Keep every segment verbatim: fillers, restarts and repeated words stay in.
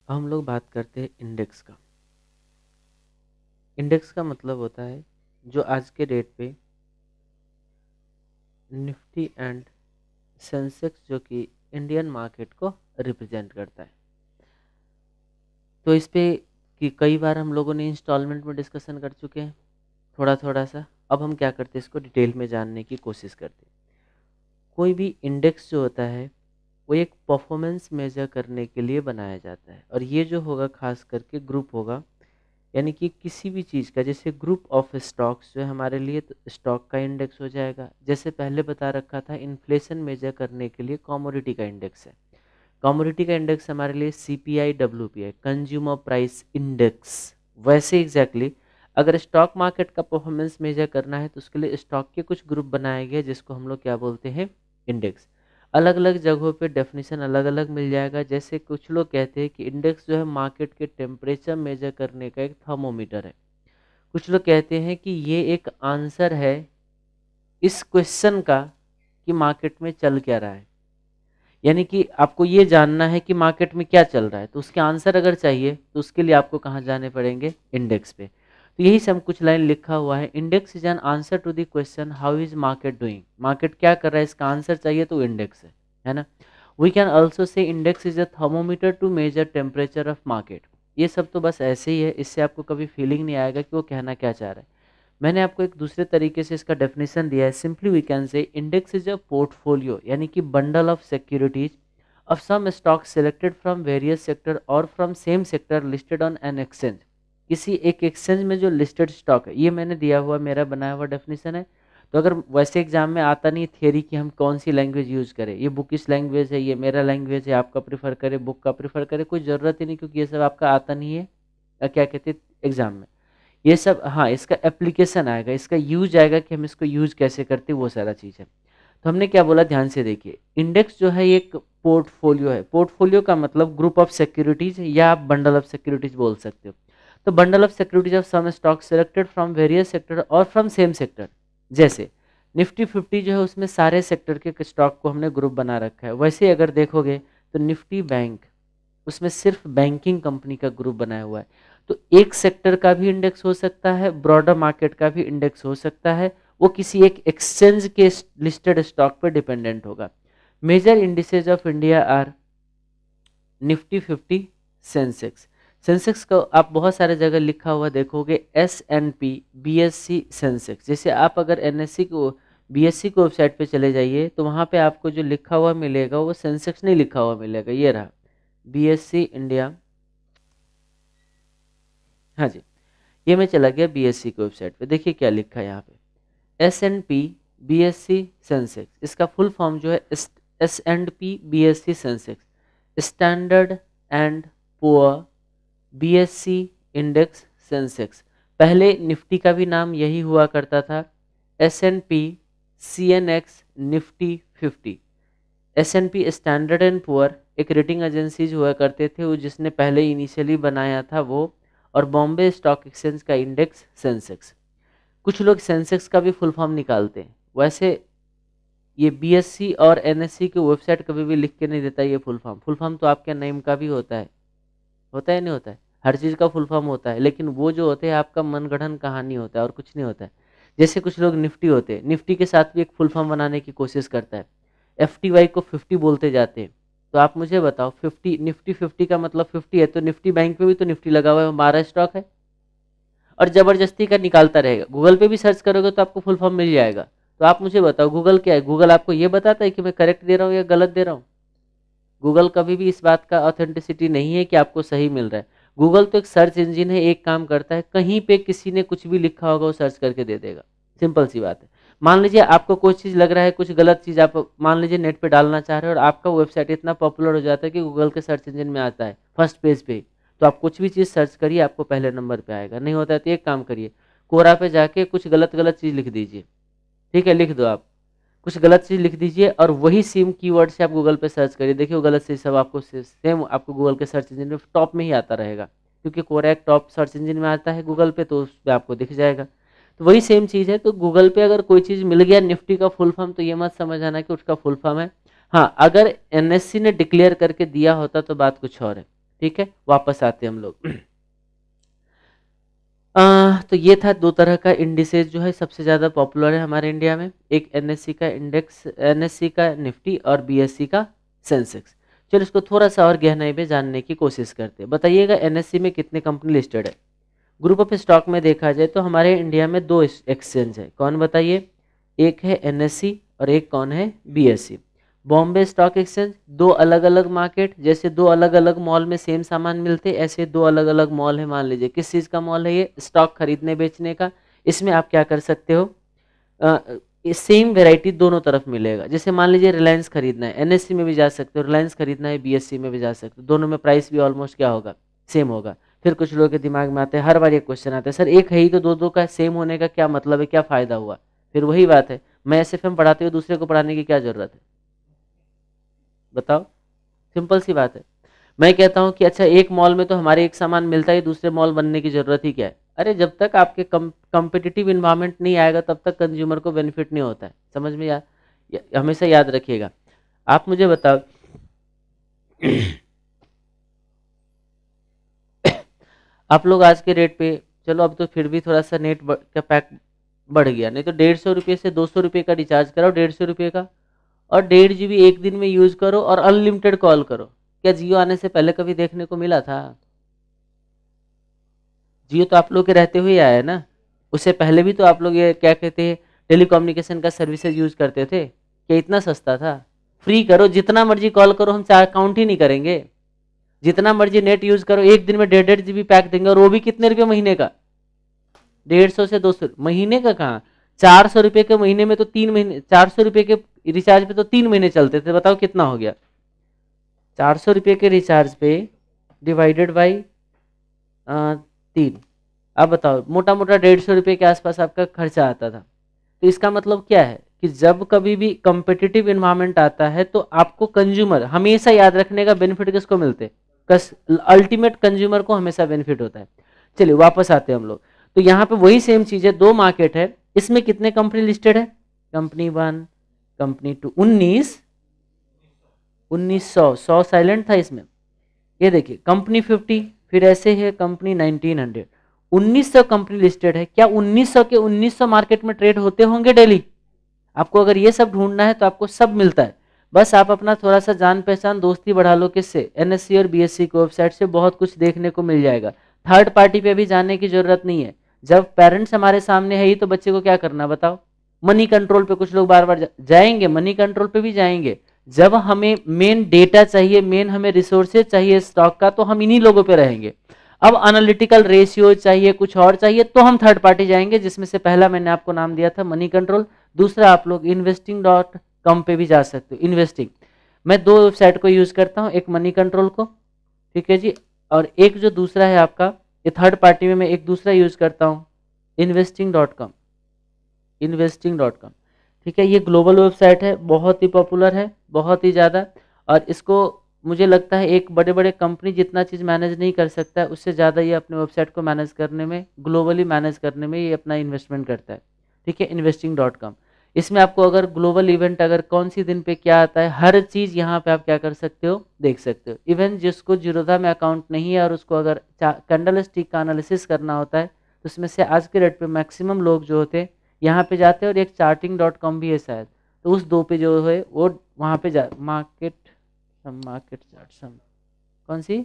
हम लोग बात करते हैं इंडेक्स का। इंडेक्स का मतलब होता है जो आज के डेट पे निफ्टी एंड सेंसेक्स जो कि इंडियन मार्केट को रिप्रेजेंट करता है। तो इस पे कि कई बार हम लोगों ने इंस्टॉलमेंट में डिस्कशन कर चुके हैं थोड़ा थोड़ा सा। अब हम क्या करते हैं, इसको डिटेल में जानने की कोशिश करते हैं। कोई भी इंडेक्स जो होता है वो एक परफॉर्मेंस मेजर करने के लिए बनाया जाता है, और ये जो होगा खास करके ग्रुप होगा, यानी कि किसी भी चीज़ का, जैसे ग्रुप ऑफ स्टॉक्स जो है हमारे लिए, तो स्टॉक का इंडेक्स हो जाएगा। जैसे पहले बता रखा था, इन्फ्लेशन मेजर करने के लिए कमोडिटी का इंडेक्स है। कमोडिटी का इंडेक्स हमारे लिए C P I W P I, consumer price index. वैसे एग्जैक्टली exactly, अगर स्टॉक मार्केट का परफॉर्मेंस मेजर करना है तो उसके लिए स्टॉक के कुछ ग्रुप बनाए गए जिसको हम लोग क्या बोलते हैं, इंडेक्स। अलग अलग जगहों पे डेफिनेशन अलग अलग मिल जाएगा। जैसे कुछ लोग कहते हैं कि इंडेक्स जो है मार्केट के टेम्परेचर मेजर करने का एक थर्मोमीटर है। कुछ लोग कहते हैं कि ये एक आंसर है इस क्वेश्चन का कि मार्केट में चल क्या रहा है, यानी कि आपको ये जानना है कि मार्केट में क्या चल रहा है, तो उसके आंसर अगर चाहिए तो उसके लिए आपको कहाँ जाने पड़ेंगे, इंडेक्स पे। तो यही सब कुछ लाइन लिखा हुआ है, index is an answer to the question how is market doing. Market क्या कर रहा है, इसका आंसर चाहिए तो इंडेक्स है है ना। We can also say index is a thermometer to measure temperature of market. ये सब तो बस ऐसे ही है, इससे आपको कभी फीलिंग नहीं आएगा कि वो कहना क्या चाह रहा है। मैंने आपको एक दूसरे तरीके से इसका डेफिनेशन दिया है। Simply we can say index is a portfolio, यानी कि bundle of securities of some stocks selected from various sector or from same sector listed on an exchange। किसी एक एक्सचेंज में जो लिस्टेड स्टॉक है, ये मैंने दिया हुआ मेरा बनाया हुआ डेफिनेशन है। तो अगर वैसे एग्जाम में आता नहीं थियरी कि हम कौन सी लैंग्वेज यूज करें, ये बुकिश लैंग्वेज है, ये मेरा लैंग्वेज है, आपका प्रीफर करे, बुक का प्रीफर करे, कोई ज़रूरत ही नहीं, क्योंकि ये सब आपका आता नहीं है। क्या कहते हैं एग्जाम में ये सब। हाँ, इसका एप्लीकेशन आएगा, इसका यूज आएगा कि हम इसको यूज कैसे करते हैं, वो सारा चीज़ है। तो हमने क्या बोला, ध्यान से देखिए। इंडेक्स जो है ये एक पोर्टफोलियो है। पोर्टफोलियो का मतलब ग्रुप ऑफ सिक्योरिटीज, या आप बंडल ऑफ सिक्योरिटीज बोल सकते हो। तो bundle of securities of some stock selected from various sector और फ्रॉम सेम सेक्टर। जैसे निफ्टी फिफ्टी जो है उसमें सारे सेक्टर के स्टॉक को हमने ग्रुप बना रखा है। वैसे अगर देखोगे तो निफ्टी बैंक, उसमें सिर्फ बैंकिंग कंपनी का ग्रुप बनाया हुआ है। तो एक सेक्टर का भी इंडेक्स हो सकता है, ब्रॉडर मार्केट का भी इंडेक्स हो सकता है, वो किसी एक एक्सचेंज के लिस्टेड स्टॉक पर डिपेंडेंट होगा। Major indices of India are Nifty fifty, Sensex. Sensex को आप बहुत सारे जगह लिखा हुआ देखोगे, S N P, B S C, Sensex. जैसे आप अगर एन एस सी को, बी एस सी को वेबसाइट पे चले जाइए तो वहाँ पे आपको जो लिखा हुआ मिलेगा वो सेंसेक्स नहीं लिखा हुआ मिलेगा। ये रहा बी एस सी इंडिया। हाँ जी, ये मैं चला गया बी एस सी की वेबसाइट पे। देखिए क्या लिखा है यहाँ पे, S N P, B S C, Sensex. इसका फुल फॉर्म जो है S and P, B S C, Sensex, standard and poor, B S C index, Sensex. पहले निफ्टी का भी नाम यही हुआ करता था, S N P, C N X, Nifty fifty. S N P standard and poor एक रेटिंग एजेंसीज हुआ करते थे, वो जिसने पहले इनिशियली बनाया था वो, और बॉम्बे स्टॉक एक्सचेंज का इंडेक्स सेंसेक्स। कुछ लोग सेंसेक्स का भी फुल फॉर्म निकालते हैं। वैसे ये बी एस सी और एन एस सी की वेबसाइट कभी भी लिख के नहीं देता ये फुल फॉर्म। फुल फॉर्म तो आपके नेम का भी होता है, होता है नहीं होता है, हर चीज़ का फुल फॉर्म होता है, लेकिन वो जो होते हैं आपका मनगढ़ंत कहानी होता है और कुछ नहीं होता है। जैसे कुछ लोग निफ्टी होते हैं, निफ्टी के साथ भी एक फुल फॉर्म बनाने की कोशिश करता है, एफ टी वाई को फिफ्टी बोलते जाते हैं। तो आप मुझे बताओ, फिफ्टी, निफ्टी फिफ्टी का मतलब फिफ्टी है, तो निफ्टी बैंक पे भी तो निफ्टी लगा हुआ है, हमारा स्टॉक है, और जबरदस्ती का निकालता रहेगा। गूगल पे भी सर्च करोगे तो आपको फुल फॉर्म मिल जाएगा। तो आप मुझे बताओ गूगल क्या है? गूगल आपको ये बताता है कि मैं करेक्ट दे रहा हूँ या गलत दे रहा हूँ? गूगल कभी भी इस बात का ऑथेंटिसिटी नहीं है कि आपको सही मिल रहा है। गूगल तो एक सर्च इंजिन है, एक काम करता है, कहीं पे किसी ने कुछ भी लिखा होगा वो सर्च करके दे देगा। सिंपल सी बात है। मान लीजिए आपको कोई चीज़ लग रहा है, कुछ गलत चीज़ आप मान लीजिए नेट पे डालना चाह रहे हो, और आपका वेबसाइट इतना पॉपुलर हो जाता है कि गूगल के सर्च इंजन में आता है फर्स्ट पेज पे ही, तो आप कुछ भी चीज़ सर्च करिए आपको पहले नंबर पे आएगा। नहीं होता है तो एक काम करिए, कोरा पे जाके कुछ गलत गलत चीज़ लिख दीजिए। ठीक है, लिख दो आप कुछ गलत चीज़ लिख दीजिए, और वही सेम कीवर्ड से आप गूगल पे सर्च करिए। देखिए वो गलत चीज़ सब आपको सेम आपको गूगल के सर्च इंजन में टॉप में ही आता रहेगा, क्योंकि कोरा एक टॉप सर्च इंजन में आता है गूगल पे, तो उस पर आपको दिख जाएगा। तो वही सेम चीज़ है। तो गूगल पे अगर कोई चीज़ मिल गया निफ्टी का फुल फॉर्म, तो ये मत समझ आना कि उसका फुल फॉर्म है। हाँ, अगर एन एस सी ने डिक्लेयर करके दिया होता तो बात कुछ और है। ठीक है, वापस आते हैं हम लोग। अ, तो ये था दो तरह का इंडिसेज जो है सबसे ज़्यादा पॉपुलर है हमारे इंडिया में, एक एनएससी का इंडेक्स, एनएससी का निफ्टी और बीएससी का सेंसेक्स। चलो इसको थोड़ा सा और गहराई में जानने की कोशिश करते हैं। बताइएगा एनएससी में कितने कंपनी लिस्टेड है? ग्रुप ऑफ स्टॉक में देखा जाए तो हमारे इंडिया में दो एक्सचेंज है, कौन बताइए? एक है एनएससी और एक कौन है? बीएससी। बॉम्बे स्टॉक एक्सचेंज, दो अलग अलग मार्केट, जैसे दो अलग अलग मॉल में सेम सामान मिलते ऐसे दो अलग अलग मॉल है। मान लीजिए किस चीज़ का मॉल है ये? स्टॉक खरीदने बेचने का। इसमें आप क्या कर सकते हो, सेम वेराइटी दोनों तरफ मिलेगा। जैसे मान लीजिए रिलायंस खरीदना है, एनएससी में भी जा सकते हो, रिलायंस खरीदना है बीएससी में भी जा सकते हो, दोनों में प्राइस भी ऑलमोस्ट क्या होगा? सेम होगा। फिर कुछ लोगों के दिमाग में आता है, हर बार ये क्वेश्चन आता है, सर एक है ही तो दो दो का सेम होने का क्या मतलब है, क्या फ़ायदा हुआ? फिर वही बात है, मैं एस एफ एम पढ़ाते हुए दूसरे को पढ़ाने की क्या ज़रूरत है? बताओ, सिंपल सी बात है। मैं कहता हूँ कि अच्छा एक मॉल में तो हमारे एक सामान मिलता है, दूसरे मॉल बनने की ज़रूरत ही क्या है? अरे जब तक आपके कम्पिटिटिव इन्वायरमेंट नहीं आएगा तब तक कंज्यूमर को बेनिफिट नहीं होता है। समझ में या, या हमेशा याद रखिएगा। आप मुझे बताओ आप लोग आज के रेट पे, चलो अब तो फिर भी थोड़ा सा नेट का पैक बढ़ गया, नहीं तो डेढ़ सौ रुपये से दो सौ रुपये का रिचार्ज कराओ, डेढ़ सौ रुपये का, और डेढ़ जी बी एक दिन में यूज़ करो और अनलिमिटेड कॉल करो। क्या जियो आने से पहले कभी देखने को मिला था? जियो तो आप लोग के रहते हुए आया है ना, उससे पहले भी तो आप लोग ये क्या कहते हैं टेलीकम्युनिकेशन का सर्विसेज यूज़ करते थे। क्या इतना सस्ता था? फ्री करो, जितना मर्जी कॉल करो, हम चार काउंट ही नहीं करेंगे। जितना मर्जी नेट यूज़ करो, एक दिन में डेढ़ डेढ़ जी बी पैक देंगे, और वो भी कितने रुपये महीने का? डेढ़ सौ से दो सौ महीने का कहाँ, चार सौ रुपये के महीने में तो तीन महीने, चार सौ रुपये के रिचार्ज पे तो तीन महीने चलते थे। बताओ कितना हो गया? चार सौ रुपये के रिचार्ज पे डिवाइडेड बाई तीन, अब बताओ मोटा मोटा डेढ़ सौ रुपये के आसपास आपका खर्चा आता था। तो इसका मतलब क्या है कि जब कभी भी कम्पिटिटिव इन्वायरमेंट आता है तो आपको कंज्यूमर हमेशा याद रखने का बेनिफिट किसको मिलते? कस अल्टीमेट कंज्यूमर को हमेशा बेनिफिट होता है। चलिए वापस आते हैं हम लोग। तो यहाँ पे वही सेम चीज़ है, दो मार्केट है, इसमें कितने कंपनी लिस्टेड है? कंपनी वन, कंपनी टू, उन्नीस, उन्नीस सौ, सौ साइलेंट था इसमें। ये देखिए कंपनी फिफ्टी, फिर ऐसे है कंपनी नाइनटीन हंड्रेड, उन्नीस सौ कंपनी लिस्टेड है। क्या उन्नीस सौ के उन्नीस सौ मार्केट में ट्रेड होते होंगे डेली? आपको अगर ये सब ढूंढना है तो आपको सब मिलता है, बस आप अपना थोड़ा सा जान पहचान दोस्ती बढ़ा लो। किससे? एनएससी और बीएससी की वेबसाइट से बहुत कुछ देखने को मिल जाएगा। थर्ड पार्टी पे भी जाने की जरूरत नहीं है। जब पेरेंट्स हमारे सामने है ही तो बच्चे को क्या करना बताओ? मनी कंट्रोल पे कुछ लोग बार बार जा, जाएंगे, मनी कंट्रोल पे भी जाएंगे। जब हमें मेन डेटा चाहिए, मेन हमें रिसोर्सेज चाहिए स्टॉक का, तो हम इन्हीं लोगों पे रहेंगे। अब एनालिटिकल रेशियो चाहिए, कुछ और चाहिए, तो हम थर्ड पार्टी जाएंगे, जिसमें से पहला मैंने आपको नाम दिया था मनी कंट्रोल। दूसरा आप लोग इन्वेस्टिंग डॉट कॉम पे भी जा सकते हो। इन्वेस्टिंग, मैं दो वेबसाइट को यूज करता हूँ, एक मनी कंट्रोल को, ठीक है जी, और एक जो दूसरा है आपका, ये थर्ड पार्टी में मैं एक दूसरा यूज करता हूँ, investing dot com, investing dot com, ठीक है। ये ग्लोबल वेबसाइट है, बहुत ही पॉपुलर है, बहुत ही ज़्यादा, और इसको मुझे लगता है एक बड़े बड़े कंपनी जितना चीज़ मैनेज नहीं कर सकता है, उससे ज़्यादा ये अपने वेबसाइट को मैनेज करने में, ग्लोबली मैनेज करने में ये अपना इन्वेस्टमेंट करता है, ठीक है। इन्वेस्टिंग डॉट कॉम, इसमें आपको अगर ग्लोबल इवेंट अगर कौन सी दिन पे क्या आता है, हर चीज़ यहाँ पे आप क्या कर सकते हो, देख सकते हो। इवन जिसको जीरोधा में अकाउंट नहीं है और उसको अगर कैंडल स्टिक का एनालिसिस करना होता है, तो उसमें से आज के रेट पे मैक्सिमम लोग जो होते हैं यहाँ पे जाते हैं, और एक चार्टिंग डॉट कॉम भी है शायद, तो उस दो पे जो है वो वहाँ पे जा, मार्केट मार्केट चार्ट सम, कौन सी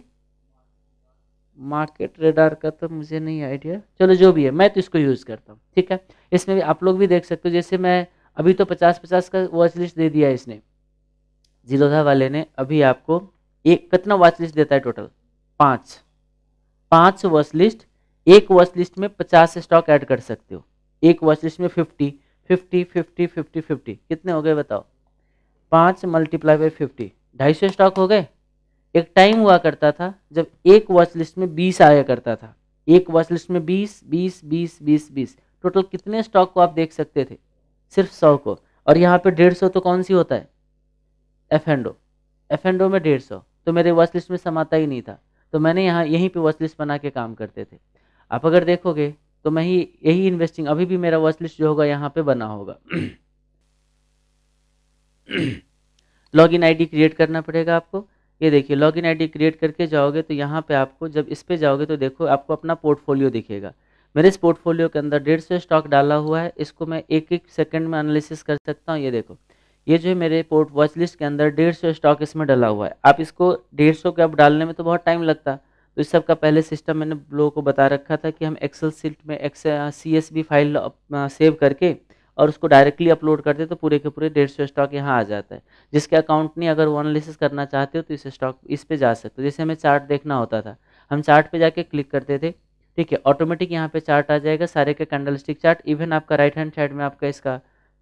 मार्केट रेडार का तो मुझे नहीं आइडिया, चलो जो भी है मैं तो इसको यूज़ करता हूँ, ठीक है। इसमें भी आप लोग भी देख सकते हो, जैसे मैं अभी तो पचास पचास का वॉच लिस्ट दे दिया है इसने, जीरोधा वाले ने। अभी आपको एक कितना वॉच लिस्ट देता है टोटल? पाँच, पाँच वॉच लिस्ट, एक वॉच लिस्ट में पचास स्टॉक ऐड कर सकते हो, एक वॉच लिस्ट में fifty fifty fifty fifty fifty, कितने हो गए बताओ? पाँच मल्टीप्लाई बाई फिफ्टी, ढाई सौ स्टॉक हो गए। एक टाइम हुआ करता था जब एक वॉच लिस्ट में बीस आया करता था, एक वॉच लिस्ट में बीस बीस बीस बीस बीस, टोटल कितने स्टॉक को आप देख सकते थे? सिर्फ सौ को। और यहाँ पे डेढ़ सौ तो कौन सी होता है? F and O, F and O में डेढ़ सौ तो मेरे वॉच लिस्ट में समाता ही नहीं था, तो मैंने यहाँ यहीं पे वॉच लिस्ट बना के काम करते थे। आप अगर देखोगे तो मैं ही यही इन्वेस्टिंग, अभी भी मेरा वॉच लिस्ट जो होगा यहाँ पे बना होगा। लॉगिन आईडी क्रिएट करना पड़ेगा आपको, ये देखिए लॉगिन आईडी क्रिएट करके जाओगे तो यहाँ पे आपको जब इस पे जाओगे तो देखो आपको अपना पोर्टफोलियो दिखेगा। मेरे इस पोर्टफोलियो के अंदर डेढ़ सौ स्टॉक डाला हुआ है, इसको मैं एक एक सेकंड में एनालिसिस कर सकता हूँ। ये देखो ये जो है मेरे पोर्ट वॉच लिस्ट के अंदर डेढ़ सौ स्टॉक इसमें डाला हुआ है। आप इसको डेढ़ सौ के अब डालने में तो बहुत टाइम लगता है, तो इस सब का पहले सिस्टम मैंने लोगों को बता रखा था कि हम एक्सेल सीट में X C S V file save करके और उसको डायरेक्टली अपलोड कर दे तो पूरे के पूरे डेढ़ सौ स्टॉक यहाँ आ जाता है। जिसके अकाउंट नहीं, अगर वो एनालिसिस करना चाहते हो तो इस स्टॉक इस पे जा सकते हो। जैसे हमें चार्ट देखना होता था, हम चार्ट पे जाके क्लिक करते थे, ठीक है, ऑटोमेटिक यहाँ पे चार्ट आ जाएगा, सारे के कैंडलस्टिक चार्ट। इवन आपका राइट हैंड साइड में आपका इसका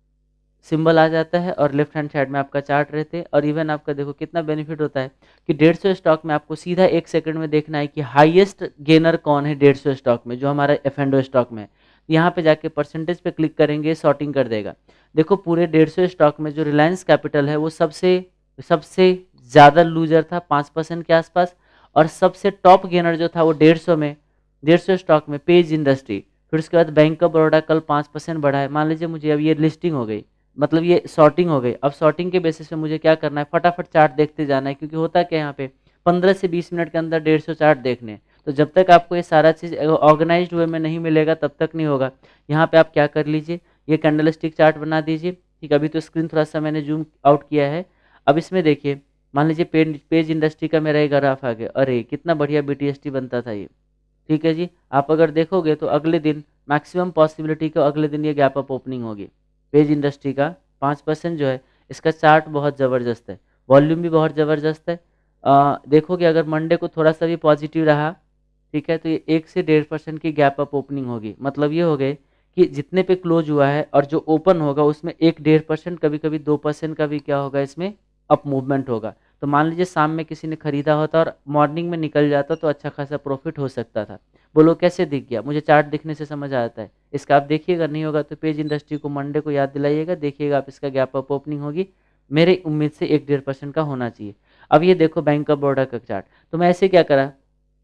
सिंबल आ जाता है और लेफ्ट हैंड साइड में आपका चार्ट रहते हैं। और इवन आपका देखो कितना बेनिफिट होता है कि डेढ़ सौ स्टॉक में आपको सीधा एक सेकंड में देखना है कि हाईएस्ट गेनर कौन है डेढ़ सौ स्टॉक में, जो हमारा एफ एंड ओ स्टॉक में है। यहाँ पे जाके परसेंटेज पे क्लिक करेंगे, सॉर्टिंग कर देगा। देखो पूरे डेढ़ सौ स्टॉक में जो रिलायंस कैपिटल है वो सबसे सबसे ज़्यादा लूजर था, पाँच परसेंट के आसपास। और सबसे टॉप गेनर जो था वो डेढ़ सौ में डेढ़ सौ स्टॉक में पेज इंडस्ट्री। फिर उसके बाद बैंक ऑफ बड़ौदा कल पाँच परसेंट बढ़ा है। मान लीजिए मुझे अब ये लिस्टिंग हो गई, मतलब ये सॉर्टिंग हो गई। अब सॉर्टिंग के बेसिस पे मुझे क्या करना है, फटाफट चार्ट देखते जाना है, क्योंकि होता क्या यहाँ पे पंद्रह से बीस मिनट के अंदर डेढ़ सौ चार्ट देखने। तो जब तक आपको ये सारा चीज़ ऑर्गेनाइज्ड वे में नहीं मिलेगा तब तक नहीं होगा। यहाँ पे आप क्या कर लीजिए, ये कैंडलस्टिक चार्ट बना दीजिए, ठीक। अभी तो स्क्रीन थोड़ा सा मैंने जूम आउट किया है। अब इसमें देखिए, मान लीजिए पेज पेज इंडस्ट्री का मेरा एक ग्राफ आ गया, अरे कितना बढ़िया बी टी एस टी बनता था ये, ठीक है जी। आप अगर देखोगे तो अगले दिन मैक्सिमम पॉसिबिलिटी को अगले दिन ये गैप अप ओपनिंग होगी पेज इंडस्ट्री का। पाँच परसेंट जो है इसका चार्ट बहुत ज़बरदस्त है, वॉल्यूम भी बहुत ज़बरदस्त है। आ, देखोगे अगर मंडे को थोड़ा सा भी पॉजिटिव रहा, ठीक है, तो ये एक से डेढ़ परसेंट की गैप अप ओपनिंग होगी। मतलब ये हो गए कि जितने पे क्लोज हुआ है और जो ओपन होगा उसमें एक डेढ़ परसेंट कभी कभी दो परसेंट का भी क्या होगा, इसमें अप मूवमेंट होगा। तो मान लीजिए शाम में किसी ने खरीदा होता और मॉर्निंग में निकल जाता तो अच्छा खासा प्रॉफिट हो सकता था। बोलो कैसे दिख गया, मुझे चार्ट दिखने से समझ आता है। इसका आप देखिएगा, नहीं होगा तो पेज इंडस्ट्री को मंडे को याद दिलाइएगा, देखिएगा आप इसका गैप अप ओपनिंग होगी। मेरे उम्मीद से एक डेढ़ परसेंट का होना चाहिए। अब ये देखो बैंक ऑफ बड़ौदा का चार्ट, तो मैं ऐसे क्या करा,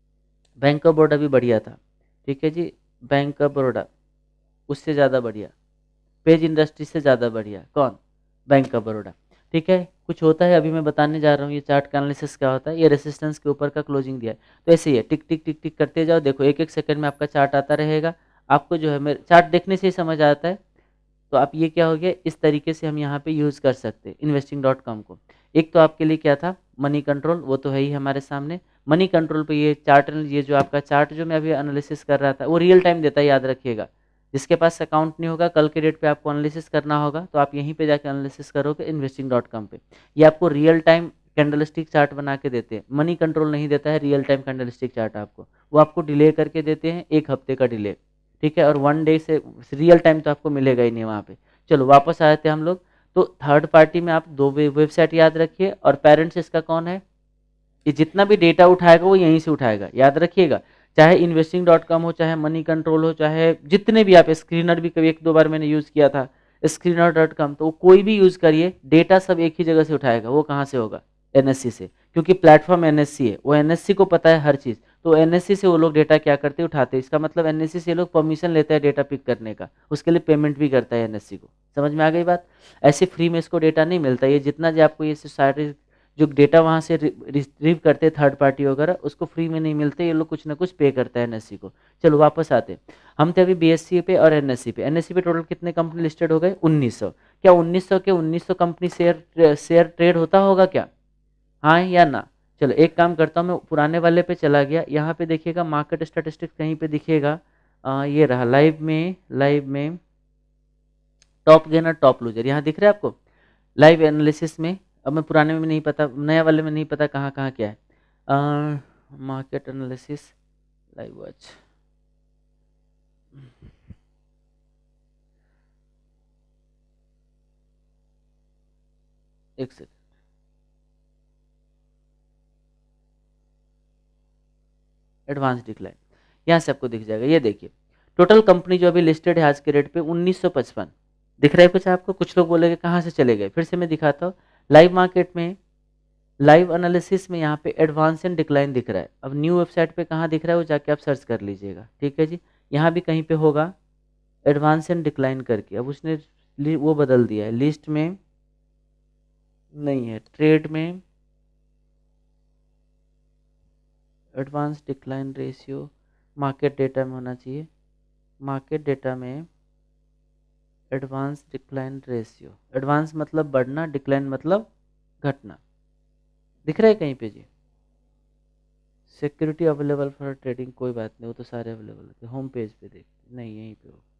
बैंक ऑफ बड़ौदा भी बढ़िया था, ठीक है जी, बैंक ऑफ बड़ौदा उससे ज़्यादा बढ़िया, पेज इंडस्ट्री से ज़्यादा बढ़िया कौन, बैंक ऑफ बड़ौदा, ठीक है। कुछ होता है, अभी मैं बताने जा रहा हूँ ये चार्ट का एनालिसिस क्या होता है। ये रेसिस्टेंस के ऊपर का क्लोजिंग दिया है, तो ऐसे ही है, टिक टिक टिक टिक करते जाओ। देखो एक एक सेकंड में आपका चार्ट आता रहेगा, आपको जो है मेरे चार्ट देखने से ही समझ आता है। तो आप ये क्या हो गया, इस तरीके से हम यहाँ पे यूज़ कर सकते हैं इन्वेस्टिंग डॉट कॉम को। एक तो आपके लिए क्या था, मनी कंट्रोल, वो तो है ही हमारे सामने। मनी कंट्रोल पे ये चार्ट, ये जो आपका चार्ट जो मैं अभी एनालिसिस कर रहा था वो रियल टाइम देता है, याद रखिएगा। जिसके पास अकाउंट नहीं होगा, कल के डेट पे आपको एनालिसिस करना होगा तो आप यहीं पे जाकर एनालिसिस करोगे इन्वेस्टिंग डॉट कॉम पे। ये आपको रियल टाइम कैंडलस्टिक चार्ट बना के देते हैं। मनी कंट्रोल नहीं देता है रियल टाइम कैंडलस्टिक चार्ट आपको, वो आपको डिले करके देते हैं, एक हफ्ते का डिले, ठीक है। और वन डे से रियल टाइम तो आपको मिलेगा ही नहीं वहाँ पे। चलो वापस आए थे हम लोग, तो थर्ड पार्टी में आप दो वेबसाइट याद रखिए, और पेरेंट्स इसका कौन है, ये जितना भी डेटा उठाएगा वो यहीं से उठाएगा, याद रखिएगा। चाहे इन्वेस्टिंग डॉट कॉम हो, चाहे मनी कंट्रोल हो, चाहे जितने भी आप, स्क्रीनर भी कभी एक दो बार मैंने यूज़ किया था, स्क्रीनर डॉट कॉम, तो कोई भी यूज़ करिए, डेटा सब एक ही जगह से उठाएगा। वो कहाँ से होगा, एन एस सी से, क्योंकि प्लेटफॉर्म एन एस सी है, वो एन एस सी को पता है हर चीज़। तो एन एस सी से वो लोग डेटा क्या करते हैं, उठाते हैं। इसका मतलब एन एस सी से लोग परमिशन लेते हैं डेटा पिक करने का, उसके लिए पेमेंट भी करता है एन एस सी को। समझ में आ गई बात। ऐसे फ्री में इसको डेटा नहीं मिलता। ये जितना जो आपको ये सारे जो डेटा वहाँ से रिसीव करते हैं थर्ड पार्टी वगैरह, उसको फ्री में नहीं मिलते, ये लोग कुछ ना कुछ पे करता है एन एस सी को। चलो वापस आते हैं, हम थे अभी बी एस सी पे और एन एस सी पे। एन एस सी पे टोटल कितने कंपनी लिस्टेड हो गए, उन्नीस सौ। क्या उन्नीस सौ के उन्नीस सौ कंपनी शेयर शेयर ट्रेड होता होगा क्या, हाँ या ना। चलो एक काम करता हूँ, मैं पुराने वाले पे चला गया। यहाँ पे देखिएगा मार्केट स्टैटिस्टिक्स कहीं पे दिखेगा, आ, ये रहा लाइव में, लाइव में टॉप गेनर टॉप लूजर यहाँ दिख रहा है आपको लाइव एनालिसिस में। अब मैं पुराने में नहीं पता, नया वाले में नहीं पता कहाँ कहाँ क्या है। मार्केट एनालिसिस लाइव वॉच, एक सेकंड, एडवांस डिक्लाइन, यहाँ से आपको दिख जाएगा। ये देखिए टोटल कंपनी जो अभी लिस्टेड है आज के रेट पे उन्नीस सौ पचपन दिख रहा है कुछ आपको। कुछ लोग बोलेंगे कहाँ से चले गए, फिर से मैं दिखाता हूँ। लाइव मार्केट में, लाइव एनालिसिस में यहाँ पे एडवांस एंड डिक्लाइन दिख रहा है। अब न्यू वेबसाइट पे कहाँ दिख रहा है वो जाके आप सर्च कर लीजिएगा, ठीक है जी। यहाँ भी कहीं पे होगा एडवांस एंड डिक्लाइन करके। अब उसने वो बदल दिया है, लिस्ट में नहीं है, ट्रेड में advance decline ratio market data में होना चाहिए, मार्केट डेटा में एडवांस डिक्लाइन रेशियो, एडवांस मतलब बढ़ना, डिक्लाइन मतलब घटना, दिख रहा है कहीं पे जी? सिक्योरिटी अवेलेबल फॉर ट्रेडिंग, कोई बात नहीं, वो तो सारे अवेलेबल होते हैं, होम पेज पे देखते नहीं, यहीं पे हो।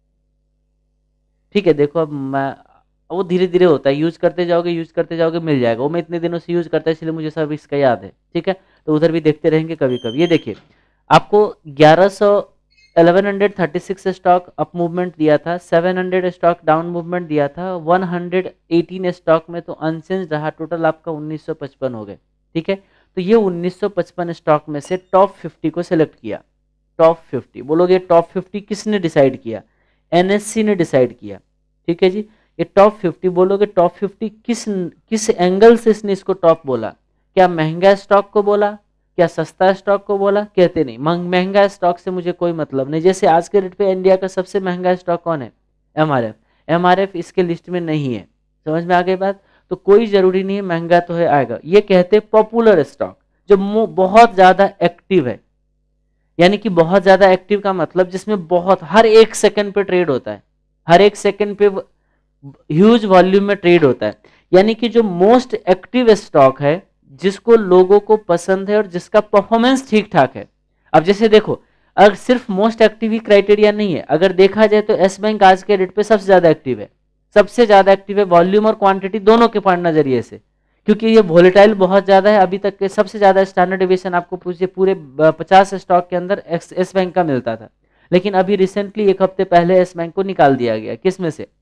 ठीक है, देखो अब मैं, वो धीरे धीरे होता है, यूज करते जाओगे यूज करते जाओगे मिल जाएगा, वो मैं इतने दिनों से यूज करता है इसलिए मुझे सब इसका याद है। ठीक है, तो उधर भी देखते रहेंगे कभी कभी। ये देखिए आपको ग्यारह सौ eleven hundred thirty six stock up movement दिया था, seven hundred stock down movement दिया था, वन हंड्रेड एटीन स्टॉक में तो अनचेंज रहा, टोटल आपका उन्नीस सौ पचपन हो गए। ठीक है, तो ये उन्नीस सौ पचपन स्टॉक में से टॉप फिफ्टी को सिलेक्ट किया। टॉप फिफ्टी बोलोगे, टॉप फिफ्टी किसने डिसाइड किया? एनएससी ने डिसाइड किया। ठीक है जी, ये टॉप फिफ्टी बोलोगे, टॉप फिफ्टी किस किस एंगल से इसने इसको टॉप बोला? क्या महंगा स्टॉक को बोला, क्या सस्ता स्टॉक को बोला? कहते नहीं, महंगा स्टॉक से मुझे कोई मतलब नहीं। जैसे आज के रेट पे इंडिया का सबसे महंगा स्टॉक कौन है? एमआरएफ। एमआरएफ इसके लिस्ट में नहीं है, समझ में आ गई बात? तो कोई जरूरी नहीं है, महंगा तो है आएगा। ये कहते हैं पॉपुलर स्टॉक, जो बहुत ज्यादा एक्टिव है, यानी कि बहुत ज्यादा एक्टिव का मतलब जिसमें बहुत हर एक सेकंड पे ट्रेड होता है, हर एक सेकंड पे ह्यूज वॉल्यूम में ट्रेड होता है, यानी कि जो मोस्ट एक्टिव स्टॉक है, जिसको लोगों को पसंद है और जिसका परफॉर्मेंस ठीक ठाक है। अब जैसे देखो, अगर सिर्फ मोस्ट एक्टिव ही क्राइटेरिया नहीं है, अगर देखा जाए तो एस बैंक आज के रेट पे सबसे ज्यादा एक्टिव है, सबसे ज्यादा एक्टिव है वॉल्यूम और क्वांटिटी दोनों के पॉइंट नजरिए से, क्योंकि ये वोलेटाइल बहुत ज्यादा है। अभी तक के सबसे ज्यादा स्टैंडर्ड डेविएशन आपको पूछे पूरे पचास स्टॉक के अंदर एस बैंक का मिलता था, लेकिन अभी रिसेंटली एक हफ्ते पहले एस बैंक को निकाल दिया गया। किस में से?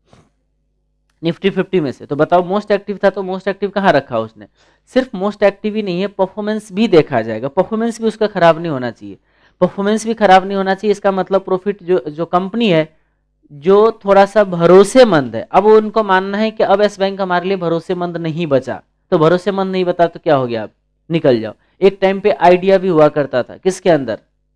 निफ्टी फिफ्टी में से। तो बताओ, मोस्ट एक्टिव था तो मोस्ट एक्टिव कहाँ रखा उसने? सिर्फ मोस्ट एक्टिव ही नहीं है, परफॉर्मेंस भी देखा जाएगा, परफॉर्मेंस भी उसका खराब नहीं होना चाहिए, परफॉर्मेंस भी खराब नहीं होना चाहिए। इसका मतलब प्रॉफिट जो जो कंपनी है जो थोड़ा सा भरोसेमंद है, अब उनको मानना है कि अब एस बैंक हमारे लिए भरोसेमंद नहीं बचा, तो भरोसेमंद नहीं बता तो क्या हो गया? अब निकल जाओ। एक टाइम पे आइडिया भी हुआ करता था, किसके अंदर?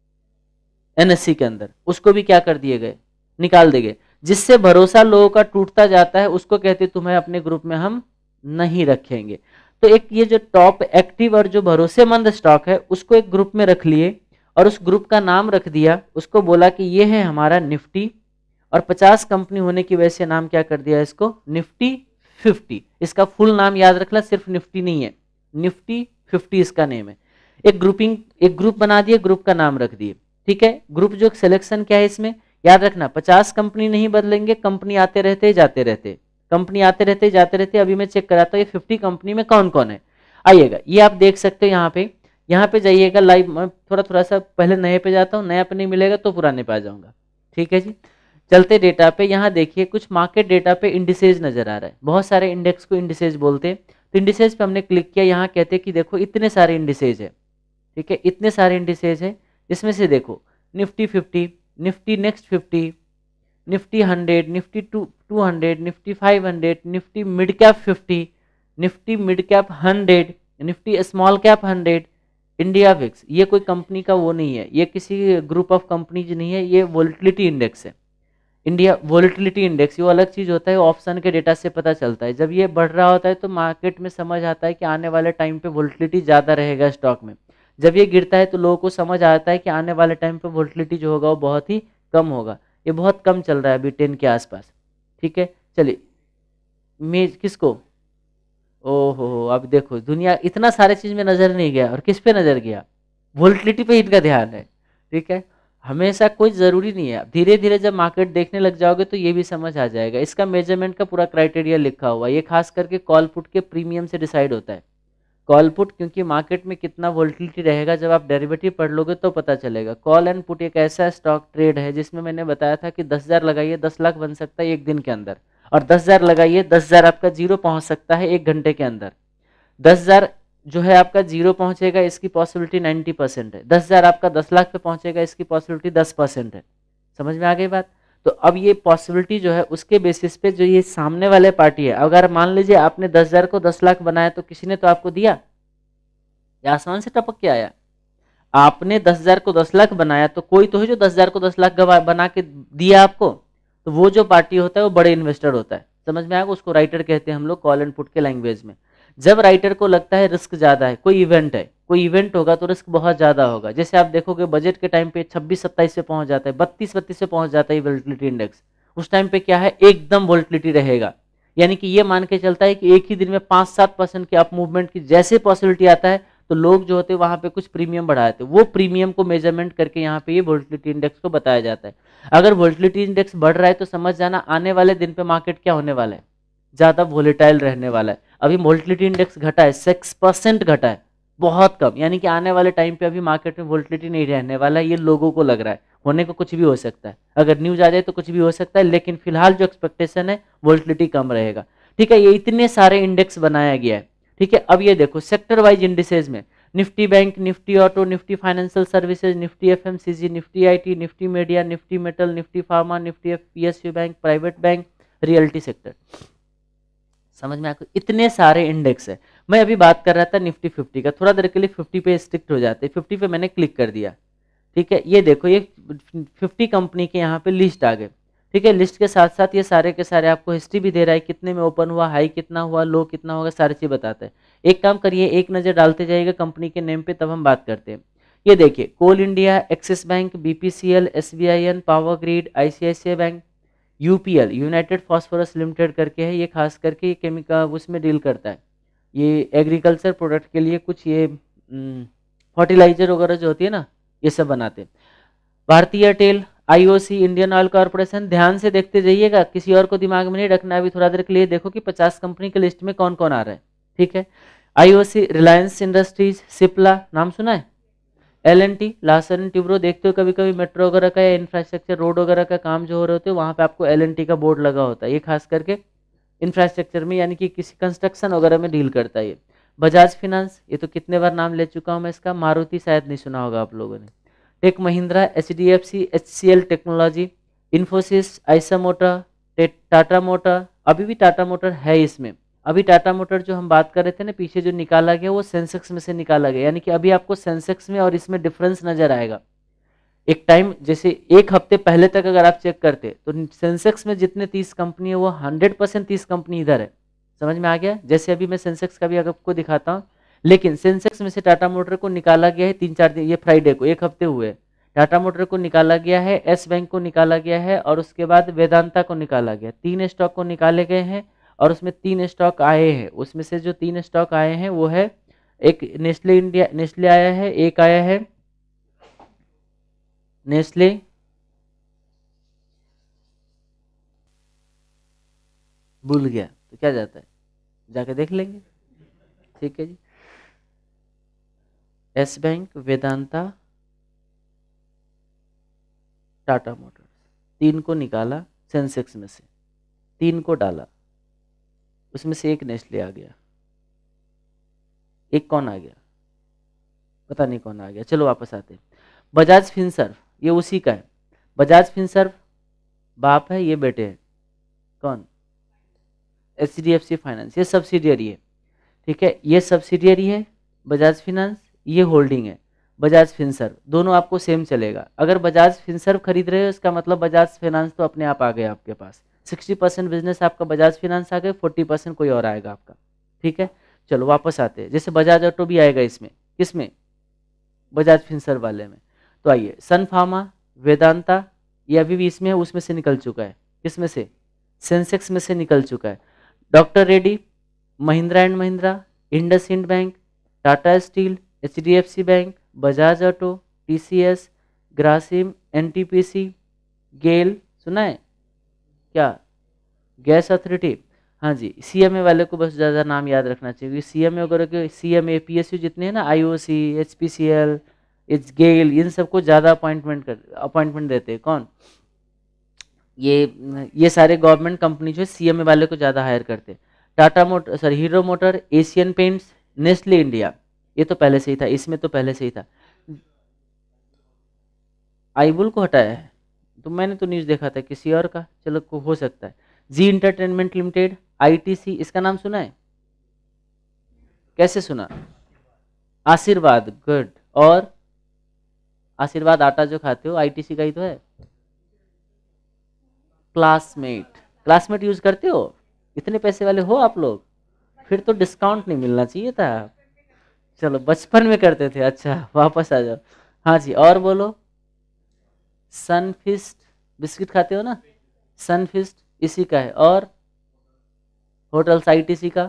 एनएससी के अंदर, उसको भी क्या कर दिए गए? निकाल दिए गए। जिससे भरोसा लोगों का टूटता जाता है उसको कहते तुम्हें अपने ग्रुप में हम नहीं रखेंगे। तो एक ये जो टॉप एक्टिव और जो भरोसेमंद स्टॉक है उसको एक ग्रुप में रख लिए और उस ग्रुप का नाम रख दिया, उसको बोला कि ये है हमारा निफ्टी, और पचास कंपनी होने की वजह से नाम क्या कर दिया इसको? Nifty fifty. इसका फुल नाम याद रखना, सिर्फ निफ्टी नहीं है, निफ्टी फिफ्टी इसका नेम है। एक ग्रुपिंग, एक ग्रुप बना दिए, ग्रुप का नाम रख दिए। ठीक है, ग्रुप जो सिलेक्शन क्या है इसमें याद रखना, पचास कंपनी नहीं बदलेंगे, कंपनी आते रहते जाते रहते, कंपनी आते रहते जाते रहते। अभी मैं चेक कराता हूँ ये फिफ्टी कंपनी में कौन कौन है। आइएगा, ये आप देख सकते हो यहाँ पे, यहाँ पे जाइएगा लाइव। मैं थोड़ा थोड़ा सा पहले नए पे जाता हूँ, नया पे नहीं मिलेगा तो पुराने पे आ जाऊंगा। ठीक है जी, चलते डेटा पे। यहाँ देखिए कुछ मार्केट डेटा पे इंडिसेज नजर आ रहा है, बहुत सारे इंडेक्स को इंडिसेज बोलते हैं। तो इंडिसेज पे हमने क्लिक किया, यहाँ कहते हैं कि देखो इतने सारे इंडिसेज है। ठीक है, इतने सारे इंडिसेज है, इसमें से देखो Nifty fifty, Nifty next fifty, Nifty hundred, Nifty two two hundred, Nifty five hundred, Nifty mid cap fifty, Nifty mid cap hundred, Nifty small cap hundred, India VIX. ये कोई कंपनी का वो नहीं है, ये किसी ग्रुप ऑफ कंपनीज नहीं है, ये वोलेटिलिटी इंडेक्स है। इंडिया वोलेटिलिटी इंडेक्स वो अलग चीज होता है, ऑप्शन के डेटा से पता चलता है। जब ये बढ़ रहा होता है तो मार्केट में समझ आता है कि आने वाले टाइम पे वोलेटिलिटी ज्यादा रहेगा स्टॉक में। जब ये गिरता है तो लोगों को समझ आता है कि आने वाले टाइम पे वोलेटिलिटी जो होगा वो बहुत ही कम होगा। ये बहुत कम चल रहा है अभी टेन के आसपास। ठीक है, चलिए मेज किसको, ओहो अब देखो दुनिया इतना सारे चीज में नजर नहीं गया, और किस पे नजर गया? वोलेटिलिटी पे इनका ध्यान है। ठीक है, हमेशा कोई जरूरी नहीं है, धीरे धीरे जब मार्केट देखने लग जाओगे तो ये भी समझ आ जाएगा। इसका मेजरमेंट का पूरा क्राइटेरिया लिखा हुआ है, ये खास करके कॉल पुट के प्रीमियम से डिसाइड होता है। कॉल पुट क्योंकि मार्केट में कितना वोलेटिलिटी रहेगा जब आप डेरिवेटिव पढ़ लोगे तो पता चलेगा। कॉल एंड पुट एक ऐसा स्टॉक ट्रेड है जिसमें मैंने बताया था कि दस हजार लगाइए दस लाख बन सकता है एक दिन के अंदर, और दस हजार लगाइए दस हजार आपका जीरो पहुंच सकता है एक घंटे के अंदर। दस हजार जो है आपका जीरो पहुंचेगा इसकी पॉसिबिलिटी नाइन्टी परसेंट है, दस हजार आपका दस लाख पे पहुंचेगा इसकी पॉसिबिलिटी दस परसेंट है। समझ में आ गई बात? तो अब ये पॉसिबिलिटी जो है उसके बेसिस पे जो ये सामने वाले पार्टी है, अगर मान लीजिए आपने दस हजार को दस लाख बनाया तो किसी ने तो आपको दिया, या आसमान से टपक के आया? आपने दस हजार को दस लाख बनाया तो कोई तो है जो दस हजार को दस लाख बना के दिया आपको, तो वो जो पार्टी होता है वो बड़े इन्वेस्टर होता है। समझ में आएगा? उसको राइटर कहते हैं हम लोग कॉल एंड पुट के लैंग्वेज में। जब राइटर को लगता है रिस्क ज़्यादा है, कोई इवेंट है, कोई इवेंट होगा तो रिस्क बहुत ज़्यादा होगा। जैसे आप देखोगे बजट के टाइम पे छब्बीस सत्ताईस पे पहुंच जाता है, बत्तीस बत्तीस पे पहुंच जाता है वोलेटिलिटी इंडेक्स। उस टाइम पे क्या है, एकदम वोलेटिलिटी रहेगा, यानी कि ये मान के चलता है कि एक ही दिन में पाँच सात परसेंट के अप मूवमेंट की जैसे पॉसिबिलिटी आता है तो लोग जो होते हैं वहां पे कुछ प्रीमियम बढ़ाते हैं, वो प्रीमियम को मेजरमेंट करके यहाँ पे ये वोलेटिलिटी इंडेक्स को बताया जाता है। अगर वोलेटिलिटी इंडेक्स बढ़ रहा है तो समझ जाना आने वाले दिन पे मार्केट क्या होने वाला है, ज्यादा वोलेटाइल रहने वाला है। अभी वोलेटिलिटी इंडेक्स घटा है, सिक्स परसेंट घटा है, बहुत कम, यानी कि आने वाले टाइम पे अभी मार्केट में वोलेटिलिटी नहीं रहने वाला है, ये लोगों को लग रहा है। होने को कुछ भी हो सकता है, अगर न्यूज आ जाए तो कुछ भी हो सकता है, लेकिन फिलहाल जो एक्सपेक्टेशन है वोलेटिलिटी कम रहेगा। ठीक है, ये इतने सारे इंडेक्स बनाया गया है। ठीक है, अब ये देखो सेक्टर वाइज इंडिसेज में Nifty bank, Nifty auto, Nifty financial services, Nifty FMCG, Nifty IT, Nifty media, Nifty metal, Nifty pharma, Nifty PSU bank, private bank, realty sector. समझ में आपको इतने सारे इंडेक्स है। मैं अभी बात कर रहा था निफ्टी फिफ्टी का, थोड़ा देर के लिए फिफ्टी पे स्टिक्ट हो जाते हैं। फिफ्टी पे मैंने क्लिक कर दिया। ठीक है, ये देखो ये फिफ्टी कंपनी के यहाँ पे लिस्ट आ गए। ठीक है, लिस्ट के साथ साथ ये सारे के सारे आपको हिस्ट्री भी दे रहा है, कितने में ओपन हुआ, हाई कितना हुआ, लो कितना होगा, सारी चीज बताते हैं। एक काम करिए, एक नजर डालते जाइएगा कंपनी के नेम पे, तब हम बात करते हैं। ये देखिए Coal India, Axis bank, BPCL, SBIN, Power Grid, ICICI bank, UPL United Phosphorus Limited करके है, ये खास करके ये केमिकल उसमें डील करता है, ये एग्रीकल्चर प्रोडक्ट के लिए कुछ ये फर्टिलाइजर वगैरह जो होती है ना, ये सब बनाते हैं। Bharatiya Airtel, IOC, Indian Oil Corporation. ध्यान से देखते जाइएगा, किसी और को दिमाग में नहीं रखना। अभी थोड़ा देर के लिए देखो कि पचास कंपनी के लिस्ट में कौन कौन आ रहा है। ठीक है, आईओसी, रिलायंस इंडस्ट्रीज, सिप्ला, नाम सुना है, L N T, Larsen Toubro. देखते हो कभी कभी मेट्रो वगैरह का या इंफ्रास्ट्रक्चर रोड वगैरह का काम जो हो रहे होते हैं वहाँ पे आपको एल एन टी का बोर्ड लगा होता है, ये खास करके इंफ्रास्ट्रक्चर में यानी कि किसी कंस्ट्रक्शन वगैरह में डील करता है ये। बजाज फिनेंस, ये तो कितने बार नाम ले चुका हूँ मैं इसका। मारुति शायद नहीं सुना होगा आप लोगों ने। Tech Mahindra, H D F C, H C L technology, Infosys, Eicher motor, Tata motor. अभी भी टाटा मोटर है इसमें। अभी टाटा मोटर जो हम बात कर रहे थे ना पीछे जो निकाला गया वो सेंसेक्स में से निकाला गया, यानी कि अभी आपको सेंसेक्स में और इसमें डिफरेंस नजर आएगा। एक टाइम जैसे एक हफ्ते पहले तक अगर आप चेक करते तो सेंसेक्स में जितने तीस कंपनी है वो हंड्रेड परसेंट तीस कंपनी इधर है। समझ में आ गया। जैसे अभी मैं सेंसेक्स का भी आपको दिखाता हूँ, लेकिन सेंसेक्स में से टाटा मोटर को निकाला गया है तीन चार दिन, ये फ्राइडे को एक हफ्ते हुए टाटा मोटर को निकाला गया है, एस बैंक को निकाला गया है और उसके बाद वेदांता को निकाला गया। तीन स्टॉक को निकाले गए हैं और उसमें तीन स्टॉक आए हैं। उसमें से जो तीन स्टॉक आए हैं वो है एक नेस्ले इंडिया, नेस्ले आया है, एक आया है नेस्ले भूल गया तो क्या जाता है, जाके देख लेंगे। ठीक है जी, Yes bank, Vedanta, Tata motors, तीन को निकाला सेंसेक्स में से, तीन को डाला, उसमें से एक नेस्ले आ गया, एक कौन आ गया पता नहीं कौन आ गया। चलो वापस आते हैं। बजाज फिनसर्व, ये उसी का है। बजाज फिनसर्व बाप है, ये बेटे हैं कौन, H D F C finance, ये सब्सिडियरी है। ठीक है, ये सब्सिडियरी है बजाज फिनेंस, ये होल्डिंग है बजाज फिनसर्व। दोनों आपको सेम चलेगा। अगर बजाज फिनसर्व खरीद रहे हो इसका मतलब बजाज फिनेंस तो अपने आप आ गया आपके पास। सिक्सटी परसेंट बिजनेस आपका बजाज फिनेंस आ गए, फोर्टी परसेंट कोई और आएगा आपका। ठीक है, चलो वापस आते हैं। जैसे बजाज ऑटो भी आएगा इसमें, किसमें, बजाज फिनसर्व वाले में। तो आइए, सन फार्मा, वेदांता, ये अभी भी इसमें है, उसमें से निकल चुका है। किसमें से, सेंसेक्स में से निकल चुका है। Doctor Reddy, Mahindra and Mahindra, IndusInd bank, Tata steel, H D F C bank, Bajaj auto, T C S, Grasim, N T P C, GAIL, सुना है क्या, गैस अथॉरिटी। हाँ जी, सी एम ए वाले को बस ज़्यादा नाम याद रखना चाहिए। सी एम ए वगैरह के, C M A, P S U जितने हैं ना, I O C, H P C L, H GAIL, इन सबको ज़्यादा अपॉइंटमेंट कर अपॉइंटमेंट देते हैं कौन, ये ये सारे गवर्नमेंट कंपनी जो है सी एम ए वाले को ज़्यादा हायर करते हैं। Tata motor, sorry Hero motor, Asian paints, Nestle India, ये तो पहले से ही था, इसमें तो पहले से ही था। आईबुल को हटाया है तो मैंने तो न्यूज़ देखा था किसी और का, चलो को हो सकता है। Zee entertainment limited, I T C, इसका नाम सुना है, कैसे सुना, आशीर्वाद, गुड। और आशीर्वाद आटा जो खाते हो आई टी सी का ही तो है। क्लासमेट, क्लासमेट यूज करते हो, इतने पैसे वाले हो आप लोग। फिर तो डिस्काउंट नहीं मिलना चाहिए था। चलो बचपन में करते थे, अच्छा वापस आ जाओ। हाँ जी, और बोलो। सनफिस्ट, बिस्किट खाते हो ना, सनफिस्ट इसी का है। और होटल्स आईटीसी का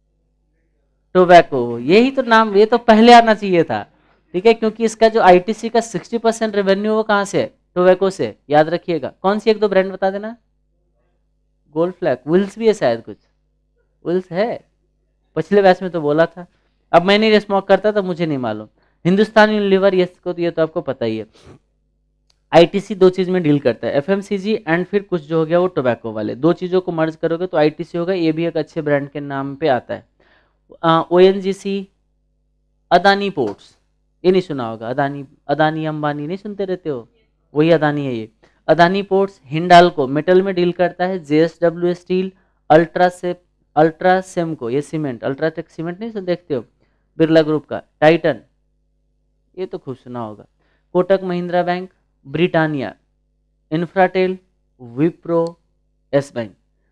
टोबैको, यही तो नाम, ये तो पहले आना चाहिए था। ठीक है, क्योंकि इसका जो आईटीसी का सिक्सटी परसेंट रेवेन्यू वो कहाँ से है, टोबैको से, याद रखिएगा। कौन सी एक दो ब्रांड बता देना। गोल्ड फ्लैग, विल्स भी है शायद, कुछ विल्स है, पिछले बैच में तो बोला था। अब मैं नहीं स्मोक करता तो मुझे नहीं मालूम। हिंदुस्तान यूनिलीवर, ये को तो ये तो आपको पता ही है। आईटीसी दो चीज में डील करता है, एफएमसीजी एंड फिर कुछ जो हो गया वो टोबैको वाले, दो चीजों को मर्ज करोगे तो आईटीसी होगा। ये भी एक अच्छे ब्रांड के नाम पे आता है। ओएनजीसी, अदानी पोर्ट्स, ये नहीं सुना होगा, अदानी, अदानी अंबानी नहीं सुनते रहते हो, वही अदानी है ये। अदानी पोर्ट्स, हिंडाल्को मेटल में डील करता है, जेएसडब्ल्यू स्टील, अल्ट्रासेप, अल्ट्रासेमको ये सीमेंट, अल्ट्राटेक सीमेंट नहीं सुन देखते हो, बिरला ग्रुप का, टाइटन ये तो खूब सुना होगा, Kotak Mahindra bank, Britannia, Infratel, Wipro, Yes bank.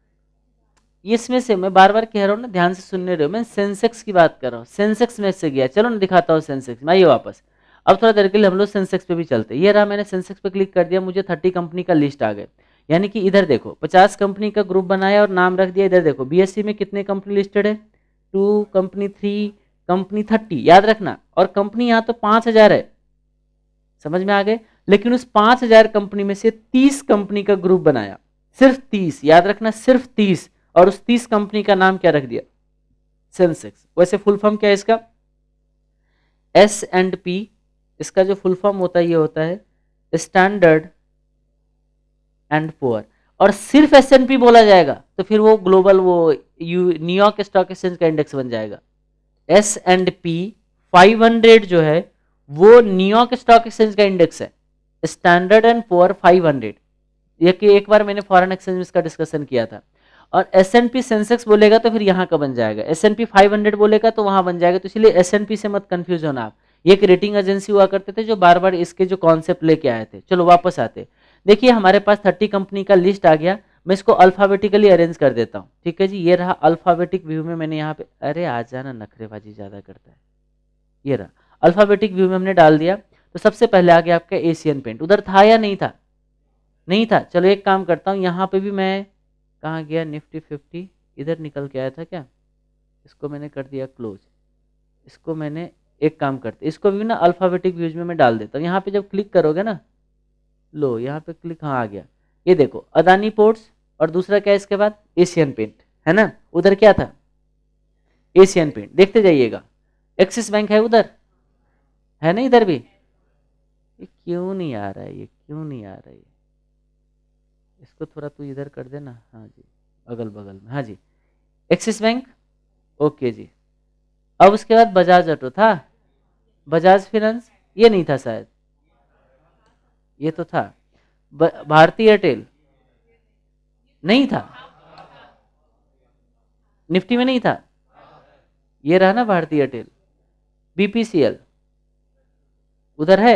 इसमें से मैं बार बार कह रहा हूँ ना, ध्यान से सुनने रहे हो, मैं सेंसेक्स की बात कर रहा हूँ, सेंसेक्स में से गया। चलो ना दिखाता हूँ सेंसेक्स में, आइए वापस। अब थोड़ा देर के लिए हम लोग सेंसेक्स पे भी चलते हैं। ये रहा, मैंने सेंसेक्स पे क्लिक कर दिया, मुझे थर्टी कंपनी का लिस्ट आ गए। यानी कि इधर देखो पचास कंपनी का ग्रुप बनाया और नाम रख दिया। इधर देखो बीएससी में कितने कंपनी लिस्टेड है, two company, three company, thirty, याद रखना। और कंपनी यहाँ तो पांच हजार है, समझ में आ गए। लेकिन उस पांच हजार कंपनी में से तीस कंपनी का ग्रुप बनाया, सिर्फ तीस, याद रखना सिर्फ तीस। और उस तीस कंपनी का नाम क्या रख दिया, सेंसेक्स। वैसे फुल फॉर्म क्या है इसका, एस एंड पी, इसका जो फुल फॉर्म होता है ये होता है स्टैंडर्ड एंड पुअर। और सिर्फ एस एंड पी बोला जाएगा तो फिर वो ग्लोबल, वो न्यूयॉर्क स्टॉक एक्सचेंज का इंडेक्स बन जाएगा। S and P five hundred जो है वो न्यूयॉर्क स्टॉक एक्सचेंज का इंडेक्स है, standard and poor five hundred. ये कि एक बार मैंने फॉरेन एक्सचेंज में इसका डिस्कशन किया था। और एस एंड पी सेंसेक्स बोलेगा तो फिर यहाँ का बन जाएगा, S and P five hundred बोलेगा तो वहां बन जाएगा। तो इसलिए एस एंड पी से मत कंफ्यूज होना आप। ये एक रेटिंग एजेंसी हुआ करते थे जो बार बार इसके जो कॉन्सेप्ट लेके आए थे। चलो वापस आते, देखिए हमारे पास थर्टी कंपनी का लिस्ट आ गया। मैं इसको अल्फाबेटिकली अरेंज कर देता हूँ, ठीक है जी। ये रहा अल्फाबेटिक व्यू में, मैंने यहाँ पे, अरे आ जाना, नखरेबाजी ज्यादा करता है। ये रहा अल्फाबेटिक व्यू में हमने डाल दिया। तो सबसे पहले आ गया आपका एशियन पेंट, उधर था या नहीं था, नहीं था। चलो एक काम करता हूँ, यहाँ पे भी मैं, कहाँ गया निफ्टी फिफ्टी, इधर निकल के आया था क्या, इसको मैंने कर दिया क्लोज। इसको मैंने, एक काम करते, इसको भी ना अल्फाबेटिक व्यूज में मैं डाल देता हूँ। यहाँ पे जब क्लिक करोगे ना, लो यहाँ पे क्लिक, हाँ आ गया। ये देखो अदानी पोर्ट्स, और दूसरा क्या है इसके बाद, एशियन पेंट, है ना। उधर क्या था, एशियन पेंट, देखते जाइएगा। एक्सिस बैंक है उधर, है ना, इधर भी। ये क्यों नहीं आ रहा है, ये क्यों नहीं आ रहा है, इसको थोड़ा तू इधर कर देना, हाँ जी, अगल बगल में, हाँ जी। एक्सिस बैंक, ओके जी। अब उसके बाद बजाज ऑटो था, बजाज फाइनेंस, ये नहीं था शायद, ये तो था। भारतीय एयरटेल नहीं था, निफ्टी में नहीं था, ये रहा ना भारतीय एयरटेल। बीपीसीएल उधर है,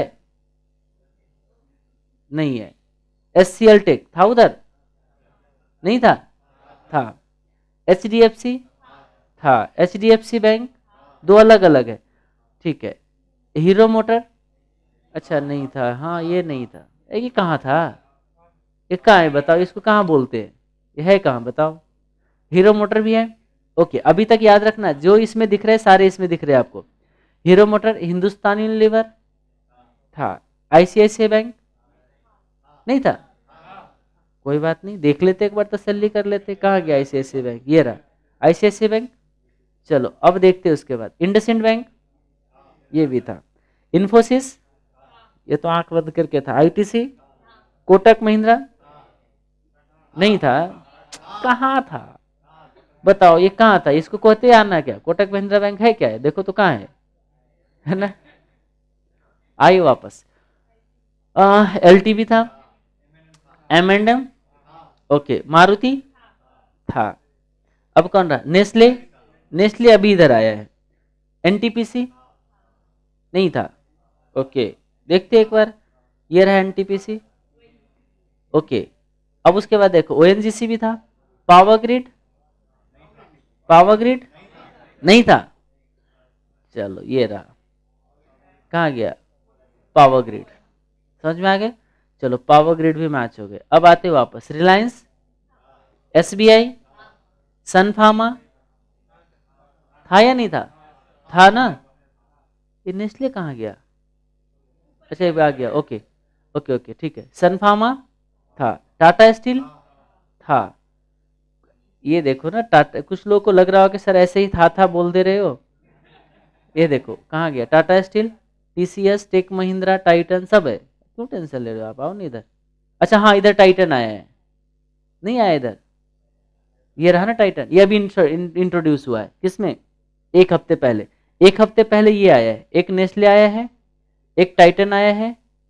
नहीं है। एचसीएल टेक था उधर, नहीं था, था। एचडीएफसी था, एचडीएफसी बैंक, दो अलग अलग है, ठीक है। हीरो मोटर, अच्छा नहीं था, हाँ ये नहीं था। ये कहाँ था, ये कहाँ है बताओ, इसको कहाँ बोलते हैं, ये है कहाँ बताओ। हीरो मोटर भी है, ओके। अभी तक याद रखना, जो इसमें दिख रहे हैं सारे इसमें दिख रहे हैं आपको। हीरो मोटर, हिंदुस्तान यूनिलीवर था, आईसीआईसीआई बैंक नहीं था, कोई बात नहीं, देख लेते एक बार, तसल्ली कर लेते। कहाँ गया आईसीआईसीआई बैंक, ये रहा आईसीआईसीआई बैंक। चलो अब देखते हैं उसके बाद, इंडसइंड बैंक, ये भी था। इन्फोसिस, ये तो आंख बंद करके था। आईटीसी, कोटक महिंद्रा नहीं था, कहाँ था बताओ, ये कहाँ था, इसको कहते आना क्या, कोटक महिंद्रा बैंक है क्या है, देखो तो कहाँ है, है ना। आइए वापस, एलटीवी था, M and M, okay. Maruti था। अब कौन रहा, नेस्ले, नेस्ले अभी इधर आया है। एनटीपीसी नहीं था, ओके। देखते एक बार, ये रहा एनटीपीसी, ओके। अब उसके बाद देखो ओएनजीसी भी था, पावर ग्रिड, पावर ग्रिड नहीं था, चलो ये रहा, कहाँ गया, पावर ग्रिड, समझ में आ गया। चलो पावर ग्रिड भी मैच हो गए। अब आते वापस, रिलायंस, एसबीआई, सन फार्मा था या नहीं था, था ना, ये नेस्ले कहाँ गया, अच्छा ये आ गया, ओके ओके ओके ठीक है, सन फार्मा था, टाटा स्टील था, ये देखो ना टाटा, कुछ लोगों को लग रहा हो कि सर ऐसे ही था था बोल दे रहे हो, ये देखो कहाँ गया, Tata steel, TCS, tech Mahindra, Titan सब है, क्यों टेंशन ले रहे हो आप, आओ नहीं इधर। अच्छा हाँ इधर टाइटन आया है, नहीं आया इधर, ये रहा ना टाइटन, ये अभी इंट्रोड्यूस हुआ है, किसमें, एक हफ्ते पहले, एक हफ्ते पहले ये आया है, एक नेस्ले आया है, एक टाइटन आया है,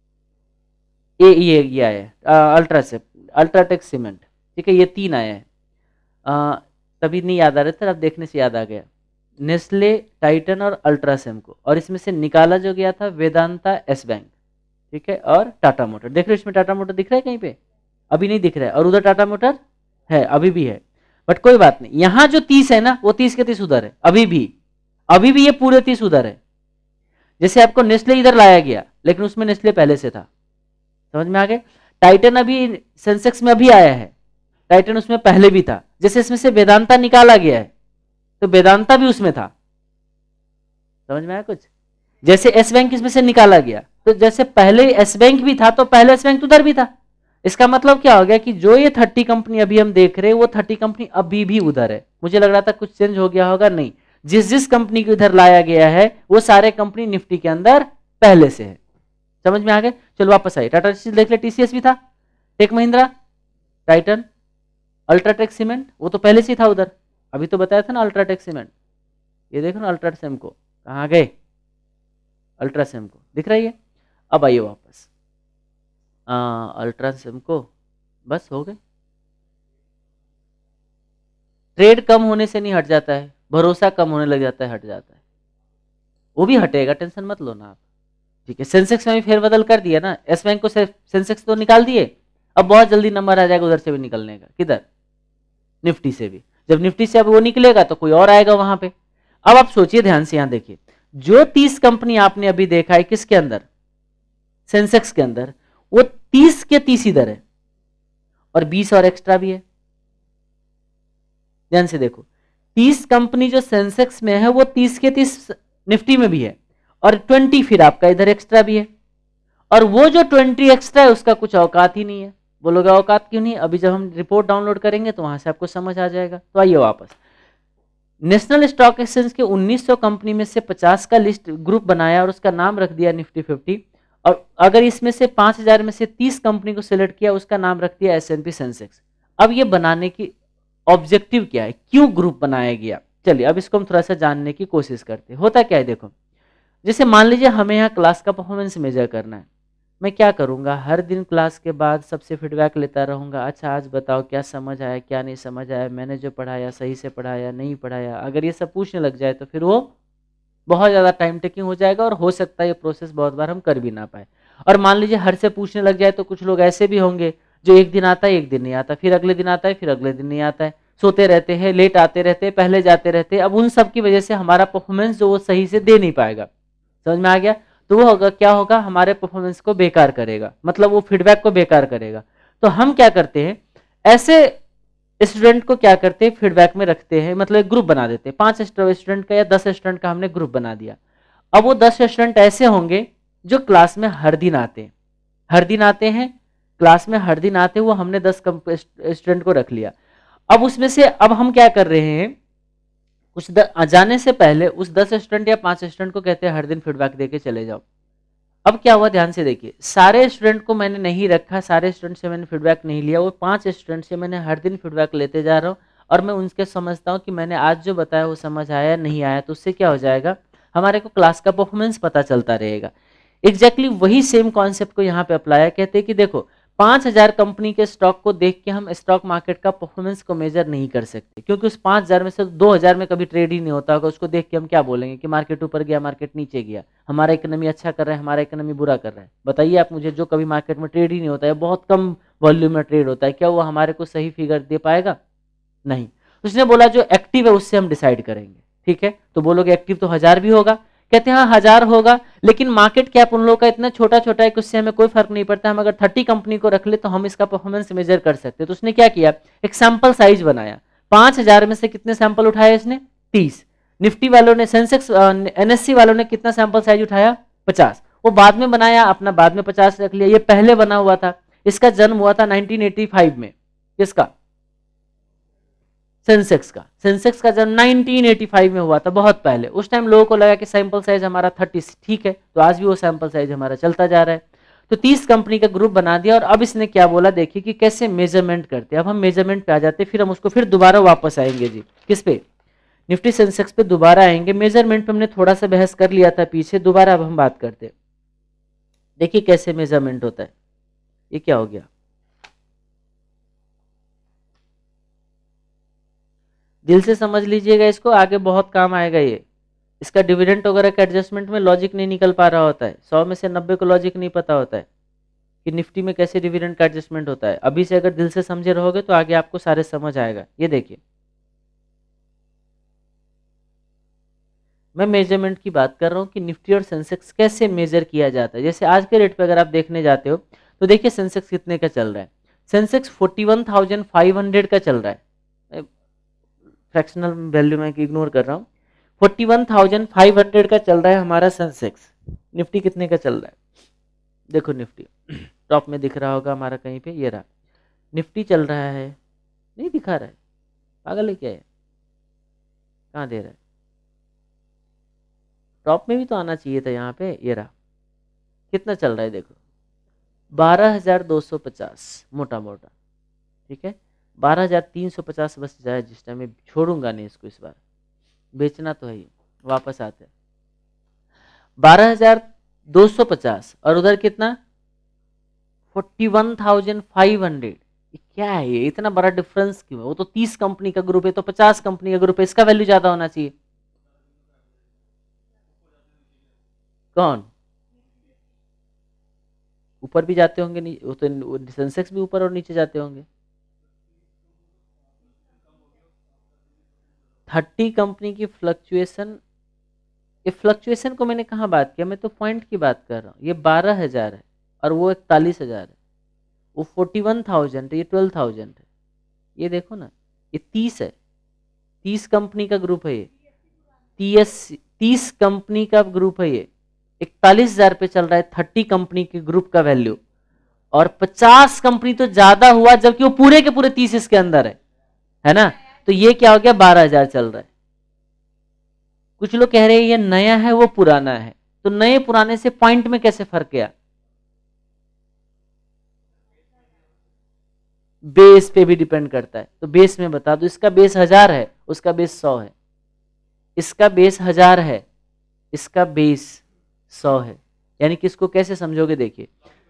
ये ये ये आया है अल्ट्रा से अल्ट्राटेक सीमेंट, ठीक है, ये तीन आया है। आ, तभी नहीं याद आ रहे थे, अब देखने से याद आ गया, नेस्ले, टाइटन और अल्ट्रासेम को, और इसमें से निकाला जो गया था वेदांता, एस बैंक, ठीक है, और टाटा मोटर, देख रहे हो इसमें टाटा मोटर दिख रहा है कहीं पे, अभी नहीं दिख रहा है, और उधर टाटा मोटर है, अभी भी है, बट कोई बात नहीं, यहां जो तीस है ना वो तीस के तीस उधर है, अभी भी अभी भी ये पूरे तीस उधर है। जैसे आपको नेस्ले इधर लाया गया, लेकिन उसमें नेस्ले पहले से था, समझ में आ गए। टाइटन अभी सेंसेक्स में अभी आया है, टाइटन उसमें पहले भी था, जैसे इसमें से वेदांता निकाला गया है तो वेदांता भी उसमें था, समझ में आया कुछ, जैसे एस बैंक इसमें से निकाला गया, तो जैसे पहले एस बैंक भी था तो पहले एस बैंक उधर भी था। इसका मतलब क्या हो गया कि जो ये थर्टी कंपनी अभी हम देख रहे हैं वो थर्टी कंपनी अभी भी उधर है। मुझे लग रहा था कुछ चेंज हो गया होगा, नहीं, जिस जिस कंपनी को इधर लाया गया है वो सारे कंपनी निफ्टी के अंदर पहले से है, समझ में आ गए। चलो वापस आइए, टाटा स्टील देख ले, टीसीएस भी था, tech Mahindra, Titan, UltraTech cement, वो तो पहले से ही था उधर, अभी तो बताया था ना अल्ट्राटेक सीमेंट, ये देखो ना अल्ट्रासेम को, कहाँ गए, अल्ट्रासेम को दिख रही है। अब आइए वापस, अल्ट्रासेम को, बस हो गए। ट्रेड कम होने से नहीं हट जाता है, भरोसा कम होने लग जाता है हट जाता है, वो भी हटेगा, टेंशन मत लो ना आप, ठीक है। सेंसेक्स में भी फेरबदल कर दिया ना, एस बैंक को सेंसेक्स तो निकाल दिए, अब बहुत जल्दी नंबर आ जाएगा उधर से भी निकलने का, किधर, निफ्टी से भी, जब निफ्टी से अब वो निकलेगा तो कोई और आएगा वहां पे। अब आप सोचिए ध्यान से, यहां देखिए, जो तीस कंपनी आपने अभी देखा है किसके अंदर, सेंसेक्स के अंदर, वो तीस के तीस इधर है, और बीस और एक्स्ट्रा भी है, ध्यान से देखो, तीस कंपनी जो सेंसेक्स में है वो तीस के तीस निफ्टी में भी है, और ट्वेंटी फिर आपका इधर एक्स्ट्रा भी है, और वो जो ट्वेंटी एक्स्ट्रा है उसका कुछ औकात ही नहीं है। बोलोगे औकात क्यों नहीं, अभी जब हम रिपोर्ट डाउनलोड करेंगे तो वहां से आपको समझ आ जाएगा। तो आइए वापस, नेशनल स्टॉक एक्सचेंज के उन्नीस सौ कंपनी में से पचास का लिस्ट ग्रुप बनाया और उसका नाम रख दिया निफ्टी फिफ्टी, और अगर इसमें से पांच हजार में से तीस कंपनी को सिलेक्ट किया, उसका नाम रख दिया एस एंड पी सेंसेक्स। अब ये बनाने की ऑब्जेक्टिव क्या है, क्यों ग्रुप बनाया गया, चलिए अब इसको हम थोड़ा सा जानने की कोशिश करते हैं। होता क्या है देखो, जैसे मान लीजिए हमें यहाँ क्लास का परफॉर्मेंस मेजर करना है, मैं क्या करूँगा, हर दिन क्लास के बाद सबसे फीडबैक लेता रहूँगा, अच्छा आज बताओ क्या समझ आया क्या नहीं समझ आया, मैंने जो पढ़ाया सही से पढ़ाया नहीं पढ़ाया, अगर ये सब पूछने लग जाए तो फिर वो बहुत ज़्यादा टाइम टेकिंग हो जाएगा, और हो सकता है ये प्रोसेस बहुत बार हम कर भी ना पाए। और मान लीजिए हर से पूछने लग जाए तो कुछ लोग ऐसे भी होंगे जो एक दिन आता है एक दिन नहीं आता, फिर अगले दिन आता है फिर अगले दिन नहीं आता है, सोते रहते हैं, लेट आते रहते हैं, पहले जाते रहते हैं, अब उन सब की वजह से हमारा परफॉर्मेंस जो वो सही से दे नहीं पाएगा, समझ में आ गया। तो वो होगा क्या होगा, हमारे परफॉर्मेंस को बेकार करेगा, मतलब वो फीडबैक को बेकार करेगा। तो हम क्या करते हैं, ऐसे स्टूडेंट को क्या करते हैं, फीडबैक में रखते हैं, मतलब एक ग्रुप बना देते हैं, पांच स्टूडेंट का या दस स्टूडेंट का हमने ग्रुप बना दिया। अब वो दस स्टूडेंट ऐसे होंगे जो क्लास में हर दिन आते हैं, हर दिन आते हैं क्लास में, हर दिन आते हैं, वो हमने दस स्टूडेंट को रख लिया। अब उसमें से अब हम क्या कर रहे हैं, उस जाने से पहले उस दस स्टूडेंट या पांच स्टूडेंट को कहते हैं हर दिन फीडबैक देके चले जाओ। अब क्या हुआ, ध्यान से देखिए, सारे स्टूडेंट को मैंने नहीं रखा, सारे स्टूडेंट से मैंने फीडबैक नहीं लिया, वो पांच स्टूडेंट से मैंने हर दिन फीडबैक लेते जा रहा हूँ, और मैं उनके समझता हूँ कि मैंने आज जो बताया वो समझ आया नहीं आया, तो उससे क्या हो जाएगा, हमारे को क्लास का परफॉर्मेंस पता चलता रहेगा। एग्जैक्टली वही सेम कॉन्सेप्ट को यहाँ पे अप्लाई कहते हैं कि देखो पांच हजार कंपनी के स्टॉक को देख के हम स्टॉक मार्केट का परफॉर्मेंस को मेजर नहीं कर सकते, क्योंकि उस पांच हजार में से दो हजार में कभी ट्रेड ही नहीं होता होगा, उसको देख के हम क्या बोलेंगे कि मार्केट ऊपर गया मार्केट नीचे गया, हमारा इकोनॉमी अच्छा कर रहा है हमारा इकोनॉमी बुरा कर रहा है। बताइए आप मुझे, जो कभी मार्केट में ट्रेड ही नहीं होता है, बहुत कम वॉल्यूम में ट्रेड होता है, क्या वो हमारे को सही फिगर दे पाएगा, नहीं। उसने बोला जो एक्टिव है उससे हम डिसाइड करेंगे, ठीक है, तो बोलोगे एक्टिव तो हजार भी होगा, कहते हैं हाँ हजार होगा, लेकिन मार्केट कैप उन लोगों का इतना छोटा छोटा है कि उससे हमें कोई फर्क नहीं पड़ता, हम अगर थर्टी कंपनी को रख ले तो हम इसका परफॉर्मेंस मेजर कर सकते हैं। तो उसने क्या किया, एक सैंपल साइज बनाया, पांच हजार में से कितने सैंपल उठाए इसने, तीस। निफ्टी वालों ने, सेंसेक्स एनएससी वालों ने कितना सैंपल साइज उठाया, पचास। वो बाद में बनाया अपना, बाद में पचास रख लिया, ये पहले बना हुआ था। इसका जन्म हुआ था नाइनटीन एटी फाइव में, किसका, सेंसेक्स का। सेंसेक्स का जन्म नाइनटीन एटी फाइव में हुआ था, बहुत पहले। उस टाइम लोगों को लगा कि सैंपल साइज हमारा तीस ठीक है, तो आज भी वो सैंपल साइज हमारा चलता जा रहा है। तो तीस कंपनी का ग्रुप बना दिया, और अब इसने क्या बोला देखिए कि कैसे मेजरमेंट करते हैं। अब हम मेजरमेंट पे आ जाते हैं, फिर हम उसको फिर दोबारा वापस आएंगे जी, किस पे, निफ्टी सेंसेक्स पे दोबारा आएंगे। मेजरमेंट पे हमने थोड़ा सा बहस कर लिया था पीछे, दोबारा अब हम बात करते हैं। देखिए कैसे मेजरमेंट होता है। ये क्या हो गया, दिल से समझ लीजिएगा इसको, आगे बहुत काम आएगा ये। इसका डिविडेंड वगैरह का एडजस्टमेंट में लॉजिक नहीं निकल पा रहा होता है, सौ में से नब्बे को लॉजिक नहीं पता होता है कि निफ्टी में कैसे डिविडेंड का एडजस्टमेंट होता है। अभी से अगर दिल से समझे रहोगे तो आगे आपको सारे समझ आएगा। ये देखिए, मैं मेजरमेंट की बात कर रहा हूँ कि निफ्टी और सेंसेक्स कैसे मेजर किया जाता है। जैसे आज के रेट पे अगर आप देखने जाते हो तो देखिए सेंसेक्स कितने का चल रहा है, Sensex forty one thousand five hundred का चल रहा है, फ्रैक्शनल वैल्यू में इग्नोर कर रहा हूँ, forty one thousand five hundred का चल रहा है हमारा सेंसेक्स। निफ्टी कितने का चल रहा है, देखो निफ्टी टॉप में दिख रहा होगा हमारा कहीं पे, ये रहा निफ्टी चल रहा है, नहीं दिखा रहा है, पागल है क्या है, कहाँ दे रहा है, टॉप में भी तो आना चाहिए था यहाँ पे, ये रहा कितना चल रहा है देखो, बारह हजार दो सौ पचास मोटा मोटा, ठीक है, बारह हजार तीन सौ पचास बस जाए जिस टाइम में, छोड़ूंगा नहीं इसको, इस बार बेचना तो है ही। वापस आते हैं, बारह हजार दो सौ पचास और उधर कितना, forty one thousand five hundred. क्या है ये, इतना बड़ा डिफरेंस क्यों है, वो तो तीस कंपनी का ग्रुप है, तो पचास कंपनी का ग्रुप है, इसका वैल्यू ज्यादा होना चाहिए। कौन, ऊपर भी जाते होंगे, नहीं वो तो सेंसेक्स भी ऊपर और नीचे जाते होंगे। थर्टी कंपनी की फ्लक्चुएशन, ये फ्लक्चुएशन को मैंने कहाँ बात किया, मैं तो पॉइंट की बात कर रहा हूँ। ये बारह हजार है और वो इकतालीस हजार है, वो फोर्टी वन थाउजेंड है, ये ट्वेल्व थाउजेंड है। ये देखो ना, ये तीस है, तीस कंपनी का ग्रुप है ये, तीस तीस कंपनी का ग्रुप है ये, इकतालीस हजार पे चल रहा है थर्टी कंपनी के ग्रुप का वैल्यू, और पचास कंपनी तो ज्यादा हुआ जबकि वो पूरे के पूरे तीस इसके अंदर है है ना। तो ये क्या हो गया, बारह हजार चल रहा है। कुछ लोग कह रहे हैं ये नया है वो पुराना है, तो नए पुराने से पॉइंट में कैसे फर्क गया, बेस पे भी डिपेंड करता है। तो बेस में बता दो, इसका बेस हजार है, उसका बेस सौ है, इसका बेस हजार है, इसका बेस सौ है, यानी कि इसको कैसे समझोगे देखिए,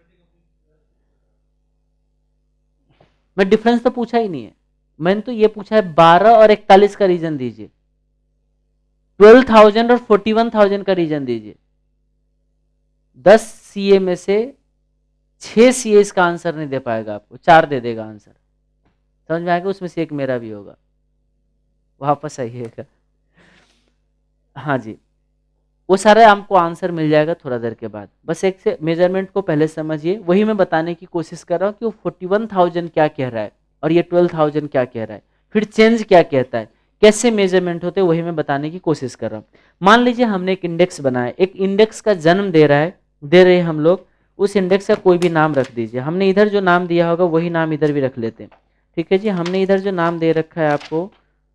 मैं डिफरेंस तो पूछा ही नहीं है, मैंने तो ये पूछा है बारह और इकतालीस का रीजन दीजिए, ट्वेल्व थाउजेंड और फोर्टी वन थाउजेंड का रीजन दीजिए। दस सीए में से छह सीए इसका आंसर नहीं दे पाएगा आपको, चार दे देगा आंसर, समझ में आएगा, उसमें से एक मेरा भी होगा। वापस आइएगा, हाँ जी, वो सारा आपको आंसर मिल जाएगा थोड़ा देर के बाद। बस एक से मेजरमेंट को पहले समझिए, वही मैं बताने की कोशिश कर रहा हूँ कि वो फोर्टी वन थाउजेंड क्या कह रहा है और ये ट्वेल्व थाउजेंड क्या कह रहा है, फिर चेंज क्या कहता है, कैसे मेजरमेंट होते हैं, वही मैं बताने की कोशिश कर रहा हूँ। मान लीजिए हमने एक इंडेक्स बनाया, एक इंडेक्स का जन्म दे रहा है, दे रहे हैं हम लोग, उस इंडेक्स का कोई भी नाम रख दीजिए। हमने इधर जो नाम दिया होगा वही नाम इधर भी रख लेते हैं, ठीक है जी। हमने इधर जो नाम दे रखा है, आपको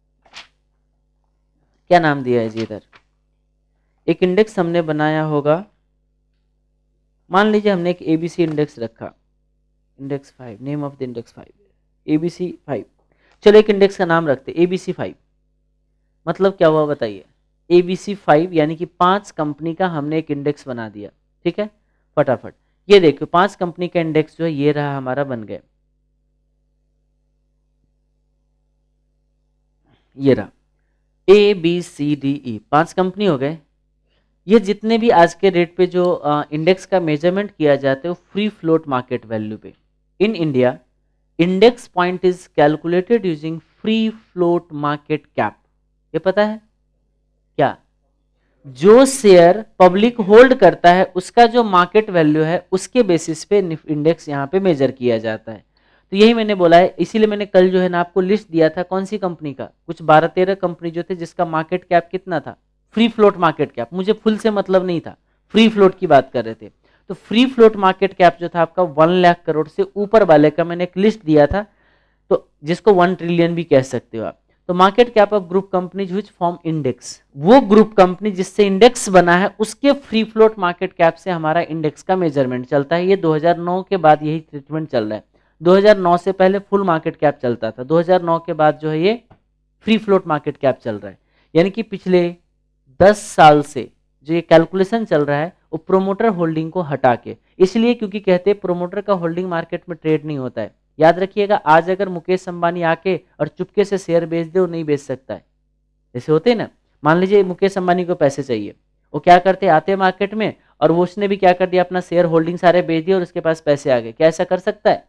क्या नाम दिया है जी, इधर एक इंडेक्स हमने बनाया होगा, मान लीजिए हमने एक एबीसी इंडेक्स रखा, index five, name of the index five, ABC five. चलो एक इंडेक्स का नाम रखते एबीसी फाइव, मतलब क्या हुआ बताइए, एबीसी फाइव यानी कि पांच कंपनी का हमने एक इंडेक्स बना दिया, ठीक है। फटाफट ये देखो, पांच कंपनी का इंडेक्स जो है ये रहा हमारा, बन गया, ये रहा ए बी सी डी ई, पांच कंपनी हो गए। ये जितने भी आज के रेट पे जो इंडेक्स का मेजरमेंट किया जाता है वो फ्री फ्लोट मार्केट वैल्यू पे। In India index point is calculated using free float market cap, ये पता है, क्या, जो शेयर पब्लिक होल्ड करता है उसका जो मार्केट वैल्यू है उसके बेसिस पे इंडेक्स यहाँ पे मेजर किया जाता है। तो यही मैंने बोला है, इसीलिए मैंने कल जो है ना आपको लिस्ट दिया था कौन सी कंपनी का, कुछ बारह तेरह कंपनी जो थे जिसका मार्केट कैप कितना था, फ्री फ्लोट मार्केट कैप, मुझे फुल से मतलब नहीं था, फ्री फ्लोट की बात कर रहे थे। तो फ्री फ्लोट मार्केट कैप जो था आपका वन लाख करोड़ से ऊपर वाले का मैंने एक लिस्ट दिया था, तो जिसको वन ट्रिलियन भी कह सकते हो आप। तो market cap of group companies which form index, वो ग्रुप कंपनी जिससे इंडेक्स बना है उसके फ्री फ्लोट मार्केट कैप से हमारा इंडेक्स का मेजरमेंट चलता है। ये दो हज़ार नौ के बाद यही ट्रीटमेंट चल रहा है। दो हज़ार नौ से पहले फुल मार्केट कैप चलता था, दो हज़ार नौ के बाद जो है ये फ्री फ्लोट मार्केट कैप चल रहा है। यानी कि पिछले दस साल से जो ये कैलकुलेशन चल रहा है वो प्रोमोटर होल्डिंग को हटा के, इसलिए क्योंकि कहते हैं प्रोमोटर का होल्डिंग मार्केट में ट्रेड नहीं होता है। याद रखिएगा, आज अगर मुकेश अंबानी आके और चुपके से शेयर बेच दे, वो नहीं बेच सकता है। जैसे होते हैं ना, मान लीजिए मुकेश अंबानी को पैसे चाहिए, वो क्या करते, आते मार्केट में और वो उसने भी क्या कर दिया, अपना शेयर होल्डिंग सारे बेच दिए और उसके पास पैसे आ गए। क्या ऐसा कर सकता है?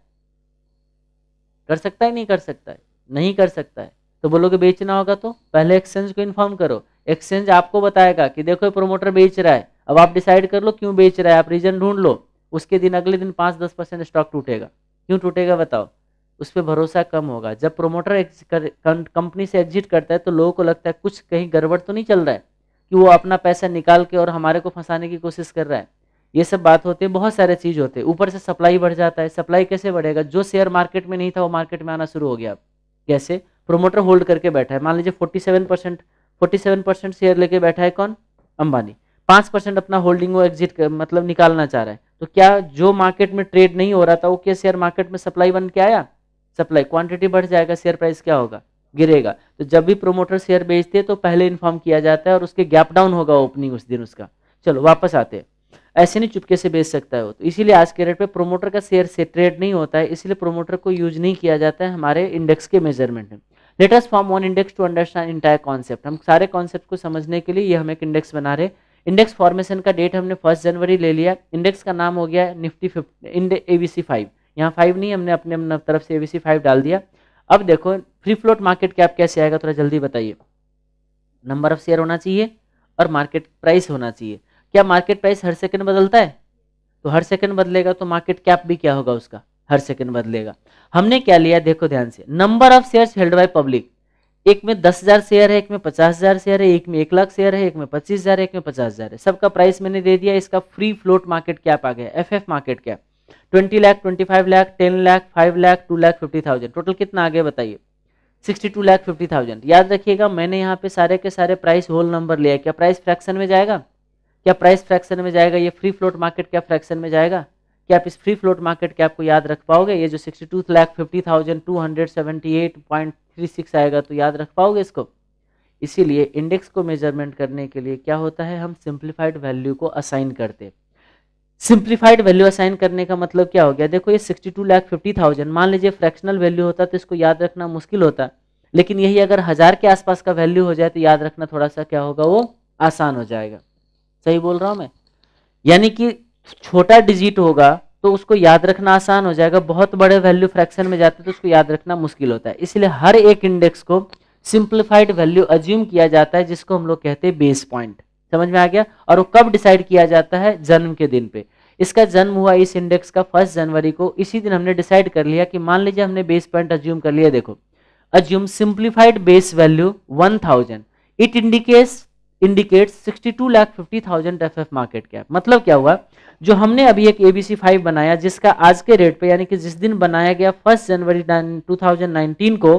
कर सकता है? नहीं कर सकता है, नहीं कर सकता है। तो बोलोगे बेचना होगा तो पहले एक्सचेंज को इन्फॉर्म करो, एक्सचेंज आपको बताएगा कि देखो प्रोमोटर बेच रहा है, अब आप डिसाइड कर लो क्यों बेच रहा है, आप रीजन ढूंढ लो। उसके दिन अगले दिन पाँच दस परसेंट स्टॉक टूटेगा। क्यों टूटेगा बताओ? उस पर भरोसा कम होगा। जब प्रोमोटर कंपनी से एग्जिट करता है तो लोगों को लगता है कुछ कहीं गड़बड़ तो नहीं चल रहा है, कि वो अपना पैसा निकाल के और हमारे को फंसाने की कोशिश कर रहा है। ये सब बात होते हैं, बहुत सारे चीज होते हैं। ऊपर से सप्लाई बढ़ जाता है। सप्लाई कैसे बढ़ेगा? जो शेयर मार्केट में नहीं था वो मार्केट में आना शुरू हो गया। कैसे? प्रोमोटर होल्ड करके बैठा है। मान लीजिए forty seven percent forty seven percent share लेके बैठा है कौन? अंबानी। पाँच परसेंट अपना होल्डिंग वो एग्जिट मतलब निकालना चाह रहा है। तो क्या जो मार्केट में ट्रेड नहीं हो रहा था वो क्या शेयर मार्केट में सप्लाई बन के आया? सप्लाई, क्वांटिटी बढ़ जाएगा, शेयर प्राइस क्या होगा? गिरेगा। तो जब भी प्रोमोटर शेयर बेचते हैं तो पहले इन्फॉर्म किया जाता है और उसके गैप डाउन होगा ओपनिंग उस दिन उसका। चलो वापस आते हैं। ऐसे नहीं चुपके से बेच सकता है वो। तो इसीलिए आज के रेट पे प्रोमोटर का शेयर से ट्रेड नहीं होता है, इसलिए प्रोमोटर को यूज नहीं किया जाता है हमारे इंडेक्स के मेजरमेंट में। Let us form one index to understand entire concept. हम सारे कॉन्सेप्ट को समझने के लिए ये हम एक इंडेक्स बना रहे। इंडेक्स फॉर्मेशन का डेट हमने फर्स्ट जनवरी ले लिया। इंडेक्स का नाम हो गया निफ्टी फिफ्टी एबीसी फाइव। यहाँ फाइव नहीं, हमने अपने अपने तरफ से एबीसी फाइव डाल दिया। अब देखो फ्री फ्लोट मार्केट कैप कैसे आएगा, थोड़ा जल्दी बताइए। नंबर ऑफ शेयर होना चाहिए और मार्केट प्राइस होना चाहिए। क्या मार्केट प्राइस हर सेकंड बदलता है? तो हर सेकंड बदलेगा तो मार्केट कैप भी क्या होगा उसका? हर सेकंड बदलेगा। हमने क्या लिया देखो ध्यान से, number of shares held by public. एक में दस हजार शेयर है, एक में पचास हजार शेयर है, एक में एक लाख शेयर है, एक में पच्चीस हजार है, एक में पचास हजार है। सबका प्राइस मैंने दे दिया। इसका फ्री फ्लोट मार्केट कैप आ गया, F F market cap. Twenty lakh, twenty five lakh, ten lakh, five lakh, two lakh fifty thousand, total कितना आ गया बताइए? Sixty two lakh fifty thousand. याद रखिएगा मैंने यहाँ पे सारे के सारे प्राइस होल नंबर लिया। क्या प्राइस फ्रैक्शन में जाएगा? क्या प्राइस फ्रैक्शन में जाएगा? ये free float market cap fraction में जाएगा? क्या आप इस फ्री फ्लोट मार्केट कैप को याद रख पाओगे? ये जो sixty two lakh fifty thousand two hundred seventy eight point three six आएगा, तो याद रख पाओगे इसको? इसीलिए इंडेक्स को मेजरमेंट करने के लिए क्या होता है, हम सिंप्लीफाइड वैल्यू को असाइन करते हैं। सिंप्लीफाइड वैल्यू असाइन करने का मतलब क्या हो गया? देखो ये sixty two lakh fifty thousand, मान लीजिए फ्रैक्शनल वैल्यू होता तो इसको याद रखना मुश्किल होता, लेकिन यही अगर हजार के आसपास का वैल्यू हो जाए तो याद रखना थोड़ा सा क्या होगा, वो आसान हो जाएगा। सही बोल रहा हूं मैं? यानी कि छोटा डिजिट होगा तो उसको याद रखना आसान हो जाएगा, बहुत बड़े वैल्यू फ्रैक्शन में जाते तो उसको याद रखना मुश्किल होता है। इसलिए हर एक इंडेक्स को सिंप्लीफाइड वैल्यू अज्यूम किया जाता है, जिसको हम लोग कहते हैं बेस पॉइंट। समझ में आ गया? और वो कब डिसाइड किया जाता है? जन्म के दिन पे। इसका जन्म हुआ इस इंडेक्स का फर्स्ट जनवरी को। इसी दिन हमने डिसाइड कर लिया कि मान लीजिए हमने बेस पॉइंट अज्यूम कर लिया। देखो, assume simplified base value one thousand, it indicates indicates sixty two lakh fifty thousand F F market cap. मतलब क्या हुआ, जो हमने अभी एक एबीसी फाइव बनाया जिसका आज के रेट पे यानी कि जिस दिन बनाया गया first January two thousand nineteen को,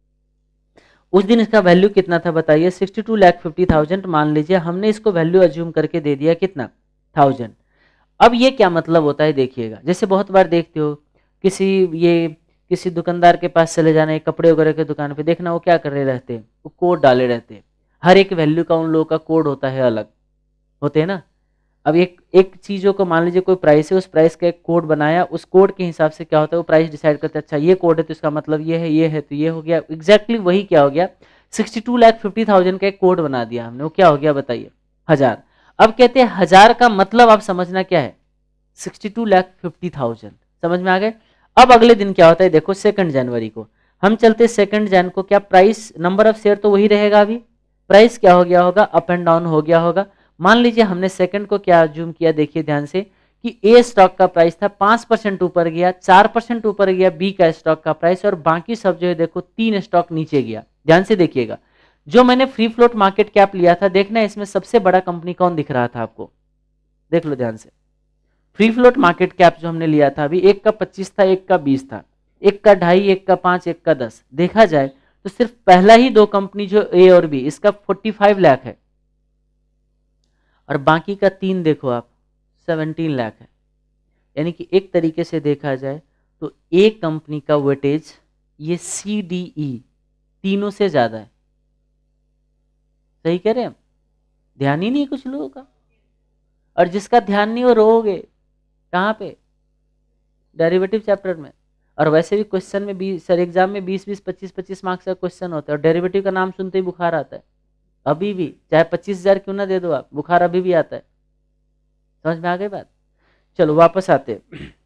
उस दिन इसका वैल्यू कितना था बताइए? Sixty two lakh fifty thousand. मान लीजिए हमने इसको वैल्यू अज्यूम करके दे दिया कितना? थाउजेंड। अब ये क्या मतलब होता है देखिएगा, जैसे बहुत बार देखते हो किसी ये किसी दुकानदार के पास चले जाना है, कपड़े वगैरह के दुकान पे देखना, वो क्या कर रहे रहते हैं, वो कोड डाले रहते हैं। हर एक वैल्यू का उन लोगों का कोड होता है, अलग होते हैं ना। अब एक एक चीज़ों को मान लीजिए कोई प्राइस है, उस प्राइस का एक कोड बनाया, उस कोड के हिसाब से क्या होता है, वो प्राइस डिसाइड करते हैं। अच्छा ये कोड है तो इसका मतलब ये है, ये है तो ये हो गया। एग्जैक्टली वही क्या हो गया, sixty two lakh fifty thousand का एक कोड बना दिया हमने, वो क्या हो गया बताइए? हजार। अब कहते हैं हजार का मतलब आप समझना क्या है, sixty two lakh fifty thousand. समझ में आ गए? अब अगले दिन क्या होता है देखो, सेकंड जनवरी को हम चलते सेकंड जन को, क्या प्राइस नंबर ऑफ शेयर तो वही रहेगा, अभी प्राइस क्या हो गया होगा, अप एंड डाउन हो गया होगा। मान लीजिए हमने सेकंड को क्या जूम किया, देखिए ध्यान से कि ए स्टॉक का प्राइस था पांच परसेंट ऊपर गया, चार परसेंट ऊपर गया बी का स्टॉक का प्राइस, और बाकी सब जो है देखो तीन स्टॉक नीचे गया। ध्यान से देखिएगा, जो मैंने फ्री फ्लोट मार्केट कैप लिया था, देखना इसमें सबसे बड़ा कंपनी कौन दिख रहा था आपको, देख लो ध्यान से। फ्री फ्लोट मार्केट कैप जो हमने लिया था अभी, एक का पच्चीस था, एक का बीस था, एक का ढाई, एक का पांच, एक का दस। देखा जाए तो सिर्फ पहला ही दो कंपनी जो ए और बी, इसका पैंतालीस लाख है, और बाकी का तीन देखो आप सत्रह लाख है। यानी कि एक तरीके से देखा जाए तो एक कंपनी का वेटेज ये सी डी ई तीनों से ज्यादा है। सही कह रहे हैं हम? ध्यान ही नहीं कुछ लोगों का, और जिसका ध्यान नहीं वो रोगे कहाँ पे, डेरिवेटिव चैप्टर में। और वैसे भी क्वेश्चन में बीस सर एग्जाम में बीस बीस पच्चीस पच्चीस मार्क्स का क्वेश्चन होता है, और डेरिवेटिव का नाम सुनते ही बुखार आता है। अभी भी चाहे पच्चीस हजार क्यों ना दे दो आप, बुखार अभी भी आता है। समझ में आ गई बात? चलो वापस आते,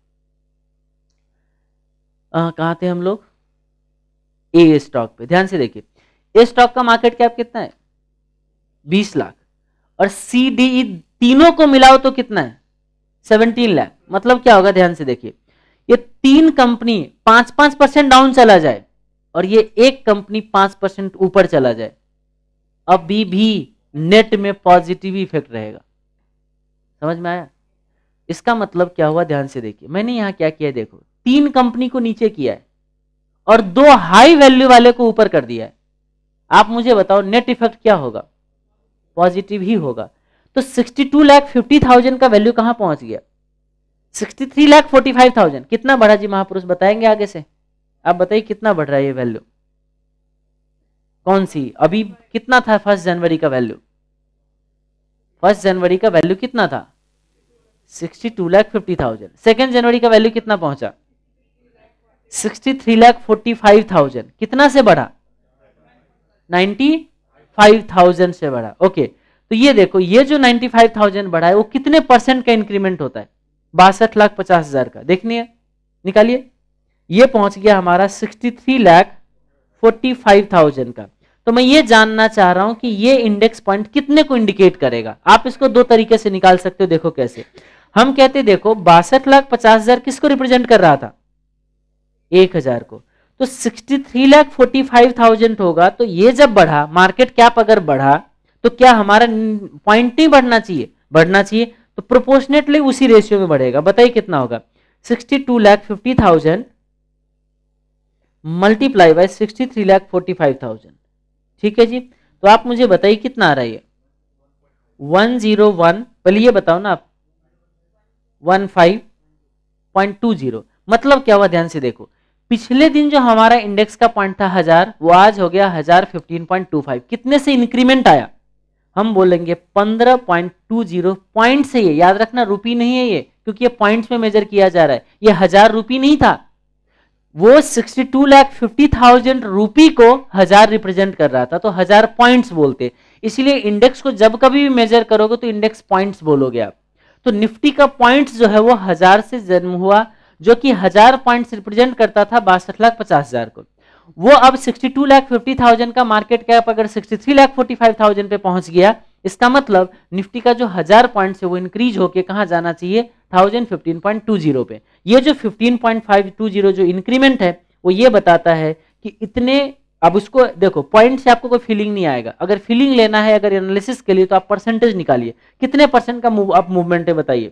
कहाँ थे हम लोग, ए स्टॉक पे। ध्यान से देखिए, ए स्टॉक का मार्केट कैप कितना है, बीस लाख, और सी डी ई तीनों को मिलाओ तो कितना है, सत्रह लाख। मतलब क्या होगा, ध्यान से देखिए, ये तीन कंपनी पांच पांच परसेंट डाउन चला जाए और ये एक कंपनी पांच परसेंट ऊपर चला जाए, अभी भी नेट में पॉजिटिव इफेक्ट रहेगा। समझ में आया? इसका मतलब क्या हुआ, ध्यान से देखिए, मैंने यहां क्या किया, देखो तीन कंपनी को नीचे किया है और दो हाई वैल्यू वाले को ऊपर कर दिया है। आप मुझे बताओ नेट इफेक्ट क्या होगा, पॉजिटिव ही होगा। तो बासठ लाख फिफ्टी थाउजेंड का वैल्यू कहां पहुंच गया, तिरेसठ लाख फोर्टी फाइव थाउजेंड। कितना बढ़ा जी महापुरुष, बताएंगे आगे से? आप बताइए कितना बढ़ रहा है ये वैल्यू, कौन सी? अभी कितना था फर्स्ट जनवरी का वैल्यू, फर्स्ट जनवरी का वैल्यू कितना था, बासठ lakh fifty thousand. Second January का वैल्यू कितना पहुंचा, तिरेसठ लाख फोर्टी फाइव थाउजेंड। कितना से बढ़ा, पचानवे थाउजेंड से बढ़ा। ओके, तो ये देखो, ये जो पचानवे थाउजेंड बढ़ा है वो कितने परसेंट का इंक्रीमेंट होता है, बासठ लाख पचास हजार का। देखनी है, निकालिए। ये पहुंच गया हमारा तिरेसठ लाख फोर्टी फाइव थाउजेंड का। तो मैं ये जानना चाह रहा हूं कि ये इंडेक्स पॉइंट कितने को इंडिकेट करेगा। आप इसको दो तरीके से निकाल सकते हो, देखो कैसे। हम कहते देखो बासठ लाख पचास हजार किसको रिप्रेजेंट कर रहा था, एक हजार को। तो तिरेसठ लाख फोर्टी फाइव थाउजेंड होगा, तो ये जब बढ़ा, मार्केट कैप अगर बढ़ा, तो क्या हमारा पॉइंट नहीं बढ़ना चाहिए, बढ़ना चाहिए। तो प्रोपोर्शनेटली उसी रेशियो में बढ़ेगा। बताइए कितना होगा, बासठ lakh fifty thousand multiply by तिरेसठ लाख फोर्टी फाइव थाउजेंड। ठीक है जी, तो आप मुझे बताइए कितना आ रहा है ये, वन जीरो वन, पहले ये बताओ ना आप, one five point two zero. मतलब क्या हुआ, ध्यान से देखो, पिछले दिन जो हमारा इंडेक्स का पॉइंट था हजार, वो आज हो गया हजार फिफ्टीन पॉइंट टू फाइव। कितने से इंक्रीमेंट आया, हम बोलेंगे पंद्रह पॉइंट टू जीरो पॉइंट से। ये याद रखना, रुपी नहीं है ये, क्योंकि ये पॉइंट्स में मेजर किया जा रहा है। ये हजार रुपी नहीं था, वो बासठ लाख फिफ्टी थाउजेंड रुपी को हजार रिप्रेजेंट कर रहा था, तो हजार पॉइंट्स बोलते। इसलिए इंडेक्स को जब कभी भी मेजर करोगे तो इंडेक्स पॉइंट्स बोलोगे आप। तो निफ्टी का पॉइंट्स जो है वो हजार से जन्म हुआ, जो कि हजार पॉइंट्स रिप्रेजेंट करता था बासठ लाख पचास हजार को। वो अब बासठ लाख फिफ्टी थाउजेंड का मार्केट कैप अगर तिरेसठ लाख फोर्टी फाइव थाउजेंड पे पहुंच गया, इसका मतलब निफ्टी का जो हजार पॉइंट्स है वो इंक्रीज होके कहां जाना चाहिए, thousand fifteen point two zero पे। ये जो fifteen point five two zero जो इंक्रीमेंट है, वो ये बताता है कि इतने, अब उसको देखो पॉइंट से आपको कोई फीलिंग नहीं आएगा। अगर फीलिंग लेना है, अगर एनालिसिस के लिए, तो आप परसेंटेज निकालिए, कितने परसेंट का मूव अप मूवमेंट है बताइए,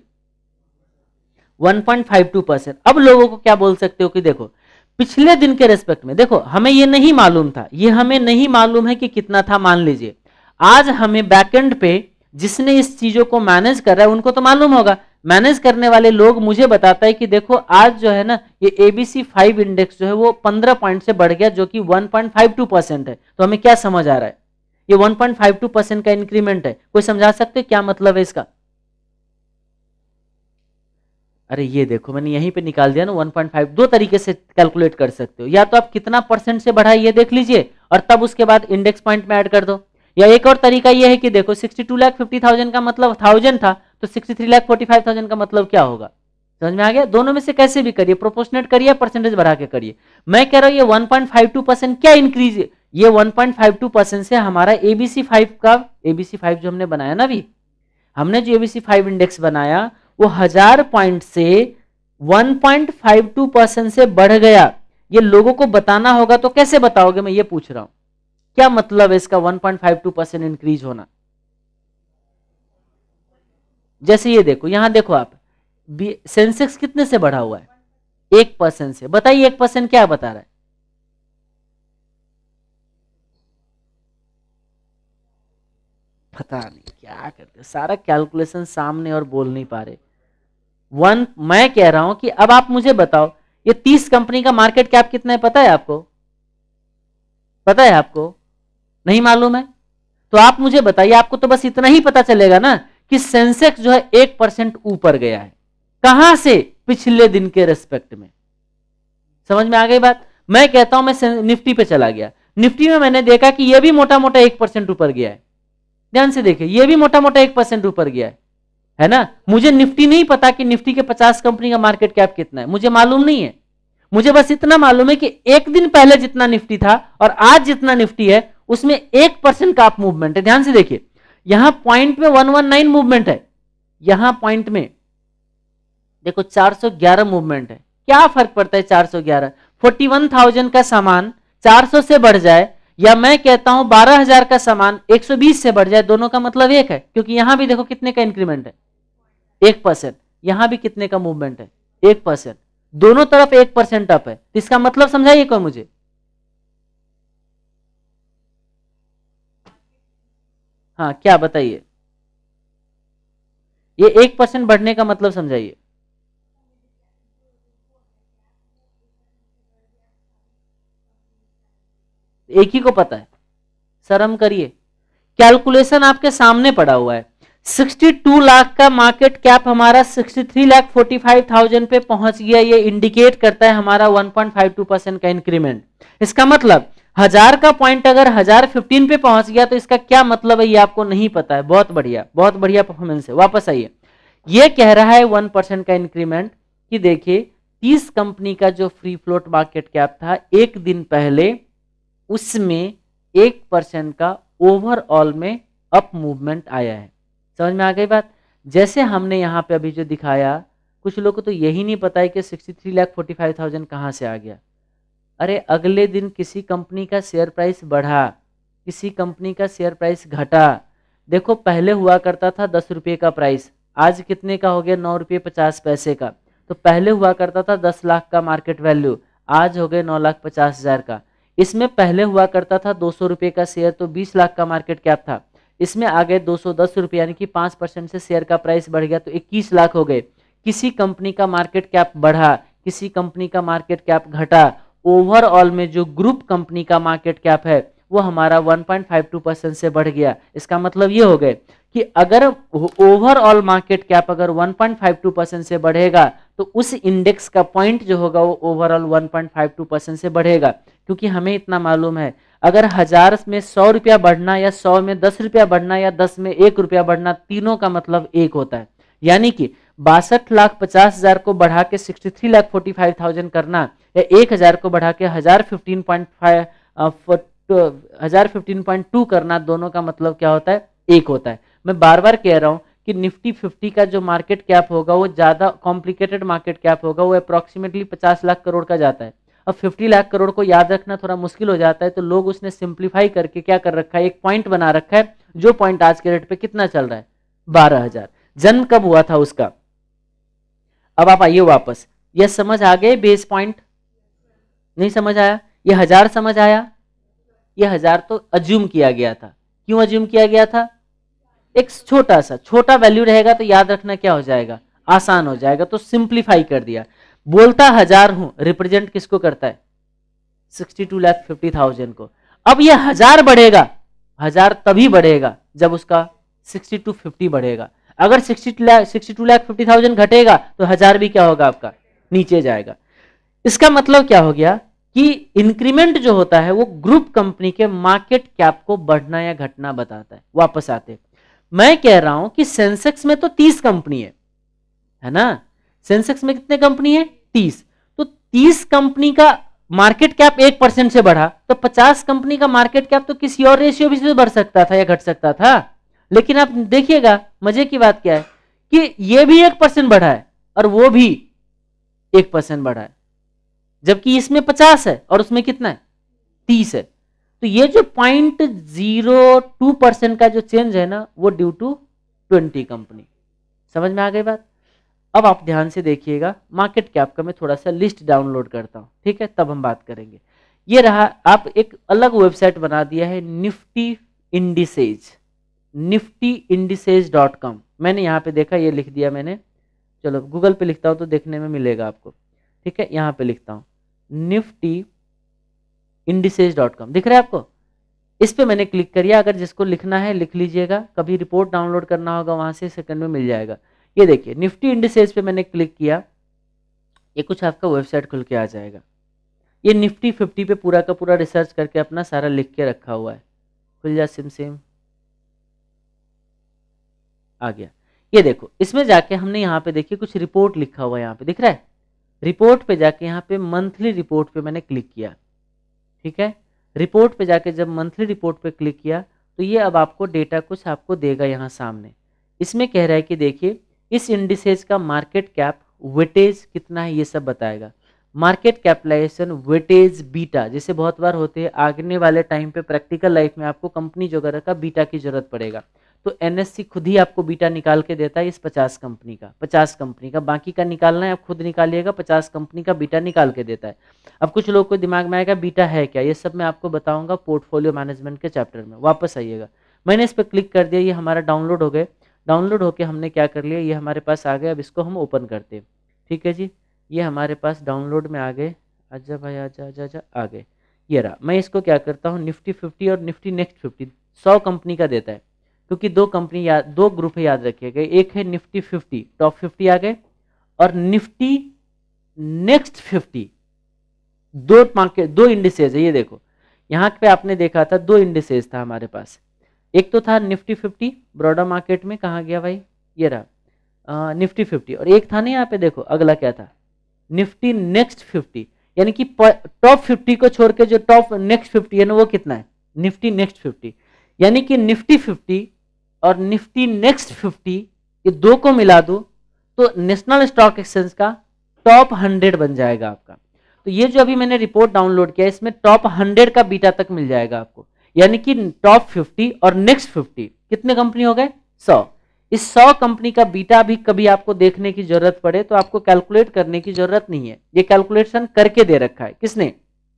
one point five two percent. अब लोगों को क्या बोल सकते हो कि देखो पिछले दिन के रेस्पेक्ट में, देखो हमें ये नहीं मालूम था, ये हमें नहीं मालूम है कि कितना था। मान लीजिए आज हमें बैकएंड पे जिसने इस चीजों को मैनेज कर रहा है उनको तो मालूम होगा। मैनेज करने वाले लोग मुझे बताता है कि देखो आज जो है ना, ये एबीसी फाइव इंडेक्स जो है वो पंद्रह पॉइंट से बढ़ गया, जो कि one point five two percent है। तो हमें क्या समझ आ रहा है, ये one point five two percent का इंक्रीमेंट है। कोई समझा सकते क्या मतलब है इसका? अरे ये देखो मैंने यहीं पे निकाल दिया ना, वन पॉइंट फाइव। दो तरीके से कैलकुलेट कर सकते हो, या तो आप कितना परसेंट से बढ़ा ये देख लीजिए और तब उसके बाद इंडेक्स पॉइंट में ऐड कर दो, या एक और तरीका ये है कि देखो बासठ लाख फिफ्टी थाउजेंड का मतलब थाउजेंड था, तो तिरेसठ लाख फोर्टी फाइव थाउजेंड का मतलब क्या होगा। समझ में आ गया? दोनों में से कैसे भी करिए, प्रोपोर्शनेट करिए, परसेंटेज बढ़ा के करिए। मैं कह रहा हूं ये one point five two percent क्या इंक्रीज, ये one point five two percent से हमारा एबीसी फाइव का, एबीसी फाइव जो हमने बनाया ना, अभी हमने जो एबीसी फाइव इंडेक्स बनाया वो हजार पॉइंट से one point five two percent से बढ़ गया। ये लोगों को बताना होगा, तो कैसे बताओगे, मैं ये पूछ रहा हूं। क्या मतलब है इसका one point five two percent increase होना? जैसे ये देखो, यहां देखो आप, सेंसेक्स कितने से बढ़ा हुआ है? एक परसेंट से। बताइए एक परसेंट क्या बता रहा है? पता नहीं क्या करते, सारा कैलकुलेशन सामने और बोल नहीं पा रहे। वन, मैं कह रहा हूं कि अब आप मुझे बताओ, ये तीस कंपनी का मार्केट कैप कितना है, पता है आपको? पता है आपको? नहीं मालूम है? तो आप मुझे बताइए, आपको तो बस इतना ही पता चलेगा ना कि सेंसेक्स जो है एक परसेंट ऊपर गया है। कहां से? पिछले दिन के रेस्पेक्ट में। समझ में आ गई बात? मैं कहता हूं मैं निफ्टी पे चला गया, निफ्टी में मैंने देखा कि यह भी मोटा मोटा एक परसेंट ऊपर गया है। ध्यान से देखिए, यह भी मोटा मोटा एक परसेंट ऊपर गया है, है ना। मुझे निफ्टी नहीं पता कि निफ्टी के पचास कंपनी का मार्केट कैप कितना है, मुझे मालूम नहीं है। मुझे बस इतना मालूम है कि एक दिन पहले जितना निफ्टी था और आज जितना निफ्टी है उसमें एक परसेंट का अप मूवमेंट है। ध्यान से देखिए, यहां पॉइंट में वन वन नाइन मूवमेंट है, यहां पॉइंट में देखो चार सौ ग्यारह मूवमेंट है। क्या फर्क पड़ता है चार सौ ग्यारह? फोर्टी वन थाउजेंड का सामान चार सौ से बढ़ जाए, या मैं कहता हूं बारह हजार का सामान एक सौ बीस से बढ़ जाए, दोनों का मतलब एक है। क्योंकि यहां भी देखो कितने का इंक्रीमेंट है, एक परसेंट। यहां भी कितने का मूवमेंट है, एक परसेंट। दोनों तरफ एक परसेंट अप है, इसका मतलब समझाइए कौन मुझे। हाँ क्या बताइए, ये एक परसेंट बढ़ने का मतलब समझाइए। एक ही को पता है, शर्म करिए। कैलकुलेशन आपके सामने पड़ा हुआ है। बासठ लाख का मार्केट कैप हमारा तिरसठ लाख पैंतालीस हज़ार पे पहुंच गया। ये इंडिकेट करता है हमारा one point five two percent का इंक्रीमेंट। इसका मतलब हजार का पॉइंट अगर हजार फिफ्टीन पे पहुंच गया तो इसका क्या मतलब है ये आपको नहीं पता है। बहुत बढ़िया, बहुत बढ़िया परफॉर्मेंस है। वापस आइए, ये कह रहा है वन परसेंट का इंक्रीमेंट कि देखिए तीस कंपनी का जो फ्री फ्लोट मार्केट कैप था एक दिन पहले, उसमें एक परसेंट का ओवरऑल में अप मूवमेंट आया है। समझ में आ गई बात? जैसे हमने यहाँ पे अभी जो दिखाया, कुछ लोगों को तो यही नहीं पता है कि तिरसठ लाख पैंतालीस हज़ार कहाँ से आ गया। अरे अगले दिन किसी कंपनी का शेयर प्राइस बढ़ा, किसी कंपनी का शेयर प्राइस घटा। देखो पहले हुआ करता था दस रुपये का प्राइस, आज कितने का हो गया? नौ रुपये पचास पैसे का। तो पहले हुआ करता था दस लाख का मार्केट वैल्यू, आज हो गए नौ लाख पचास हजार का। इसमें पहले हुआ करता था दो सौ रुपये का शेयर, तो बीस लाख का मार्केट कैप था। इसमें आ गए दो सौ दस रुपये, यानी कि पाँच परसेंट से शेयर का प्राइस बढ़ गया तो इक्कीस लाख हो गए। किसी कंपनी का मार्केट कैप बढ़ा, किसी कंपनी का मार्केट कैप घटा। ओवरऑल में जो ग्रुप कंपनी का मार्केट कैप है वो हमारा one point five two percent से बढ़ गया। इसका मतलब ये हो गए कि अगर ओवरऑल मार्केट कैप अगर one point five two percent से बढ़ेगा तो उस इंडेक्स का पॉइंट जो होगा वो overall one point five two percent से बढ़ेगा। क्योंकि हमें इतना मालूम है, अगर हजार में सौ रुपया बढ़ना या सौ में दस रुपया बढ़ना या दस में एक रुपया बढ़ना, तीनों का मतलब एक होता है। यानी कि बासठ लाख पचास हजार को बढ़ा के sixty three lakh forty five thousand करना, या एक हजार को बढ़ा के हजार फिफ्टीन पॉइंट फाइव हजार फिफ्टीन पॉइंट टू करना, दोनों का मतलब क्या होता है? एक होता है। मैं बार बार कह रहा हूं कि निफ्टी फिफ्टी का जो मार्केट कैप होगा वो ज्यादा कॉम्प्लिकेटेड मार्केट कैप होगा, वो अप्रोक्सीमेटली पचास लाख करोड़ का जाता है। अब पचास लाख करोड़ को याद रखना थोड़ा मुश्किल हो जाता है, तो लोग उसने सिंप्लीफाई करके क्या कर रखा है, एक पॉइंट बना रखा है, जो पॉइंट आज के रेट पे कितना चल रहा है? बारह हजार। जन्म कब हुआ था उसका? अब आप आइए वापस, ये समझ आ गए बेस पॉइंट? नहीं समझ आया? ये हजार समझ आया? ये हजार तो अज्यूम किया गया था। क्यों अज्यूम किया गया था? एक छोटा सा छोटा वैल्यू रहेगा तो याद रखना क्या हो जाएगा? आसान हो जाएगा, तो सिंप्लीफाई कर दिया। बोलता हजार हूं, रिप्रेजेंट किसको करता है? Sixty two lakh fifty thousand को। अब ये हजार बढ़ेगा, हजार तभी बढ़ेगा जब उसका सिक्सटी टू फिफ्टी बढ़ेगा। अगर sixty lakh sixty two lakh fifty thousand घटेगा तो हजार भी क्या होगा आपका? नीचे जाएगा। इसका मतलब क्या हो गया कि इंक्रीमेंट जो होता है वो ग्रुप कंपनी के मार्केट कैप को बढ़ना या घटना बताता है। वापस आते, मैं कह रहा हूं कि सेंसेक्स में तो तीस कंपनी है, है ना। सेंसेक्स में कितने कंपनी है? तीस। तो तीस कंपनी का मार्केट कैप एक परसेंट से बढ़ा तो पचास कंपनी का मार्केट कैप तो किसी और रेशियो भी से बढ़ सकता था या घट सकता था। लेकिन आप देखिएगा मजे की बात क्या है कि ये भी एक परसेंट बढ़ा है और वो भी एक परसेंट बढ़ा है, जबकि इसमें पचास है और उसमें कितना है तीस है। तो ये जो पॉइंट जीरो टू परसेंट का जो चेंज है ना वो ड्यू टू ट्वेंटी कंपनी। समझ में आ गई बात। अब आप ध्यान से देखिएगा, मार्केट कैप का मैं थोड़ा सा लिस्ट डाउनलोड करता हूं, ठीक है, तब हम बात करेंगे। ये रहा, आप एक अलग वेबसाइट बना दिया है Nifty indices, Nifty indices dot com. मैंने यहाँ पे देखा, ये लिख दिया मैंने, चलो गूगल पे लिखता हूँ तो देखने में मिलेगा आपको, ठीक है। यहाँ पे लिखता हूँ निफ्टी इंडिसेज डॉट कॉम, दिख रहा है आपको। इस पे मैंने क्लिक करिए, अगर जिसको लिखना है लिख लीजिएगा, कभी रिपोर्ट डाउनलोड करना होगा वहां से सेकंड में मिल जाएगा। ये देखिए निफ्टी इंडिसेज पे मैंने क्लिक किया, ये कुछ आपका वेबसाइट खुल के आ जाएगा। ये निफ्टी फिफ्टी पे पूरा का पूरा रिसर्च करके अपना सारा लिख के रखा हुआ है। खुल जा सिम सिम, आ गया। ये देखो इसमें जाके हमने यहाँ पे देखिए कुछ रिपोर्ट लिखा हुआ है, यहाँ पे दिख रहा है। रिपोर्ट पे जाके यहाँ पे मंथली रिपोर्ट पे मैंने क्लिक किया, ठीक है। रिपोर्ट पे जाके जब मंथली रिपोर्ट पे क्लिक किया तो ये अब आपको डेटा कुछ आपको देगा यहाँ सामने। इसमें कह रहा है कि देखिए इस इंडिसेज का मार्केट कैप वेटेज कितना है, ये सब बताएगा। मार्केट कैपिटलाइजेशन वेटेज बीटा, जैसे बहुत बार होते हैं आगने वाले टाइम पे प्रैक्टिकल लाइफ में आपको कंपनी वगैरह का बीटा की जरूरत पड़ेगा, तो एनएससी खुद ही आपको बीटा निकाल के देता है इस पचास कंपनी का, पचास कंपनी का, बाकी का निकालना है आप खुद निकालिएगा, पचास कंपनी का बीटा निकाल के देता है। अब कुछ लोग को दिमाग में आएगा बीटा है क्या, ये सब मैं आपको बताऊंगा पोर्टफोलियो मैनेजमेंट के चैप्टर में, वापस आइएगा। मैंने इस पर क्लिक कर दिया, ये हमारा डाउनलोड हो गए। डाउनलोड होके हमने क्या कर लिया, ये हमारे पास आ गए। अब इसको हम ओपन करते हैं, ठीक है जी। ये हमारे पास डाउनलोड में आ गए, आजा भाई आजा आजा आजा, आ गए। ये रहा। मैं इसको क्या करता हूँ, निफ्टी फिफ्टी और निफ्टी नेक्स्ट फिफ्टी सौ कंपनी का देता है, क्योंकि दो कंपनी याद, दो ग्रुप है याद रखिएगा, एक है निफ्टी फिफ्टी टॉप फिफ्टी आ गए, और निफ्टी नेक्स्ट फिफ्टी, दो मार्केट दो इंडिसेज है। ये देखो यहाँ पे आपने देखा था दो इंडिसेज था हमारे पास, एक तो था निफ्टी फिफ्टी ब्रॉडर मार्केट में, कहाँ गया भाई, ये रहा निफ्टी फिफ्टी, और एक था ना यहाँ पे देखो अगला क्या था, निफ्टी नेक्स्ट फिफ्टी, यानी कि टॉप फिफ्टी को छोड़ के जो टॉप नेक्स्ट फिफ्टी है ना वो कितना है, निफ्टी नेक्स्ट फिफ्टी। यानी कि निफ्टी फिफ्टी और निफ्टी नेक्स्ट फिफ्टी ये दो को मिला दो तो नेशनल स्टॉक एक्सचेंज का टॉप हंड्रेड बन जाएगा आपका। तो ये जो अभी मैंने रिपोर्ट डाउनलोड किया इसमें टॉप हंड्रेड का बीटा तक मिल जाएगा आपको, यानी कि टॉप फिफ्टी और नेक्स्ट फिफ्टी कितने कंपनी हो गए, सौ। इस सौ कंपनी का बीटा भी कभी आपको देखने की जरूरत पड़े तो आपको कैलकुलेट करने की जरूरत नहीं है, ये कैलकुलेशन करके दे रखा है। किसने,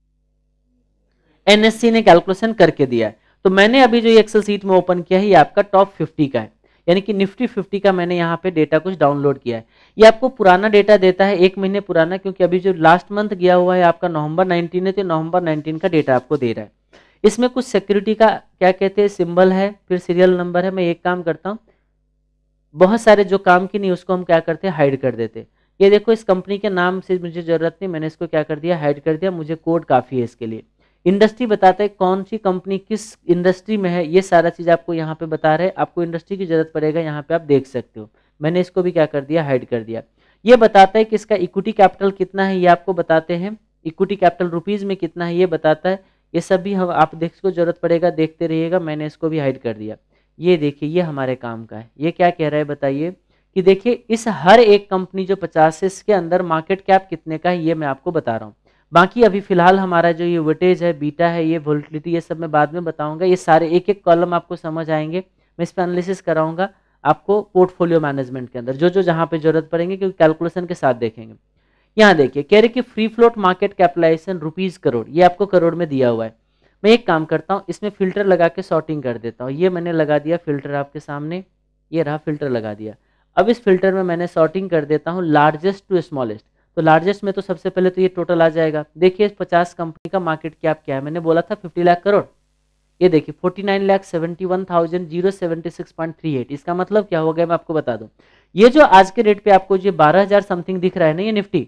एनएससी ने कैलकुलेशन करके दिया है। तो मैंने अभी जो ये एक्सेल सीट में ओपन किया है ये आपका टॉप फिफ्टी का है, यानी कि निफ्टी फिफ्टी का मैंने यहाँ पे डेटा कुछ डाउनलोड किया है। ये आपको पुराना डेटा देता है, एक महीने पुराना, क्योंकि अभी जो लास्ट मंथ गया हुआ है आपका नवंबर नाइनटीन है, तो नवंबर नाइनटीन का डेटा आपको दे रहा है। इसमें कुछ सिक्योरिटी का क्या कहते हैं सिंबल है, फिर सीरियल नंबर है। मैं एक काम करता हूँ, बहुत सारे जो काम की नहीं उसको हम क्या करते हैं हाइड कर देते। ये देखो इस कंपनी के नाम से मुझे जरूरत नहीं, मैंने इसको क्या कर दिया, हाइड कर दिया। मुझे कोड काफी है इसके लिए। इंडस्ट्री बताता है कौन सी कंपनी किस इंडस्ट्री में है, ये सारा चीज आपको यहाँ पे बता रहे हैं। आपको इंडस्ट्री की जरूरत पड़ेगा यहाँ पे आप देख सकते हो, मैंने इसको भी क्या कर दिया, हाइड कर दिया। ये बताता है कि इसका इक्विटी कैपिटल कितना है, ये आपको बताते हैं। इक्विटी कैपिटल रुपीज में कितना है ये बताता है। ये सब भी हम आप देख को जरूरत पड़ेगा, देखते रहिएगा। मैंने इसको भी हाइड कर दिया। ये देखिए ये हमारे काम का है। ये क्या कह रहा है बताइए कि देखिए इस हर एक कंपनी जो पचास है इसके अंदर मार्केट कैप कितने का है ये मैं आपको बता रहा हूँ। बाकी अभी फिलहाल हमारा जो ये वेटेज है, बीटा है, ये वोलेटिलिटी, ये सब मैं बाद में बताऊंगा। ये सारे एक एक कॉलम आपको समझ आएंगे, मैं इस पर एनालिसिस कराऊंगा आपको पोर्टफोलियो मैनेजमेंट के अंदर, जो जो जहाँ पे जरूरत पड़ेंगे, क्योंकि कैलकुलेशन के साथ देखेंगे। यहाँ देखिए कह रहे कि free float market capitalization rupees crore, ये आपको करोड़ में दिया हुआ है। मैं एक काम करता हूँ, इसमें फिल्टर लगा के सॉर्टिंग कर देता हूँ। ये मैंने लगा दिया फिल्टर आपके सामने, ये रहा फिल्टर लगा दिया। अब इस फिल्टर में मैंने सॉर्टिंग कर देता हूँ लार्जेस्ट टू स्मॉलेस्ट। तो लार्जेस्ट में तो सबसे पहले तो ये टोटल आ जाएगा। देखिए पचास कंपनी का मार्केट कैप क्या है, मैंने बोला था फिफ्टी लाख करोड़। ये देखिए forty nine lakh seventy one thousand zero seventy six point three eight. इसका मतलब क्या हो गया मैं आपको बता दूं। ये जो आज के रेट पे आपको जो बारह हजार समथिंग दिख रहा है ना, ये निफ्टी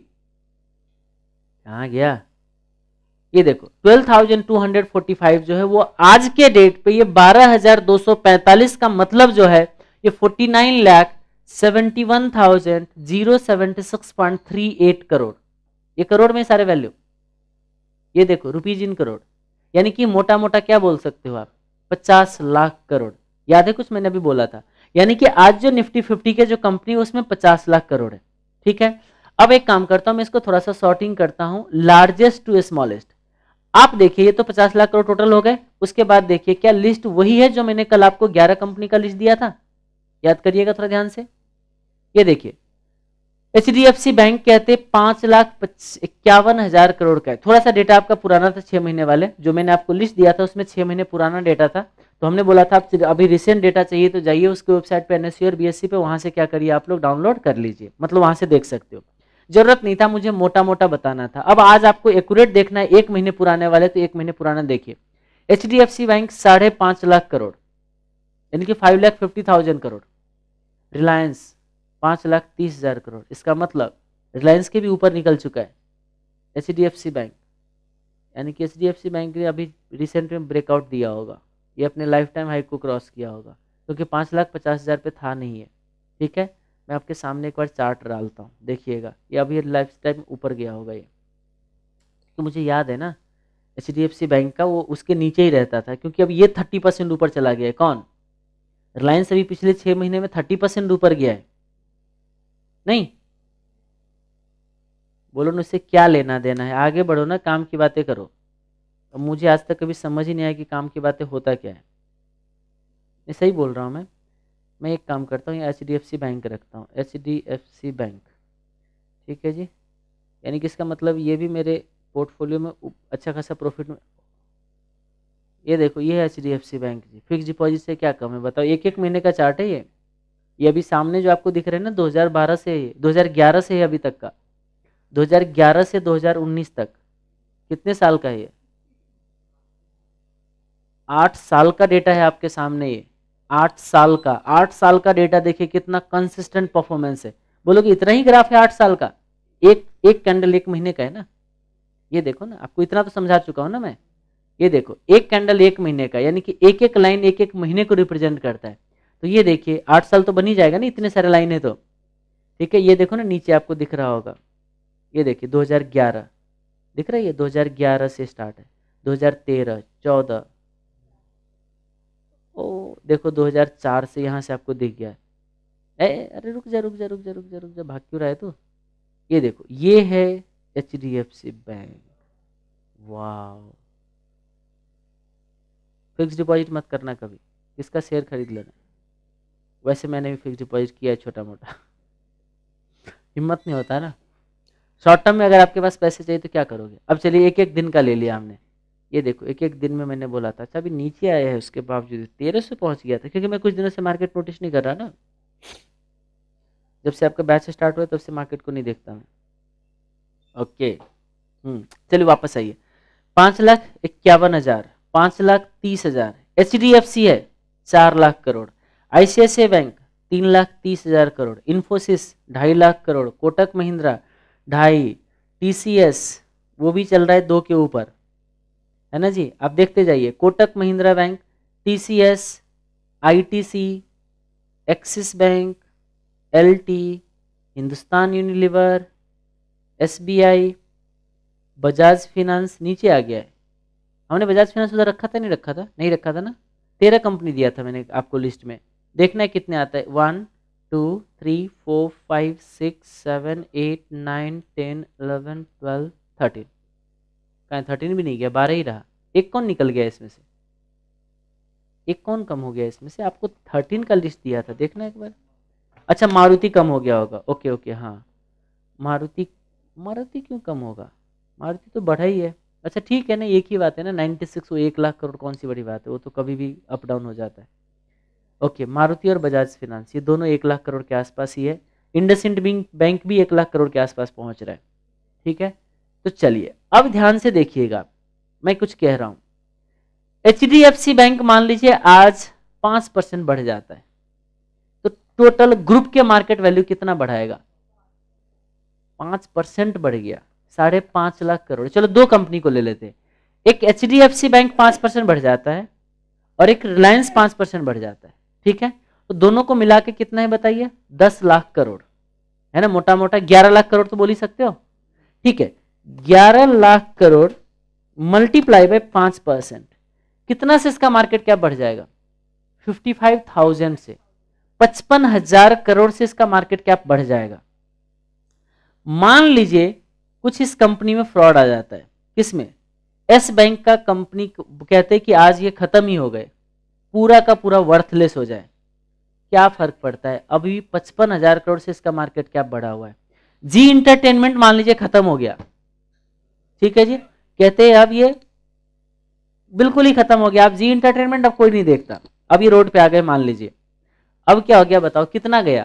कहाँ गया, ये देखो twelve thousand two hundred forty five जो है वो आज के डेट पे ये बारह हजार दो सौ पैंतालीस का मतलब जो है ये forty nine lakh seventy one thousand zero seventy six point three eight crore. ये करोड़ में सारे वैल्यू, ये देखो रुपीज इन करोड़, यानी कि मोटा मोटा क्या बोल सकते हो आप, पचास लाख करोड़। याद है कुछ मैंने अभी बोला था, यानी कि आज जो निफ्टी फिफ्टी के जो कंपनी उसमें पचास लाख करोड़ है। ठीक है, अब एक काम करता हूं मैं इसको थोड़ा सा सॉर्टिंग करता हूं लार्जेस्ट टू स्मॉलेस्ट। आप देखिए ये तो पचास लाख करोड़ टोटल हो गए, उसके बाद देखिए क्या लिस्ट वही है जो मैंने कल आपको ग्यारह कंपनी का लिस्ट दिया था, याद करिएगा थोड़ा ध्यान से। ये देखिए H D F C bank कहते पांच लाख इक्यावन हजार करोड़ का है। थोड़ा सा डेटा आपका पुराना था, छह महीने वाले जो मैंने आपको लिस्ट दिया था उसमें छह महीने पुराना डेटा था, तो हमने बोला था आप अभी रिसेंट डेटा चाहिए तो जाइए उसके वेबसाइट पे एनएससी और बीएससी पे, वहां से क्या करिए आप लोग डाउनलोड कर लीजिए, मतलब वहां से देख सकते हो। जरूरत नहीं था, मुझे मोटा मोटा बताना था। अब आज आपको एक्यूरेट देखना है, एक महीने पुराने वाले तो एक महीने पुराना देखिए। H D F C bank साढ़े पांच लाख करोड़ यानी कि five lakh fifty thousand crore. Reliance पांच लाख तीस हजार करोड़, इसका मतलब रिलायंस के भी ऊपर निकल चुका है H D F C bank, यानी कि H D F C bank ने अभी रिसेंट में ब्रेकआउट दिया होगा, ये अपने लाइफ टाइम हाई को क्रॉस किया होगा, क्योंकि पाँच लाख पचास हज़ार पे था नहीं है। ठीक है, मैं आपके सामने एक बार चार्ट डालता हूँ, देखिएगा ये अभी लाइफ टाइम ऊपर गया होगा ये, तो मुझे याद है ना H D F C bank का वो उसके नीचे ही रहता था, क्योंकि अब ये थर्टी परसेंट ऊपर चला गया है। कौन? रिलायंस अभी पिछले छह महीने में थर्टी परसेंट ऊपर गया है। नहीं बोलो ना, उससे क्या लेना देना है, आगे बढ़ो ना, काम की बातें करो। अब मुझे आज तक कभी समझ ही नहीं आया कि काम की बातें होता क्या है। मैं सही बोल रहा हूँ मैं मैं एक काम करता हूँ, H D F C bank रखता हूँ, H D F C bank. ठीक है जी, यानी कि इसका मतलब ये भी मेरे पोर्टफोलियो में अच्छा खासा प्रॉफिट में। ये देखो ये है H D F C bank ji, fix deposit से क्या कम है बताओ, एक एक महीने का चार्ट है ये ये अभी सामने जो आपको दिख रहे हैं ना दो हज़ार बारह से है, दो हज़ार ग्यारह से है अभी तक का, दो हज़ार ग्यारह से दो हज़ार उन्नीस तक, कितने साल का है ये? आठ साल का डेटा है आपके सामने, ये आठ साल का आठ साल का डेटा देखिए कितना कंसिस्टेंट परफॉर्मेंस है। बोलोगे इतना ही ग्राफ है आठ साल का? एक एक कैंडल एक महीने का है ना, ये देखो ना, आपको इतना तो समझा चुका हूं ना मैं। ये देखो एक कैंडल एक महीने का, यानी कि एक एक लाइन एक एक महीने को रिप्रेजेंट करता है, तो ये देखिए आठ साल तो बन ही जाएगा ना, इतने सारे लाइन है तो। ठीक है, ये देखो ना नीचे आपको दिख रहा होगा, ये देखिए दो हज़ार ग्यारह दिख रहा है, ये दो हज़ार ग्यारह से स्टार्ट है, दो हज़ार तेरह, चौदह, ओ देखो दो हज़ार चार से यहाँ से आपको दिख गया है। ए अरे रुक जा रुक जा रुक जा रुक जा रुक जा भाग क्यों रहा है तू? ये देखो ये है H D F C bank. वाह, फिक्स डिपॉजिट मत करना कभी, इसका शेयर खरीद लेना। वैसे मैंने भी फिक्स डिपॉजिट किया है छोटा मोटा हिम्मत नहीं होता ना। शॉर्ट टर्म में अगर आपके पास पैसे चाहिए तो क्या करोगे? अब चलिए एक एक दिन का ले लिया हमने, ये देखो एक एक दिन में मैंने बोला था, अच्छा अभी नीचे आया है उसके बावजूद तेरह सौ पहुंच गया था, क्योंकि मैं कुछ दिनों से मार्केट नोटिस नहीं कर रहा ना, जब से आपका बैच स्टार्ट हुआ तब से मार्केट को नहीं देखता मैं। ओके, हम्म चलिए वापस आइए। पाँच लाख इक्यावन हजार पाँच लाख तीस हजार एच डी एफ सी है चार लाख करोड़, आईसीआईसीआई बैंक तीन लाख तीस हजार करोड़, इन्फोसिस ढाई लाख करोड़, कोटक महिंद्रा ढाई, टीसीएस वो भी चल रहा है दो के ऊपर, है ना जी। आप देखते जाइए, Kotak Mahindra bank, TCS, ITC, Axis bank, L T, Hindustan Unilever, SBI, Bajaj finance नीचे आ गया है। हमने बजाज फिनांस उधर रखा था नहीं रखा था नहीं रखा था ना, तेरह कंपनी दिया था मैंने आपको लिस्ट में, देखना है कितने आता है। One two three four five six seven eight nine ten eleven twelve thirteen, कहीं थर्टीन भी नहीं गया, बारह ही रहा। एक कौन निकल गया इसमें से? एक कौन कम हो गया इसमें से? आपको थर्टीन का लिस्ट दिया था, देखना एक बार। अच्छा मारुति कम हो गया होगा, ओके ओके, हाँ मारुति मारुति क्यों कम होगा? मारुति तो बढ़ा ही है। अच्छा ठीक है ना, एक ही बात है ना, नाइन्टी सिक्स वो एक लाख करोड़ कौन सी बड़ी बात है, वो तो कभी भी अप डाउन हो जाता है। ओके, मारुति और बजाज फिनांस ये दोनों एक लाख करोड़ के आसपास ही है, इंडसइंड बैंक भी एक लाख करोड़ के आसपास पहुंच रहा है। ठीक है, तो चलिए अब ध्यान से देखिएगा, मैं कुछ कह रहा हूं। H D F C bank मान लीजिए आज पांच परसेंट बढ़ जाता है, तो टोटल ग्रुप के मार्केट वैल्यू कितना बढ़ाएगा? पांच परसेंट बढ़ गया, साढ़े पांच लाख करोड़। चलो दो कंपनी को ले लेते हैं, एक H D F C bank पांच परसेंट बढ़ जाता है और एक रिलायंस पांच परसेंट बढ़ जाता है। ठीक है, तो दोनों को मिला के कितना है बताइए? दस लाख करोड़, है ना, मोटा मोटा ग्यारह लाख करोड़ तो बोल ही सकते हो। ठीक है, ग्यारह लाख करोड़ मल्टीप्लाई बाय पांच परसेंट, कितना से इसका मार्केट कैप बढ़ जाएगा? फिफ्टी फाइव थाउजेंड से पचपन हजार करोड़ से इसका मार्केट कैप बढ़ जाएगा। मान लीजिए कुछ इस कंपनी में फ्रॉड आ जाता है, किसमें? एस बैंक का कंपनी कहते हैं कि आज ये खत्म ही हो गए, पूरा का पूरा वर्थलेस हो जाए, क्या फर्क पड़ता है? अभी पचपन हजार करोड़ से इसका मार्केट कैप बढ़ा हुआ है। जी इंटरटेनमेंट मान लीजिए खत्म हो गया, ठीक है जी, कहते हैं अब ये बिल्कुल ही खत्म हो गया, अब जी इंटरटेनमेंट अब कोई नहीं देखता, अब ये रोड पे आ गए मान लीजिए, अब क्या हो गया बताओ, कितना गया?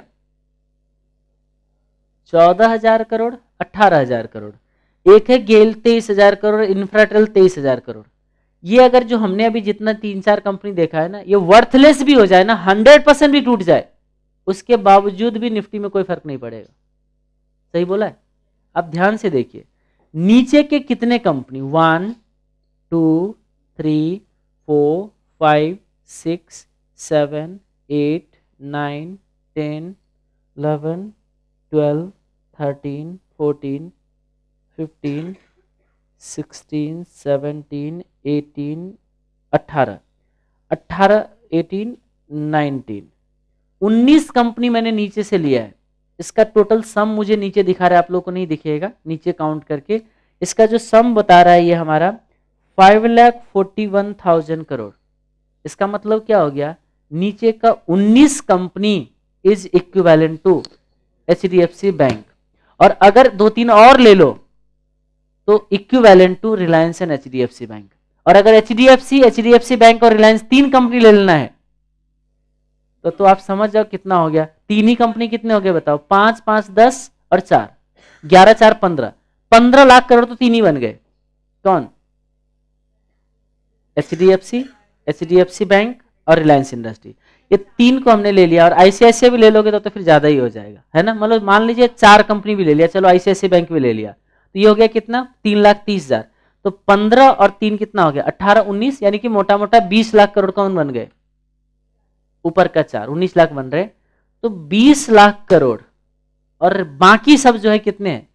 चौदह हजार करोड़, अट्ठारह हजार करोड़। एक है गेल तेईस हजार करोड़, इंफ्राटेल तेईस हजार करोड़। ये अगर जो हमने अभी जितना तीन चार कंपनी देखा है ना, ये वर्थलेस भी हो जाए ना, हंड्रेड परसेंट भी टूट जाए, उसके बावजूद भी निफ्टी में कोई फर्क नहीं पड़ेगा। सही बोला है? अब ध्यान से देखिए, नीचे के कितने company, one two three four five six seven eight nine ten eleven twelve thirteen fourteen fifteen sixteen seventeen eighteen अट्ठारह अट्ठारह एटीन नाइनटीन उन्नीस कंपनी मैंने नीचे से लिया है। इसका टोटल सम मुझे नीचे दिखा रहा है, आप लोगों को नहीं दिखेगा, नीचे काउंट करके इसका जो सम बता रहा है ये हमारा five lakh forty one thousand crore. इसका मतलब क्या हो गया, नीचे का उन्नीस company is equivalent to H D F C bank, और अगर दो तीन और ले लो तो equivalent to Reliance and H D F C bank. और अगर H D F C H D F C bank और रिलायंस तीन कंपनी ले लेना है तो तो आप समझ जाओ कितना हो गया, तीन ही कंपनी कितने हो गए बताओ, पांच पांच दस और चार ग्यारह, चार पंद्रह, पंद्रह लाख करोड़ तो तीन ही बन गए। कौन? H D F C, H D F C bank और रिलायंस इंडस्ट्री, ये तीन को हमने ले लिया। और आईसीआईसीआई भी ले लोगे तो, तो फिर ज्यादा ही हो जाएगा, है ना। मतलब मान लीजिए चार कंपनी भी ले लिया, चलो आईसीआईसीआई बैंक भी ले लिया, तो ये हो गया कितना, तीन लाख तीस हजार। तो पंद्रह और तीन कितना हो गया, अट्ठारह उन्नीस, यानी कि मोटा मोटा बीस लाख करोड़ कौन बन गए, ऊपर का चार, उन्नीस लाख बन रहे। तो बीस लाख करोड़, और बाकी सब जो है कितने हैं,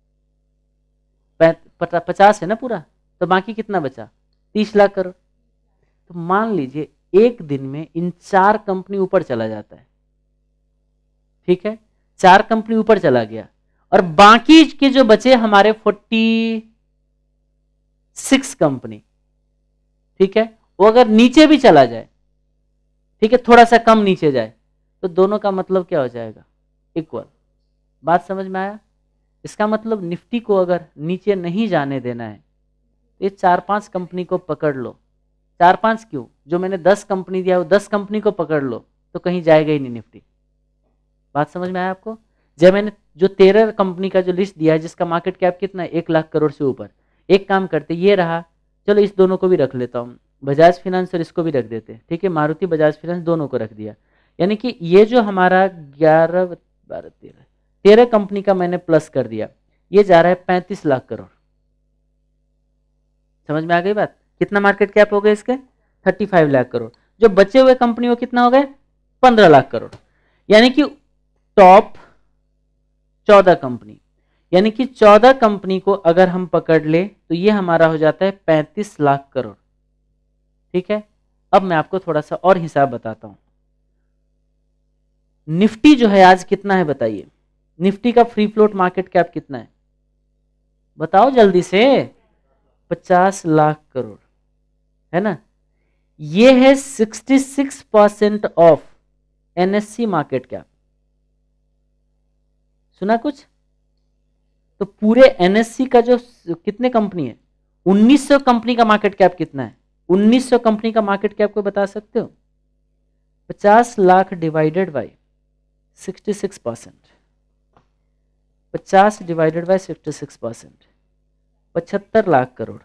पचास है ना पूरा, तो बाकी कितना बचा, तीस लाख करोड़। तो मान लीजिए एक दिन में इन चार कंपनी ऊपर चला जाता है, ठीक है, चार कंपनी ऊपर चला गया, और बाकी के जो बचे हमारे फोर्टी सिक्स कंपनी, ठीक है, वो अगर नीचे भी चला जाए, ठीक है, थोड़ा सा कम नीचे जाए, तो दोनों का मतलब क्या हो जाएगा, इक्वल। बात समझ में आया? इसका मतलब निफ्टी को अगर नीचे नहीं जाने देना है, ये चार पांच कंपनी को पकड़ लो। चार पांच क्यों, जो मैंने दस कंपनी दिया वो दस कंपनी को पकड़ लो, तो कहीं जाएगा ही नहीं निफ्टी। बात समझ में आया आपको? जब मैंने जो तेरह कंपनी का जो लिस्ट दिया है जिसका मार्केट कैप कितना है, एक लाख करोड़ से ऊपर, एक काम करते, ये रहा, चलो इस दोनों को भी रख लेता हूँ, बजाज फिनांस और इसको भी रख देते, ठीक है, मारुति बजाज फिनांस दोनों को रख दिया। यानी कि ये जो हमारा ग्यारह बारह तेरह तेरह कंपनी का मैंने प्लस कर दिया, ये जा रहा है पैंतीस लाख करोड़। समझ में आ गई बात? कितना मार्केट कैप हो गए इसके, पैंतीस लाख करोड़। जो बचे हुए कंपनी वो कितना हो गए, पंद्रह लाख करोड़। यानी कि टॉप चौदह कंपनी, यानी कि चौदह कंपनी को अगर हम पकड़ ले तो ये हमारा हो जाता है पैंतीस लाख करोड़, ठीक है। अब मैं आपको थोड़ा सा और हिसाब बताता हूं। निफ्टी जो है आज कितना है बताइए, निफ्टी का फ्री फ्लोट मार्केट कैप कितना है बताओ जल्दी से, पचास लाख करोड़, है ना। ये है छियासठ percent of NSC market cap. सुना कुछ? तो पूरे एनएससी का जो कितने कंपनी है, उन्नीस सौ कंपनी का मार्केट कैप कितना है, उन्नीस सौ कंपनी का मार्केट कैप को बता सकते हो? पचास लाख डिवाइडेड बाय छियासठ परसेंट, पचास डिवाइडेड बाय छियासठ परसेंट, पचहत्तर लाख करोड़।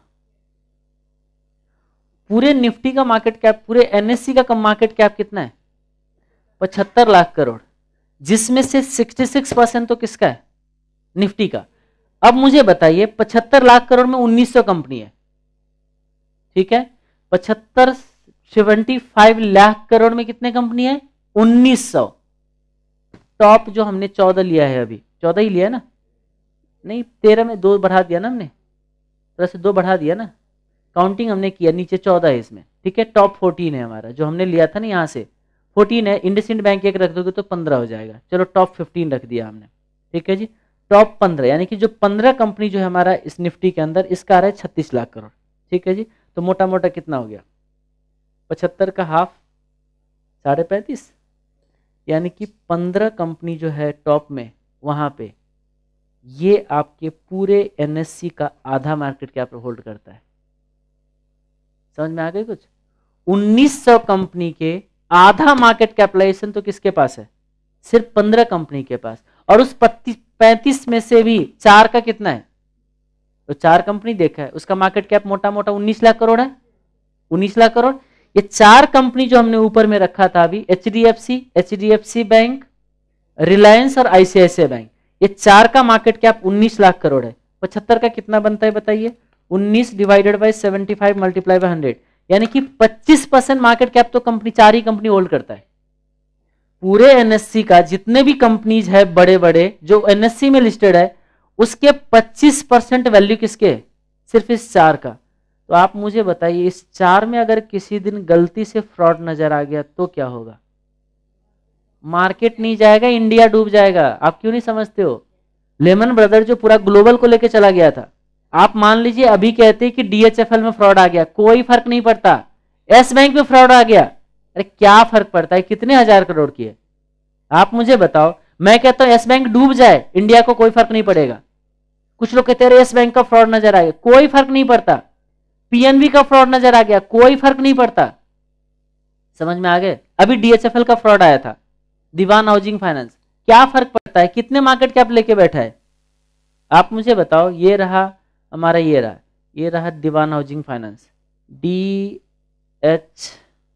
पूरे निफ्टी का मार्केट कैप, पूरे एनएससी का मार्केट कैप कितना है, पचहत्तर लाख करोड़, जिसमें से छियासठ परसेंट तो किसका है, निफ्टी का। अब मुझे बताइए पचहत्तर लाख करोड़ में उन्नीस सौ कंपनी है, ठीक है, पचहत्तर पचहत्तर लाख करोड़ में कितने कंपनी है, उन्नीस सौ। टॉप जो हमने चौदह लिया है, अभी चौदह ही लिया है ना, नहीं तेरह में दो बढ़ा दिया ना हमने, तरह से दो बढ़ा दिया ना, काउंटिंग हमने किया, नीचे चौदह है इसमें, ठीक है। टॉप फोर्टीन है हमारा, जो हमने लिया था ना यहाँ से फोर्टीन है, इंडसइंड बैंक एक रख दोगे तो पंद्रह हो जाएगा। चलो टॉप फिफ्टीन रख दिया हमने, ठीक है जी। टॉप पंद्रह यानी कि जो पंद्रह कंपनी जो है हमारा इस निफ्टी के अंदर, इसका आ रहा है छत्तीस लाख करोड़, ठीक है जी। तो मोटा मोटा कितना हो गया, पचहत्तर का हाफ साढ़े पैंतीस, यानी कि पंद्रह कंपनी जो है टॉप में वहां पे, ये आपके पूरे एनएससी का आधा मार्केट कैप होल्ड करता है। समझ में आ गई कुछ? उन्नीस सौ कंपनी के आधा मार्केट कैपिटलाइजेशन तो किसके पास है? सिर्फ पंद्रह कंपनी के पास। और उस पैंतीस में से भी चार का कितना है? तो चार कंपनी देखा है, उसका मार्केट कैप मोटा मोटा उन्नीस लाख करोड़ है, उन्नीस लाख करोड़। ये चार कंपनी जो हमने ऊपर में रखा था अभी, H D F C, H D F C bank, Reliance और I C I C I bank, ये चार का मार्केट कैप उन्नीस लाख करोड़ है। पचहत्तर का कितना बनता है बताइए? उन्नीस divided by seventy five multiply by hundred, यानी कि पच्चीस परसेंट मार्केट कैप तो कंपनी, चार ही कंपनी होल्ड करता है। पूरे एनएससी का जितने भी कंपनीज है बड़े बड़े जो एनएससी में लिस्टेड है, उसके पच्चीस परसेंट वैल्यू किसके? सिर्फ इस चार का। तो आप मुझे बताइए, इस चार में अगर किसी दिन गलती से फ्रॉड नजर आ गया तो क्या होगा? मार्केट नहीं जाएगा, इंडिया डूब जाएगा। आप क्यों नहीं समझते हो? लेमन ब्रदर जो पूरा ग्लोबल को लेकर चला गया था, आप मान लीजिए अभी कहते हैं कि डीएचएफएल में फ्रॉड आ गया, कोई फर्क नहीं पड़ता। एस बैंक में फ्रॉड आ गया, अरे क्या फर्क पड़ता है? कितने हजार करोड़ की है? आप मुझे बताओ। मैं कहता हूं एस बैंक डूब जाए, इंडिया को कोई फर्क नहीं पड़ेगा। कुछ लोग कहते हैं एस बैंक का फ्रॉड नजर आ गया, कोई फर्क नहीं पड़ता। पीएनबी का फ्रॉड नजर आ गया, कोई फर्क नहीं पड़ता। समझ में आ गए? अभी डीएचएफएल का फ्रॉड आया था, दीवान हाउसिंग फाइनेंस, क्या फर्क पड़ता है? कितने मार्केट कैप लेके बैठा है? आप मुझे बताओ। ये रहा हमारा, ये रहा ये रहा Dewan housing finance, D H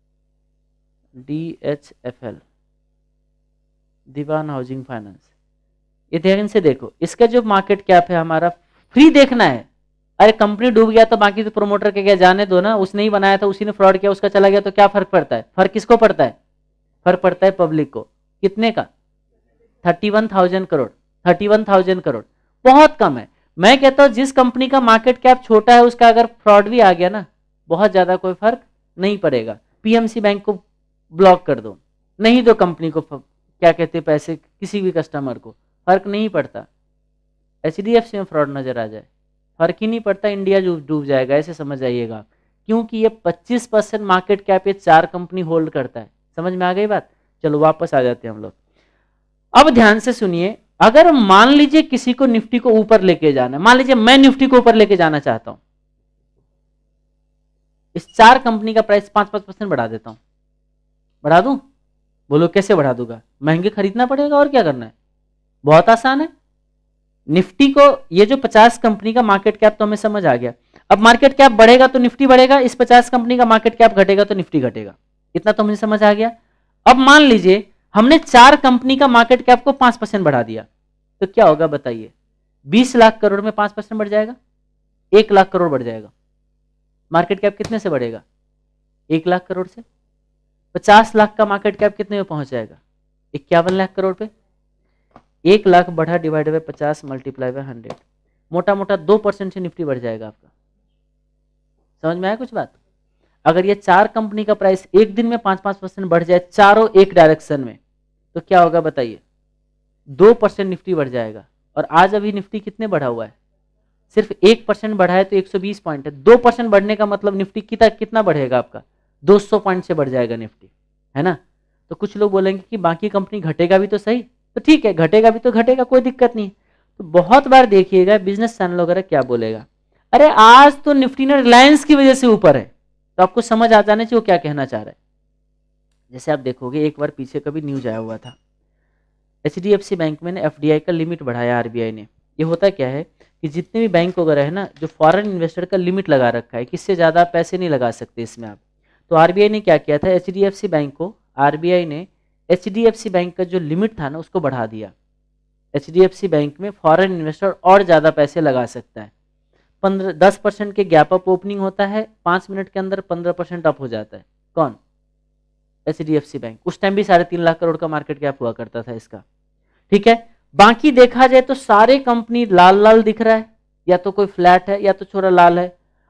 D H F L, Dewan housing finance. ये ध्यान से देखो, इसका जो मार्केट कैप है हमारा, फ्री देखना है। अरे कंपनी डूब गया तो बाकी तो प्रोमोटर के क्या, जाने दो ना, उसने ही बनाया था, उसी ने फ्रॉड किया, उसका चला गया तो क्या फर्क पड़ता है? फर्क किसको पड़ता है? फर्क पड़ता है पब्लिक को। कितने का? Thirty one thousand crore, thirty one thousand crore बहुत कम है। मैं कहता हूं जिस कंपनी का मार्केट कैप छोटा है, उसका अगर फ्रॉड भी आ गया ना, बहुत ज्यादा कोई फर्क नहीं पड़ेगा। पीएमसी बैंक को ब्लॉक कर दो, नहीं दो कंपनी को क्या कहते हैं पैसे, किसी भी कस्टमर को, फर्क नहीं पड़ता। एचडीएफसी में फ्रॉड नजर आ जाए, फर्क ही नहीं पड़ता, इंडिया डूब जाएगा, ऐसे समझ आइएगा। क्योंकि ये पच्चीस परसेंट मार्केट कैप ये चार कंपनी होल्ड करता है। समझ में आ गई बात? चलो वापस आ जाते हैं हम लोग। अब ध्यान से सुनिए, अगर मान लीजिए किसी को निफ्टी को ऊपर लेके जाना है, मान लीजिए मैं निफ्टी को ऊपर लेके जाना चाहता हूं, इस चार कंपनी का प्राइस पांच पांच परसेंट बढ़ा देता हूं। बढ़ा दूं? बोलो कैसे बढ़ा दूंगा? महंगे खरीदना पड़ेगा, और क्या करना है? बहुत आसान है। निफ्टी को, ये जो पचास कंपनी का मार्केट कैप तो हमें समझ आ गया। अब मार्केट कैप बढ़ेगा तो निफ्टी बढ़ेगा, इस पचास कंपनी का मार्केट कैप घटेगा तो निफ्टी घटेगा। इतना तो मुझे समझ आ गया। अब मान लीजिए हमने चार कंपनी का मार्केट कैप को पांच परसेंट बढ़ा दिया, तो क्या होगा बताइए? बीस लाख करोड़ में पांच परसेंट बढ़ जाएगा, एक लाख करोड़ बढ़ जाएगा। मार्केट कैप कितने से बढ़ेगा? एक लाख करोड़ से। पचास लाख का मार्केट कैप कितने में पहुंच जाएगा? इक्यावन लाख करोड़ पे। एक लाख बढ़ा डिवाइड बाय पचास मल्टीप्लाई बाय हंड्रेड, मोटा मोटा दो परसेंट से निफ्टी बढ़ जाएगा आपका। समझ में आया कुछ बात? अगर ये चार कंपनी का प्राइस एक दिन में पांच पांच परसेंट बढ़ जाए, चारों एक डायरेक्शन में, तो क्या होगा बताइए? दो परसेंट निफ्टी बढ़ जाएगा। और आज अभी निफ्टी कितने बढ़ा हुआ है? सिर्फ एक परसेंट बढ़ा है तो एक सौ बीस पॉइंट है। दो परसेंट बढ़ने का मतलब निफ्टी कितना कितना बढ़ेगा आपका? दो सौ पॉइंट से बढ़ जाएगा निफ्टी, है ना? तो कुछ लोग बोलेंगे कि बाकी कंपनी घटेगा भी तो सही, तो ठीक है, घटेगा भी तो घटेगा, कोई दिक्कत नहीं। तो बहुत बार देखिएगा बिजनेस चैनल वगैरह क्या बोलेगा, अरे आज तो निफ्टी ने रिलायंस की वजह से ऊपर है, तो आपको समझ आ जाने चाहिए वो क्या कहना चाह रहा है। जैसे आप देखोगे एक बार पीछे कभी न्यूज आया हुआ था, एचडीएफसी बैंक में एफडीआई का लिमिट बढ़ाया आरबीआई ने। ये होता क्या है कि जितने भी बैंक वगैरह है ना, जो फॉरेन इन्वेस्टर का लिमिट लगा रखा है, किससे ज़्यादा पैसे नहीं लगा सकते इसमें आप। तो आरबीआई ने क्या किया था, एचडीएफसी बैंक को, आरबीआई ने एचडीएफसी बैंक का जो लिमिट था ना उसको बढ़ा दिया। एचडीएफसी बैंक में फॉरेन इन्वेस्टर और ज़्यादा पैसे लगा सकता है। पंद्रह दस परसेंट के गैप अप ओपनिंग होता है, पाँच मिनट के अंदर पंद्रह परसेंट अप हो जाता है। कौन? HDFC bank. उस टाइम भी साढ़े तीन लाख करोड़ का मार्केट कैप हुआ करता था इसका, ठीक है। बाकी देखा जाए तो सारे कंपनी लाल लाल दिख रहा है, या तो कोई फ्लैट है या तो थोड़ा लाल है।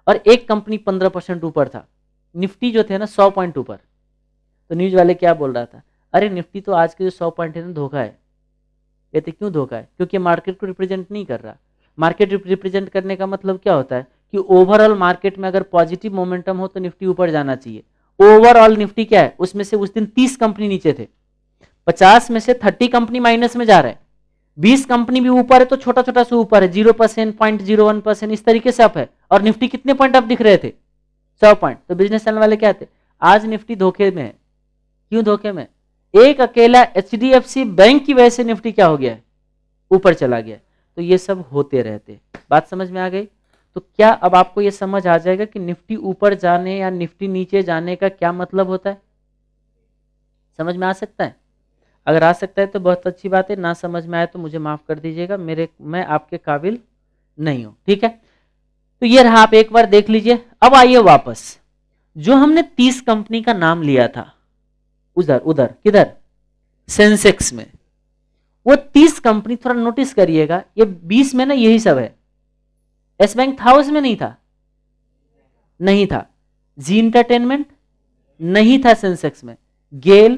और एक कंपनी पंद्रह परसेंट ऊपर था, निफ्टी जो थे ना सौ पॉइंट ऊपर। तो न्यूज वाले क्या बोल रहा था, अरे निफ्टी तो आज के जो सौ पॉइंट है ना धोखा है। कहते क्यों धोखा है, क्योंकि मार्केट को रिप्रेजेंट नहीं कर रहा। मार्केट रिप्रेजेंट करने का मतलब क्या होता है कि ओवरऑल मार्केट में अगर पॉजिटिव मोमेंटम हो तो निफ्टी ऊपर जाना चाहिए। ओवरऑल निफ्टी क्या है, उसमें से उस दिन तीस कंपनी नीचे थे, पचास में से तीस कंपनी माइनस में जा रहे हैं, बीस कंपनी भी ऊपर है तो छोटा छोटा से ऊपर है, zero percent point zero one percent इस तरीके से अप है। और निफ्टी कितने पॉइंट अप दिख रहे थे, सौ पॉइंट। तो बिजनेस चैनल वाले क्या थे, आज निफ्टी धोखे में है। क्यों धोखे में, एक अकेला H D F C bank की वजह से निफ्टी क्या हो गया है, ऊपर चला गया। तो ये सब होते रहते। बात समझ में आ गई। तो क्या अब आपको ये समझ आ जाएगा कि निफ्टी ऊपर जाने या निफ्टी नीचे जाने का क्या मतलब होता है, समझ में आ सकता है। अगर आ सकता है तो बहुत अच्छी बात है, ना समझ में आए तो मुझे माफ कर दीजिएगा, मेरे मैं आपके काबिल नहीं हूं, ठीक है। तो ये रहा, आप एक बार देख लीजिए। अब आइए वापस, जो हमने तीस कंपनी का नाम लिया था उधर उधर किधर, सेंसेक्स में, वो तीस कंपनी थोड़ा नोटिस करिएगा, ये बीस में ना यही सब है। एस बैंक था उसमें, नहीं था, नहीं था। जी इंटरटेनमेंट नहीं था सेंसेक्स में। गेल,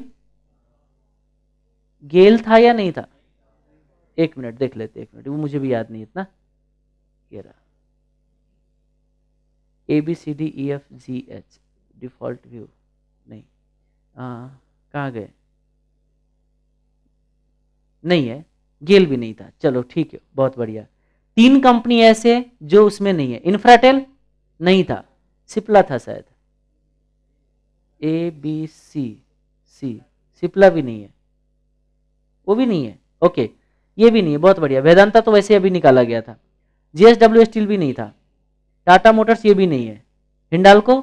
गेल था या नहीं था, एक मिनट देख लेते, एक मिनट, वो मुझे भी याद नहीं इतना। ये रहा, A B C D E F G H, default view नहीं, कहाँ गए, नहीं है, गेल भी नहीं था। चलो ठीक है, बहुत बढ़िया। तीन कंपनी ऐसे जो उसमें नहीं है, इंफ्राटेल नहीं था, सिप्ला था शायद, ए बी सी सी, सिप्ला भी नहीं है, वो भी नहीं है, ओके, ये भी नहीं है, बहुत बढ़िया। वेदांता तो वैसे अभी निकाला गया था। जीएसडब्ल्यू स्टील भी नहीं था, टाटा मोटर्स ये भी नहीं है, हिंडाल्को,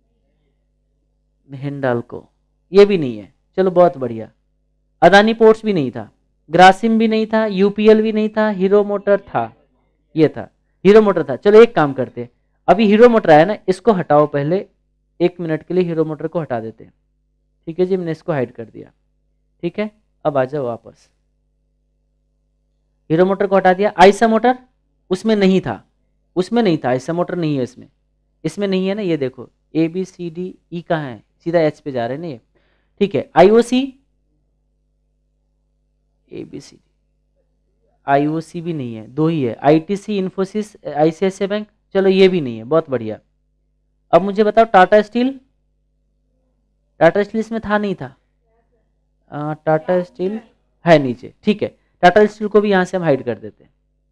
हिंडाल्को ये भी नहीं है, चलो बहुत बढ़िया। अदानी पोर्ट्स भी नहीं था, ग्रासिम भी नहीं था, यूपीएल भी नहीं था, हीरो मोटर था, ये था, हीरो मोटर था। चलो एक काम करते, अभी हीरो मोटर आया ना, इसको हटाओ पहले, एक मिनट के लिए हीरो मोटर को हटा देते हैं, ठीक है जी, मैंने इसको हाइड कर दिया, ठीक है। अब आ जाओ वापस, हीरो मोटर को हटा दिया। आइसा मोटर उसमें नहीं था, उसमें नहीं था, आइसा मोटर नहीं है इसमें, इसमें नहीं है ना, ये देखो ए बी सी डी ई कहाँ है, सीधा एच पे जा रहे हैं ना ये, ठीक है। IOC, A B C D, IOC भी नहीं है, दो ही है, आईटीसी, इन्फोसिस, आईसीआईसीआई बैंक, चलो ये भी नहीं है, बहुत बढ़िया। अब मुझे बताओ टाटा स्टील, टाटा स्टील इसमें था नहीं था, आ, टाटा स्टील है नीचे, ठीक है। टाटा स्टील को भी यहां से हम हाइड कर देते हैं।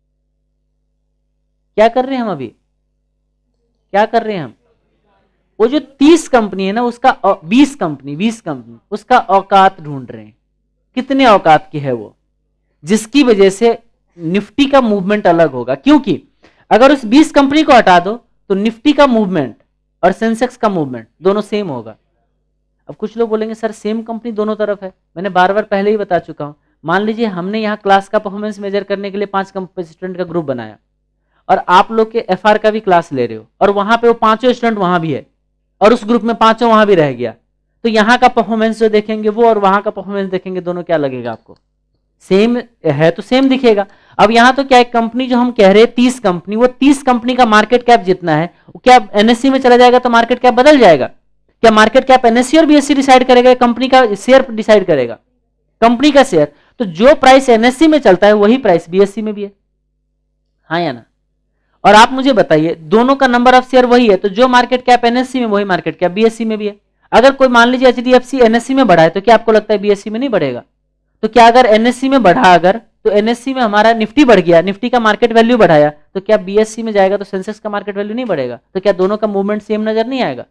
क्या कर रहे हैं हम अभी, क्या कर रहे हैं हम, वो जो तीस कंपनी है ना उसका बीस कंपनी बीस कंपनी उसका औकात ढूंढ रहे हैं, कितने औकात की है वो, जिसकी वजह से निफ्टी का मूवमेंट अलग होगा। क्योंकि अगर उस बीस कंपनी को हटा दो तो निफ्टी का मूवमेंट और सेंसेक्स का मूवमेंट दोनों सेम होगा। अब कुछ लोग बोलेंगे सर सेम कंपनी दोनों तरफ है, मैंने बार बार पहले ही बता चुका हूं। मान लीजिए हमने यहाँ क्लास का परफॉर्मेंस मेजर करने के लिए पांच स्टूडेंट का ग्रुप बनाया और आप लोग के एफआर का भी क्लास ले रहे हो और वहां पे वो पांचों स्टूडेंट वहां भी है और उस ग्रुप में पांचों वहां भी रह गया, तो यहाँ का परफॉर्मेंस जो देखेंगे वो और वहां का परफॉर्मेंस देखेंगे, दोनों क्या लगेगा आपको, सेम है तो सेम दिखेगा। अब यहाँ तो क्या है, कंपनी जो हम कह रहे हैं तीस कंपनी, वो तीस कंपनी का मार्केट कैप जितना है, क्या एनएससी में चला जाएगा तो मार्केट कैप बदल जाएगा, क्या मार्केट कैप एनएससी और बीएससी डिसाइड करेगा, कंपनी का शेयर डिसाइड करेगा, कंपनी का शेयर। तो जो प्राइस एनएससी में चलता है वही प्राइस बीएससी में भी है, हाँ या ना। और आप मुझे बताइए दोनों का नंबर ऑफ शेयर वही है, तो जो मार्केट कैप एनएससी में वही मार्केट कैप बीएससी में भी है। अगर कोई मान लीजिए एचडीएफसी एनएससी में बढ़ा है तो क्या आपको लगता है बीएससी में नहीं बढ़ेगा, तो क्या अगर एनएससी में बढ़ा, अगर तो एनएससी में हमारा निफ्टी बढ़ गया, निफ्टी का मार्केट वैल्यू बढ़ाया, तो क्या बीएससी में जाएगा तो सेंसेक्स का मार्केट वैल्यू नहीं बढ़ेगा, तो क्या दोनों का मूवमेंट सेम नजर नहीं आएगा,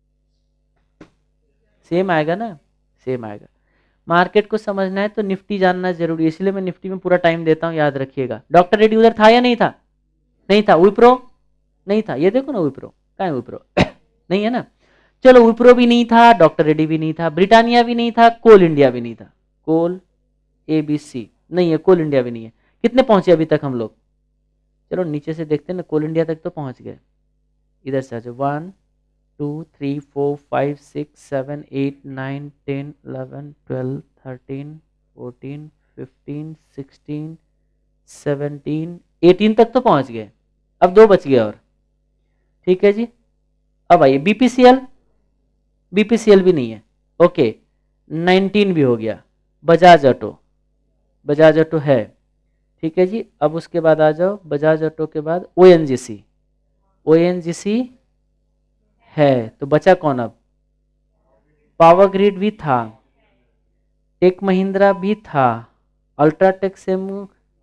सेम आएगा ना, सेम आएगा। मार्केट को समझना है तो निफ्टी जानना जरूरी है, इसलिए मैं निफ्टी में पूरा टाइम देता हूं, याद रखिएगा। डॉक्टर रेड्डी उधर था या नहीं था, नहीं था। विप्रो नहीं था, ये देखो ना विप्रो, कहाँ है विप्रो नहीं है ना, चलो विप्रो भी नहीं था, डॉक्टर रेड्डी भी नहीं था, ब्रिटानिया भी नहीं था, कोल इंडिया भी नहीं था, कोल एबीसी नहीं है, कोल इंडिया भी नहीं है। कितने पहुंचे अभी तक हम लोग, चलो नीचे से देखते हैं ना, कोल इंडिया तक तो पहुंच गए, इधर से आ जाओ, one two three four five six seven eight nine ten eleven twelve thirteen fourteen fifteen sixteen seventeen eighteen तक तो पहुंच गए, अब दो बच गए और, ठीक है जी। अब आइए बीपीसीएल, बीपीसीएल भी नहीं है, ओके, नाइनटीन भी हो गया। बजाज ऑटो, बजाज ऑटो है, ठीक है जी। अब उसके बाद आ जाओ, बजाज ऑटो के बाद ओएनजीसी, ओएनजीसी है, तो बचा कौन अब? पावर ग्रिड भी था, टेक महिंद्रा भी था, अल्ट्राटेक सेमू,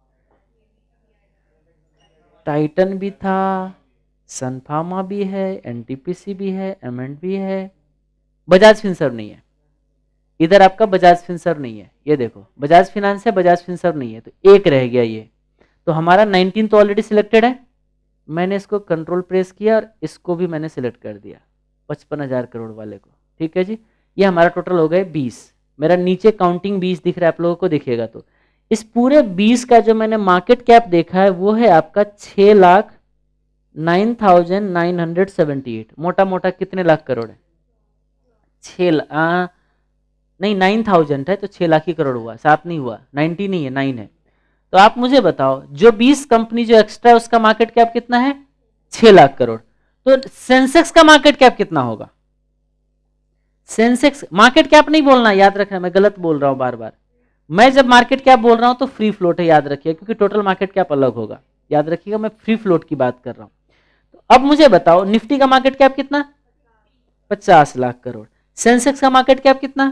टाइटन भी था, सन फार्मा भी है, एनटीपीसी भी है, एमएंड भी है। बजाज फिनसर्व नहीं है, इधर आपका बजाज फिनसर्व नहीं है, ये देखो बजाज फिनांस है, बजाज फिनसर्व नहीं है, तो एक रह गया ये। तो हमारा नाइनटीन तो ऑलरेडी सिलेक्टेड है, मैंने इसको कंट्रोल प्रेस किया और इसको भी मैंने सिलेक्ट कर दिया, पचपन हजार करोड़ वाले को, ठीक है जी। ये हमारा टोटल हो गए बीस, मेरा नीचे काउंटिंग बीस दिख रहा है, आप लोगों को दिखेगा। तो इस पूरे बीस का जो मैंने मार्केट कैप देखा है वो है आपका छह lakh nine thousand nine hundred seventy eight, मोटा मोटा कितने लाख करोड़ है? छह लाख नहीं, नाइन थाउजेंड है तो छह लाख ही करोड़ हुआ, सात नहीं हुआ, नाइनटी नहीं है, नाइन है। तो आप मुझे बताओ जो बीस कंपनी जो एक्स्ट्रा है उसका मार्केट कैप कितना है? छह लाख करोड़। तो सेंसेक्स का मार्केट कैप कितना होगा? सेंसेक्स मार्केट कैप नहीं बोलना, याद रखना, मैं गलत बोल रहा हूं बार बार। मैं जब मार्केट कैप बोल रहा हूं तो फ्री फ्लोट है, याद रखिए, क्योंकि टोटल मार्केट कैप अलग होगा, याद रखिएगा, मैं फ्री फ्लोट की बात कर रहा हूं। तो अब मुझे बताओ निफ्टी का मार्केट कैप कितना? पचास लाख करोड़। सेंसेक्स का मार्केट कैप कितना?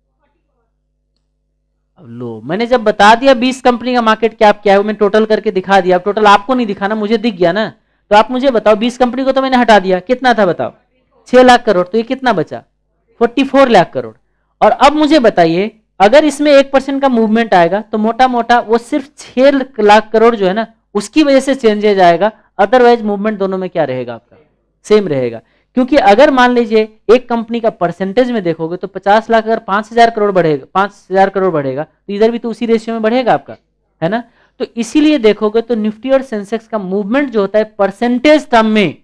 अब लो, मैंने जब बता दिया बीस कंपनी का मार्केट कैप क्या है, वो मैं टोटल करके दिखा दिया। अब टोटल आपको नहीं दिखाना, मुझे दिख गया ना। तो आप मुझे बताओ बीस कंपनी को तो मैंने हटा दिया, कितना था बताओ? छह लाख करोड़। तो ये कितना बचा? चौवालीस लाख करोड़। और अब मुझे बताइए अगर इसमें एक परसेंट का मूवमेंट आएगा तो मोटा मोटा वो सिर्फ छह लाख करोड़ जो है ना उसकी वजह से चेंज हो जाएगा, अदरवाइज मूवमेंट दोनों में क्या रहेगा? आपका सेम रहेगा। क्योंकि अगर मान लीजिए एक कंपनी का परसेंटेज में देखोगे तो पचास लाख अगर पांच हजार करोड़ बढ़ेगा, पांच हजार करोड़ बढ़ेगा तो इधर भी तो उसी रेशियो में बढ़ेगा आपका, है ना। तो इसीलिए देखोगे तो निफ्टी और सेंसेक्स का मूवमेंट जो होता है परसेंटेज टर्म में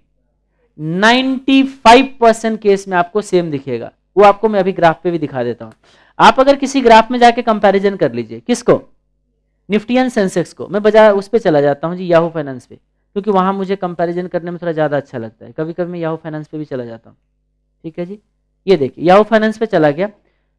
पचानवे परसेंट केस में आपको सेम दिखेगा। वो आपको मैं अभी ग्राफ पे भी दिखा देता हूं। आप अगर किसी ग्राफ में जाके कंपैरिजन कर लीजिए, किसको? निफ्टी एंड सेंसेक्स को। मैं बजा उस पे चला जाता हूं जी, याहू फाइनेंस पे, क्योंकि वहां मुझे कंपैरिजन करने में थोड़ा ज्यादा अच्छा लगता है। कभी कभी मैं याहू फाइनेंस पे भी चला जाता हूं, ठीक है जी। ये देखिए याहू फाइनेंस पे चला गया,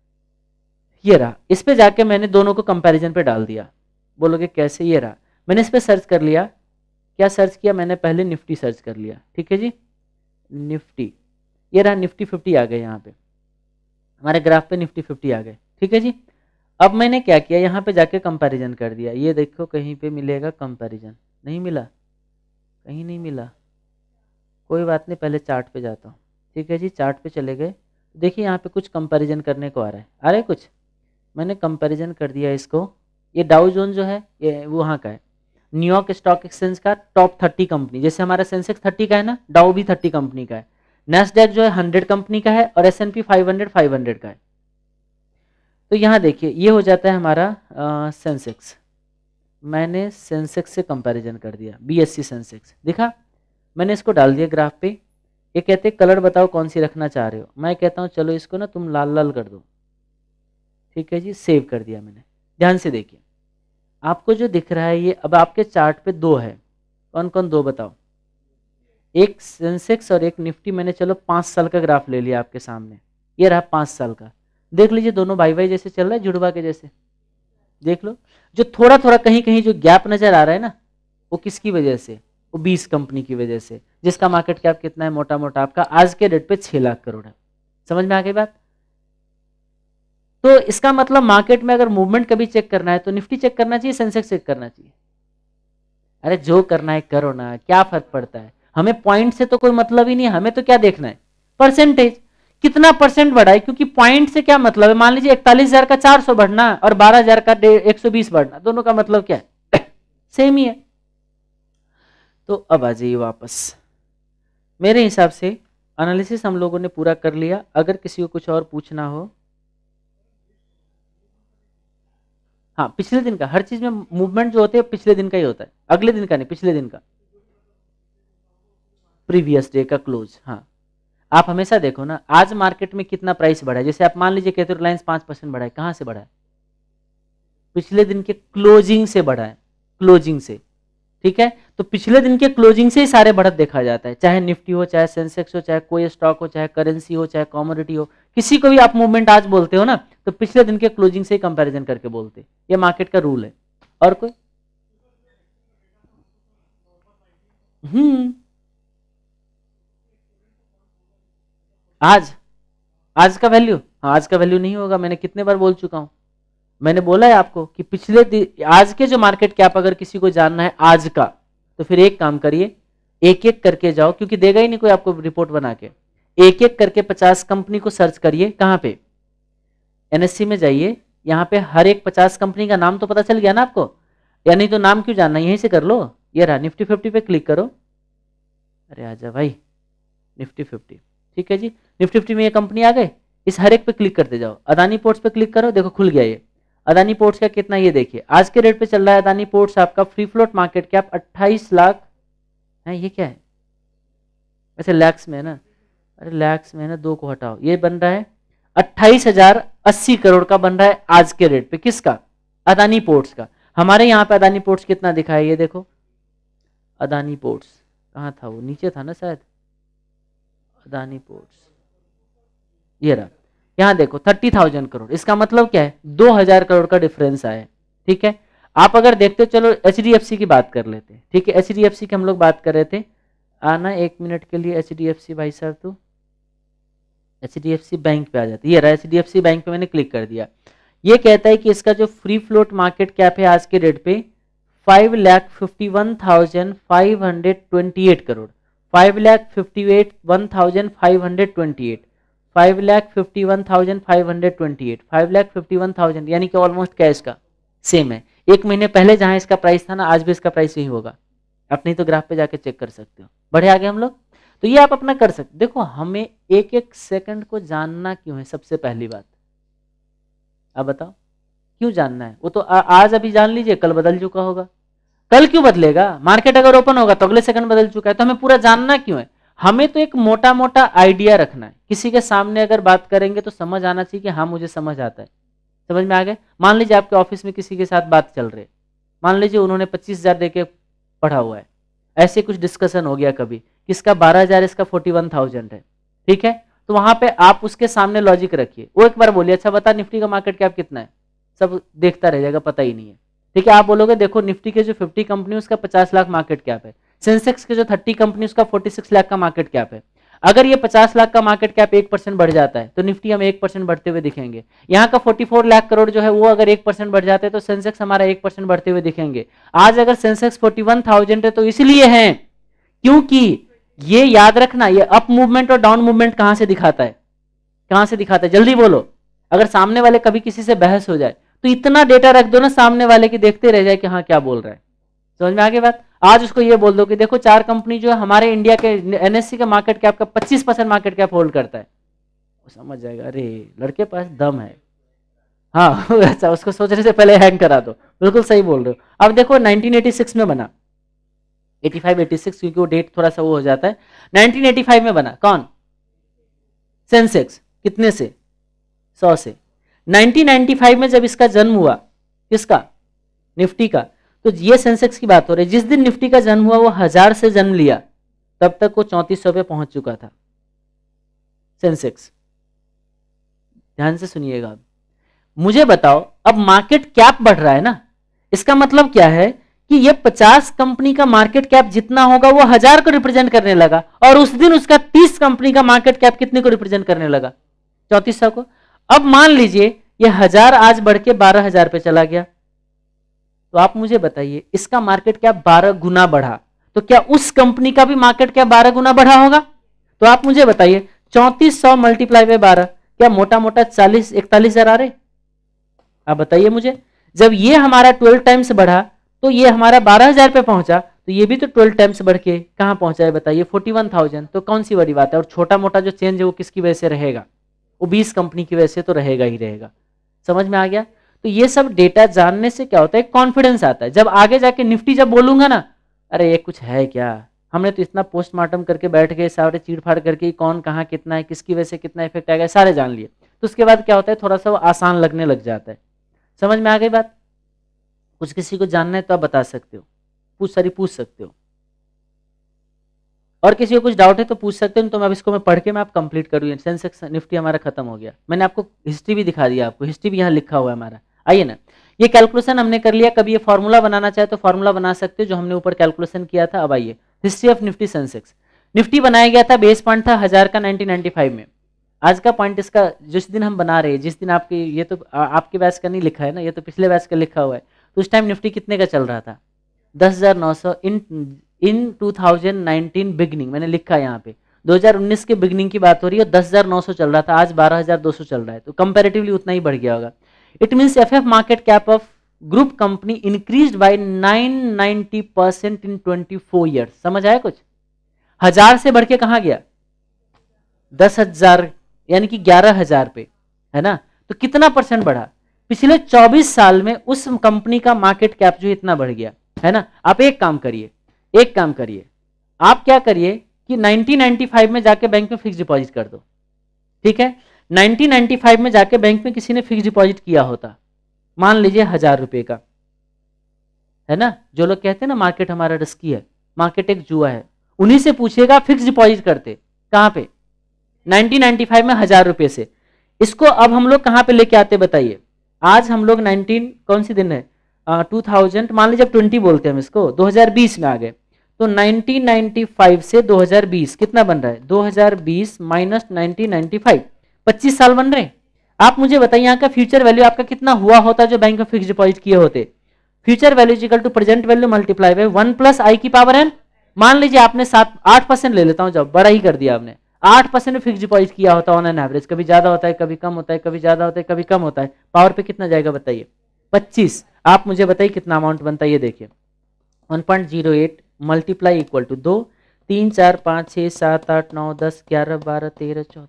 ये रहा, इस पे जाके मैंने दोनों को कंपैरिजन पे डाल दिया। बोलोगे कैसे? ये रहा, मैंने इस पे सर्च कर लिया। क्या सर्च किया मैंने? पहले निफ्टी सर्च कर लिया, ठीक है जी, निफ्टी। ये रहा निफ्टी फिफ्टी आ गए, यहाँ पे हमारे ग्राफ पे निफ्टी फिफ्टी आ गए, ठीक है जी। अब मैंने क्या किया, यहाँ पे जाके कंपैरिजन कर दिया। ये देखो कहीं पे मिलेगा कंपैरिजन? नहीं मिला, कहीं नहीं मिला, कोई बात नहीं, पहले चार्ट पे जाता हूँ, ठीक है जी। चार्ट पे चले गए, देखिए यहाँ पे कुछ कंपैरिजन करने को आ रहा है, आ रहा है कुछ। मैंने कंपैरिजन कर दिया इसको। ये डाउ जोन जो है ये वहाँ का है, न्यूयॉर्क स्टॉक एक्सचेंज का टॉप थर्टी कंपनी, जैसे हमारा सेंसेक्स थर्टी का है ना, डाउ भी थर्टी कंपनी का है, नैस्डैक जो है हंड्रेड कंपनी का है और S N P five hundred five hundred का है। तो यहाँ देखिए ये हो जाता है हमारा सेंसेक्स। मैंने सेंसेक्स से कंपैरिजन कर दिया, बीएससी सेंसेक्स दिखा, मैंने इसको डाल दिया ग्राफ पे। ये कहते हैं कलर बताओ कौन सी रखना चाह रहे हो। मैं कहता हूँ चलो इसको ना तुम लाल लाल कर दो, ठीक है जी, सेव कर दिया मैंने। ध्यान से देखिए आपको जो दिख रहा है ये अब आपके चार्ट पे दो है, कौन कौन दो बताओ? एक सेंसेक्स और एक निफ्टी। मैंने चलो पाँच साल का ग्राफ ले लिया आपके सामने, ये रहा पाँच साल का। देख लीजिए दोनों भाई भाई जैसे चल रहा है, जुड़वा के जैसे, देख लो। जो थोड़ा थोड़ा कहीं कहीं जो गैप नजर आ रहा है ना, वो किसकी वजह से? वो बीस कंपनी की वजह से, जिसका मार्केट कैप कितना है? मोटा मोटा आपका आज के डेट पे छह लाख करोड़ है। समझ में आ गई बात? तो इसका मतलब मार्केट में अगर मूवमेंट कभी चेक करना है तो निफ्टी चेक करना चाहिए, सेंसेक्स चेक करना चाहिए? अरे जो करना है करो ना, क्या फर्क पड़ता है? हमें पॉइंट से तो कोई मतलब ही नहीं है, हमें तो क्या देखना है? परसेंटेज, कितना परसेंट बढ़ा है। क्योंकि पॉइंट से क्या मतलब है? मान लीजिए इकतालीस हजार का चार सौ बढ़ना और बारह हजार का एक सौ बीस बढ़ना, दोनों का मतलब क्या है? सेम ही है। तो अब आ जाइए वापस। मेरे हिसाब से एनालिसिस हम लोगों ने पूरा कर लिया। अगर किसी को कुछ और पूछना हो, हाँ पिछले दिन का, हर चीज में मूवमेंट जो होते हैं पिछले दिन का ही होता है, अगले दिन का नहीं, पिछले दिन का, प्रीवियस डे का क्लोज। हाँ आप हमेशा देखो ना आज मार्केट में कितना प्राइस बढ़ा है। जैसे आप मान लीजिए कहते रिलायंस पांच परसेंट बढ़ा है, कहां से बढ़ा है? पिछले दिन के क्लोजिंग से बढ़ा है, क्लोजिंग से, ठीक है। तो पिछले दिन के क्लोजिंग से ही सारे बढ़त देखा जाता है, चाहे निफ्टी हो, चाहे सेंसेक्स हो, चाहे कोई स्टॉक हो, चाहे करेंसी हो, चाहे कॉमोडिटी हो, किसी को भी आप मूवमेंट आज बोलते हो ना तो पिछले दिन के क्लोजिंग से ही कंपैरिजन करके बोलते, ये मार्केट का रूल है। और कोई हम्म आज आज का वैल्यू, हाँ आज का वैल्यू नहीं होगा, मैंने कितने बार बोल चुका हूं, मैंने बोला है आपको कि पिछले आज के जो मार्केट कैप अगर किसी को जानना है आज का, तो फिर एक काम करिए, एक एक करके जाओ, क्योंकि देगा ही नहीं कोई आपको रिपोर्ट बना के, एक एक करके पचास कंपनी को सर्च करिए। कहाँ पे? एनएससी में जाइए, यहाँ पे हर एक पचास कंपनी का नाम तो पता चल गया ना आपको, या नहीं तो नाम क्यों जानना, यहीं से कर लो। ये रहा निफ्टी फिफ्टी पे क्लिक करो, अरे आजा भाई निफ्टी फिफ्टी, ठीक है जी, निफ्टी फिफ्टी में ये कंपनी आ गए, इस हर एक पे क्लिक करते जाओ। अदानी पोर्ट्स पे क्लिक करो, देखो खुल गया ये अदानी पोर्ट्स का कितना, ये देखिए आज के रेट पे चल रहा है अदानी पोर्ट्स आपका फ्री फ्लोट मार्केट कैप अट्ठाईस लाख है। ये क्या है? ऐसे लैक्स में है ना, अरे लैक्स में है ना, दो को हटाओ, ये बन रहा है अट्ठाईस हजार अस्सी करोड़ का बन रहा है आज के रेट पे। किसका? अदानी पोर्ट्स का। हमारे यहाँ पे अदानी पोर्ट्स कितना दिखा है, ये देखो अदानी पोर्ट्स कहाँ था, वो नीचे था ना शायद, अदानी पोर्ट्स ये रहा, यहाँ देखो थर्टी थाउजेंड करोड़, इसका मतलब क्या है, दो हजार करोड़ का डिफरेंस आया। ठीक है, आप अगर देखते, चलो एच डी एफ सी की बात कर लेते हैं। ठीक है, एच डी एफ सी की हम लोग बात कर रहे थे, आना एक मिनट के लिए, एच डी एफ सी भाई साहब, तो H D F C bank पे आ जाती है, ये रहा H D F C bank पे मैंने क्लिक कर दिया। ये कहता है कि इसका जो फ्री फ्लोट मार्केट कैप है आज के रेट पे five lakh fifty one thousand five hundred twenty eight crore, five lakh fifty eight one thousand five hundred twenty eight, five lakh fifty one thousand five hundred twenty eight, five lakh fifty one thousand, यानी कि almost क्या इसका same है। एक महीने पहले जहां इसका प्राइस था ना, आज भी इसका प्राइस यही होगा। आप नहीं तो ग्राफ पे जाके चेक कर सकते हो। बढ़े आगे हम लोग, तो ये आप अपना कर सकते। देखो हमें एक एक सेकंड को जानना क्यों है, सबसे पहली बात आप बताओ क्यों जानना है? वो तो आ, आज अभी जान लीजिए, कल बदल चुका होगा, कल क्यों बदलेगा? मार्केट अगर ओपन होगा तो अगले सेकंड बदल चुका है, तो हमें पूरा जानना क्यों है? हमें तो एक मोटा मोटा आइडिया रखना है। किसी के सामने अगर बात करेंगे तो समझ आना चाहिए कि हाँ मुझे समझ आता है। समझ में आ गए? मान लीजिए आपके ऑफिस में किसी के साथ बात चल रही है, मान लीजिए उन्होंने पच्चीस हजार दे के पढ़ा हुआ है, ऐसे कुछ डिस्कशन हो गया कभी, किसका बारह हजार इसका फोर्टी वन थाउजेंड है। ठीक है, तो वहां पे आप उसके सामने लॉजिक रखिए, वो एक बार बोलिए अच्छा बता निफ्टी का मार्केट कैप कितना है, सब देखता रह जाएगा, पता ही नहीं है। ठीक है, आप बोलोगे देखो निफ्टी के जो फिफ्टी कंपनी उसका पचास लाख मार्केट कैप है, सेंसेक्स के जो थर्टी कंपनी उसका फोर्टी सिक्स लाख का मार्केट कैप है। अगर ये पचास लाख का मार्केट कैप एक परसेंट बढ़ जाता है तो निफ्टी हम एक परसेंट बढ़ते हुए दिखेंगे। यहाँ का चौवालीस लाख करोड़ जो है वो अगर एक परसेंट बढ़ जाते हैं तो सेंसेक्स हमारा एक परसेंट बढ़ते हुए दिखेंगे। आज अगर सेंसेक्स फोर्टी वन थाउजेंड है तो इसलिए है क्योंकि ये याद रखना, ये अप मूवमेंट और डाउन मूवमेंट कहां से दिखाता है, कहां से दिखाता है, जल्दी बोलो। अगर सामने वाले कभी किसी से बहस हो जाए तो इतना डेटा रख दो ना सामने वाले की, देखते रह जाए कि हाँ क्या बोल रहा है। समझ में आगे बात? आज उसको ये बोल दो कि देखो चार कंपनी जो है हमारे इंडिया के एनएससी का मार्केट कैप का पच्चीस परसेंट मार्केट कैप होल्ड करता है, वो समझ जाएगा अरे लड़के पास दम है। हाँ अच्छा, उसको सोचने से पहले हैंग करा दो। बिल्कुल सही बोल रहे हो। अब देखो नाइनटीन एटी सिक्स में बना, एटी फाइव एटी सिक्स क्योंकि वो डेट थोड़ा सा वो हो जाता है, नाइनटीन एटी फाइव में बना कौन? सेंसेक्स। कितने से? सौ से। नाइनटीन नाइंटी फाइव में जब इसका जन्म हुआ, किसका? निफ्टी का, तो ये सेंसेक्स की बात हो रही है। जिस दिन निफ्टी का जन्म हुआ वो हजार से जन्म लिया, तब तक वो चौंतीस सौ पे पहुंच चुका था सेंसेक्स। ध्यान से सुनिएगा, मुझे बताओ अब मार्केट कैप बढ़ रहा है ना, इसका मतलब क्या है कि ये पचास कंपनी का मार्केट कैप जितना होगा वो हजार को रिप्रेजेंट करने लगा, और उस दिन उसका तीस कंपनी का मार्केट कैप कितने को रिप्रेजेंट करने लगा? चौंतीस सौ को। अब मान लीजिए ये हजार आज बढ़ के बारह हजार पे चला गया, तो आप मुझे बताइए इसका मार्केट कैप बारह गुना बढ़ा, तो क्या उस कंपनी का भी मार्केट कैप बारह गुना बढ़ा होगा? तो आप मुझे बताइए चौंतीस सौ मल्टीप्लाई बाय बारह, क्या मोटा मोटा चालीस इकतालीस हजार आ रहे? आप बताइए मुझे। जब ये हमारा ट्वेल्व टाइम्स बढ़ा तो ये हमारा बारह हजार पे पहुंचा, तो ये भी तो ट्वेल्व टाइम्स बढ़ के कहां पहुंचा है बताइए? Forty one thousand. तो कौन सी बड़ी बात है? और छोटा मोटा जो चेंज है वो किसकी वजह से रहेगा? वो बीस कंपनी की वजह से तो रहेगा ही रहेगा। समझ में आ गया? तो ये सब डेटा जानने से क्या होता है? कॉन्फिडेंस आता है। जब आगे जाके निफ्टी जब बोलूंगा ना, अरे ये कुछ है क्या, हमने तो इतना पोस्टमार्टम करके बैठ गए, सारे चीड़ फाड़ करके कौन कहाँ कितना है, किसकी वजह से कितना इफेक्ट आएगा, सारे जान लिए। तो उसके बाद क्या होता है, थोड़ा सा वो आसान लगने लग जाता है। समझ में आ गई बात? कुछ किसी को जानना है तो आप बता सकते हो, पूछ सारी पूछ सकते हो। और किसी को कुछ डाउट है तो पूछ सकते हैं, तो मैं अब इसको मैं पढ़ के मैं आप कंप्लीट करूँ। सेंसेक्स निफ्टी हमारा खत्म हो गया, मैंने आपको हिस्ट्री भी दिखा दिया, आपको हिस्ट्री भी यहाँ लिखा हुआ है हमारा। आइए ना, ये कैलकुलेशन हमने कर लिया। कभी ये फॉर्मूला बनाना चाहे तो फॉर्मूला बना सकते हो, जो हमने ऊपर कैलकुलेशन किया था। अब आइए हिस्ट्री ऑफ निफ्टी सेंसेक्स। निफ्टी बनाया गया था, बेस पॉइंट था हजार का नाइनटीन नाइंटी फाइव में। आज का पॉइंट इसका जिस दिन हम बना रहे हैं, जिस दिन आपके, ये तो आ, आपके बैच का नहीं लिखा है ना, ये तो पिछले बैच का लिखा हुआ है। तो उस टाइम निफ्टी कितने का चल रहा था? दस हजार नौ सौ in in two thousand nineteen beginning, मैंने लिखा है यहाँ पे दो हज़ार उन्नीस के बिगनिंग की बात हो रही है। दस हजार नौ सौ चल रहा था, आज बारह हजार दो सौ चल रहा है, तो कंपैरेटिवली उतना ही बढ़ गया होगा। It means FF market cap of group company increased by nine ninety percent in twenty four years. समझ आया कुछ? हजार से बढ़ के कहां गया? दस हजार, यानी कि ग्यारह हजार पे, है ना। तो कितना परसेंट बढ़ा? पिछले चौबीस साल में उस कंपनी का मार्केट कैप जो इतना बढ़ गया, है ना। आप एक काम करिए, एक काम करिए, आप क्या करिए कि नाइनटीन नाइंटी फाइव में जाके बैंक में फिक्स डिपॉजिट कर दो, ठीक है। नाइनटीन नाइंटी फाइव में जाके बैंक में किसी ने फिक्स डिपॉजिट किया होता, मान लीजिए हजार रुपए का, है ना। जो लोग कहते हैं ना मार्केट हमारा रिस्की है, मार्केट एक जुआ है, उन्हीं से पूछिएगा फिक्स डिपॉजिट करते कहां पे? नाइनटीन नाइंटी फाइव में हजार रुपए से। इसको अब हम लोग कहां पे लेके आते बताइए? आज हम लोग नाइनटीन, कौन सी दिन है, टू थाउजेंड, मान लीजिए ट्वेंटी बोलते हैं हम इसको, दो हज़ार बीस में आ गए। तो नाइनटीन नाइंटी फाइव से दो हज़ार बीस कितना बन रहा है? दो हज़ार बीस माइनस नाइनटीन नाइंटी फाइव, पच्चीस साल बन रहे हैं। आप मुझे बताइए यहाँ का फ्यूचर वैल्यू आपका कितना हुआ होता जो बैंक में फिक्स डिपॉजिट किए होते? Future value equal to present value multiply by one plus I की पावर एन। मान लीजिए आपने सात आठ परसेंट ले लेता हूं, जब बड़ा ही कर दिया आपने, आठ परसेंट फिक्स डिपॉजिट किया होता ऑन एन एवरेज। कभी ज्यादा होता है, कभी कम होता है, कभी ज्यादा होता है, कभी कम होता है। पावर पे कितना जाएगा बताइए? पच्चीस। आप मुझे बताइए कितना अमाउंट बनता है? ये देखिए one point zero eight multiply equal to दो, तीन चार पाँच छः सात आठ नौ दस ग्यारह बारह तेरह चौदह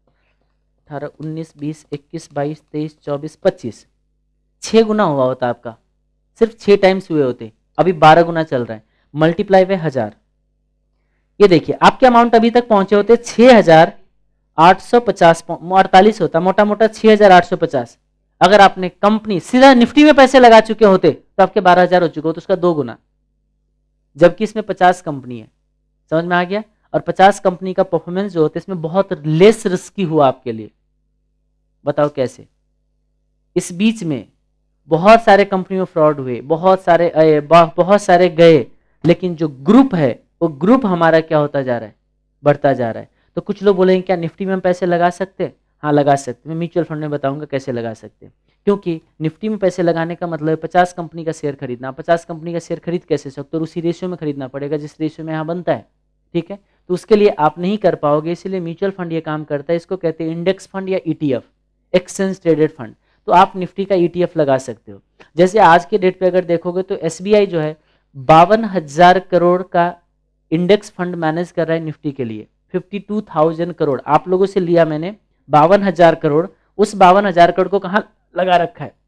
अठारह उन्नीस बीस इक्कीस बाईस तेईस चौबीस पच्चीस। छः गुना हुआ होता आपका, सिर्फ छः टाइम्स हुए होते, अभी बारह गुना चल रहा है। मल्टीप्लाई बाय हजार, ये देखिए आपके अमाउंट अभी तक पहुंचे होते छः हजार आठ सौ पचास, अड़तालीस होता, मोटा मोटा छः हजार आठ सौ पचास। अगर आपने कंपनी सीधा निफ्टी में पैसे लगा चुके होते तो आपके बारह हजार हो चुके होते, उसका दो गुना। जबकि इसमें पचास कंपनी है, समझ में आ गया। और पचास कंपनी का परफॉर्मेंस जो होता है इसमें बहुत लेस रिस्की हुआ आपके लिए। बताओ कैसे? इस बीच में बहुत सारे कंपनी में फ्रॉड हुए, बहुत सारे आए, बहुत सारे गए, लेकिन जो ग्रुप है वो ग्रुप हमारा क्या होता जा रहा है? बढ़ता जा रहा है। तो कुछ लोग बोलेंगे क्या निफ्टी में हम पैसे लगा सकते हैं? हाँ लगा सकते हैं। मैं म्यूचुअल फंड में बताऊंगा कैसे लगा सकते हैं, क्योंकि निफ्टी में पैसे लगाने का मतलब है पचास कंपनी का शेयर खरीदना। पचास कंपनी का शेयर खरीद कैसे सकते हो? उसी रेशियो में खरीदना पड़ेगा जिस रेशियो में यहाँ बनता है, ठीक है। तो उसके लिए आप नहीं कर पाओगे, इसलिए म्यूचुअल फंड ये काम करता है। इसको कहते हैं इंडेक्स फंड या ईटीएफ, एक्सचेंज ट्रेडेड फंड। तो आप निफ्टी का ईटीएफ लगा सकते हो। जैसे आज के डेट पे अगर देखोगे तो एसबीआई जो है बावन हजार करोड़ का इंडेक्स फंड मैनेज कर रहा है निफ्टी के लिए। फिफ्टी टू थाउजेंड करोड़ आप लोगों से लिया मैंने, बावन हजार करोड़। उस बावन हजार करोड़ को कहां लगा रखा है?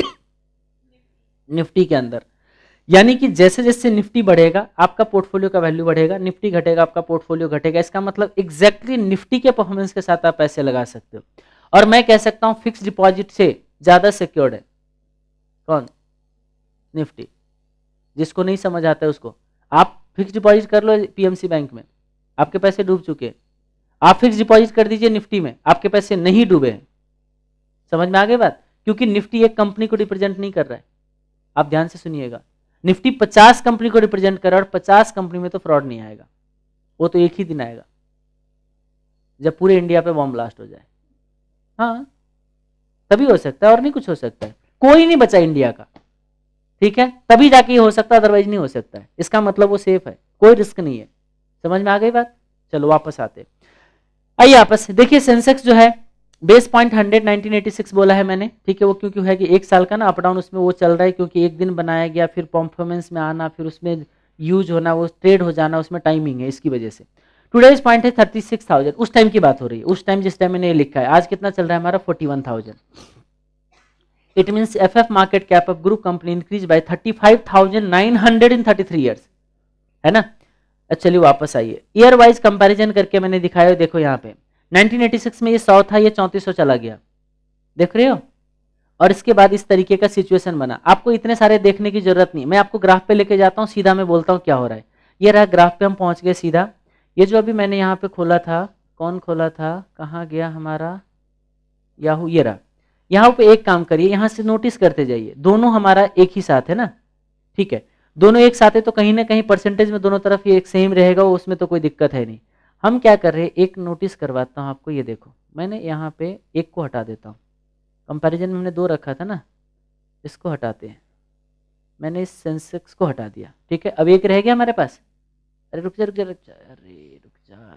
निफ्टी के अंदर। यानी कि जैसे जैसे निफ्टी बढ़ेगा आपका पोर्टफोलियो का वैल्यू बढ़ेगा, निफ्टी घटेगा आपका पोर्टफोलियो घटेगा। इसका मतलब एग्जैक्टली निफ्टी के परफॉर्मेंस के साथ आप पैसे लगा सकते हो। और मैं कह सकता हूं फिक्स डिपॉजिट से ज्यादा सिक्योर्ड है कौन? निफ्टी। जिसको नहीं समझ आता है उसको, आप फिक्स डिपॉजिट कर लो पीएमसी बैंक में, आपके पैसे डूब चुके हैं। आप फिक्स डिपॉजिट कर दीजिए निफ्टी में, आपके पैसे नहीं डूबे हैं। समझ में आ गई बात? क्योंकि निफ्टी एक कंपनी को रिप्रेजेंट नहीं कर रहा है। आप ध्यान से सुनिएगा, निफ्टी पचास कंपनी को रिप्रेजेंट कर रहा है और पचास कंपनी में तो फ्रॉड नहीं आएगा। वो तो एक ही दिन आएगा जब पूरे इंडिया पे बॉम्ब ब्लास्ट हो जाए। हाँ तभी हो सकता है, और नहीं कुछ हो सकता है। कोई नहीं बचा इंडिया का, ठीक है, तभी जाके ये हो सकता है, अदरवाइज नहीं हो सकता है। इसका मतलब वो सेफ है, कोई रिस्क नहीं है। समझ में आ गई बात? चलो वापस आते, आइए आपस देखिए। सेंसेक्स जो है base point hundred nineteen eighty six बोला है मैंने, ठीक है। वो क्योंकि है कि एक साल का ना अप डाउन उसमें वो चल रहा है, क्योंकि एक दिन बनाया गया, फिर परफॉर्मेंस में आना, फिर उसमें यूज होना, वो ट्रेड हो जाना, उसमें टाइमिंग है, इसकी वजह से। टुडेज पॉइंट है थर्टी सिक्स थाउजेंड। उस टाइम की बात हो रही है, उस टाइम जिस टाइम मैंने ये लिखा है। आज कितना चल रहा है हमारा? Forty one thousand. It means F F market cap of group company increase by thirty five thousand nine hundred in thirty three years, है ना। चलिए वापस आइए, ईयर वाइज कंपैरिजन करके मैंने दिखाया। देखो यहाँ पे नाइनटीन एटी सिक्स में ये सौ था, ये चौंतीस सौ चला गया, देख रहे हो। और इसके बाद इस तरीके का सिचुएशन बना। आपको इतने सारे देखने की जरूरत नहीं, मैं आपको ग्राफ पे लेके जाता हूँ, सीधा मैं बोलता हूँ क्या हो रहा है। ये रहा ग्राफ पे हम पहुंच गए सीधा। ये जो अभी मैंने यहाँ पे खोला था, कौन खोला था, कहाँ गया हमारा याहू, ये रहा। यहाँ पे एक काम करिए, यहाँ से नोटिस करते जाइए, दोनों हमारा एक ही साथ है ना, ठीक है, दोनों एक साथ है तो कहीं ना कहीं परसेंटेज में दोनों तरफ ये एक सेम रहेगा, उसमें तो कोई दिक्कत है नहीं। हम क्या कर रहे हैं, एक नोटिस करवाता हूँ आपको, ये देखो मैंने यहाँ पे एक को हटा देता हूँ, कंपैरिजन में हमने दो रखा था ना, इसको हटाते हैं, मैंने इस सेंसेक्स को हटा दिया, ठीक है, अब एक रह गया हमारे पास। अरे रुक जा रुक जा रुक जा, अरे रुक जा,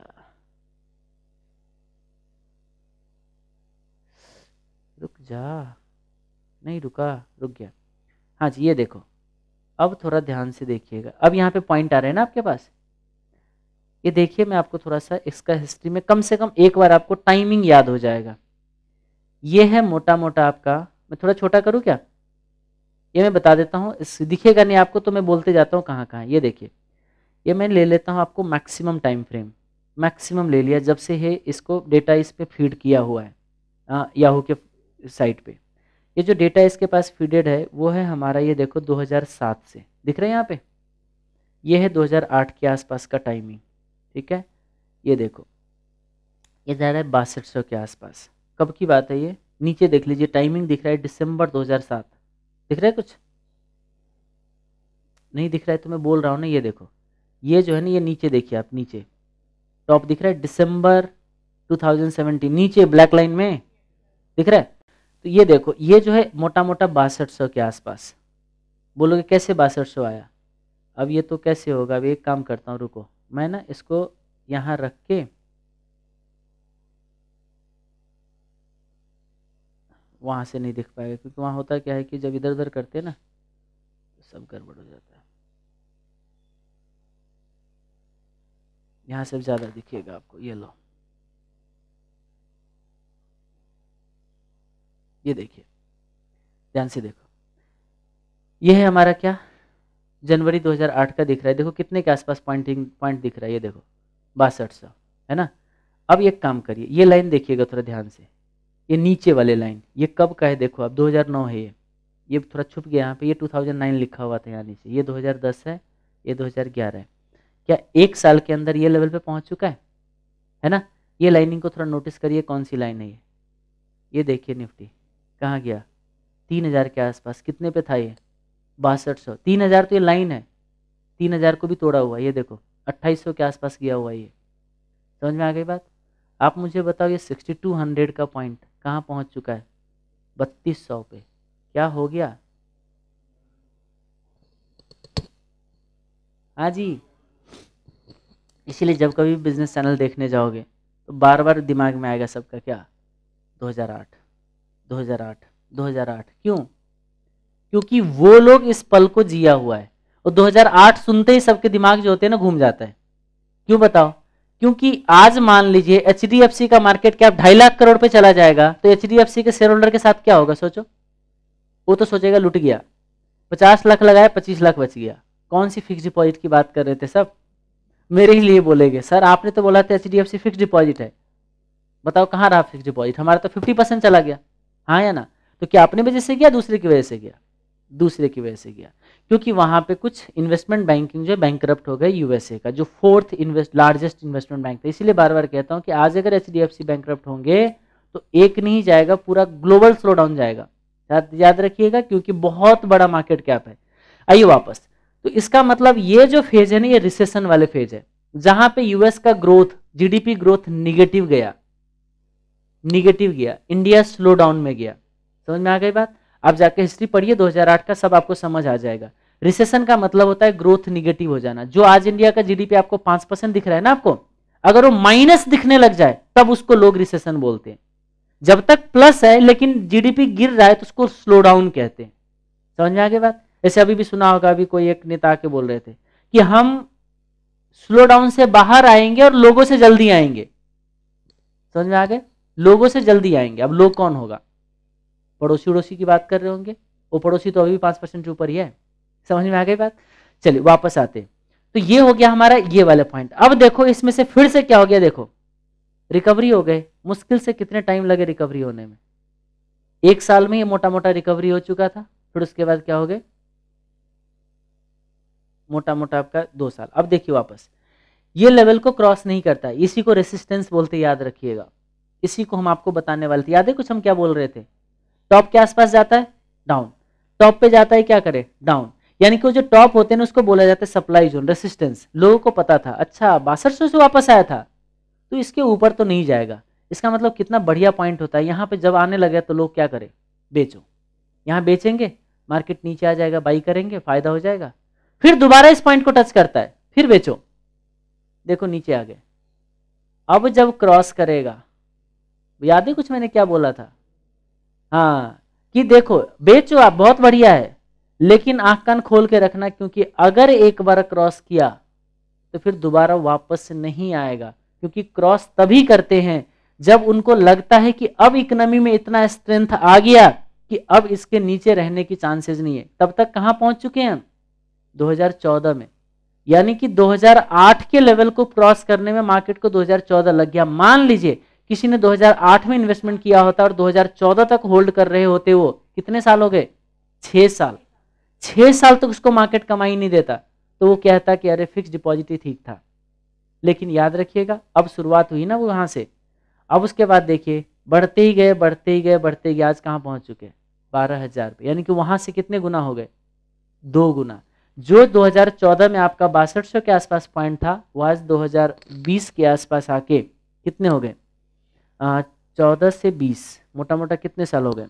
रुक जा, नहीं रुका, रुक गया। हाँ जी, ये देखो, अब थोड़ा ध्यान से देखिएगा, अब यहाँ पे पॉइंट आ रहे हैं ना आपके पास, ये देखिए, मैं आपको थोड़ा सा इसका हिस्ट्री में कम से कम एक बार आपको टाइमिंग याद हो जाएगा। ये है मोटा मोटा आपका, मैं थोड़ा छोटा करूँ क्या, ये मैं बता देता हूँ, इस दिखेगा नहीं आपको तो मैं बोलते जाता हूँ कहाँ कहाँ। ये देखिए, ये मैं ले लेता हूँ आपको मैक्सिमम टाइम फ्रेम, मैक्सिमम ले लिया जब से है इसको डेटा इस पे फीड किया हुआ है याहू के साइट पे। ये जो डेटा इसके पास फीडेड है वो है हमारा, ये देखो दो हज़ार सात से, दिख रहा है यहाँ पे, ये है दो हज़ार आठ के आसपास का टाइमिंग, ठीक है। ये देखो ये जा रहा है बासठ सौ के आसपास, कब की बात है ये, नीचे देख लीजिए टाइमिंग दिख रहा है दिसंबर दो हज़ार सात, दिख रहा है, कुछ नहीं दिख रहा है तो मैं बोल रहा हूँ ना, ये देखो ये जो है ना, ये नीचे देखिए आप, नीचे टॉप दिख रहा है दिसंबर दो हज़ार सत्रह, नीचे ब्लैक लाइन में दिख रहा है। तो ये देखो ये जो है मोटा मोटा बासठ सौ के आसपास। बोलोगे कैसे बासठ सौ आया, अब ये तो कैसे होगा, अब एक काम करता हूँ, रुको मैं ना इसको यहाँ रख के, वहाँ से नहीं दिख पाएगा क्योंकि वहाँ होता क्या है कि जब इधर उधर करते हैं ना तो सब गड़बड़ हो जाता है, यहाँ से ज़्यादा दिखेगा आपको, ये लो, ये देखिए ध्यान से देखो, ये है हमारा क्या, जनवरी दो हज़ार आठ का दिख रहा है, देखो कितने के आसपास पॉइंटिंग पॉइंट दिख रहा है, ये देखो बासठ सौ है ना। अब एक काम करिए, ये लाइन देखिएगा थोड़ा ध्यान से, ये नीचे वाले लाइन ये कब का है, देखो अब दो हज़ार नौ है, ये ये थोड़ा छुप गया यहाँ पे, ये दो हज़ार नौ लिखा हुआ था यहाँ नीचे, ये दो हज़ार दस है, ये दो हज़ार ग्यारह है, क्या एक साल के अंदर ये लेवल पे पहुंच चुका है है ना। ये लाइनिंग को थोड़ा नोटिस करिए, कौन सी लाइन है ये ये देखिए निफ्टी कहाँ गया, तीन हज़ार के आसपास, कितने पे था ये, बासठ सौ, तीन हज़ार तो ये लाइन है, तीन हज़ार को भी तोड़ा हुआ, ये देखो अट्ठाईस सौ के आसपास गया हुआ, ये समझ में आ गई बात। आप मुझे बताओ ये सिक्सटी टू हंड्रेड का पॉइंट कहाँ पहुँच चुका है, बत्तीस सौ पे, क्या हो गया, हाँ जी। इसीलिए जब कभी बिजनेस चैनल देखने जाओगे तो बार बार दिमाग में आएगा सबका क्या, दो हज़ार आठ दो हज़ार आठ दो हज़ार आठ, क्यों, क्योंकि वो लोग इस पल को जिया हुआ है, और दो हज़ार आठ सुनते ही सबके दिमाग जो होते हैं ना घूम जाता है, क्यों बताओ, क्योंकि आज मान लीजिए एच डी एफ सी का मार्केट कैप ढाई लाख करोड़ पे चला जाएगा तो एच डी एफ सी के शेयर होल्डर के साथ क्या होगा सोचो, वो तो सोचेगा लुट गया, पचास लाख लगाया पच्चीस लाख बच गया। कौन सी फिक्स डिपॉजिट की बात कर रहे थे सब, मेरे ही लिए बोलेंगे सर आपने तो बोला था H D F C fix deposit है, बताओ कहाँ रहा फिक्स डिपॉजिट, हमारा तो फिफ्टी परसेंट चला गया, हाँ या ना। तो क्या अपनी वजह से गया, दूसरे की वजह से गया, दूसरे की वजह से गया, क्योंकि वहां पे कुछ इन्वेस्टमेंट बैंकिंग जो बैंकरप्ट हो गए, यूएसए का जो fourth invest largest investment bank था। इसीलिए बार बार कहता हूं कि आज अगर एचडीएफसी बैंकरप्ट होंगे तो एक नहीं जाएगा, पूरा ग्लोबल स्लो डाउन जाएगा, याद रखिएगा, क्योंकि बहुत बड़ा मार्केट कैप है। आइए वापस, तो इसका मतलब ये जो फेज है ना, ये रिसेशन वाले फेज है, जहां पे यूएस का ग्रोथ, जीडीपी ग्रोथ निगेटिव गया, निगेटिव गया, इंडिया स्लो डाउन में गया। समझ में आ गई बात। आप जाके हिस्ट्री पढ़िए दो हज़ार आठ का, सब आपको समझ आ जाएगा। रिसेशन का मतलब होता है ग्रोथ निगेटिव हो जाना। जो आज इंडिया का जीडीपी आपको पांच परसेंट दिख रहा है ना आपको, अगर वो माइनस दिखने लग जाए तब उसको लोग रिसेशन बोलते हैं। जब तक प्लस है लेकिन जीडीपी गिर रहा है तो उसको स्लो डाउन कहते हैं। समझ में आ गई बात। ऐसे अभी भी सुना होगा, अभी कोई एक नेता के बोल रहे थे कि हम स्लो डाउन से बाहर आएंगे और लोगों से जल्दी आएंगे। समझ में आ गए, लोगों से जल्दी आएंगे। अब लोग कौन होगा, पड़ोसी उड़ोसी की बात कर रहे होंगे, वो पड़ोसी तो अभी भी पांच परसेंट ऊपर ही है। समझ में आ गई बात। चलिए वापस आते, तो ये हो गया हमारा ये वाला पॉइंट। अब देखो इसमें से फिर से क्या हो गया, देखो रिकवरी हो गए। मुश्किल से कितने टाइम लगे रिकवरी होने में, एक साल में ये मोटा मोटा रिकवरी हो चुका था। फिर उसके बाद क्या हो गए, मोटा मोटा आपका दो साल। अब देखिए वापस ये लेवल को क्रॉस नहीं करता है, इसी को रेसिस्टेंस बोलते, याद रखिएगा। इसी को हम आपको बताने वाले थे, याद है कुछ हम क्या बोल रहे थे? टॉप के आसपास जाता है डाउन, टॉप पे जाता है क्या करे डाउन, यानी कि वो जो टॉप होते हैं ना उसको बोला जाता है सप्लाई जोन, रेसिस्टेंस। लोगों को पता था, अच्छा बासठ सौ से वापस आया था तो इसके ऊपर तो नहीं जाएगा, इसका मतलब कितना बढ़िया पॉइंट होता है। यहाँ पे जब आने लगे तो लोग क्या करें, बेचो, यहाँ बेचेंगे, मार्केट नीचे आ जाएगा, बाई करेंगे, फायदा हो जाएगा, फिर दोबारा इस पॉइंट को टच करता है, फिर बेचो, देखो नीचे आ गए। अब जब क्रॉस करेगा, याद है कुछ मैंने क्या बोला था? हाँ, कि देखो बेचो आप, बहुत बढ़िया है, लेकिन आंख कान खोल के रखना, क्योंकि अगर एक बार क्रॉस किया तो फिर दोबारा वापस नहीं आएगा, क्योंकि क्रॉस तभी करते हैं जब उनको लगता है कि अब इकोनॉमी में इतना स्ट्रेंथ आ गया कि अब इसके नीचे रहने की चांसेस नहीं है। तब तक कहां पहुंच चुके हैं हम? दो हज़ार चौदह में, यानी कि दो हज़ार आठ के लेवल को क्रॉस करने में मार्केट को दो हज़ार चौदह लग गया। मान लीजिए किसी ने दो हज़ार आठ में इन्वेस्टमेंट किया होता और दो हज़ार चौदह तक होल्ड कर रहे होते, वो कितने साल हो गए? छह साल। छह साल तक उसको मार्केट कमाई नहीं देता, तो वो कहता कि अरे फिक्स डिपॉजिट ही ठीक था। लेकिन याद रखिएगा, अब शुरुआत हुई ना वो वहां से, अब उसके बाद देखिए बढ़ते ही गए बढ़ते ही गए बढ़ते ही गए, आज कहाँ पहुंच चुके? बारह हजार पे, यानी कि वहां से कितने गुना हो गए? दो गुना। जो दो हज़ार चौदह में आपका बासठ सौ के आसपास पॉइंट था, वो आज दो हज़ार बीस के आसपास आके कितने हो गए? चौदह से बीस, मोटा मोटा कितने साल हो गए?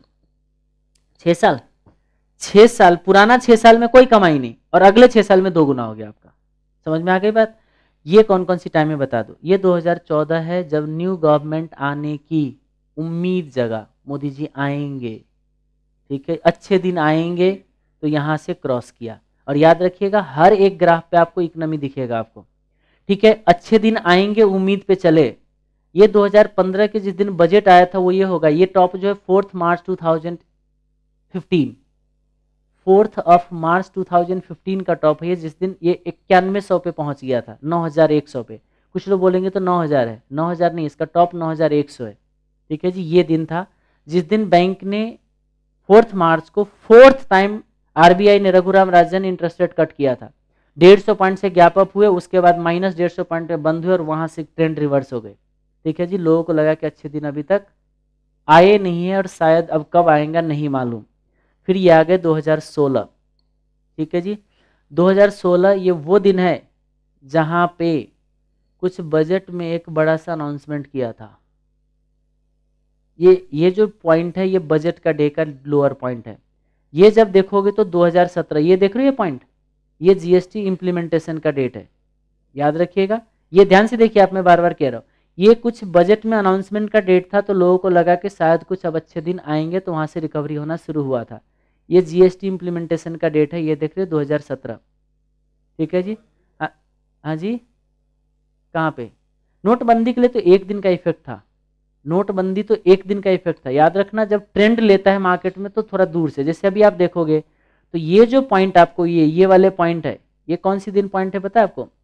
छह साल। छह साल, पुराना छह साल में कोई कमाई नहीं, और अगले छह साल में दो गुना हो गया आपका। समझ में आ गई बात? ये कौन कौन सी टाइम में बता दो। ये दो हज़ार चौदह है, जब न्यू गवर्नमेंट आने की उम्मीद जगा, मोदी जी आएंगे, ठीक है, अच्छे दिन आएंगे, तो यहां से क्रॉस किया। और याद रखिएगा हर एक ग्राफ पे आपको इकोनॉमी दिखेगा आपको, ठीक है, अच्छे दिन आएंगे उम्मीद पे चले। ये दो हज़ार पंद्रह के जिस दिन बजट आया था वो ये होगा, ये टॉप जो है फोर्थ मार्च दो हज़ार पंद्रह, फोर्थ ऑफ मार्च दो हज़ार पंद्रह का टॉप है, जिस दिन ये इक्यानवे सौ पे पहुंच गया था, नौ हज़ार एक सौ पे। कुछ लोग बोलेंगे तो नौ हज़ार है, नौ हज़ार नहीं, इसका टॉप नौ हज़ार एक सौ है, ठीक है जी। ये दिन था जिस दिन बैंक ने फोर्थ मार्च को फोर्थ टाइम आरबीआई ने, रघुराम राजन ने इंटरेस्ट रेट कट किया था। डेढ़ सौ पॉइंट से गैप अप हुए, उसके बाद माइनस डेढ़ सौ पॉइंट पे बंद हुए और वहां से ट्रेंड रिवर्स हो गए, ठीक है जी। लोगों को लगा कि अच्छे दिन अभी तक आए नहीं है और शायद अब कब आएगा नहीं मालूम। फिर ये आ गए दो हज़ार सोलह, ठीक है जी। दो हज़ार सोलह ये वो दिन है जहां पे कुछ बजट में एक बड़ा सा अनाउंसमेंट किया था। ये ये जो पॉइंट है ये बजट का डे का लोअर पॉइंट है। ये जब देखोगे तो दो हज़ार सत्रह, ये देख रहे हो ये पॉइंट, ये जीएसटी इंप्लीमेंटेशन का डेट है, याद रखिएगा। ये ध्यान से देखिए आप, मैं बार बार कह रहा हूँ, ये कुछ बजट में अनाउंसमेंट का डेट था, तो लोगों को लगा कि शायद कुछ अब अच्छे दिन आएंगे, तो वहां से रिकवरी होना शुरू हुआ था। ये जीएसटी इंप्लीमेंटेशन का डेट है, ये देख रहे हो दो हज़ार सत्रह, ठीक है जी। हाँ जी, कहाँ पे? नोटबंदी के लिए तो एक दिन का इफेक्ट था, नोटबंदी तो एक दिन का इफेक्ट था। याद रखना जब ट्रेंड लेता है मार्केट में तो थोड़ा दूर से, जैसे अभी आप देखोगे तो ये जो पॉइंट आपको, ये ये वाले पॉइंट है, ये कौन सी दिन पॉइंट है पता है आपको?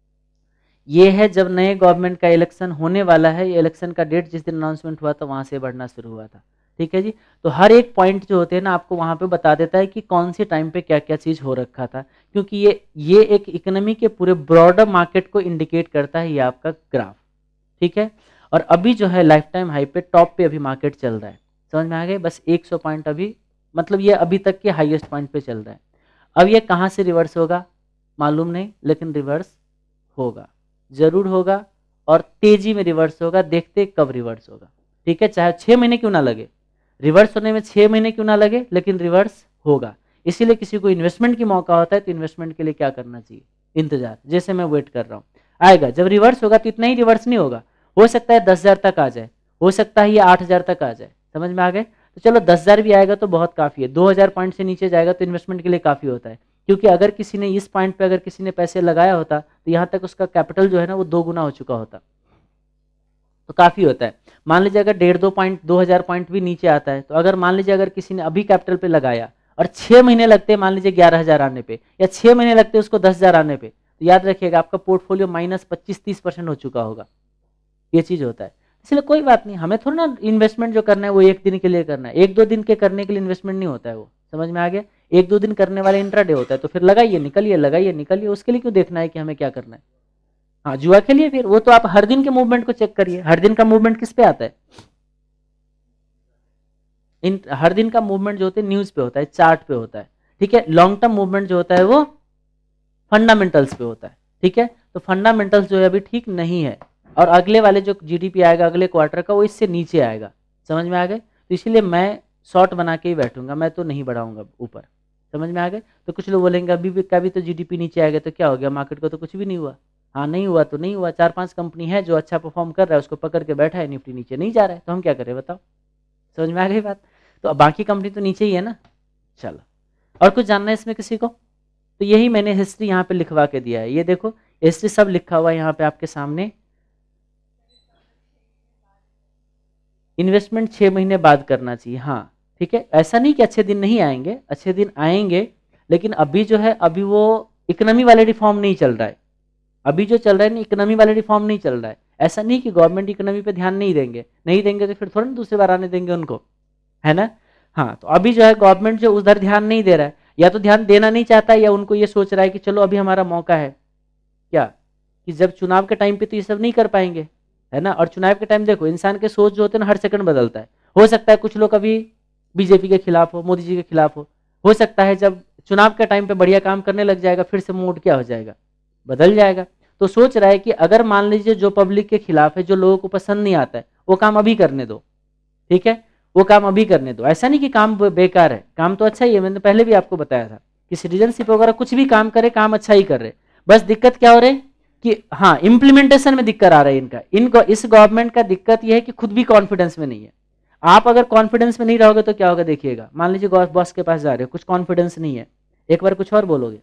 ये है जब नए गवर्नमेंट का इलेक्शन होने वाला है, ये इलेक्शन का डेट जिस दिन अनाउंसमेंट हुआ था वहां से बढ़ना शुरू हुआ था, ठीक है जी। तो हर एक पॉइंट जो होते हैं ना आपको वहां पे बता देता है कि कौन सी टाइम पे क्या क्या चीज हो रखा था, क्योंकि ये ये एक इकोनॉमी के पूरे ब्रॉडर मार्केट को इंडिकेट करता है, ये आपका ग्राफ, ठीक है। और अभी जो है लाइफ टाइम हाई पे टॉप पे अभी मार्केट चल रहा है, समझ में आ गए? बस सौ पॉइंट अभी, मतलब ये अभी तक के हाईएस्ट पॉइंट पे चल रहा है। अब ये कहाँ से रिवर्स होगा मालूम नहीं, लेकिन रिवर्स होगा, जरूर होगा, और तेजी में रिवर्स होगा। देखते कब रिवर्स होगा, ठीक है, चाहे छह महीने क्यों ना लगे, रिवर्स होने में छह महीने क्यों ना लगे, लेकिन रिवर्स होगा। इसीलिए किसी को इन्वेस्टमेंट की मौका होता है तो इन्वेस्टमेंट के लिए क्या करना चाहिए? इंतजार, जैसे मैं वेट कर रहा हूँ, आएगा। जब रिवर्स होगा तो इतना ही रिवर्स नहीं होगा, हो सकता है दस हजार तक आ जाए, हो सकता है ये आठ हजार तक आ जाए, समझ में आ गए? तो चलो दस हजार भी आएगा तो बहुत काफी है, दो हजार पॉइंट से नीचे जाएगा तो इन्वेस्टमेंट के लिए काफी होता है, क्योंकि अगर किसी ने इस पॉइंट पे अगर किसी ने पैसे लगाया होता तो यहाँ तक उसका कैपिटल जो है ना वो दो गुना हो चुका होता, तो काफी होता है। मान लीजिए अगर डेढ़ दो पॉइंट दो हजार पॉइंट भी नीचे आता है, तो अगर मान लीजिए अगर किसी ने अभी कैपिटल पे लगाया और छह महीने लगते हैं मान लीजिए ग्यारह हजार आने पे, या छह महीने लगते हैं उसको दस हजार आने पे, तो याद रखिएगा आपका पोर्टफोलियो माइनस पच्चीस तीस परसेंट हो चुका होगा। ये चीज होता है, इसलिए कोई बात नहीं, हमें थोड़ा ना इन्वेस्टमेंट जो करना है वो एक दिन के लिए करना है, एक दो दिन के करने के लिए इन्वेस्टमेंट नहीं होता है वो, समझ में आ गया? एक दो दिन करने वाले इंट्राडे होता है, तो फिर लगाइए निकलिए, लगाइए निकलिए, उसके लिए क्यों देखना है कि हमें क्या करना है? हाँ जुआ खेलिए फिर, वो तो आप हर दिन के मूवमेंट को चेक करिए, हर दिन का मूवमेंट किस पे आता है, इन हर दिन का मूवमेंट जो होता है न्यूज पे होता है, चार्ट पे होता है, ठीक है। लॉन्ग टर्म मूवमेंट जो होता है वो फंडामेंटल्स पे होता है, ठीक है। तो फंडामेंटल्स जो है अभी ठीक नहीं है, और अगले वाले जो जीडीपी आएगा अगले क्वार्टर का वो इससे नीचे आएगा, समझ में आ गए। तो इसीलिए मैं शॉर्ट बना के ही बैठूंगा, मैं तो नहीं बढ़ाऊंगा ऊपर, समझ में आ गए। तो कुछ लोग बोलेंगे अभी भी कभी तो जीडीपी नीचे आएगा तो क्या हो गया, मार्केट को तो कुछ भी नहीं हुआ। हाँ नहीं हुआ तो नहीं हुआ, चार पांच कंपनी है जो अच्छा परफॉर्म कर रहा है, उसको पकड़ के बैठा है, निफ्टी नीचे नहीं जा रहा है, तो हम क्या करें बताओ, समझ में आ गई बात। तो बाकी कंपनी तो नीचे ही है ना। चलो, और कुछ जानना है इसमें किसी को? तो यही मैंने हिस्ट्री यहाँ पे लिखवा के दिया है, ये देखो हिस्ट्री सब लिखा हुआ है यहाँ पे आपके सामने। इन्वेस्टमेंट छह महीने बाद करना चाहिए, हाँ ठीक है। ऐसा नहीं कि अच्छे दिन नहीं आएंगे, अच्छे दिन आएंगे, लेकिन अभी जो है अभी वो इकोनॉमी वाले रिफॉर्म नहीं चल रहा है, अभी जो चल रहा है ना इकोनॉमी वाले रिफॉर्म नहीं चल रहा है। ऐसा नहीं कि गवर्नमेंट इकोनॉमी पे ध्यान नहीं देंगे, नहीं देंगे तो फिर थोड़ा ना दूसरी बार आने देंगे उनको, है ना। हाँ तो अभी जो है गवर्नमेंट जो उधर ध्यान नहीं दे रहा है, या तो ध्यान देना नहीं चाहता है, या उनको ये सोच रहा है कि चलो अभी हमारा मौका है क्या, कि जब चुनाव के टाइम पे तो ये सब नहीं कर पाएंगे, है ना। और चुनाव के टाइम देखो इंसान के सोच जो होते हैं ना हर सेकंड बदलता है, हो सकता है कुछ लोग अभी बीजेपी के खिलाफ हो, मोदी जी के खिलाफ हो हो सकता है जब चुनाव के टाइम पे बढ़िया काम करने लग जाएगा फिर से मूड क्या हो जाएगा, बदल जाएगा। तो सोच रहा है कि अगर मान लीजिए जो पब्लिक के खिलाफ है, जो लोगों को पसंद नहीं आता है, वो काम अभी करने दो, ठीक है, वो काम अभी करने दो। ऐसा नहीं कि काम बेकार है, काम तो अच्छा ही है, मैंने पहले भी आपको बताया था कि सिटीजनशिप वगैरह कुछ भी काम करे काम अच्छा ही कर रहे। बस दिक्कत क्या हो रही है कि हाँ इम्प्लीमेंटेशन में दिक्कत आ रही है इनका, इनको इस गवर्नमेंट का दिक्कत यह है कि खुद भी कॉन्फिडेंस में नहीं है। आप अगर कॉन्फिडेंस में नहीं रहोगे तो क्या होगा देखिएगा, मान लीजिए बॉस के पास जा रहे हो, कुछ कॉन्फिडेंस नहीं है, एक बार कुछ और बोलोगे,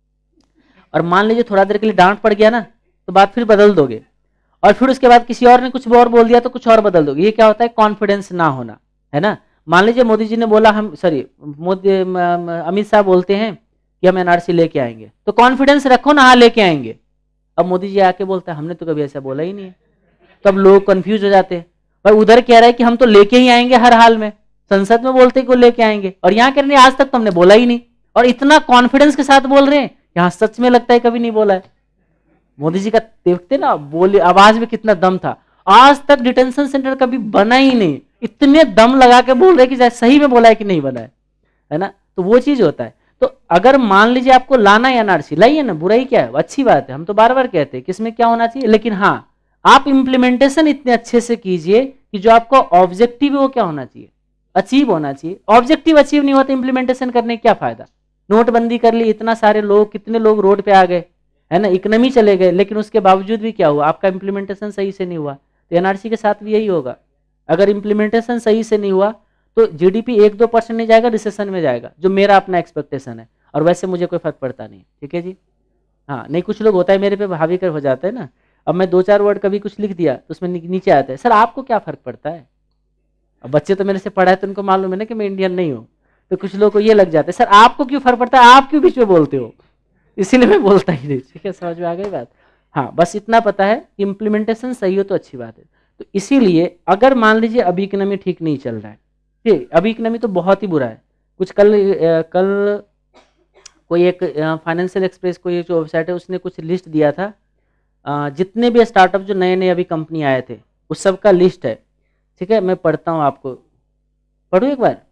और मान लीजिए थोड़ा देर के लिए डांट पड़ गया ना तो बात फिर बदल दोगे, और फिर उसके बाद किसी और ने कुछ और बोल दिया तो कुछ और बदल दोगे। ये क्या होता है, कॉन्फिडेंस ना होना, है ना। मान लीजिए मोदी जी ने बोला, हम सॉरी मोदी अमित शाह बोलते हैं कि हम एनआरसी लेके आएंगे, तो कॉन्फिडेंस रखो ना, हाँ लेके आएंगे। अब मोदी जी आके बोलता है हमने तो कभी ऐसा बोला ही नहीं है, तो अब लोग कंफ्यूज हो जाते हैं, भाई उधर कह रहा है कि हम तो लेके ही आएंगे हर हाल में, संसद में बोलते हैं कि वो लेके आएंगे, और यहाँ कह रहे हैं आज तक तो हमने बोला ही नहीं, और इतना कॉन्फिडेंस के साथ बोल रहे हैं, यहाँ सच में लगता है कभी नहीं बोला है। मोदी जी का देखते ना बोले आवाज में कितना दम था, आज तक डिटेंशन सेंटर कभी बना ही नहीं, इतने दम लगा के बोल रहे कि सही में बोला है कि नहीं बना है, है ना। तो वो चीज होता है। तो अगर मान लीजिए आपको लाना है एनआरसी, लाइए ना, बुराई क्या है, अच्छी बात है, हम तो बार बार कहते हैं कि इसमें क्या होना चाहिए, लेकिन हाँ आप इंप्लीमेंटेशन इतने अच्छे से कीजिए कि जो आपको ऑब्जेक्टिव है वो क्या होना चाहिए, अचीव होना चाहिए। ऑब्जेक्टिव अचीव नहीं होता इंप्लीमेंटेशन करने क्या फायदा। नोटबंदी कर ली, इतना सारे लोग, कितने लोग रोड पे आ गए, है ना, इकोनॉमी चले गए, लेकिन उसके बावजूद भी क्या हुआ, आपका इंप्लीमेंटेशन सही से नहीं हुआ। तो एनआरसी के साथ भी यही होगा, अगर इंप्लीमेंटेशन सही से नहीं हुआ तो जीडीपी एक दो परसेंट नहीं जाएगा, रिसेशन में जाएगा, जो मेरा अपना एक्सपेक्टेशन है, और वैसे मुझे कोई फर्क पड़ता नहीं, ठीक है जी। हाँ नहीं, कुछ लोग होता है मेरे पे हावी कर हो जाता है ना, अब मैं दो चार वर्ड कभी कुछ लिख दिया तो उसमें नीचे आता है सर आपको क्या फर्क पड़ता है। अब बच्चे तो मेरे से पढ़ा है तो उनको मालूम है ना कि मैं इंडियन नहीं हूँ, तो कुछ लोगों को ये लग जाता है सर आपको क्यों फर्क पड़ता है, आप क्यों बीच में बोलते हो, इसीलिए मैं बोलता ही नहीं, ठीक है, समझ में आ गई बात। हाँ बस इतना पता है कि इम्प्लीमेंटेशन सही हो तो अच्छी बात है। तो इसीलिए अगर मान लीजिए अभी इकोनॉमी ठीक नहीं चल रहा है, ठीक, अभी इकोनॉमी तो बहुत ही बुरा है। कुछ कल आ, कल कोई एक फाइनेंशियल एक्सप्रेस कोई जो वेबसाइट है उसने कुछ लिस्ट दिया था, आ, जितने भी स्टार्टअप जो नए नए अभी कंपनी आए थे उस सब का लिस्ट है, ठीक है, मैं पढ़ता हूँ आपको, पढ़ू एक बार।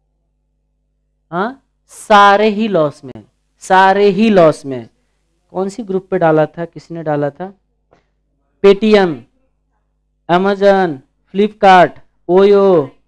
हाँ सारे ही लॉस में, सारे ही लॉस में। कौन सी ग्रुप पे डाला था, किसने डाला था, पेटीएम, अमेजन, फ्लिपकार्ट, ओयो,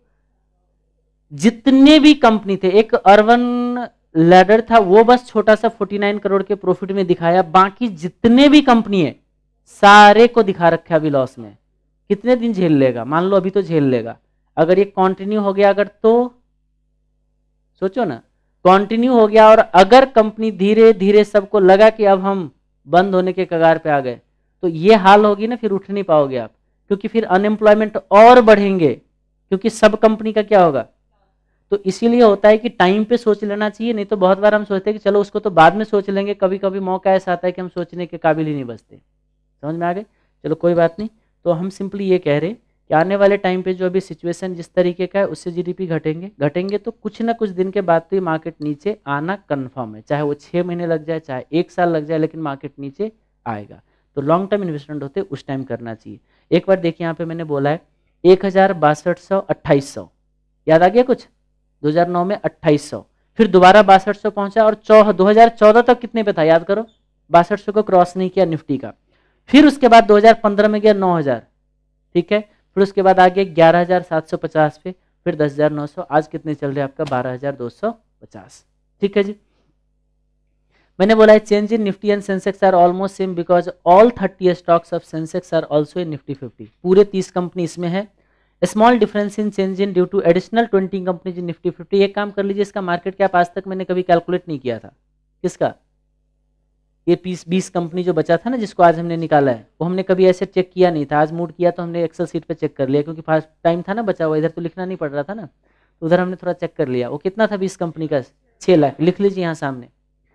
जितने भी कंपनी थे, एक अर्बन लैडर था वो बस छोटा सा उनचास करोड़ के प्रॉफिट में दिखाया, बाकी जितने भी कंपनी है सारे को दिखा रखा अभी लॉस में। कितने दिन झेल लेगा, मान लो अभी तो झेल लेगा, अगर ये कंटिन्यू हो गया अगर, तो सोचो ना, कंटिन्यू हो गया और अगर कंपनी धीरे धीरे सबको लगा कि अब हम बंद होने के कगार पे आ गए, तो ये हाल होगी ना, फिर उठ नहीं पाओगे आप, क्योंकि फिर अनएम्प्लॉयमेंट और बढ़ेंगे, क्योंकि सब कंपनी का क्या होगा। तो इसीलिए होता है कि टाइम पे सोच लेना चाहिए, नहीं तो बहुत बार हम सोचते हैं कि चलो उसको तो बाद में सोच लेंगे, कभी कभी मौका ऐसा आता है कि हम सोचने के काबिल ही नहीं बचते। समझ में आ गए, चलो कोई बात नहीं। तो हम सिंपली ये कह रहे कि आने वाले टाइम पे जो अभी सिचुएशन जिस तरीके का है उससे जीडीपी घटेंगे घटेंगे तो कुछ ना कुछ दिन के बाद तो ये मार्केट नीचे आना कन्फर्म है, चाहे वो छः महीने लग जाए चाहे एक साल लग जाए, लेकिन मार्केट नीचे आएगा। तो लॉन्ग टर्म इन्वेस्टमेंट होते उस टाइम करना चाहिए। एक बार देखिए यहाँ पे मैंने बोला है एक हजार बासठ सौ अट्ठाईस सौ, याद आ गया कुछ, दो हजार नौ में अट्ठाईस सौ, फिर दोबारा बासठ सौ पहुंचा और चौ दो हजार चौदह तक कितने पे था याद करो, बासठ सौ को क्रॉस नहीं किया निफ्टी का। फिर उसके बाद दो हजार पंद्रह में गया नौ हजार, ठीक है, फिर उसके बाद आ गया ग्यारह हजार सात सौ पचास पे, फिर दस हजार नौ सौ, आज कितने चल रहे हैं आपका बारह हजार दो सौ पचास। ठीक है जी, मैंने बोला है change in Nifty and Sensex are almost same because all thirty stocks of Sensex are also in Nifty fifty, पूरे तीस कंपनी इसमें है। Small difference in change in due to additional twenty companies in Nifty fifty. एक काम कर लीजिए, इसका मार्केट कैप आज तक मैंने कभी कैलकुलेट नहीं किया था, किसका, ये बीस बीस कंपनी जो बचा था ना जिसको आज हमने निकाला है, वो हमने कभी ऐसे चेक किया नहीं था, आज मूड किया तो हमने एक्सेल सीट पे चेक कर लिया, क्योंकि फास्ट टाइम था ना बचा हुआ, इधर तो लिखना नहीं पड़ रहा था ना, तो उधर हमने थोड़ा चेक कर लिया। वो कितना था बीस कंपनी का, छह लाख, लिख लीजिए यहाँ सामने।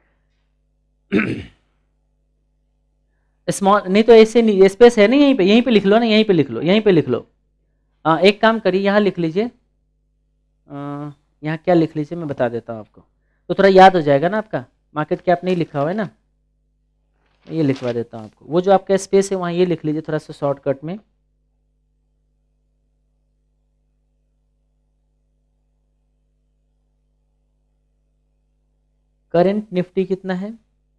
स्मॉल नहीं तो ऐसे नहीं, स्पेस है नहीं यहीं पे, यहीं पे लिख लो ना, यहीं पे लिख लो, यहीं पे लिख लो। आ, एक काम करिए यहाँ लिख लीजिए, यहाँ क्या लिख लीजिए मैं बता देता हूँ आपको, तो थोड़ा याद हो जाएगा ना आपका। मार्केट कैप नहीं लिखा हुआ है ना, ये लिखवा देता हूँ आपको, वो जो आपका स्पेस है वहाँ ये लिख लीजिए थोड़ा सा शॉर्टकट में। करंट निफ्टी कितना है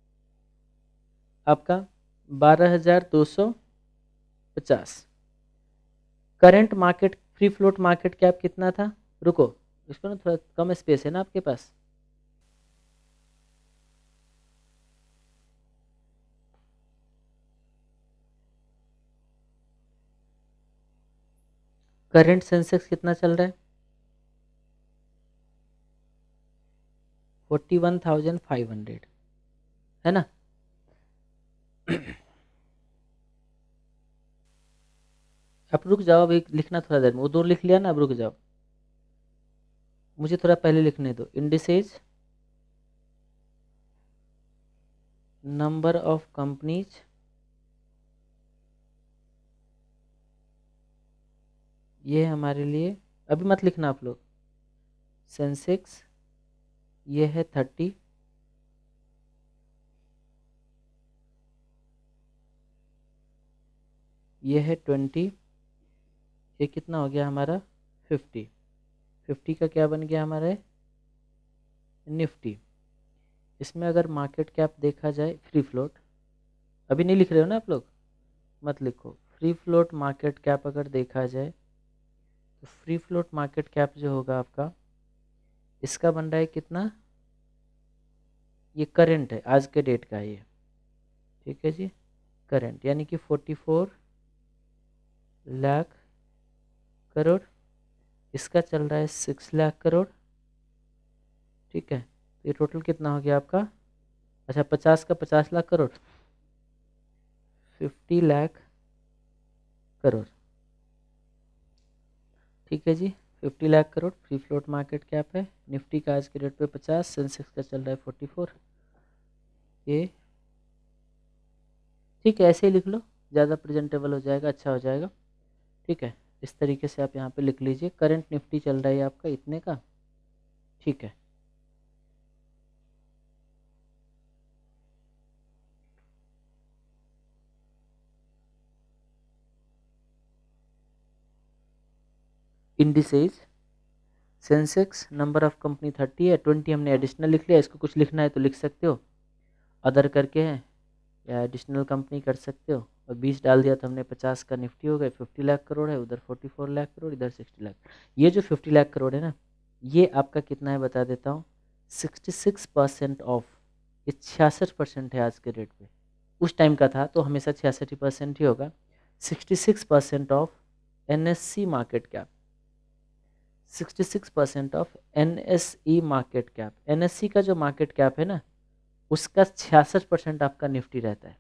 आपका, बारह हजार दो सौ पचास। Current market free float market cap कितना था, रुको इसको ना थोड़ा कम स्पेस है ना आपके पास, करंट सेंसेक्स कितना चल रहा है, forty one thousand five hundred, है ना। अब रुक जाओ, अभी लिखना थोड़ा देर में, वो दो लिख लिया ना, अब रुक जाओ, मुझे थोड़ा पहले लिखने दो। इंडिसेज नंबर ऑफ कंपनीज ये है हमारे लिए, अभी मत लिखना आप लोग, सेंसेक्स ये है थर्टी, ये है ट्वेंटी, ये कितना हो गया हमारा फिफ्टी, फिफ्टी का क्या बन गया हमारा निफ्टी। इसमें अगर मार्केट कैप देखा जाए, फ्री फ्लोट, अभी नहीं लिख रहे हो ना आप लोग, मत लिखो, फ्री फ्लोट मार्केट कैप अगर देखा जाए तो फ्री फ्लोट मार्केट कैप जो होगा आपका, इसका बन रहा है कितना, ये करंट है, आज के डेट का है ये, ठीक है जी, करंट यानी कि फोर्टी फोर लाख करोड़, इसका चल रहा है सिक्स लाख करोड़, ठीक है, तो ये टोटल कितना हो गया आपका, अच्छा पचास का पचास लाख करोड़, फिफ्टी लाख करोड़, ठीक है जी, fifty lakh crore free float market cap है। निफ्टी का आज के डेट पे पचास, सेंसेक्स का चल रहा है फोर्टी फोर, ये ठीक है, ऐसे ही लिख लो, ज़्यादा प्रेजेंटेबल हो जाएगा, अच्छा हो जाएगा, ठीक है। इस तरीके से आप यहाँ पे लिख लीजिए, करंट निफ्टी चल रहा है आपका इतने का, ठीक है। Indices Sensex number of company thirty है, ट्वेंटी हमने एडिशनल लिख लिया, इसको कुछ लिखना है तो लिख सकते हो, अदर करके है या एडिशनल कंपनी कर सकते हो, और बीस डाल दिया तो हमने पचास का निफ्टी हो गए, फिफ्टी लाख करोड़ है, उधर फोर्टी फोर लाख करोड़, इधर सिक्सटी लाख। ये जो फिफ्टी लाख करोड़ है ना, ये आपका कितना है बता देता हूँ, सिक्सटी सिक्स परसेंट ऑफ, ये छियासठ परसेंट है आज के रेट पे, उस टाइम का था तो हमेशा छियासठ परसेंट ही होगा, sixty six percent of N S C market cap, sixty six percent of N S E market cap, N S C का जो मार्केट कैप है ना उसका छियासठ परसेंट आपका निफ्टी रहता है।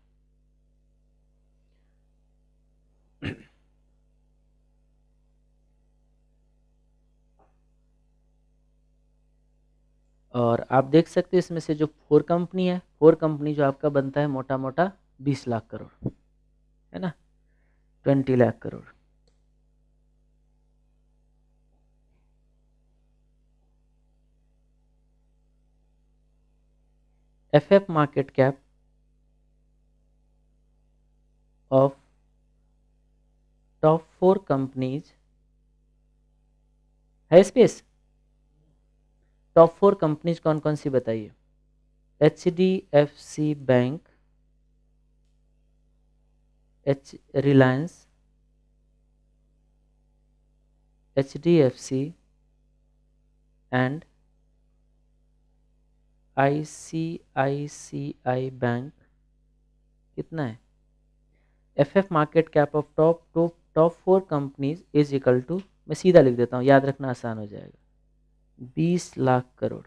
और आप देख सकते हैं इसमें से जो फोर कंपनी है, फोर कंपनी जो आपका बनता है मोटा मोटा बीस लाख करोड़, है ना, twenty lakh crore. F F market cap of top four companies, है स्पेस, टॉप फोर कंपनीज कौन कौन सी बताइए? H D F C bank, H Reliance, H D F C and I C I C I bank. कितना है? F F market cap of top top top four companies is equal to, मैं सीधा लिख देता हूँ, याद रखना आसान हो जाएगा, बीस लाख करोड़।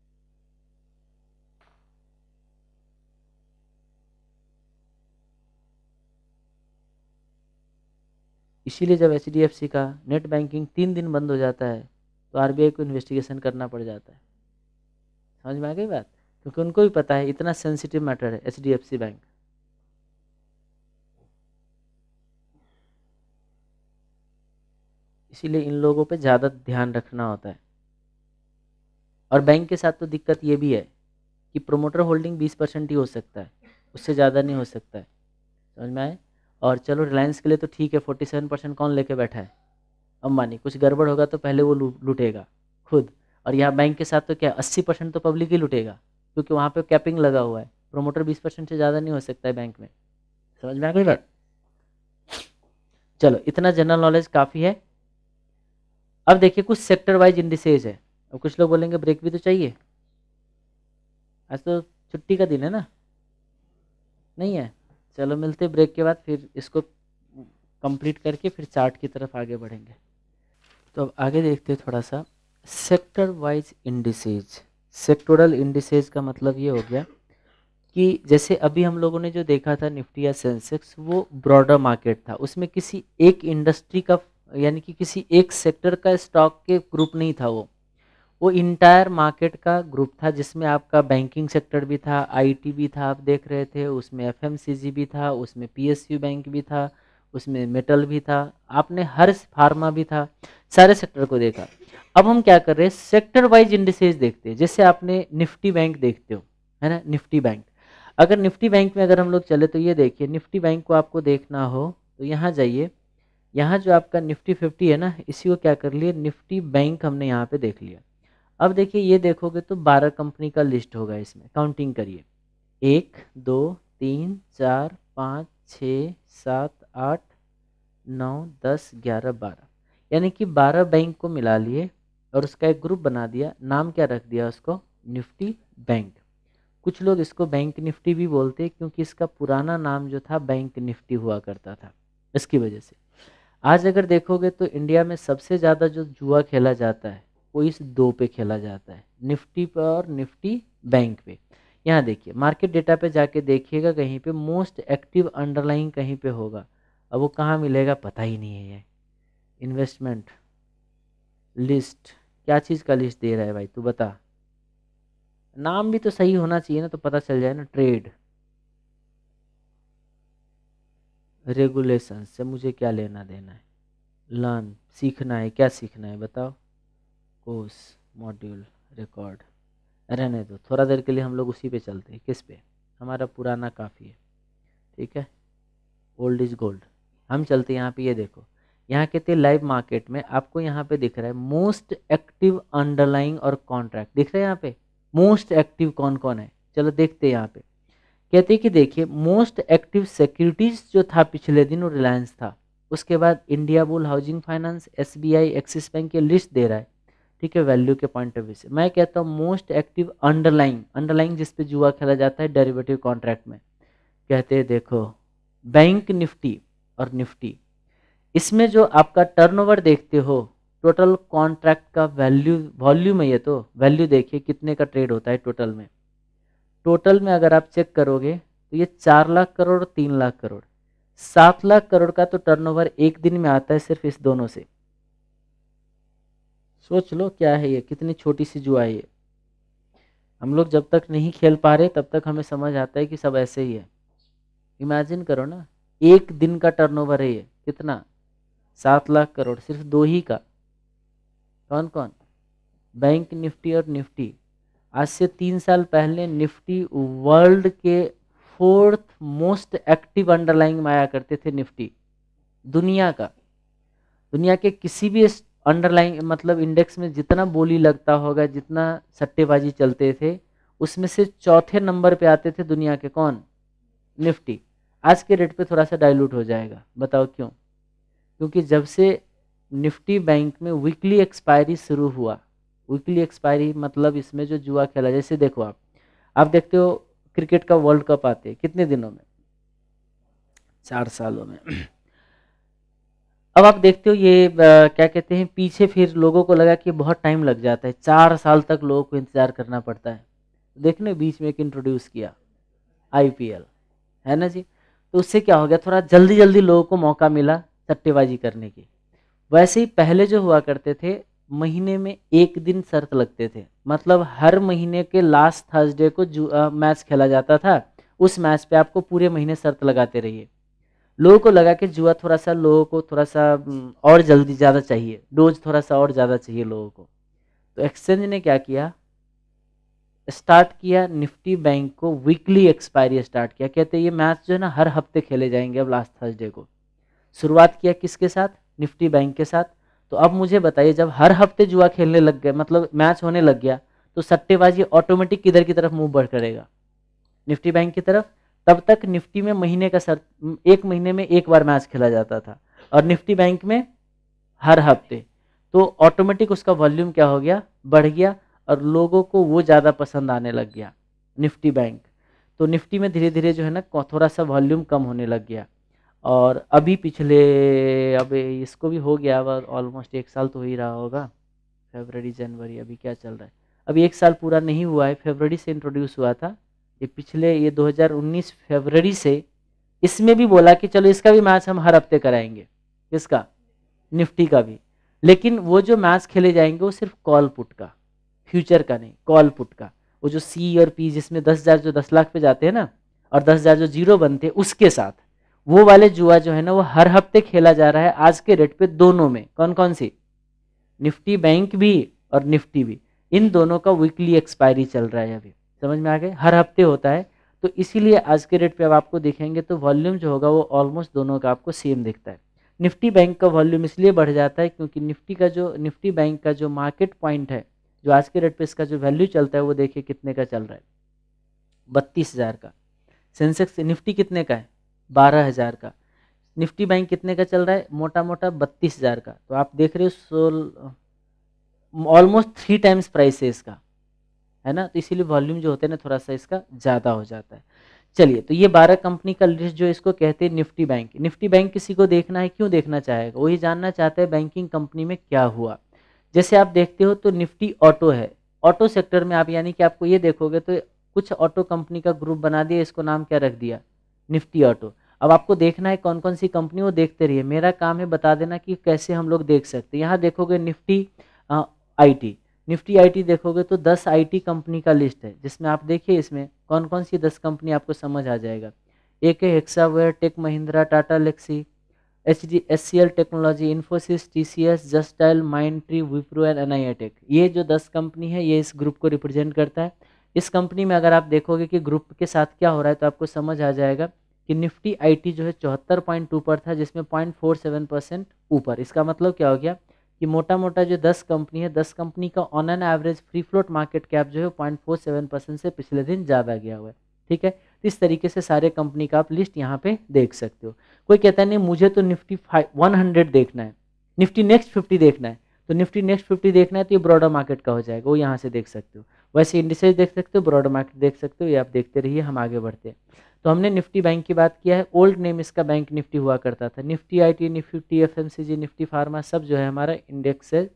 इसीलिए जब एच डी एफ सी का नेट बैंकिंग तीन दिन बंद हो जाता है तो आर बी आई को इन्वेस्टिगेशन करना पड़ जाता है। समझ में आ गई बात? क्योंकि उनको भी पता है इतना सेंसिटिव मैटर है H D F C bank. इसीलिए इन लोगों पे ज़्यादा ध्यान रखना होता है। और बैंक के साथ तो दिक्कत ये भी है कि प्रोमोटर होल्डिंग बीस परसेंट ही हो सकता है, उससे ज़्यादा नहीं हो सकता है। समझ में आए? और चलो रिलायंस के लिए तो ठीक है, फोर्टी सेवन परसेंट कौन लेके बैठा है? अंबानी। कुछ गड़बड़ होगा तो पहले वो लूटेगा खुद। और यहाँ बैंक के साथ तो क्या, अस्सी परसेंट तो पब्लिक ही लूटेगा, क्योंकि वहाँ पे कैपिंग लगा हुआ है, प्रोमोटर बीस परसेंट से ज़्यादा नहीं हो सकता है बैंक में। समझ में आ गई बात? चलो इतना जनरल नॉलेज काफ़ी है। अब देखिए कुछ सेक्टर वाइज इंडिसेज है। अब कुछ लोग बोलेंगे ब्रेक भी तो चाहिए, आज तो छुट्टी का दिन है ना, नहीं है? चलो मिलते ब्रेक के बाद, फिर इसको कंप्लीट करके फिर चार्ट की तरफ आगे बढ़ेंगे। तो अब आगे देखते हैं थोड़ा सा sector wise indices. Sectoral indices का मतलब ये हो गया कि जैसे अभी हम लोगों ने जो देखा था निफ्टी या सेंसेक्स, वो ब्रॉडर मार्केट था, उसमें किसी एक इंडस्ट्री का यानी कि किसी एक सेक्टर का स्टॉक के ग्रुप नहीं था, वो वो इंटायर मार्केट का ग्रुप था, जिसमें आपका बैंकिंग सेक्टर भी था, आईटी भी था, आप देख रहे थे, उसमें एफएमसीजी भी था, उसमें पीएसयू बैंक भी था, उसमें मेटल भी था, आपने हर फार्मा भी था, सारे सेक्टर को देखा। अब हम क्या कर रहे हैं, सेक्टर वाइज इंडिसेज देखते हैं। जैसे आपने निफ्टी बैंक देखते हो, है ना, निफ्टी बैंक। अगर निफ्टी बैंक में अगर हम लोग चले तो ये देखिए, निफ्टी बैंक को आपको देखना हो तो यहाँ जाइए, यहाँ जो आपका निफ्टी फिफ्टी है ना, इसी को क्या कर लिए, निफ्टी बैंक हमने यहाँ पे देख लिया। अब देखिए ये देखोगे तो बारह कंपनी का लिस्ट होगा इसमें, काउंटिंग करिए, एक दो तीन चार पाँच छः सात आठ नौ दस ग्यारह बारह, यानी कि बारह बैंक को मिला लिए और उसका एक ग्रुप बना दिया। नाम क्या रख दिया उसको, निफ्टी बैंक। कुछ लोग इसको बैंक निफ्टी भी बोलते हैं, क्योंकि इसका पुराना नाम जो था बैंक निफ्टी हुआ करता था, इसकी वजह से। आज अगर देखोगे तो इंडिया में सबसे ज़्यादा जो जुआ खेला जाता है वो इस दो पे खेला जाता है, निफ्टी पे और निफ्टी बैंक पे। यहाँ देखिए मार्केट डेटा पे जाके देखिएगा, कहीं पे मोस्ट एक्टिव अंडरलाइंग कहीं पे होगा। अब वो कहाँ मिलेगा पता ही नहीं है। ये इन्वेस्टमेंट लिस्ट, क्या चीज़ का लिस्ट दे रहा है भाई, तू बता। नाम भी तो सही होना चाहिए ना, तो पता चल जाए ना। ट्रेड रेगुलेशन से मुझे क्या लेना देना है, लर्न सीखना है, क्या सीखना है बताओ, कोर्स मॉड्यूल रिकॉर्ड, रहने दो, थोड़ा देर के लिए हम लोग उसी पे चलते हैं। किस पे, हमारा पुराना काफ़ी है, ठीक है, ओल्ड इज गोल्ड। हम चलते हैं यहाँ पे, ये देखो यहाँ कहते हैं लाइव मार्केट में, आपको यहाँ पे दिख रहा है मोस्ट एक्टिव अंडरलाइंग और कॉन्ट्रैक्ट दिख रहे हैं यहाँ पे, मोस्ट एक्टिव कौन कौन है। चलो देखते हैं यहाँ पे, कहते हैं कि देखिए मोस्ट एक्टिव सिक्योरिटीज जो था पिछले दिन वो रिलायंस था, उसके बाद India bull housing finance, SBI, Axis bank के लिस्ट दे रहा है, ठीक है, वैल्यू के पॉइंट ऑफ व्यू से। मैं कहता हूँ मोस्ट एक्टिव अंडरलाइंग, अंडरलाइंग जिस पे जुआ खेला जाता है डेरिवेटिव कॉन्ट्रैक्ट में, कहते हैं देखो बैंक निफ्टी और निफ्टी। इसमें जो आपका टर्नओवर देखते हो, टोटल कॉन्ट्रैक्ट का वैल्यू, वॉल्यूम है ये, तो वैल्यू देखिए कितने का ट्रेड होता है टोटल में। टोटल में अगर आप चेक करोगे तो ये चार लाख करोड़, तीन लाख करोड़, सात लाख करोड़ का तो टर्नओवर एक दिन में आता है सिर्फ इस दोनों से। सोच लो क्या है ये, कितनी छोटी सी जुआ है ये। हम लोग जब तक नहीं खेल पा रहे तब तक हमें समझ आता है कि सब ऐसे ही है। इमेजिन करो ना, एक दिन का टर्नओवर है ये, कितना, सात लाख करोड़, सिर्फ दो ही का। कौन कौन, बैंक निफ्टी और निफ्टी। आज से तीन साल पहले निफ्टी वर्ल्ड के फोर्थ मोस्ट एक्टिव अंडरलाइंग में आया करते थे निफ्टी दुनिया का। दुनिया के किसी भी अंडरलाइंग मतलब इंडेक्स में जितना बोली लगता होगा, जितना सट्टेबाजी चलते थे, उसमें से चौथे नंबर पे आते थे दुनिया के कौन? निफ्टी। आज के रेट पे थोड़ा सा डाइल्यूट हो जाएगा, बताओ क्यों? क्योंकि जब से निफ्टी बैंक में वीकली एक्सपायरी शुरू हुआ, वीकली एक्सपायरी मतलब इसमें जो जुआ खेला, जैसे देखो आप आप देखते हो क्रिकेट का वर्ल्ड कप आते हैं कितने दिनों में? चार सालों में। अब आप देखते हो ये आ, क्या कहते हैं, पीछे फिर लोगों को लगा कि बहुत टाइम लग जाता है, चार साल तक लोगों को इंतजार करना पड़ता है। देखने बीच में एक इंट्रोड्यूस किया आईपीएल, है ना जी, तो उससे क्या हो गया, थोड़ा जल्दी जल्दी लोगों को मौका मिला सट्टेबाजी करने की। वैसे ही पहले जो हुआ करते थे, महीने में एक दिन शर्त लगते थे, मतलब हर महीने के लास्ट थर्सडे को आ, मैच खेला जाता था। उस मैच पे आपको पूरे महीने शर्त लगाते रहिए। लोगों को लगा कि जुआ थोड़ा सा लोगों को थोड़ा सा और जल्दी ज़्यादा चाहिए, डोज थोड़ा सा और ज़्यादा चाहिए लोगों को, तो एक्सचेंज ने क्या किया, स्टार्ट किया निफ्टी बैंक को वीकली एक्सपायरी स्टार्ट किया। कहते हैं ये मैच जो है ना हर हफ्ते खेले जाएंगे अब लास्ट थर्सडे को। शुरुआत किया किसके साथ? निफ्टी बैंक के साथ। तो अब मुझे बताइए, जब हर हफ्ते जुआ खेलने लग गए, मतलब मैच होने लग गया, तो सट्टेबाजी ऑटोमेटिक किधर की तरफ मूव बढ़ करेगा? निफ्टी बैंक की तरफ। तब तक निफ्टी में महीने का सर एक महीने में एक बार मैच खेला जाता था और निफ्टी बैंक में हर हफ्ते, तो ऑटोमेटिक उसका वॉल्यूम क्या हो गया, बढ़ गया और लोगों को वो ज़्यादा पसंद आने लग गया निफ्टी बैंक। तो निफ्टी में धीरे धीरे जो है ना थोड़ा सा वॉल्यूम कम होने लग गया। और अभी पिछले अब इसको भी हो गया, अब ऑलमोस्ट एक साल तो हो ही रहा होगा, फरवरी जनवरी, अभी क्या चल रहा है, अभी एक साल पूरा नहीं हुआ है, फरवरी से इंट्रोड्यूस हुआ था ये, पिछले ये दो हज़ार उन्नीस फरवरी से इसमें भी बोला कि चलो इसका भी मैच हम हर हफ्ते कराएंगे, किसका? निफ्टी का भी। लेकिन वो जो मैच खेले जाएंगे वो सिर्फ कॉल पुट का, फ्यूचर का नहीं, कॉल पुट का। वो जो सी और पी जिसमें दस हज़ार जो दस लाख पे जाते हैं ना, और दस हज़ार जो जीरो बनते हैं उसके साथ, वो वाले जुआ जो है ना वो हर हफ्ते खेला जा रहा है आज के रेट पे। दोनों में कौन कौन सी? निफ्टी बैंक भी और निफ्टी भी, इन दोनों का वीकली एक्सपायरी चल रहा है अभी, समझ में आ गए? हर हफ्ते होता है। तो इसीलिए आज के रेट पे अब आपको देखेंगे तो वॉल्यूम जो होगा वो ऑलमोस्ट दोनों का आपको सेम दिखता है। निफ्टी बैंक का वॉल्यूम इसलिए बढ़ जाता है क्योंकि निफ्टी का जो निफ्टी बैंक का जो मार्केट पॉइंट है, जो आज के रेट पे इसका जो वैल्यू चलता है वो देखिए कितने का चल रहा है, बत्तीस हज़ार का। सेंसेक्स निफ्टी कितने का है? बारह हज़ार का। निफ्टी बैंक कितने का चल रहा है? मोटा मोटा बत्तीस हज़ार का। तो आप देख रहे हो सोल ऑलमोस्ट थ्री टाइम्स प्राइस है इसका, है ना, तो इसीलिए वॉल्यूम जो होते हैं ना थोड़ा सा इसका ज़्यादा हो जाता है। चलिए, तो ये बारह कंपनी का लिस्ट जो इसको कहते हैं निफ्टी बैंक। निफ्टी बैंक किसी को देखना है, क्यों देखना चाहेगा? वही जानना चाहता है बैंकिंग कंपनी में क्या हुआ। जैसे आप देखते हो तो निफ्टी ऑटो है, ऑटो सेक्टर में आप यानी कि आपको ये देखोगे तो कुछ ऑटो कंपनी का ग्रुप बना दिया, इसको नाम क्या रख दिया? निफ्टी ऑटो। अब आपको देखना है कौन कौन सी कंपनी, वो देखते रहिए, मेरा काम है बता देना कि कैसे हम लोग देख सकते हैं। यहाँ देखोगे निफ्टी आईटी, निफ्टी आईटी देखोगे तो दस आईटी कंपनी का लिस्ट है, जिसमें आप देखिए इसमें कौन कौन सी दस कंपनी आपको समझ आ जाएगा। एक है Hexaware, tech Mahindra, Tata Elxsi, H D S C L technology, Infosys, T C S, जस्टाइल, Mindtree, Wipro and N I A tech. ये जो दस कंपनी है ये इस ग्रुप को रिप्रेजेंट करता है। इस कंपनी में अगर आप देखोगे कि ग्रुप के साथ क्या हो रहा है तो आपको समझ आ जाएगा कि निफ्टी आईटी जो है चौहत्तर पॉइंट टू पर था, जिसमें पॉइंट फोर सेवन परसेंट ऊपर। इसका मतलब क्या हो गया कि मोटा मोटा जो दस कंपनी है, दस कंपनी का on an average free float market cap जो है पॉइंट फोर सेवन परसेंट से पिछले दिन ज़्यादा गया हुआ है। ठीक है, तो इस तरीके से सारे कंपनी का आप लिस्ट यहाँ पे देख सकते हो। कोई कहता है नहीं मुझे तो निफ्टी वन हंड्रेड देखना है, निफ्टी नेक्स्ट फिफ्टी देखना है, तो निफ्टी नेक्स्ट फिफ्टी देखना है तो ये ब्रॉडर मार्केट का हो जाएगा, वो यहाँ से देख सकते हो। वैसे इंडिसेज देख सकते हो, ब्रॉडर मार्केट देख सकते हो, ये आप देखते रहिए, हम आगे बढ़ते हैं। तो हमने निफ्टी बैंक की बात किया है, ओल्ड नेम इसका बैंक निफ्टी हुआ करता था। Nifty IT, Nifty FMCG, Nifty pharma सब जो है हमारा इंडेक्स है,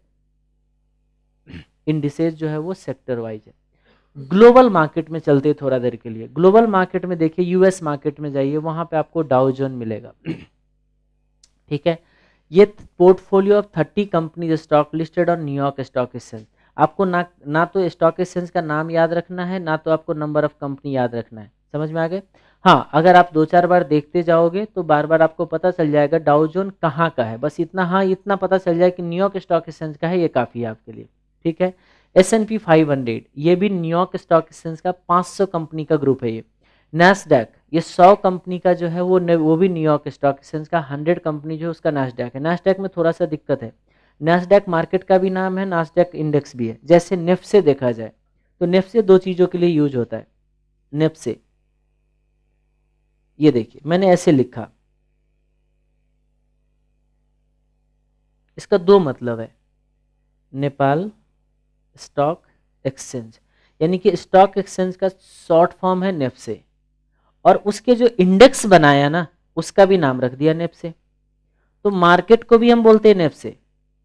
इंडिसेज जो है वो सेक्टर वाइज है। ग्लोबल मार्केट में चलते थोड़ा देर के लिए। ग्लोबल मार्केट में देखिए, यूएस मार्केट में जाइए, वहां पे आपको डाउ जोन मिलेगा। ठीक है, ये portfolio of thirty company stock listed on New York stock exchange. आपको ना ना तो स्टॉक एक्सचेंज का नाम याद रखना है, ना तो आपको नंबर ऑफ कंपनी याद रखना है। समझ में आ गए? हाँ, अगर आप दो चार बार देखते जाओगे तो बार बार आपको पता चल जाएगा डाउ जोन कहाँ का है। बस इतना, हाँ इतना पता चल जाए कि न्यूयॉर्क स्टॉक एक्सचेंज का है, ये काफ़ी है आपके लिए। ठीक है, S N P five hundred, ये भी न्यूयॉर्क स्टॉक एक्सचेंज का पाँच सौ कंपनी का ग्रुप है। ये नैस्डैक, ये सौ कंपनी का जो है वो न- वो भी न्यूयॉर्क स्टॉक एक्सचेंज का, हंड्रेड कंपनी जो है उसका नास्डैक है। नास्डैक में थोड़ा सा दिक्कत है, नास्डैक मार्केट का भी नाम है, नास्डैक इंडेक्स भी है। जैसे निफ्ट से देखा जाए तो निफ्ट से दो चीज़ों के लिए यूज होता है। निफ्ट से ये देखिए मैंने ऐसे लिखा, इसका दो मतलब है, नेपाल स्टॉक एक्सचेंज, यानी कि स्टॉक एक्सचेंज का शॉर्ट फॉर्म है नेफ से, और उसके जो इंडेक्स बनाया ना उसका भी नाम रख दिया नेफ से। तो मार्केट को भी हम बोलते हैं नेफ से,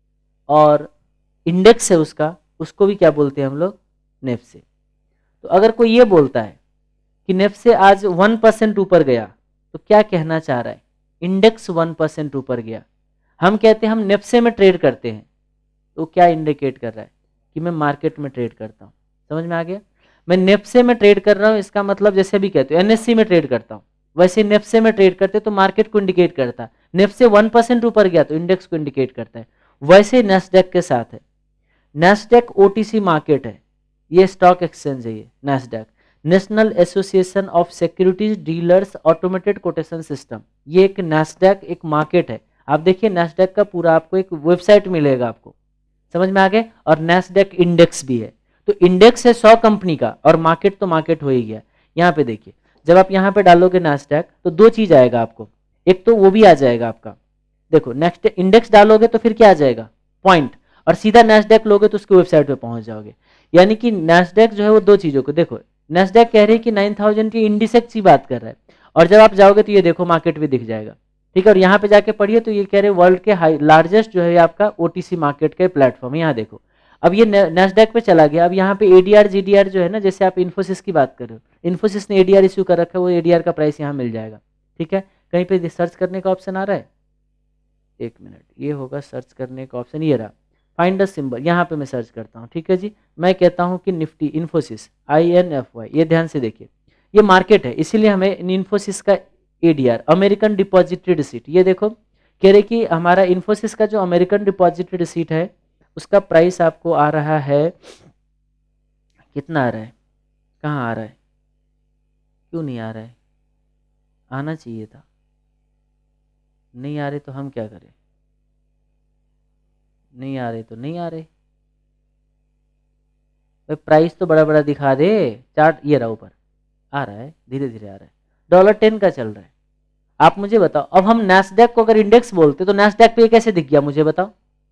और इंडेक्स है उसका, उसको भी क्या बोलते हैं हम लोग, नेफ से। तो अगर कोई ये बोलता है कि नेफ से आज वन परसेंट ऊपर गया, तो क्या कहना चाह रहा है, इंडेक्स वन परसेंट ऊपर गया। हम कहते हैं हम नेफ से में ट्रेड करते हैं, तो क्या इंडिकेट कर रहा है कि मैं मार्केट में ट्रेड करता हूँ। समझ में आ गया, मैं नेफ्से में ट्रेड कर रहा हूँ, इसका मतलब जैसे भी कहते हो एनएससी में ट्रेड करता हूँ, वैसे नेफ्से में ट्रेड करते तो मार्केट को इंडिकेट करता है। नेफ्से वन परसेंट ऊपर गया तो इंडेक्स को इंडिकेट करता है। वैसे नैस्डैक के साथ है, नैस्डैक ओटीसी मार्केट है, ये स्टॉक एक्सचेंज है, ये Nasdaq national association of securities dealers automated quotation system, ये एक नैस्डैक एक मार्केट है। आप देखिए नैस्डैक का पूरा आपको एक वेबसाइट मिलेगा आपको, समझ में आ गए। और नैस्डैक इंडेक्स भी है, तो इंडेक्स है सौ कंपनी का, और मार्केट तो मार्केट हो ही गया। यहाँ पे देखिए जब आप यहाँ पे डालोगे नैस्डैक तो दो चीज आएगा आपको, एक तो वो भी आ जाएगा आपका, देखो नेक्स्ट इंडेक्स डालोगे तो फिर क्या आ जाएगा, पॉइंट, और सीधा नैस्डैक लोगे तो उसकी वेबसाइट पे पहुंच जाओगे। यानी कि नैस्डैक जो है वो दो चीजों को, देखो नैस्डैक कह रही है कि नाइन थाउजेंड की इंडिसेक्स की बात कर रहा है, और जब आप जाओगे तो ये देखो मार्केट भी दिख जाएगा, ठीक है। और यहाँ पे जाके पढ़िए तो ये कह रहे वर्ल्ड के हाई लार्जेस्ट जो है आपका ओटीसी मार्केट के प्लेटफॉर्म, यहाँ देखो अब ये नैस्डैक पे चला गया। अब यहाँ पे एडीआर जीडीआर जो है ना, जैसे आप इन्फोसिस की बात कर रहे हो, इन्फोसिस ने एडीआर इश्यू कर रखा है, वो एडीआर का प्राइस यहाँ मिल जाएगा, ठीक है। कहीं पे सर्च करने का ऑप्शन आ रहा है, एक मिनट, ये होगा सर्च करने का ऑप्शन, ये रहा फाइंड द सिंबल, यहाँ पे मैं सर्च करता हूँ, ठीक है जी। मैं कहता हूँ कि Nifty Infosys I N F Y, ये ध्यान से देखिए ये मार्केट है, इसीलिए हमें इन्फोसिस का एडीआर अमेरिकन डिपॉजिटरी रिसीट, ये देखो कह रहे कि हमारा इन्फोसिस का जो अमेरिकन डिपॉजिटरी रिसीट है उसका प्राइस आपको आ रहा है, कितना आ रहा है, कहाँ आ रहा है, क्यों नहीं आ रहा है, आना चाहिए था, नहीं आ रहे तो हम क्या करें, नहीं आ रहे तो नहीं आ रहे भाई, प्राइस तो बड़ा बड़ा दिखा दे, चार्ट ये रहा ऊपर आ रहा है, धीरे धीरे आ रहा है, डॉलर टेन का चल रहा है। आप मुझे बताओ, अब हम नैस्डैक को अगर इंडेक्स बोलते तो नैस्डैक पे कैसे दिख गया, मुझे बताओ,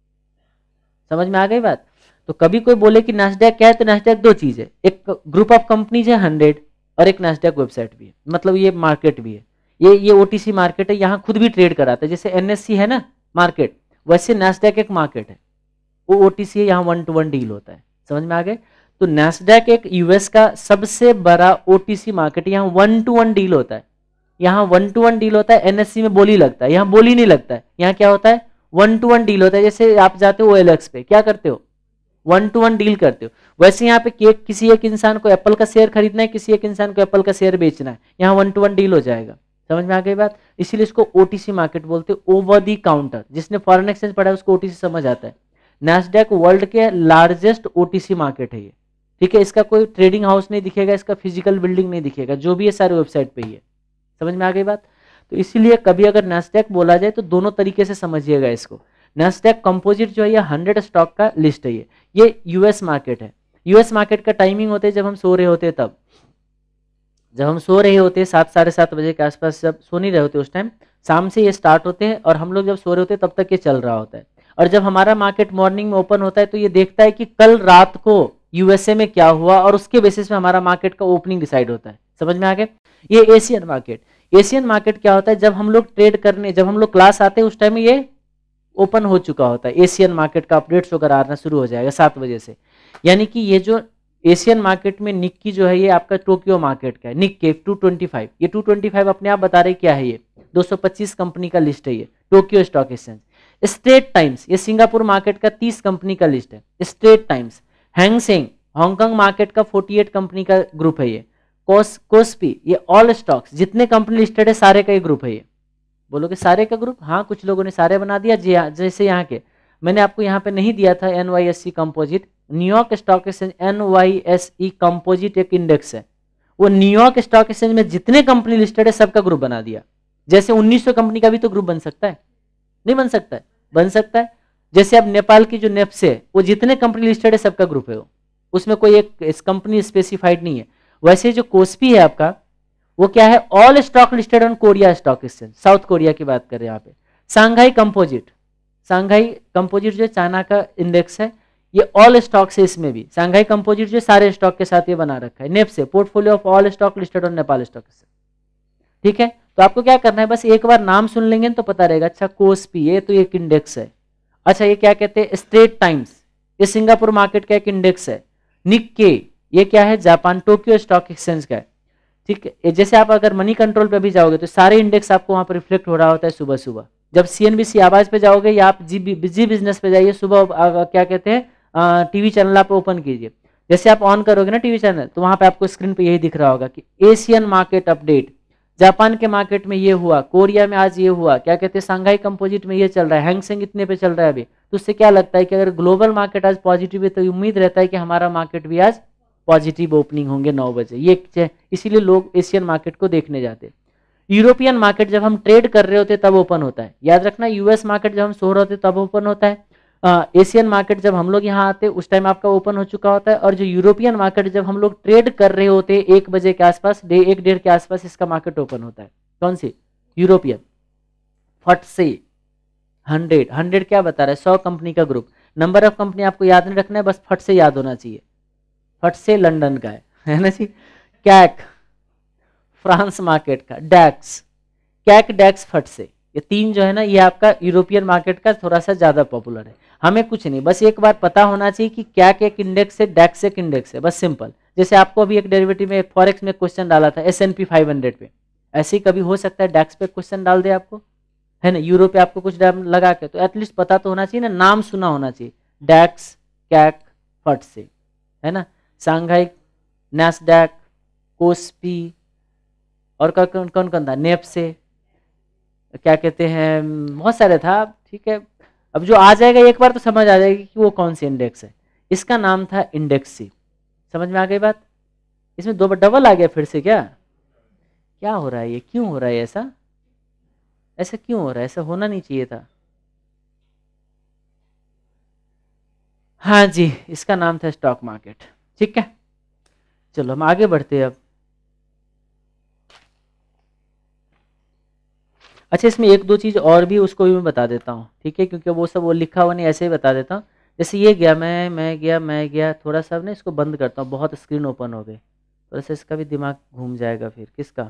समझ में आ गई बात। तो कभी कोई बोले कि नैस्डैक क्या है, तो नैस्डैक दो चीज है, एक ग्रुप ऑफ कंपनीज है हंड्रेड, और एक नैस्डैक वेबसाइट भी है, मतलब ये मार्केट भी है, ये ये ओटीसी मार्केट है, यहाँ खुद भी ट्रेड कराता है, जैसे एनएससी है ना मार्केट, वैसे नैस्डैक एक मार्केट है, वो ओटीसी है, यहाँ वन टू वन डील होता है, समझ में आ गए। तो नैस्डैक एक यूएस का सबसे बड़ा ओटीसी मार्केट, यहाँ वन टू वन डील होता है, यहाँ वन टू वन डील होता है, एनएससी में बोली लगता है, यहाँ बोली नहीं लगता है, यहाँ क्या होता है, वन टू वन डील होता है। जैसे आप जाते हो ओएलएक्स पे क्या करते हो, वन टू वन डील करते हो, वैसे यहाँ पे किसी एक इंसान को एप्पल का शेयर खरीदना है, किसी एक इंसान को एप्पल का शेयर बेचना है, यहाँ वन टू वन डील हो जाएगा, समझ में आ गई बात। इसीलिए इसको ओटीसी मार्केट बोलते हैं, ओवर दी काउंटर, जिसने फॉरेन एक्सचेंज पढ़ा है उसको ओटीसी समझ आता है। नैस्डैक वर्ल्ड के लार्जेस्ट ओटीसी मार्केट है ये, ठीक है। इसका कोई ट्रेडिंग हाउस नहीं दिखेगा, इसका फिजिकल बिल्डिंग नहीं दिखेगा, जो भी है सारे वेबसाइट पे ही है, समझ में आ गई बात। तो इसीलिए कभी अगर नैस्डैक बोला जाए तो दोनों तरीके से समझिएगा इसको। नैस्डैक कंपोजिट जो है ये हंड्रेड स्टॉक का लिस्ट है, ये ये यूएस मार्केट है। यूएस मार्केट का टाइमिंग होते है जब हम सो रहे होते हैं, तब जब हम सो रहे होते हैं सात साढ़े सात बजे के आसपास, जब सो नहीं रहे होते उस टाइम शाम से ये स्टार्ट होते हैं, और हम लोग जब सो रहे होते हैं तब तक ये चल रहा होता है। और जब हमारा मार्केट मॉर्निंग में ओपन होता है तो ये देखता है कि कल रात को यूएसए में क्या हुआ, और उसके बेसिस में हमारा मार्केट का ओपनिंग डिसाइड होता है, समझ में आ गया। ये एशियन मार्केट, एशियन मार्केट क्या होता है, जब हम लोग ट्रेड करने, जब हम लोग क्लास आते हैं उस टाइम ये ओपन हो चुका होता है, एशियन मार्केट का अपडेट्स वगैरह आना शुरू हो जाएगा सात बजे से। यानी कि ये जो एशियन मार्केट में निक्की जो है ये आपका टोक्यो मार्केट का है, निक्के टू ट्वेंटी फाइव, ये टू ट्वेंटी फाइव अपने आप बता रहे क्या है, ये दो सौ पच्चीस कंपनी का लिस्ट है, ये Tokyo stock exchange. Straits Times, ये सिंगापुर मार्केट का तीस कंपनी का लिस्ट है, Straits Times. Hang Seng Hong Kong market का अड़तालीस कंपनी का ग्रुप है ये। कोस कोस्पी, ये ऑल स्टॉक्स जितने कंपनी लिस्टेड है सारे का ये ग्रुप है ये। बोलोगे सारे का ग्रुप, हाँ कुछ लोगों ने सारे बना दिया जी, जैसे यहाँ के मैंने आपको यहाँ पे नहीं दिया था NYSE composite, New York stock exchange NYSE composite एक इंडेक्स है, वो न्यूयॉर्क स्टॉक एक्सचेंज में जितने कंपनी लिस्टेड है सबका ग्रुप बना दिया। जैसे उन्नीस सौ कंपनी का भी तो ग्रुप बन सकता है, नहीं बन सकता है? बन सकता है। जैसे अब नेपाल की जो नेप्से है वो जितने कंपनी लिस्टेड है सबका ग्रुप है वो, उसमें कोई एक कंपनी स्पेसिफाइड नहीं है। वैसे जो कोस्पी है आपका वो क्या है, all stock listed on Korea stock exchange, South Korea की बात करें यहाँ पे। सांघाई कंपोजिट, सांघाई कंपोजिट जो चाइना का इंडेक्स है, ये ऑल स्टॉक से, इसमें भी सांघाई कंपोजिट जो सारे स्टॉक के साथ ये बना रखा है। NEPSE portfolio of all stock listed on Nepal stock exchange, ठीक है। तो आपको क्या करना है, बस एक बार नाम सुन लेंगे तो पता रहेगा। अच्छा कोस्पी ये तो एक इंडेक्स है। अच्छा ये क्या कहते हैं, स्ट्रेट टाइम्स, ये सिंगापुर मार्केट का एक इंडेक्स है। निक्के ये क्या है, जापान टोक्यो स्टॉक एक्सचेंज का है, ठीक है। जैसे आप अगर मनी कंट्रोल पे भी जाओगे तो सारे इंडेक्स आपको वहां पर रिफ्लेक्ट हो रहा होता है सुबह सुबह। जब सीएनबीसी आवाज पे जाओगे या आप जी जी बिजनेस पे जाइए, सुबह क्या कहते हैं टीवी चैनल आप ओपन कीजिए, जैसे आप ऑन करोगे ना टीवी चैनल तो वहां पे आपको स्क्रीन पे यही दिख रहा होगा कि एशियन मार्केट अपडेट, जापान के मार्केट में ये हुआ, कोरिया में आज ये हुआ, क्या कहते हैं सांघाई कंपोजिट में ये चल रहा है, हैंगसेंग इतने पे चल रहा है अभी। तो उससे क्या लगता है कि अगर ग्लोबल मार्केट आज पॉजिटिव है तो उम्मीद रहता है कि हमारा मार्केट भी आज पॉजिटिव ओपनिंग होंगे नौ बजे। ये इसीलिए लोग एशियन मार्केट को देखने जाते हैं। यूरोपियन मार्केट जब हम ट्रेड कर रहे होते तब ओपन होता है, याद रखना। यूएस मार्केट जब हम सो रहे होते तब ओपन होता है। एशियन मार्केट जब हम लोग यहाँ आते उस टाइम आपका ओपन हो चुका होता है। और जो यूरोपियन मार्केट जब हम लोग ट्रेड कर रहे होते एक बजे के आसपास, डे एक डेढ़ के आसपास इसका मार्केट ओपन होता है। कौन सी? यूरोपियन। फट से हंड्रेड, हंड्रेड क्या बता रहा है, सौ कंपनी का ग्रुप। नंबर ऑफ कंपनी आपको याद नहीं रखना है, बस फट से याद होना चाहिए। फट से लंदन का है है ना जी। कैक फ्रांस मार्केट का, डैक्स कैक डैक्स फट से, ये तीन जो है ना ये आपका यूरोपियन मार्केट का थोड़ा सा ज्यादा पॉपुलर है। हमें कुछ नहीं, बस एक बार पता होना चाहिए कि कैक एक इंडेक्स है, डैक्स एक इंडेक्स है, बस सिंपल। जैसे आपको अभी एक डेरिवेटिव में फॉरेक्स में क्वेश्चन डाला था S N P five hundred पे, ऐसे ही कभी हो सकता है डैक्स पे क्वेश्चन डाल दे आपको, है ना, यूरो पे आपको कुछ लगा के, तो एटलीस्ट पता तो होना चाहिए ना, नाम सुना होना चाहिए। डैक्स, कैक, फट से, है ना। सांघाई, नैस्डैक, कोस्पी, और कौन कौन कौन था, नेप से, क्या कहते हैं, बहुत सारे था, ठीक है। अब जो आ जाएगा एक बार तो समझ आ जाएगी कि वो कौन सी इंडेक्स है। इसका नाम था इंडेक्स सी। समझ में आ गई बात? इसमें दो डबल आ गया फिर से, क्या क्या हो रहा है, ये क्यों हो रहा है ऐसा, ऐसा क्यों हो रहा है, ऐसा होना नहीं चाहिए था। हाँ जी, इसका नाम था स्टॉक मार्केट, ठीक है। चलो हम आगे बढ़ते हैं अब। अच्छा इसमें एक दो चीज और भी उसको भी मैं बता देता हूँ, ठीक है, क्योंकि वो सब वो लिखा हुआ नहीं, ऐसे ही बता देता हूँ। जैसे ये गया, मैं मैं गया मैं गया थोड़ा सा ना इसको बंद करता हूँ, बहुत स्क्रीन ओपन हो गई, थोड़ा सा इसका भी दिमाग घूम जाएगा, फिर किसका,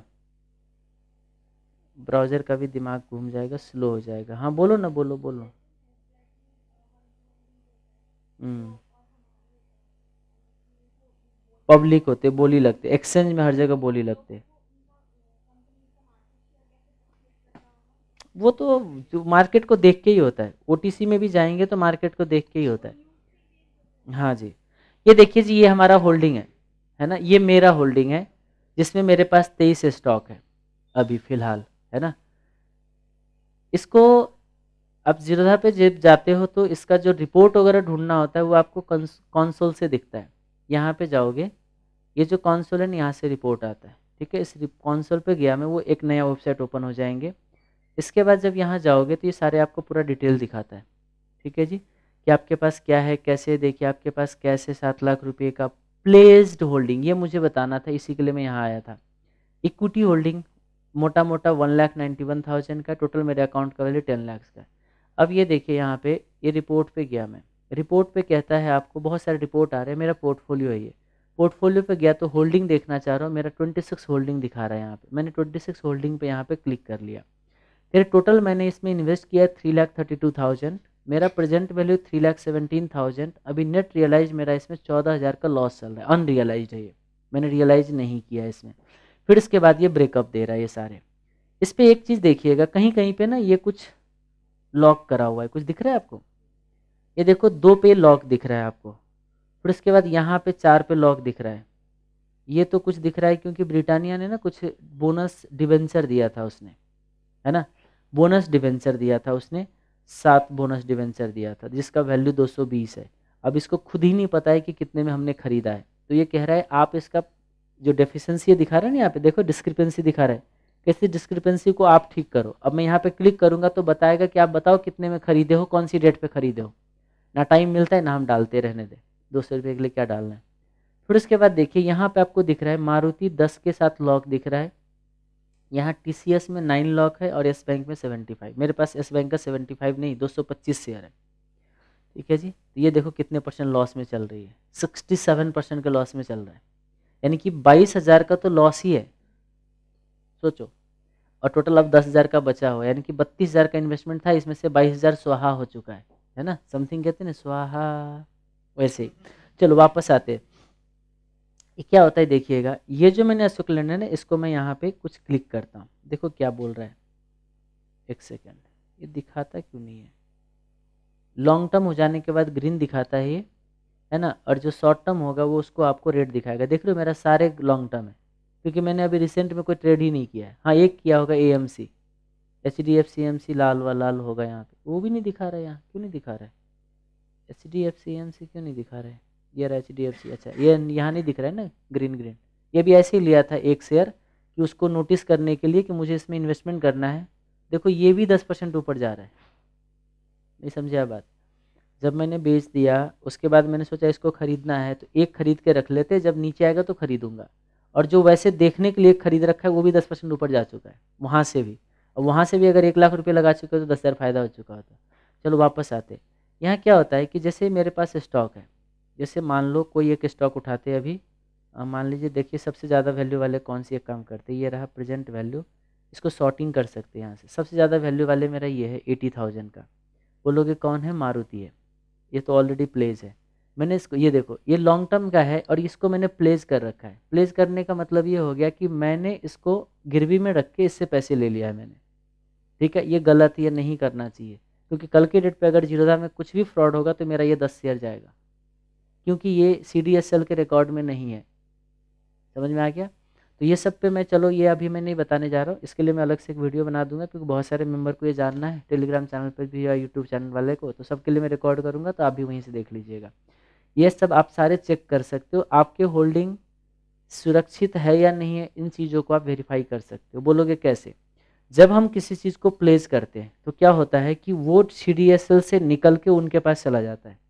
ब्राउजर का भी दिमाग घूम जाएगा, स्लो हो जाएगा। हाँ बोलो ना, बोलो बोलो। हम्म पब्लिक होते, बोली लगते, एक्सचेंज में हर जगह बोली लगते, वो तो जो मार्केट को देख के ही होता है। ओटीसी में भी जाएंगे तो मार्केट को देख के ही होता है। हाँ जी, ये देखिए जी, ये हमारा होल्डिंग है है ना, ये मेरा होल्डिंग है जिसमें मेरे पास तेईस स्टॉक है अभी फिलहाल, है ना। इसको आप जीरोधा पे जब जाते हो तो इसका जो रिपोर्ट वगैरह ढूंढना होता है वो आपको कंसोल से दिखता है। यहाँ पे जाओगे, ये जो कंसोल है ना यहाँ से रिपोर्ट आता है, ठीक है। इस कंसोल पे गया मैं, वो एक नया वेबसाइट ओपन हो जाएंगे। इसके बाद जब यहाँ जाओगे तो ये सारे आपको पूरा डिटेल दिखाता है, ठीक है जी, कि आपके पास क्या है कैसे। देखिए आपके पास कैसे सात लाख रुपए का प्लेस्ड होल्डिंग, ये मुझे बताना था, इसी के लिए मैं यहाँ आया था। इक्विटी होल्डिंग मोटा मोटा one lakh ninety one thousand का, टोटल मेरे अकाउंट का वैल्यू टेन लाख का। अब ये देखिए यहाँ पे, ये रिपोर्ट पे गया मैं, रिपोर्ट पे कहता है आपको बहुत सारे रिपोर्ट आ रहे हैं, मेरा पोर्टफोलियो है ये। पोर्टफोलियो पे गया तो होल्डिंग देखना चाह रहा हूँ, मेरा ट्वेंटी सिक्स होल्डिंग दिखा रहा है यहाँ पे, मैंने ट्वेंटी सिक्स होल्डिंग पे यहाँ पे क्लिक कर लिया। फिर टोटल मैंने इसमें इन्वेस्ट किया three lakh thirty two thousand, मेरा present value three lakh seventeen thousand. अभी नेट रियलाइज मेरा इसमें चौदह हज़ार का लॉस चल रहा है, अनरियलाइज है ये, मैंने रियलाइज नहीं किया इसमें। फिर इसके बाद ये ब्रेकअप दे रहा है ये सारे। इस पर एक चीज़ देखिएगा, कहीं कहीं पे ना ये कुछ लॉक करा हुआ है, कुछ दिख रहा है आपको, ये देखो दो पे लॉक दिख रहा है आपको, फिर उसके बाद यहाँ पे चार पे लॉक दिख रहा है। ये तो कुछ दिख रहा है क्योंकि ब्रिटानिया ने ना कुछ बोनस डिवेंचर दिया था उसने, है ना, बोनस डिवेंचर दिया था उसने, सात बोनस डिवेंचर दिया था जिसका वैल्यू दो सौ बीस है। अब इसको खुद ही नहीं पता है कि कितने में हमने खरीदा है, तो ये कह रहा है आप इसका जो डेफिशिएंसी ये दिखा रहा है ना यहाँ पे, देखो डिस्क्रिपेंसी दिखा रहा है, कैसे डिस्क्रिपेंसी को आप ठीक करो। अब मैं यहाँ पे क्लिक करूंगा तो बताएगा कि आप बताओ कितने में खरीदे हो, कौन सी डेट पे खरीदे हो। ना टाइम मिलता है ना हम डालते, रहने दे, दो सौ रुपये के लिए क्या डालना है। फिर उसके बाद देखिए यहाँ पे आपको दिख रहा है मारुति दस के साथ लॉक दिख रहा है, यहाँ टीसीएस में नाइन लॉक है और एस बैंक में सेवेंटी फाइव। मेरे पास एस बैंक का सेवेंटी फाइव नहीं, दो सौ पच्चीस शेयर है, ठीक है जी। तो ये देखो कितने परसेंट लॉस में चल रही है, सिक्सटी सेवन परसेंट के लॉस में चल रहा है, यानी कि बाईस हज़ार का तो लॉस ही है, सोचो। और टोटल अब दस हज़ार का बचा हुआ, यानी कि बत्तीस हज़ार का इन्वेस्टमेंट था, इसमें से बाईस हज़ार स्वाहा हो चुका है, है ना, समथिंग कहते हैं ना स्वाहा, वैसे ही। चलो वापस आते हैं, ये क्या होता है देखिएगा, ये जो मैंने अशोक लेलैंड है ना, इसको मैं यहाँ पे कुछ क्लिक करता हूँ, देखो क्या बोल रहा है, एक सेकेंड, ये दिखाता क्यों नहीं है, लॉन्ग टर्म हो जाने के बाद ग्रीन दिखाता है ये, है ना, और जो शॉर्ट टर्म होगा वो उसको आपको रेड दिखाएगा। देख रहे हो मेरा सारे लॉन्ग टर्म है, क्योंकि मैंने अभी रिसेंट में कोई ट्रेड ही नहीं किया है। हाँ एक किया होगा, A M C, H D F C M C लाल व लाल होगा यहाँ पे, वो भी नहीं दिखा रहा है, यहाँ क्यों नहीं दिखा रहा है, H D F C M C क्यों नहीं दिखा रहा है, ये रहा एच डी एफ सी, अच्छा ये यहाँ नहीं दिख रहा है ना ग्रीन ग्रीन। ये भी ऐसे ही लिया था एक शेयर कि उसको नोटिस करने के लिए कि मुझे इसमें इन्वेस्टमेंट करना है। देखो ये भी दस परसेंट ऊपर जा रहा है, नहीं समझे आप बात। जब मैंने बेच दिया उसके बाद मैंने सोचा इसको खरीदना है तो एक खरीद के रख लेते, जब नीचे आएगा तो खरीदूंगा। और जो वैसे देखने के लिए खरीद रखा है वो भी दस परसेंट ऊपर जा चुका है वहाँ से भी, और वहाँ से भी अगर एक लाख रुपये लगा चुके हो तो दस हज़ार फायदा हो चुका होता। चलो वापस आते, यहाँ क्या होता है कि जैसे मेरे पास स्टॉक है, जैसे मान लो कोई एक स्टॉक उठाते हैं अभी, मान लीजिए देखिए सबसे ज़्यादा वैल्यू वाले कौन सी एक काम करते हैं, ये रहा प्रेजेंट वैल्यू, इसको सॉर्टिंग कर सकते हैं यहाँ से। सबसे ज़्यादा वैल्यू वाले मेरा ये है एटी थाउजेंड का, बोलोगे कौन है, मारुति है, ये तो ऑलरेडी प्लेस है। मैंने इसको, ये देखो ये लॉन्ग टर्म का है और इसको मैंने प्लेस कर रखा है। प्लेस करने का मतलब ये हो गया कि मैंने इसको गिरवी में रख के इससे पैसे ले लिया है मैंने, ठीक है। ये गलत, ये नहीं करना चाहिए, क्योंकि कल के डेट पे अगर जीरोधा में कुछ भी फ्रॉड होगा तो मेरा ये दस शेयर जाएगा, क्योंकि ये सी डी एस एल के रिकॉर्ड में नहीं है। समझ में आ गया। तो ये सब पे मैं, चलो ये अभी मैं नहीं बताने जा रहा हूँ, इसके लिए मैं अलग से एक वीडियो बना दूंगा, क्योंकि बहुत सारे मेंबर को ये जानना है, टेलीग्राम चैनल पर भी या यूट्यूब चैनल वाले को, तो सबके लिए मैं रिकॉर्ड करूँगा, तो आप भी वहीं से देख लीजिएगा। ये सब आप सारे चेक कर सकते हो, आपके होल्डिंग सुरक्षित है या नहीं है, इन चीज़ों को आप वेरीफाई कर सकते हो। बोलोगे कैसे, जब हम किसी चीज़ को प्लेस करते हैं तो क्या होता है कि वो सी डी एस एल से निकल के उनके पास चला जाता है,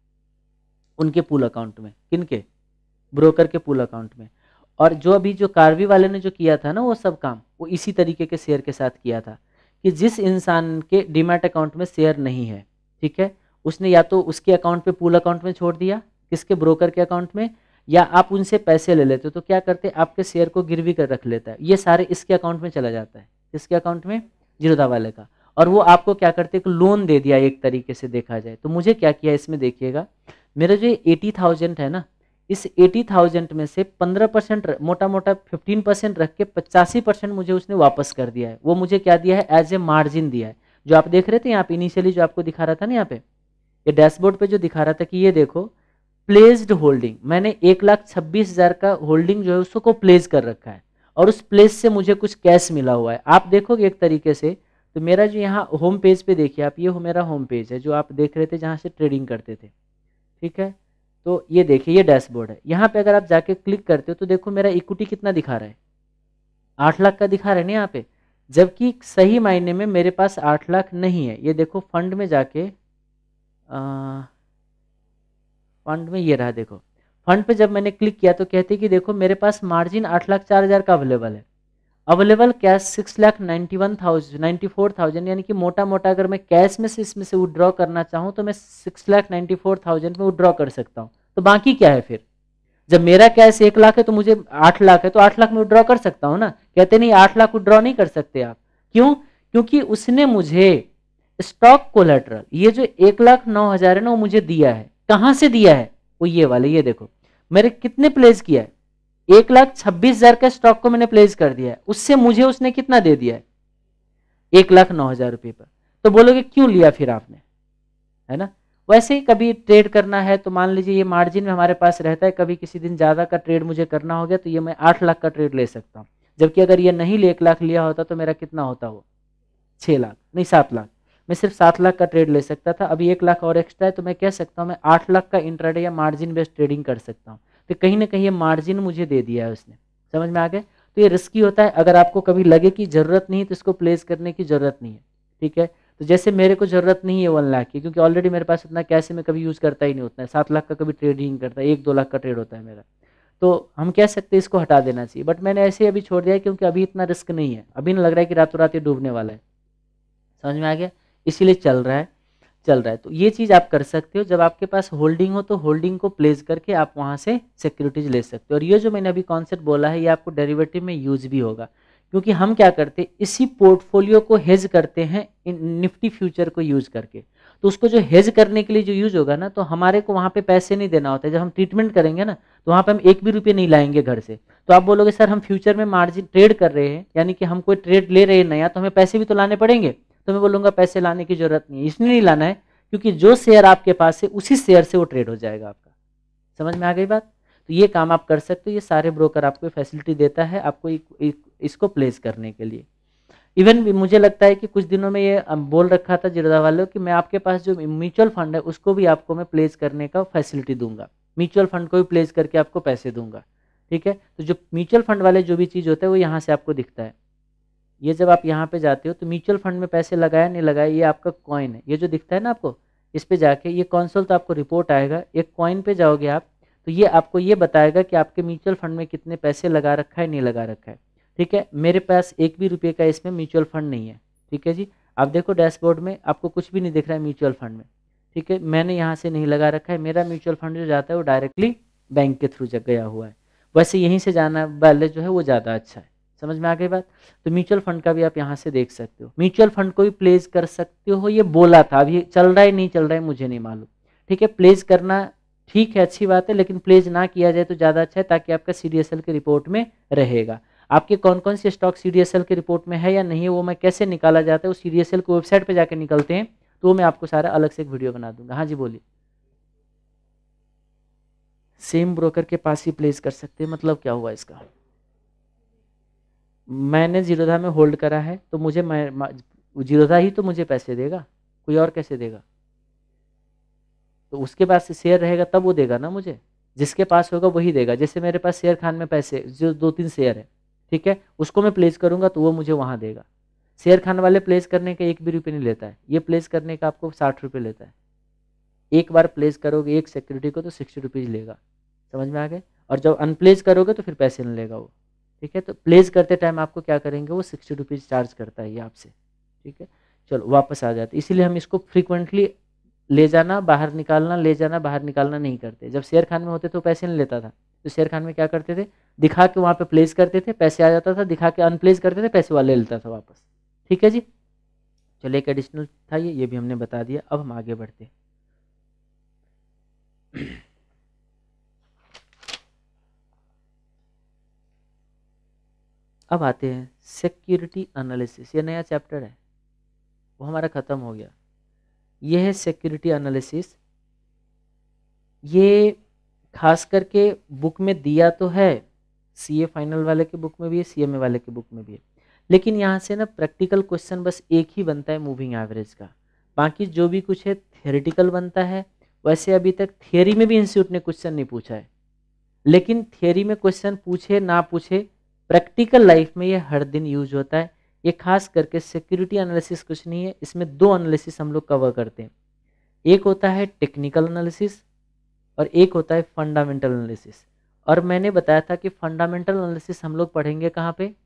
उनके पूल अकाउंट में, किनके, ब्रोकर के पूल अकाउंट में। और जो अभी जो कार्वी वाले ने जो किया था ना वो सब काम, वो इसी तरीके के शेयर के साथ किया था, कि जिस इंसान के डीमैट अकाउंट में शेयर नहीं है, ठीक है, उसने या तो उसके अकाउंट पे पूल अकाउंट में छोड़ दिया, किसके, ब्रोकर के अकाउंट में, या आप उनसे पैसे ले लेते हो तो क्या करते, आपके शेयर को गिरवी कर रख लेता है, ये सारे इसके अकाउंट में चला जाता है, किसके अकाउंट में, जीरोधा वाले का। और वो आपको क्या करते, एक लोन दे दिया एक तरीके से देखा जाए। तो मुझे क्या किया इसमें देखिएगा, मेरा जो एटी थाउजेंड है ना, इस एटी थाउजेंड में से पंद्रह परसेंट मोटा मोटा फिफ्टीन परसेंट रख के पचासी परसेंट मुझे उसने वापस कर दिया है। वो मुझे क्या दिया है, एज ए मार्जिन दिया है, जो आप देख रहे थे यहाँ पे इनिशियली जो आपको दिखा रहा था ना, यहाँ पे ये डैशबोर्ड पे जो दिखा रहा था कि ये देखो प्लेस्ड होल्डिंग, मैंने एक लाख छब्बीस हजार का होल्डिंग जो है उसको प्लेस कर रखा है, और उस प्लेस से मुझे कुछ कैश मिला हुआ है। आप देखोगे एक तरीके से, तो मेरा जो यहाँ होम पेज पे देखिए आप, ये मेरा होम पेज है जो आप देख रहे थे जहाँ से ट्रेडिंग करते थे, ठीक है। तो ये देखिए ये डैशबोर्ड है, यहाँ पे अगर आप जाके क्लिक करते हो तो देखो मेरा इक्विटी कितना दिखा रहा है, आठ लाख का दिखा रहा है ना यहाँ पे, जबकि सही मायने में मेरे पास आठ लाख नहीं है। ये देखो फंड में जाके, आ, फंड में ये रहा, देखो फंड पे जब मैंने क्लिक किया तो कहते कि देखो मेरे पास मार्जिन आठ लाख चार हज़ार का अवेलेबल है, available cash six lakh ninety one thousand ninety four thousand, यानी कि मोटा मोटा अगर मैं कैश में से इसमें से विड्रॉ करना चाहूँ तो मैं six lakh ninety four thousand में विड्रॉ कर सकता हूँ। तो बाकी क्या है फिर, जब मेरा कैश एक लाख है तो मुझे आठ लाख है तो आठ लाख में विड्रॉ कर सकता हूँ ना। कहते नहीं आठ लाख विड्रॉ नहीं कर सकते आप, क्यों, क्योंकि उसने मुझे स्टॉक कोलेटरल ये जो एक लाख नौ हजार है ना वो मुझे दिया है। कहाँ से दिया है, वो ये वाले, ये देखो मेरे कितने प्लेस किया है, एक लाख छब्बीस हजार का स्टॉक को मैंने प्लेस कर दिया है, उससे मुझे उसने कितना दे दिया है, एक लाख नौ हजार रुपये पर। तो बोलोगे क्यों लिया फिर आपने, है ना। वैसे ही कभी ट्रेड करना है तो मान लीजिए ये मार्जिन में हमारे पास रहता है, कभी किसी दिन ज़्यादा का ट्रेड मुझे करना हो गया तो ये मैं आठ लाख का ट्रेड ले सकता हूँ, जबकि अगर ये नहीं ले एक लाख लिया होता तो मेरा कितना होता, वो छः लाख नहीं सात लाख, मैं सिर्फ सात लाख का ट्रेड ले सकता था। अभी एक लाख और एक्स्ट्रा है तो मैं कह सकता हूँ मैं आठ लाख का इंट्राडे या मार्जिन बेस्ड ट्रेडिंग कर सकता हूँ। तो कहीं ना कहीं ये मार्जिन मुझे दे दिया है उसने, समझ में आ गए। तो ये रिस्की होता है, अगर आपको कभी लगे कि ज़रूरत नहीं है तो इसको प्लेस करने की ज़रूरत नहीं है, ठीक है। तो जैसे मेरे को ज़रूरत नहीं है वन लाख की, क्योंकि ऑलरेडी मेरे पास इतना कैश है, मैं कभी यूज़ करता ही नहीं उतना है, सात लाख का कभी ट्रेड ही नहीं करता, एक दो लाख का ट्रेड होता है मेरा। तो हम कह सकते हैं इसको हटा देना चाहिए, बट मैंने ऐसे ही अभी छोड़ दिया है, क्योंकि अभी इतना रिस्क नहीं है, अभी ना लग रहा है कि रातों रात ये डूबने वाला है। समझ में आ गया, इसीलिए चल रहा है चल रहा है तो ये चीज़ आप कर सकते हो। जब आपके पास होल्डिंग हो तो होल्डिंग को प्लेस करके आप वहाँ से सिक्योरिटीज ले सकते हो। और ये जो मैंने अभी कॉन्सेप्ट बोला है ये आपको डेरिवेटिव में यूज भी होगा, क्योंकि हम क्या करते हैं, इसी पोर्टफोलियो को हेज करते हैं निफ्टी फ्यूचर को यूज करके। तो उसको जो हेज करने के लिए जो यूज होगा ना, तो हमारे को वहाँ पे पैसे नहीं देना होता है। जब हम ट्रीटमेंट करेंगे ना, तो वहाँ पे हम एक भी रुपये नहीं लाएंगे घर से। तो आप बोलोगे सर हम फ्यूचर में मार्जिन ट्रेड कर रहे हैं, यानी कि हम कोई ट्रेड ले रहे हैं नया, तो हमें पैसे भी तो लाने पड़ेंगे। तो मैं बोलूँगा पैसे लाने की जरूरत नहीं है, इसलिए नहीं लाना है क्योंकि जो शेयर आपके पास है उसी शेयर से वो ट्रेड हो जाएगा आपका। समझ में आ गई बात। तो ये काम आप कर सकते हो, ये सारे ब्रोकर आपको फैसिलिटी देता है आपको एक, एक, इसको प्लेस करने के लिए। इवन मुझे लगता है कि कुछ दिनों में ये बोल रखा था जिरोधा वालों कि मैं आपके पास जो म्यूचुअल फंड है उसको भी आपको मैं प्लेस करने का फैसिलिटी दूंगा, म्यूचुअल फंड को भी प्लेस करके आपको पैसे दूंगा, ठीक है। तो जो म्यूचुअल फंड वाले जो भी चीज़ होता है वो यहाँ से आपको दिखता है। ये जब आप यहाँ पे जाते हो तो म्यूचुअल फंड में पैसे लगाया नहीं लगाया, ये आपका कॉइन है, ये जो दिखता है ना आपको, इस पे जाके ये कंसोल तो आपको रिपोर्ट आएगा, एक कॉइन पे जाओगे आप तो ये आपको ये बताएगा कि आपके म्यूचुअल फंड में कितने पैसे लगा रखा है नहीं लगा रखा है, ठीक है। मेरे पास एक भी रुपये का इसमें म्यूचुअल फंड नहीं है, ठीक है जी। आप देखो डैशबोर्ड में आपको कुछ भी नहीं दिख रहा है म्यूचुअल फंड में, ठीक है। मैंने यहाँ से नहीं लगा रखा है, मेरा म्यूचुअल फंड जो जाता है वो डायरेक्टली बैंक के थ्रू गया हुआ है। वैसे यहीं से जाना वाले जो है वो ज़्यादा अच्छा है। समझ में आ गई बात। तो म्यूचुअल फंड का भी आप यहाँ से देख सकते हो, म्यूचुअल फंड को भी प्लेस कर सकते हो। ये बोला था, अभी चल रहा है नहीं चल रहा है मुझे नहीं मालूम, ठीक है। प्लेस करना ठीक है, अच्छी बात है, लेकिन प्लेस ना किया जाए तो ज़्यादा अच्छा है, ताकि आपका सीडीएसएल की रिपोर्ट में रहेगा। आपके कौन कौन से स्टॉक सीडीएसएल की रिपोर्ट में है या नहीं है, वो मैं कैसे निकाला जाता है, वो सीडीएसएल को वेबसाइट पर जाकर निकलते हैं, तो वो मैं आपको सारा अलग से एक वीडियो बना दूंगा। हाँ जी बोलिए। सेम ब्रोकर के पास ही प्लेस कर सकते हैं, मतलब क्या हुआ इसका। मैंने जीरोधा में होल्ड करा है तो मुझे मैं जीरोधा ही तो मुझे पैसे देगा, कोई और कैसे देगा। तो उसके पास शेयर रहेगा तब वो देगा ना मुझे, जिसके पास होगा वही देगा। जैसे मेरे पास शेयर खान में पैसे जो दो तीन शेयर है, ठीक है, उसको मैं प्लेस करूंगा तो वो मुझे वहाँ देगा। शेयर खान वाले प्लेस करने का एक भी रुपये नहीं लेता है, ये प्लेस करने का आपको साठ रुपये लेता है। एक बार प्लेस करोगे एक सिक्योरिटी को तो सिक्सटी रुपीज़ लेगा। समझ में आ गए। और जब अनप्लेस करोगे तो फिर पैसे नहीं लेगा वो, ठीक है। तो प्लेस करते टाइम आपको क्या करेंगे, वो सिक्सटी रुपीज़ चार्ज करता है ये आपसे, ठीक है। चलो वापस आ जाते, इसीलिए हम इसको फ्रीक्वेंटली ले जाना बाहर निकालना ले जाना बाहर निकालना नहीं करते। जब शेयर खान में होते तो पैसे नहीं लेता था, तो शेयर खान में क्या करते थे, दिखा के वहाँ पे प्लेस करते थे, पैसे आ जाता था, दिखा के अनप्लेस करते थे, पैसे वाले लेता था वापस, ठीक है जी। चलिए एक एडिशनल था ये ये भी हमने बता दिया। अब हम आगे बढ़ते। अब आते हैं सिक्योरिटी एनालिसिस। ये नया चैप्टर है, वो हमारा ख़त्म हो गया। ये है सिक्योरिटी एनालिसिस। ये खास करके बुक में दिया तो है, सीए फाइनल वाले के बुक में भी है, सीएमए वाले के बुक में भी है, लेकिन यहाँ से ना प्रैक्टिकल क्वेश्चन बस एक ही बनता है मूविंग एवरेज का, बाकी जो भी कुछ है थियोरेटिकल बनता है। वैसे अभी तक थियोरी में भी इंस्टीट्यूट ने क्वेश्चन नहीं पूछा है, लेकिन थियोरी में क्वेश्चन पूछे ना पूछे, प्रैक्टिकल लाइफ में ये हर दिन यूज होता है। ये खास करके सिक्योरिटी एनालिसिस कुछ नहीं है, इसमें दो एनालिसिस हम लोग कवर करते हैं। एक होता है टेक्निकल एनालिसिस और एक होता है फंडामेंटल एनालिसिस। और मैंने बताया था कि फंडामेंटल एनालिसिस हम लोग पढ़ेंगे कहाँ पे,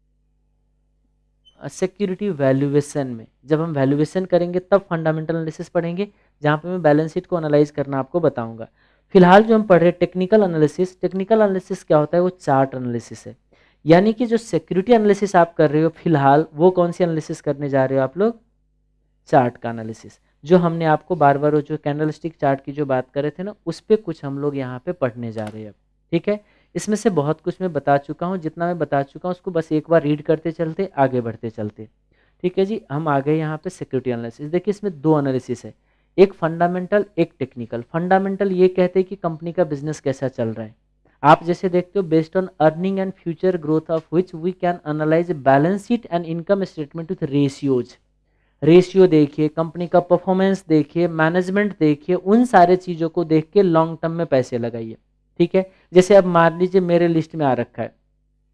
सिक्योरिटी वैल्यूएशन में। जब हम वैल्यूएशन करेंगे तब फंडामेंटल एनालिसिस पढ़ेंगे, जहाँ पे मैं बैलेंस शीट को एनालाइज करना आपको बताऊंगा। फिलहाल जो हम पढ़ रहे हैं टेक्निकल एनालिसिस, टेक्निकल एनालिसिस क्या होता है, वो चार्ट एनालिसिस है। यानी कि जो सिक्योरिटी एनालिसिस आप कर रहे हो फिलहाल, वो कौन सी एनालिसिस करने जा रहे हो आप लोग, चार्ट का एनालिसिस। जो हमने आपको बार बार जो कैंडलस्टिक चार्ट की जो बात कर रहे थे ना, उस पर कुछ हम लोग यहाँ पे पढ़ने जा रहे हैं, ठीक है। इसमें से बहुत कुछ मैं बता चुका हूँ, जितना मैं बता चुका हूँ उसको बस एक बार रीड करते चलते आगे बढ़ते चलते, ठीक है जी। हम आ गए यहाँ पे सिक्योरिटी एनालिसिस। देखिए इसमें दो एनालिसिस है, एक फंडामेंटल एक टेक्निकल। फंडामेंटल ये कहते हैं कि कंपनी का बिजनेस कैसा चल रहा है। आप जैसे देखते हो, based on earning and future growth of which we can analyse balance sheet and income statement with ratios. Ratio देखिए, कंपनी का परफॉर्मेंस देखिए, मैनेजमेंट देखिए, उन सारे चीज़ों को देख के लॉन्ग टर्म में पैसे लगाइए, ठीक है। जैसे अब मान लीजिए मेरे लिस्ट में आ रखा है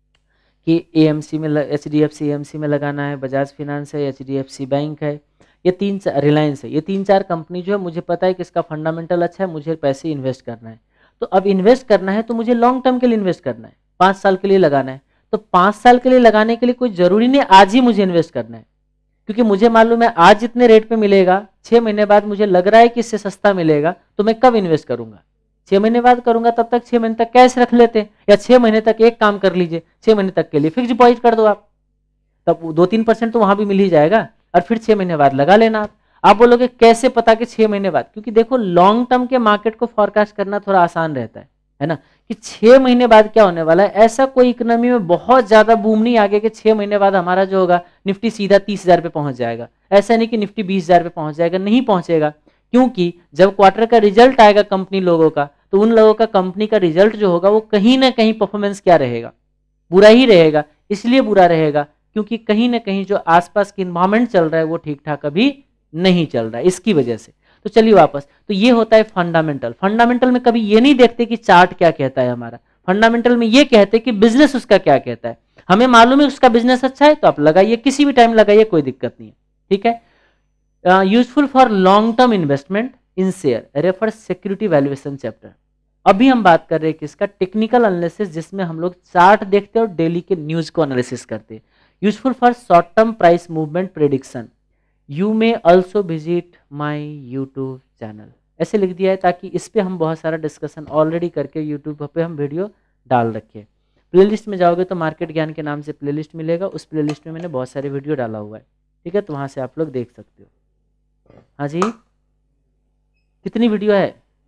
कि एएमसी में, H D F C AMC में लगाना है, बजाज फिनेंस है, H D F C bank है, ये तीन चार, रिलायंस है, ये तीन चार कंपनी जो है मुझे पता है कि इसका फंडामेंटल अच्छा है, मुझे पैसे इन्वेस्ट करना है। तो अब इन्वेस्ट करना है तो मुझे लॉन्ग टर्म के लिए इन्वेस्ट करना है, पाँच साल के लिए लगाना है। तो पाँच साल के लिए लगाने के लिए कोई जरूरी नहीं आज ही मुझे इन्वेस्ट करना है, क्योंकि मुझे मालूम है आज जितने रेट पे मिलेगा, छह महीने बाद मुझे लग रहा है कि इससे सस्ता मिलेगा, तो मैं कब इन्वेस्ट करूंगा? छह महीने बाद करूंगा। तब तक छह महीने तक कैश रख लेते हैं, या छह महीने तक एक काम कर लीजिए, छह महीने तक के लिए फिक्स डिपॉजिट कर दो आप, तब दो तीन परसेंट तो वहां भी मिल ही जाएगा, और फिर छह महीने बाद लगा लेना आप। आप बोलोगे कैसे पता कि छह महीने बाद? क्योंकि देखो लॉन्ग टर्म के मार्केट को फोरकास्ट करना थोड़ा आसान रहता है है ना, कि छह महीने बाद क्या होने वाला है। ऐसा कोई इकोनॉमी में बहुत ज्यादा बूम नहीं आ गया कि छह महीने बाद हमारा जो होगा निफ्टी सीधा तीस हजार पे पहुंच जाएगा। ऐसा नहीं कि निफ्टी बीस हजार पे पहुंच जाएगा, नहीं पहुंचेगा, क्योंकि जब क्वार्टर का रिजल्ट आएगा कंपनी लोगों का, तो उन लोगों का कंपनी का रिजल्ट जो होगा वो कहीं ना कहीं परफॉर्मेंस क्या रहेगा, बुरा ही रहेगा। इसलिए बुरा रहेगा क्योंकि कहीं ना कहीं जो आसपास की इन्वायरमेंट चल रहा है वो ठीक ठाक अभी नहीं चल रहा है, इसकी वजह से। तो चलिए वापस, तो ये होता है फंडामेंटल। फंडामेंटल में कभी ये नहीं देखते कि चार्ट क्या कहता है हमारा, फंडामेंटल में ये कहते हैं कि बिजनेस उसका क्या कहता है। हमें मालूम है उसका बिजनेस अच्छा है तो आप लगाइए, किसी भी टाइम लगाइए, कोई दिक्कत नहीं है, ठीक है। Useful for long term investment in share, refer security valuation chapter. अभी हम बात कर रहे हैं किसका? टेक्निकल एनालिसिस, जिसमें हम लोग चार्ट देखते हैं और डेली के न्यूज को एनालिसिस करते हैं। Useful for short term price movement prediction. You may also visit my YouTube channel, ऐसे लिख दिया है ताकि इस पे हम बहुत सारा डिस्कशन ऑलरेडी करके यूट्यूब पे हम वीडियो डाल रखे। प्लेलिस्ट में जाओगे तो मार्केट ज्ञान के नाम से प्लेलिस्ट मिलेगा, उस प्लेलिस्ट में मैंने बहुत सारे वीडियो डाला हुआ है, ठीक है, तो वहाँ से आप लोग देख सकते हो। हाँ जी, कितनी वीडियो है?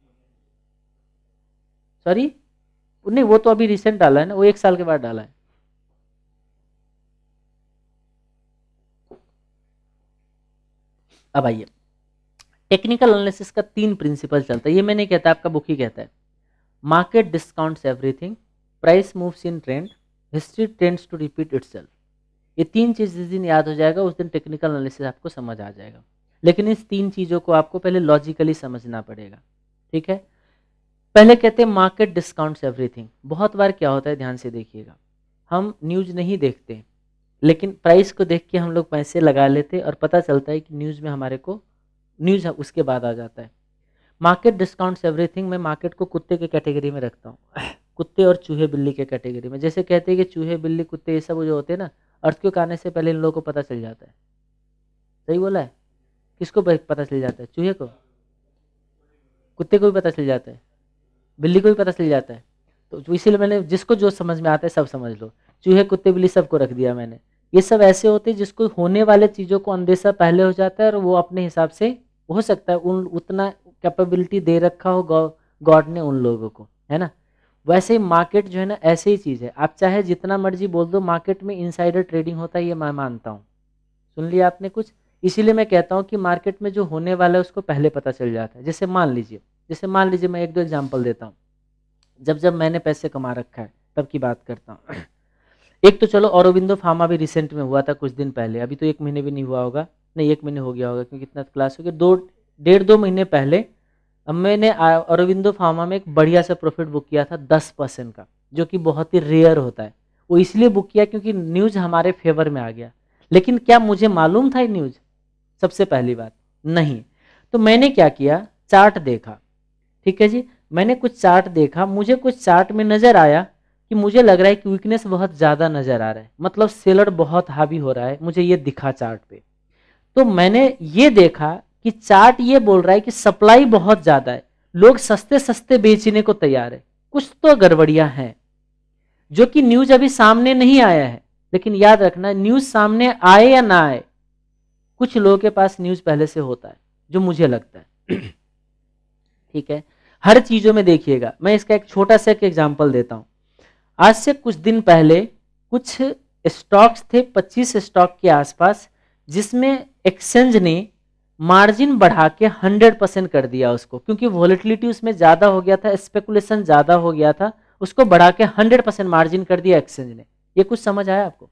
सॉरी, नहीं वो तो अभी रिसेंट डाला है ना, वो एक साल के बाद डाला है। अब आइए, टेक्निकल एनालिसिस का तीन प्रिंसिपल चलता है, ये मैं नहीं कहता, आपका बुक ही कहता है। Market discounts everything, price moves in trend, history tends to repeat itself. ये तीन चीज जिस दिन याद हो जाएगा उस दिन टेक्निकल एनालिसिस आपको समझ आ जाएगा। लेकिन इस तीन चीजों को आपको पहले लॉजिकली समझना पड़ेगा, ठीक है। पहले कहते हैं मार्केट डिस्काउंट्स एवरीथिंग। बहुत बार क्या होता है, ध्यान से देखिएगा, हम न्यूज नहीं देखते लेकिन प्राइस को देख के हम लोग पैसे लगा लेते और पता चलता है कि न्यूज में हमारे को न्यूज उसके बाद आ जाता है। मार्केट डिस्काउंट्स एवरीथिंग में मार्केट को कुत्ते के कैटेगरी में रखता हूँ, कुत्ते और चूहे बिल्ली के कैटेगरी में। जैसे कहते हैं कि चूहे बिल्ली कुत्ते ये सब जो होते हैं ना, अर्थक्वेक आने से पहले इन लोगों को पता चल जाता है। सही बोला है? किसको पता चल जाता है? चूहे को, कुत्ते को भी पता चल जाता है, बिल्ली को भी पता चल जाता है। तो इसीलिए मैंने जिसको जो समझ में आता है सब समझ लो, चूहे कुत्ते बिल्ली सबको रख दिया मैंने। ये सब ऐसे होते हैं जिसको होने वाले चीज़ों को अंदेशा पहले हो जाता है और वो अपने हिसाब से, हो सकता है उन उतना कैपेबिलिटी दे रखा हो गॉड ने उन लोगों को, है ना। वैसे ही मार्केट जो है ना ऐसे ही चीज़ है, आप चाहे जितना मर्जी बोल दो, मार्केट में इनसाइडर ट्रेडिंग होता है, ये मैं मानता हूँ। सुन लिया आपने कुछ? इसीलिए मैं कहता हूँ कि मार्केट में जो होने वाला है उसको पहले पता चल जाता है। जैसे मान लीजिए जैसे मान लीजिए मैं एक दो एग्जाम्पल देता हूँ, जब जब मैंने पैसे कमा रखा है तब की बात करता हूँ। एक तो चलो औरोबिंदो फार्मा भी रिसेंट में हुआ था कुछ दिन पहले, अभी तो एक महीने भी नहीं हुआ होगा, नहीं एक महीने हो गया होगा क्योंकि इतना क्लास हो गया, दो डेढ़ दो महीने पहले अब मैंने औरोबिंदो फार्मा में एक बढ़िया सा प्रॉफिट बुक किया था दस परसेंट का, जो कि बहुत ही रेयर होता है। वो इसलिए बुक किया क्योंकि न्यूज़ हमारे फेवर में आ गया। लेकिन क्या मुझे मालूम था ये न्यूज़? सबसे पहली बात नहीं। तो मैंने क्या किया, चार्ट देखा, ठीक है जी, मैंने कुछ चार्ट देखा, मुझे कुछ चार्ट में नज़र आया कि मुझे लग रहा है कि वीकनेस बहुत ज़्यादा नज़र आ रहा है, मतलब सेलर बहुत हावी हो रहा है, मुझे ये दिखा चार्ट पे। तो मैंने ये देखा कि चार्ट ये बोल रहा है कि सप्लाई बहुत ज़्यादा है, लोग सस्ते सस्ते बेचने को तैयार है, कुछ तो गड़बड़ियां हैं, जो कि न्यूज़ अभी सामने नहीं आया है। लेकिन याद रखना, न्यूज़ सामने आए या ना आए, कुछ लोगों के पास न्यूज़ पहले से होता है, जो मुझे लगता है। ठीक है, हर चीज़ों में देखिएगा। मैं इसका एक छोटा सा एक एग्जाम्पल देता हूँ। आज से कुछ दिन पहले कुछ स्टॉक्स थे, पच्चीस स्टॉक के आसपास, जिसमें एक्सचेंज ने मार्जिन बढ़ा के हंड्रेड परसेंट कर दिया उसको, क्योंकि वॉलेटिलिटी उसमें ज़्यादा हो गया था, स्पेकुलेशन ज़्यादा हो गया था, उसको बढ़ा के हंड्रेड परसेंट मार्जिन कर दिया एक्सचेंज ने। ये कुछ समझ आया आपको?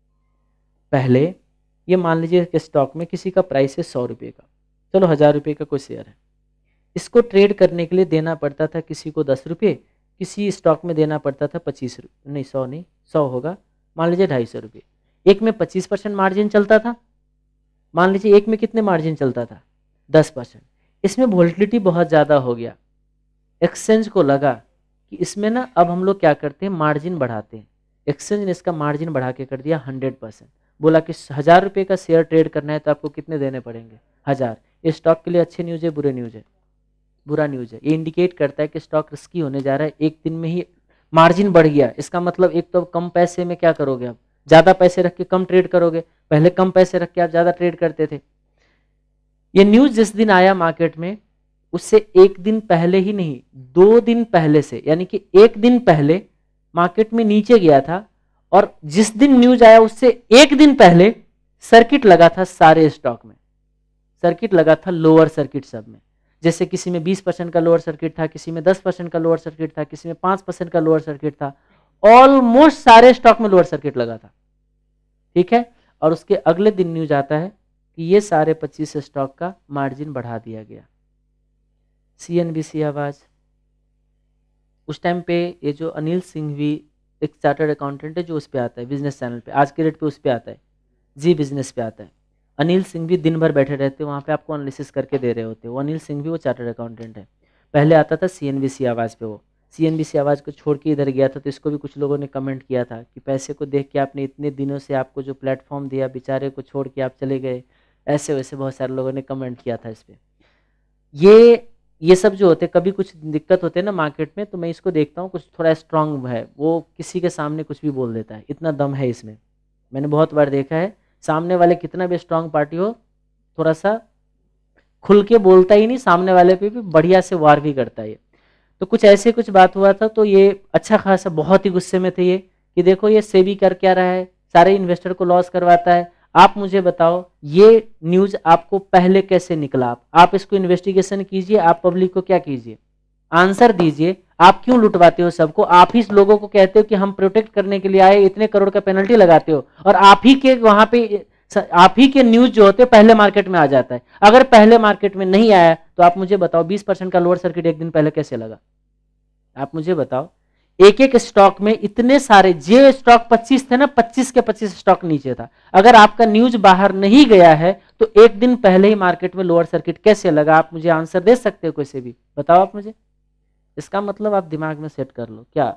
पहले ये मान लीजिए कि स्टॉक में किसी का प्राइस है सौ रुपये का, चलो हज़ार रुपये का कोई शेयर है, इसको ट्रेड करने के लिए देना पड़ता था किसी को दस रुपये, किसी स्टॉक में देना पड़ता था पच्चीस रुपये, नहीं सौ नहीं, सौ होगा, मान लीजिए ढाई सौ रुपये, एक में पच्चीस परसेंट मार्जिन चलता था, मान लीजिए एक में कितने मार्जिन चलता था, दस परसेंट। इसमें वोलेटिलिटी बहुत ज़्यादा हो गया, एक्सचेंज को लगा कि इसमें ना अब हम लोग क्या करते हैं, मार्जिन बढ़ाते हैं। एक्सचेंज ने इसका मार्जिन बढ़ा के कर दिया हंड्रेड परसेंट, बोला कि हज़ार रुपये का शेयर ट्रेड करना है तो आपको कितने देने पड़ेंगे, हज़ार। ये स्टॉक के लिए अच्छी न्यूज़ है, बुरे न्यूज़ है, बुरा न्यूज़ है। ये इंडिकेट करता है कि स्टॉक रिस्की होने जा रहा है, एक दिन में ही मार्जिन बढ़ गया। इसका मतलब एक तो कम पैसे में क्या करोगे, आप ज़्यादा पैसे रख के कम ट्रेड करोगे, पहले कम पैसे रख के आप ज़्यादा ट्रेड करते थे। ये न्यूज़ जिस दिन आया मार्केट में, उससे एक दिन पहले ही नहीं, दो दिन पहले से, यानी कि एक दिन पहले मार्केट में नीचे गया था, और जिस दिन न्यूज़ आया उससे एक दिन पहले सर्किट लगा था सारे स्टॉक में, सर्किट लगा था लोअर सर्किट सब में। जैसे किसी में बीस परसेंट का लोअर सर्किट था, किसी में दस परसेंट का लोअर सर्किट था, किसी में पाँच परसेंट का लोअर सर्किट था, ऑलमोस्ट सारे स्टॉक में लोअर सर्किट लगा था, ठीक है। और उसके अगले दिन न्यूज आता है कि ये सारे पच्चीस स्टॉक का मार्जिन बढ़ा दिया गया। सीएनबीसी आवाज, उस टाइम पे ये जो अनिल सिंघवी एक चार्टर्ड अकाउंटेंट है जो उस पे आता है बिजनेस चैनल पे, आज के रेट पे उस पे आता है, जी बिजनेस पे आता है। अनिल सिंघवी दिन भर बैठे रहते हैं वहाँ पे, आपको एनालिसिस करके दे रहे होते हैं। वो अनिल सिंघवी वो चार्टर्ड अकाउंटेंट है। पहले आता था सीएनबीसी आवाज़ पे, वो सीएनबीसी आवाज़ को छोड़ के इधर गया था, तो इसको भी कुछ लोगों ने कमेंट किया था कि पैसे को देख के आपने इतने दिनों से आपको जो प्लेटफॉर्म दिया, बेचारे को छोड़ के आप चले गए, ऐसे वैसे बहुत सारे लोगों ने कमेंट किया था इस पर। ये ये सब जो होते, कभी कुछ दिक्कत होते हैं ना मार्केट में, तो मैं इसको देखता हूँ कुछ थोड़ा स्ट्रांग है, वो किसी के सामने कुछ भी बोल देता है, इतना दम है इसमें। मैंने बहुत बार देखा है, सामने वाले कितना भी स्ट्रांग पार्टी हो, थोड़ा सा खुल के बोलता ही नहीं, सामने वाले पे भी बढ़िया से वार भी करता है। तो कुछ ऐसे कुछ बात हुआ था, तो ये अच्छा खासा बहुत ही गुस्से में थे ये कि देखो ये सेबी कर क्या रहा है, सारे इन्वेस्टर को लॉस करवाता है। आप मुझे बताओ ये न्यूज़ आपको पहले कैसे निकला, आप आप इसको इन्वेस्टिगेशन कीजिए, आप पब्लिक को क्या कीजिए, आंसर दीजिए। आप क्यों लुटवाते हो सबको, आप ही लोगों को कहते हो कि हम प्रोटेक्ट करने के लिए आए, इतने करोड़ का पेनल्टी लगाते हो, और आप ही के वहां पे आप ही के न्यूज जो होते हैं पहले मार्केट में आ जाता है। अगर पहले मार्केट में नहीं आया तो आप मुझे बताओ बीस परसेंट का लोअर सर्किट एक दिन पहले कैसे लगा, आप मुझे बताओ। एक एक स्टॉक में इतने सारे, जे स्टॉक पच्चीस थे ना, पच्चीस के पच्चीस स्टॉक नीचे था। अगर आपका न्यूज बाहर नहीं गया है तो एक दिन पहले ही मार्केट में लोअर सर्किट कैसे लगा, आप मुझे आंसर दे सकते हो, कैसे भी बताओ आप मुझे। इसका मतलब आप दिमाग में सेट कर लो, क्या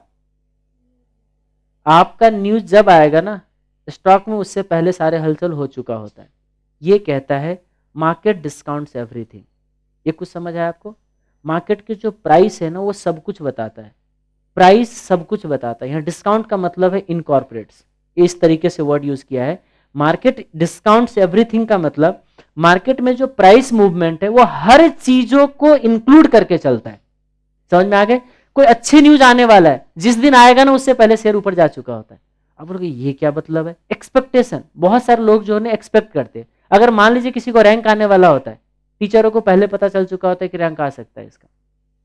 आपका न्यूज जब आएगा ना स्टॉक में, उससे पहले सारे हलचल हो चुका होता है। ये कहता है मार्केट डिस्काउंट्स एवरीथिंग। ये कुछ समझ आया आपको? मार्केट के जो प्राइस है ना वो सब कुछ बताता है, प्राइस सब कुछ बताता है। यहाँ डिस्काउंट का मतलब है इनकॉर्पोरेट्स, इस तरीके से वर्ड यूज किया है। मार्केट डिस्काउंट्स एवरीथिंग का मतलब मार्केट में जो प्राइस मूवमेंट है वो हर चीजों को इंक्लूड करके चलता है। समझ में आ गए? कोई अच्छी न्यूज आने वाला है, जिस दिन आएगा ना उससे पहले शेयर ऊपर जा चुका होता है। अब बोलोगे ये क्या मतलब है? एक्सपेक्टेशन। बहुत सारे लोग जो है एक्सपेक्ट करते हैं। अगर मान लीजिए किसी को रैंक आने वाला होता है, टीचरों को पहले पता चल चुका होता है कि रैंक आ सकता है इसका।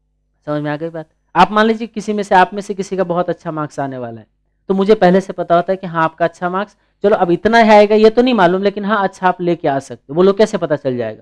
समझ में आ गई बात? आप मान लीजिए किसी में से, आप में से किसी का बहुत अच्छा मार्क्स आने वाला है, तो मुझे पहले से पता होता है कि हाँ आपका अच्छा मार्क्स, चलो अब इतना ही आएगा ये तो नहीं मालूम, लेकिन हाँ अच्छा आप लेके आ सकते हो। वो लोग कैसे पता चल जाएगा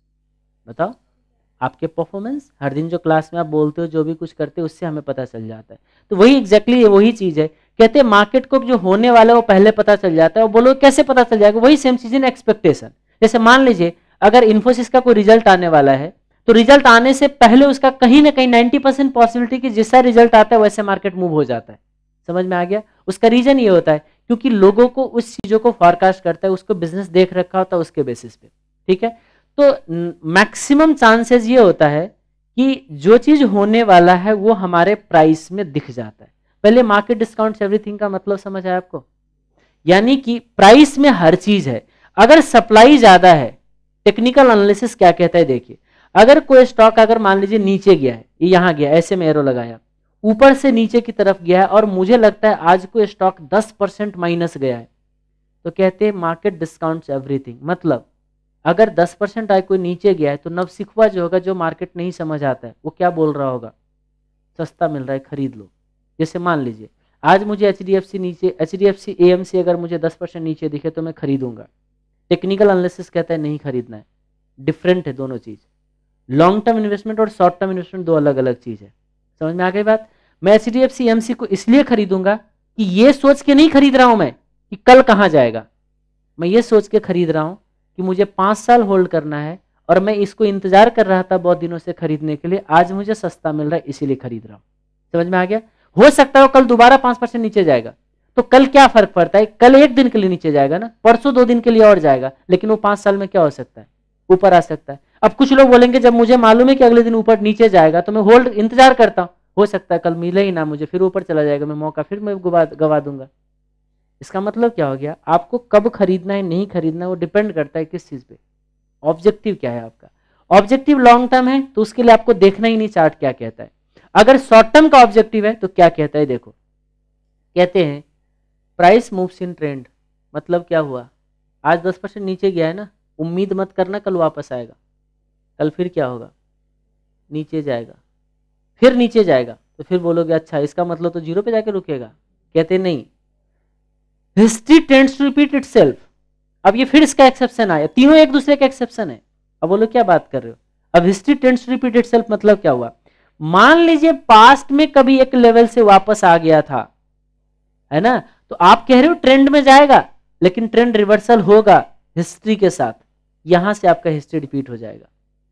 बताओ? आपके परफॉर्मेंस, हर दिन जो क्लास में आप बोलते हो, जो भी कुछ करते हो, उससे हमें पता चल जाता है। तो वही एग्जैक्टली exactly वही चीज है। कहते हैं मार्केट को जो होने वाला है वो पहले पता चल जाता है। वो बोलो कैसे पता चल जाएगा? वही सेम चीज है, एक्सपेक्टेशन। जैसे मान लीजिए अगर इन्फोसिस का कोई रिजल्ट आने वाला है, तो रिजल्ट आने से पहले उसका कहीं ना कहीं नाइन्टी परसेंट पॉसिबिलिटी कि जैसा रिजल्ट आता है वैसे मार्केट मूव हो जाता है। समझ में आ गया? उसका रीजन ये होता है क्योंकि लोगों को उस चीजों को फॉरकास्ट करता है, उसको बिजनेस देख रखा होता है उसके बेसिस पे। ठीक है, तो मैक्सिमम चांसेस ये होता है कि जो चीज होने वाला है वो हमारे प्राइस में दिख जाता है। पहले मार्केट डिस्काउंट्स एवरीथिंग का मतलब समझ आया आपको? यानी कि प्राइस में हर चीज है। अगर सप्लाई ज्यादा है, टेक्निकल एनालिसिस क्या कहता है देखिए, अगर कोई स्टॉक अगर मान लीजिए नीचे गया है, ये यहां गया, ऐसे में एरो लगाया, ऊपर से नीचे की तरफ गया है और मुझे लगता है आज कोई स्टॉक दस परसेंट माइनस गया है, तो कहते हैं मार्केट डिस्काउंट्स एवरीथिंग। मतलब अगर दस परसेंट आए कोई नीचे गया है तो नवसिखवा जो होगा, जो मार्केट नहीं समझ आता है, वो क्या बोल रहा होगा? सस्ता मिल रहा है खरीद लो। जैसे मान लीजिए आज मुझे एच डी एफ सी नीचे, H D F C A M C अगर मुझे दस परसेंट नीचे दिखे तो मैं खरीदूंगा। टेक्निकल एनालिसिस कहता है नहीं खरीदना है, डिफरेंट है दोनों चीज। लॉन्ग टर्म इन्वेस्टमेंट और शॉर्ट टर्म इन्वेस्टमेंट दो अलग अलग चीज है। समझ में आ गई बात? मैं H D F C A M C को इसलिए खरीदूंगा कि ये सोच के नहीं खरीद रहा हूं मैं कि कल कहां जाएगा, मैं ये सोच के खरीद रहा हूं कि मुझे पांच साल होल्ड करना है और मैं इसको इंतजार कर रहा था बहुत दिनों से खरीदने के लिए, आज मुझे सस्ता मिल रहा है इसीलिए खरीद रहा हूं। समझ में आ गया? हो सकता है कल दोबारा पांच परसेंट नीचे जाएगा, तो कल क्या फर्क पड़ता है, कल एक दिन के लिए नीचे जाएगा ना, परसों दो दिन के लिए और जाएगा, लेकिन वो पांच साल में क्या हो सकता है, ऊपर आ सकता है। अब कुछ लोग बोलेंगे जब मुझे मालूम है कि अगले दिन ऊपर नीचे जाएगा तो मैं होल्ड इंतजार करता हूं, हो सकता है कल मिले ही ना मुझे, फिर ऊपर चला जाएगा, मैं मौका फिर मैं गवा गवा दूंगा। इसका मतलब क्या हो गया, आपको कब खरीदना है नहीं खरीदना वो डिपेंड करता है किस चीज पे, ऑब्जेक्टिव क्या है आपका। ऑब्जेक्टिव लॉन्ग टर्म है तो उसके लिए आपको देखना ही नहीं चार्ट क्या कहता है। अगर शॉर्ट टर्म का ऑब्जेक्टिव है तो क्या कहता है, देखो कहते हैं प्राइस मूव्स इन ट्रेंड, मतलब क्या हुआ, आज दस परसेंट नीचे गया है ना, उम्मीद मत करना कल वापस आएगा, कल फिर क्या होगा, नीचे जाएगा, फिर नीचे जाएगा, तो फिर बोलोगे अच्छा इसका मतलब तो जीरो पे जाके रुकेगा, कहते नहीं, history tends to repeat itself. अब ये फिर इसका एक्सेप्शन आया, तीनों एक दूसरे का एक्सेप्शन है। अब बोलो क्या बात कर रहे हो, अब history tends to repeat itself मतलब क्या हुआ, मान लीजिए पास्ट में कभी एक लेवल से वापस आ गया था, है ना, तो आप कह रहे हो ट्रेंड में जाएगा, लेकिन ट्रेंड रिवर्सल होगा हिस्ट्री के साथ, यहां से आपका हिस्ट्री रिपीट हो जाएगा।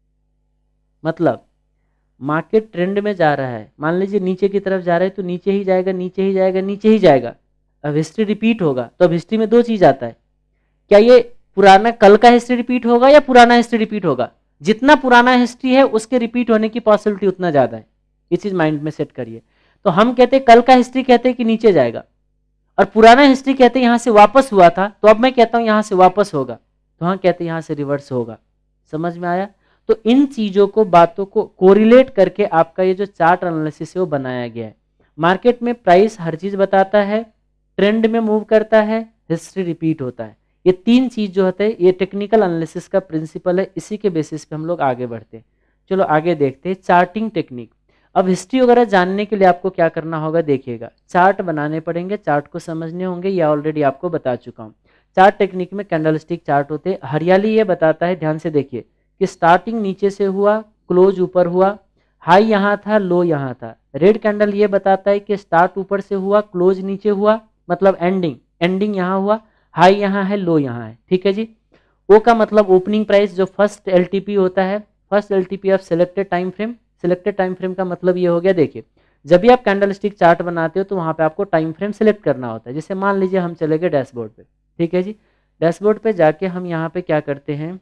मतलब मार्केट ट्रेंड में जा रहा है, मान लीजिए नीचे की तरफ जा रहा है तो नीचे ही जाएगा, नीचे ही जाएगा, नीचे ही जाएगा, अब हिस्ट्री रिपीट होगा, तो अब हिस्ट्री में दो चीज आता है, क्या ये पुराना कल का हिस्ट्री रिपीट होगा या पुराना हिस्ट्री रिपीट होगा, जितना पुराना हिस्ट्री है उसके रिपीट होने की पॉसिबिलिटी उतना ज्यादा है, ये चीज माइंड में सेट करिए। तो हम कहते हैं कल का हिस्ट्री कहते हैं कि नीचे जाएगा, और पुराना हिस्ट्री कहते हैं यहां से वापस हुआ था, तो अब मैं कहता हूं यहां से वापस होगा, तो हाँ कहते हैं यहां से रिवर्स होगा। समझ में आया? तो इन चीजों को बातों को कोरिलेट करके आपका ये जो चार्ट एनालिसिस है वो बनाया गया है। मार्केट में प्राइस हर चीज बताता है, ट्रेंड में मूव करता है, हिस्ट्री रिपीट होता है, ये तीन चीज जो होते हैं ये टेक्निकल एनालिसिस का प्रिंसिपल है, इसी के बेसिस पे हम लोग आगे बढ़ते हैं। चलो आगे देखते हैं चार्टिंग टेक्निक। अब हिस्ट्री वगैरह जानने के लिए आपको क्या करना होगा, देखिएगा चार्ट बनाने पड़ेंगे, चार्ट को समझने होंगे, या ऑलरेडी आपको बता चुका हूँ। चार्ट टेक्निक में कैंडलस्टिक चार्ट होते हैं, हरियाली ये बताता है, ध्यान से देखिए कि स्टार्टिंग नीचे से हुआ, क्लोज ऊपर हुआ, हाई यहाँ था, लो यहाँ था। रेड कैंडल ये बताता है कि स्टार्ट ऊपर से हुआ, क्लोज नीचे हुआ, मतलब एंडिंग, एंडिंग यहाँ हुआ, हाई यहाँ है, लो यहाँ है, ठीक है जी। ओ का मतलब ओपनिंग प्राइस, जो फर्स्ट एलटीपी होता है, first LTP of selected time frame. Selected time frame का मतलब ये हो गया, देखिए जब भी आप कैंडलस्टिक चार्ट बनाते हो तो वहां पे आपको टाइम फ्रेम सिलेक्ट करना होता है। जैसे मान लीजिए हम चले गए डैशबोर्ड पे, ठीक है जी, डैशबोर्ड पे जाके हम यहाँ पे क्या करते हैं,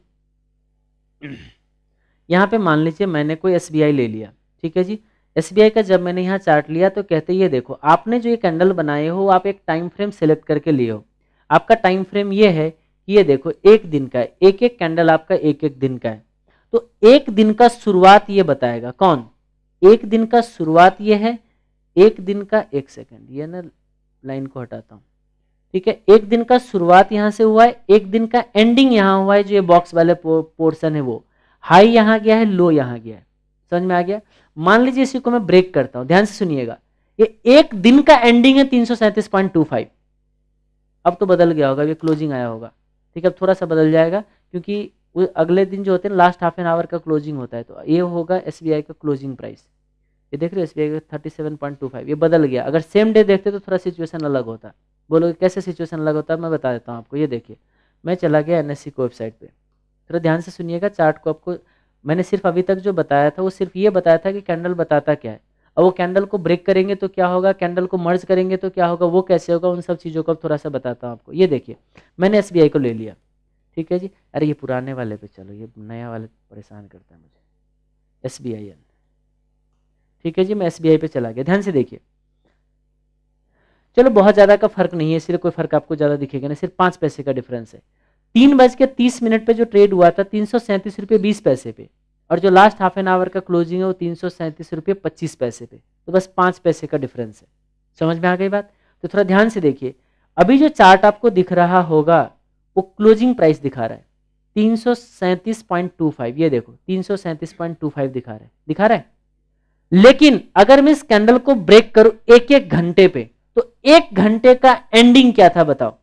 यहाँ पे मान लीजिए मैंने कोई एसबीआई ले लिया, ठीक है जी। एसबीआई का जब मैंने यहाँ चार्ट लिया तो कहते ये देखो आपने जो ये कैंडल बनाए हो आप एक टाइम फ्रेम सिलेक्ट करके लिए हो, आपका टाइम फ्रेम ये है कि ये देखो एक दिन का है, एक एक कैंडल आपका एक एक दिन का है। तो एक दिन का शुरुआत ये बताएगा, कौन, एक दिन का शुरुआत ये है, एक दिन का, एक सेकंड ये ना लाइन को हटाता हूँ, ठीक है, एक दिन का शुरुआत यहाँ से हुआ है, एक दिन का एंडिंग यहाँ हुआ है, जो ये बॉक्स वाले पोर्शन है वो, हाई यहाँ गया है, लो यहाँ गया है। समझ में आ गया? मान लीजिए इसी को मैं ब्रेक करता हूँ, ध्यान से सुनिएगा, ये एक दिन का एंडिंग है तीन सौ सैंतीस पॉइंट टू फाइव, अब तो बदल गया होगा, ये क्लोजिंग आया होगा, ठीक है, अब थोड़ा सा बदल जाएगा क्योंकि वो अगले दिन जो होते हैं लास्ट हाफ एन आवर का क्लोजिंग होता है, तो ये होगा एसबीआई का क्लोजिंग प्राइस, ये देख रहे हो एसबीआई का thirty seven point two five, ये बदल गया। अगर सेम डे देखते तो थोड़ा सिचुएशन अलग होता। बोलोगे कैसे सिचुएशन अलग होता है, मैं बता देता हूँ आपको। ये देखिए मैं चला गया एनएससी को वेबसाइट पे, थोड़ा ध्यान से सुनिएगा, चार्ट को आपको मैंने सिर्फ अभी तक जो बताया था वो सिर्फ ये बताया था कि कैंडल बताता क्या है, और वो कैंडल को ब्रेक करेंगे तो क्या होगा, कैंडल को मर्ज करेंगे तो क्या होगा, वो कैसे होगा, उन सब चीज़ों को अब थोड़ा सा बताता हूँ आपको। ये देखिए मैंने एसबीआई को ले लिया, ठीक है जी, अरे ये पुराने वाले पे चलो, ये नया वाले परेशान करता है मुझे, एसबीआई एन, ठीक है जी, मैं एसबीआई पे चला गया, ध्यान से देखिए। चलो बहुत ज्यादा का फर्क नहीं है, सिर्फ कोई फर्क आपको ज्यादा दिखेगा नहीं, सिर्फ पांच पैसे का डिफरेंस है। तीन बज के तीस मिनट पे जो ट्रेड हुआ था तीन सौ सैंतीस रुपये बीस पैसे पे, और जो लास्ट हाफ एन आवर का क्लोजिंग है वो तीन सौ सैंतीस रुपये पच्चीस पैसे पे, तो बस पांच पैसे का डिफरेंस है। समझ में आ गई बात? तो थोड़ा ध्यान से देखिए, अभी जो चार्ट आपको दिख रहा होगा वो क्लोजिंग प्राइस दिखा रहा है तीन सौ सैंतीस पॉइंट टू फाइव, ये देखो तीन सौ सैंतीस पॉइंट टू फाइव दिखा रहा है, दिखा रहा है। लेकिन अगर मैं इस कैंडल को ब्रेक करूं एक एक घंटे पे, तो एक घंटे का एंडिंग क्या था बताओ?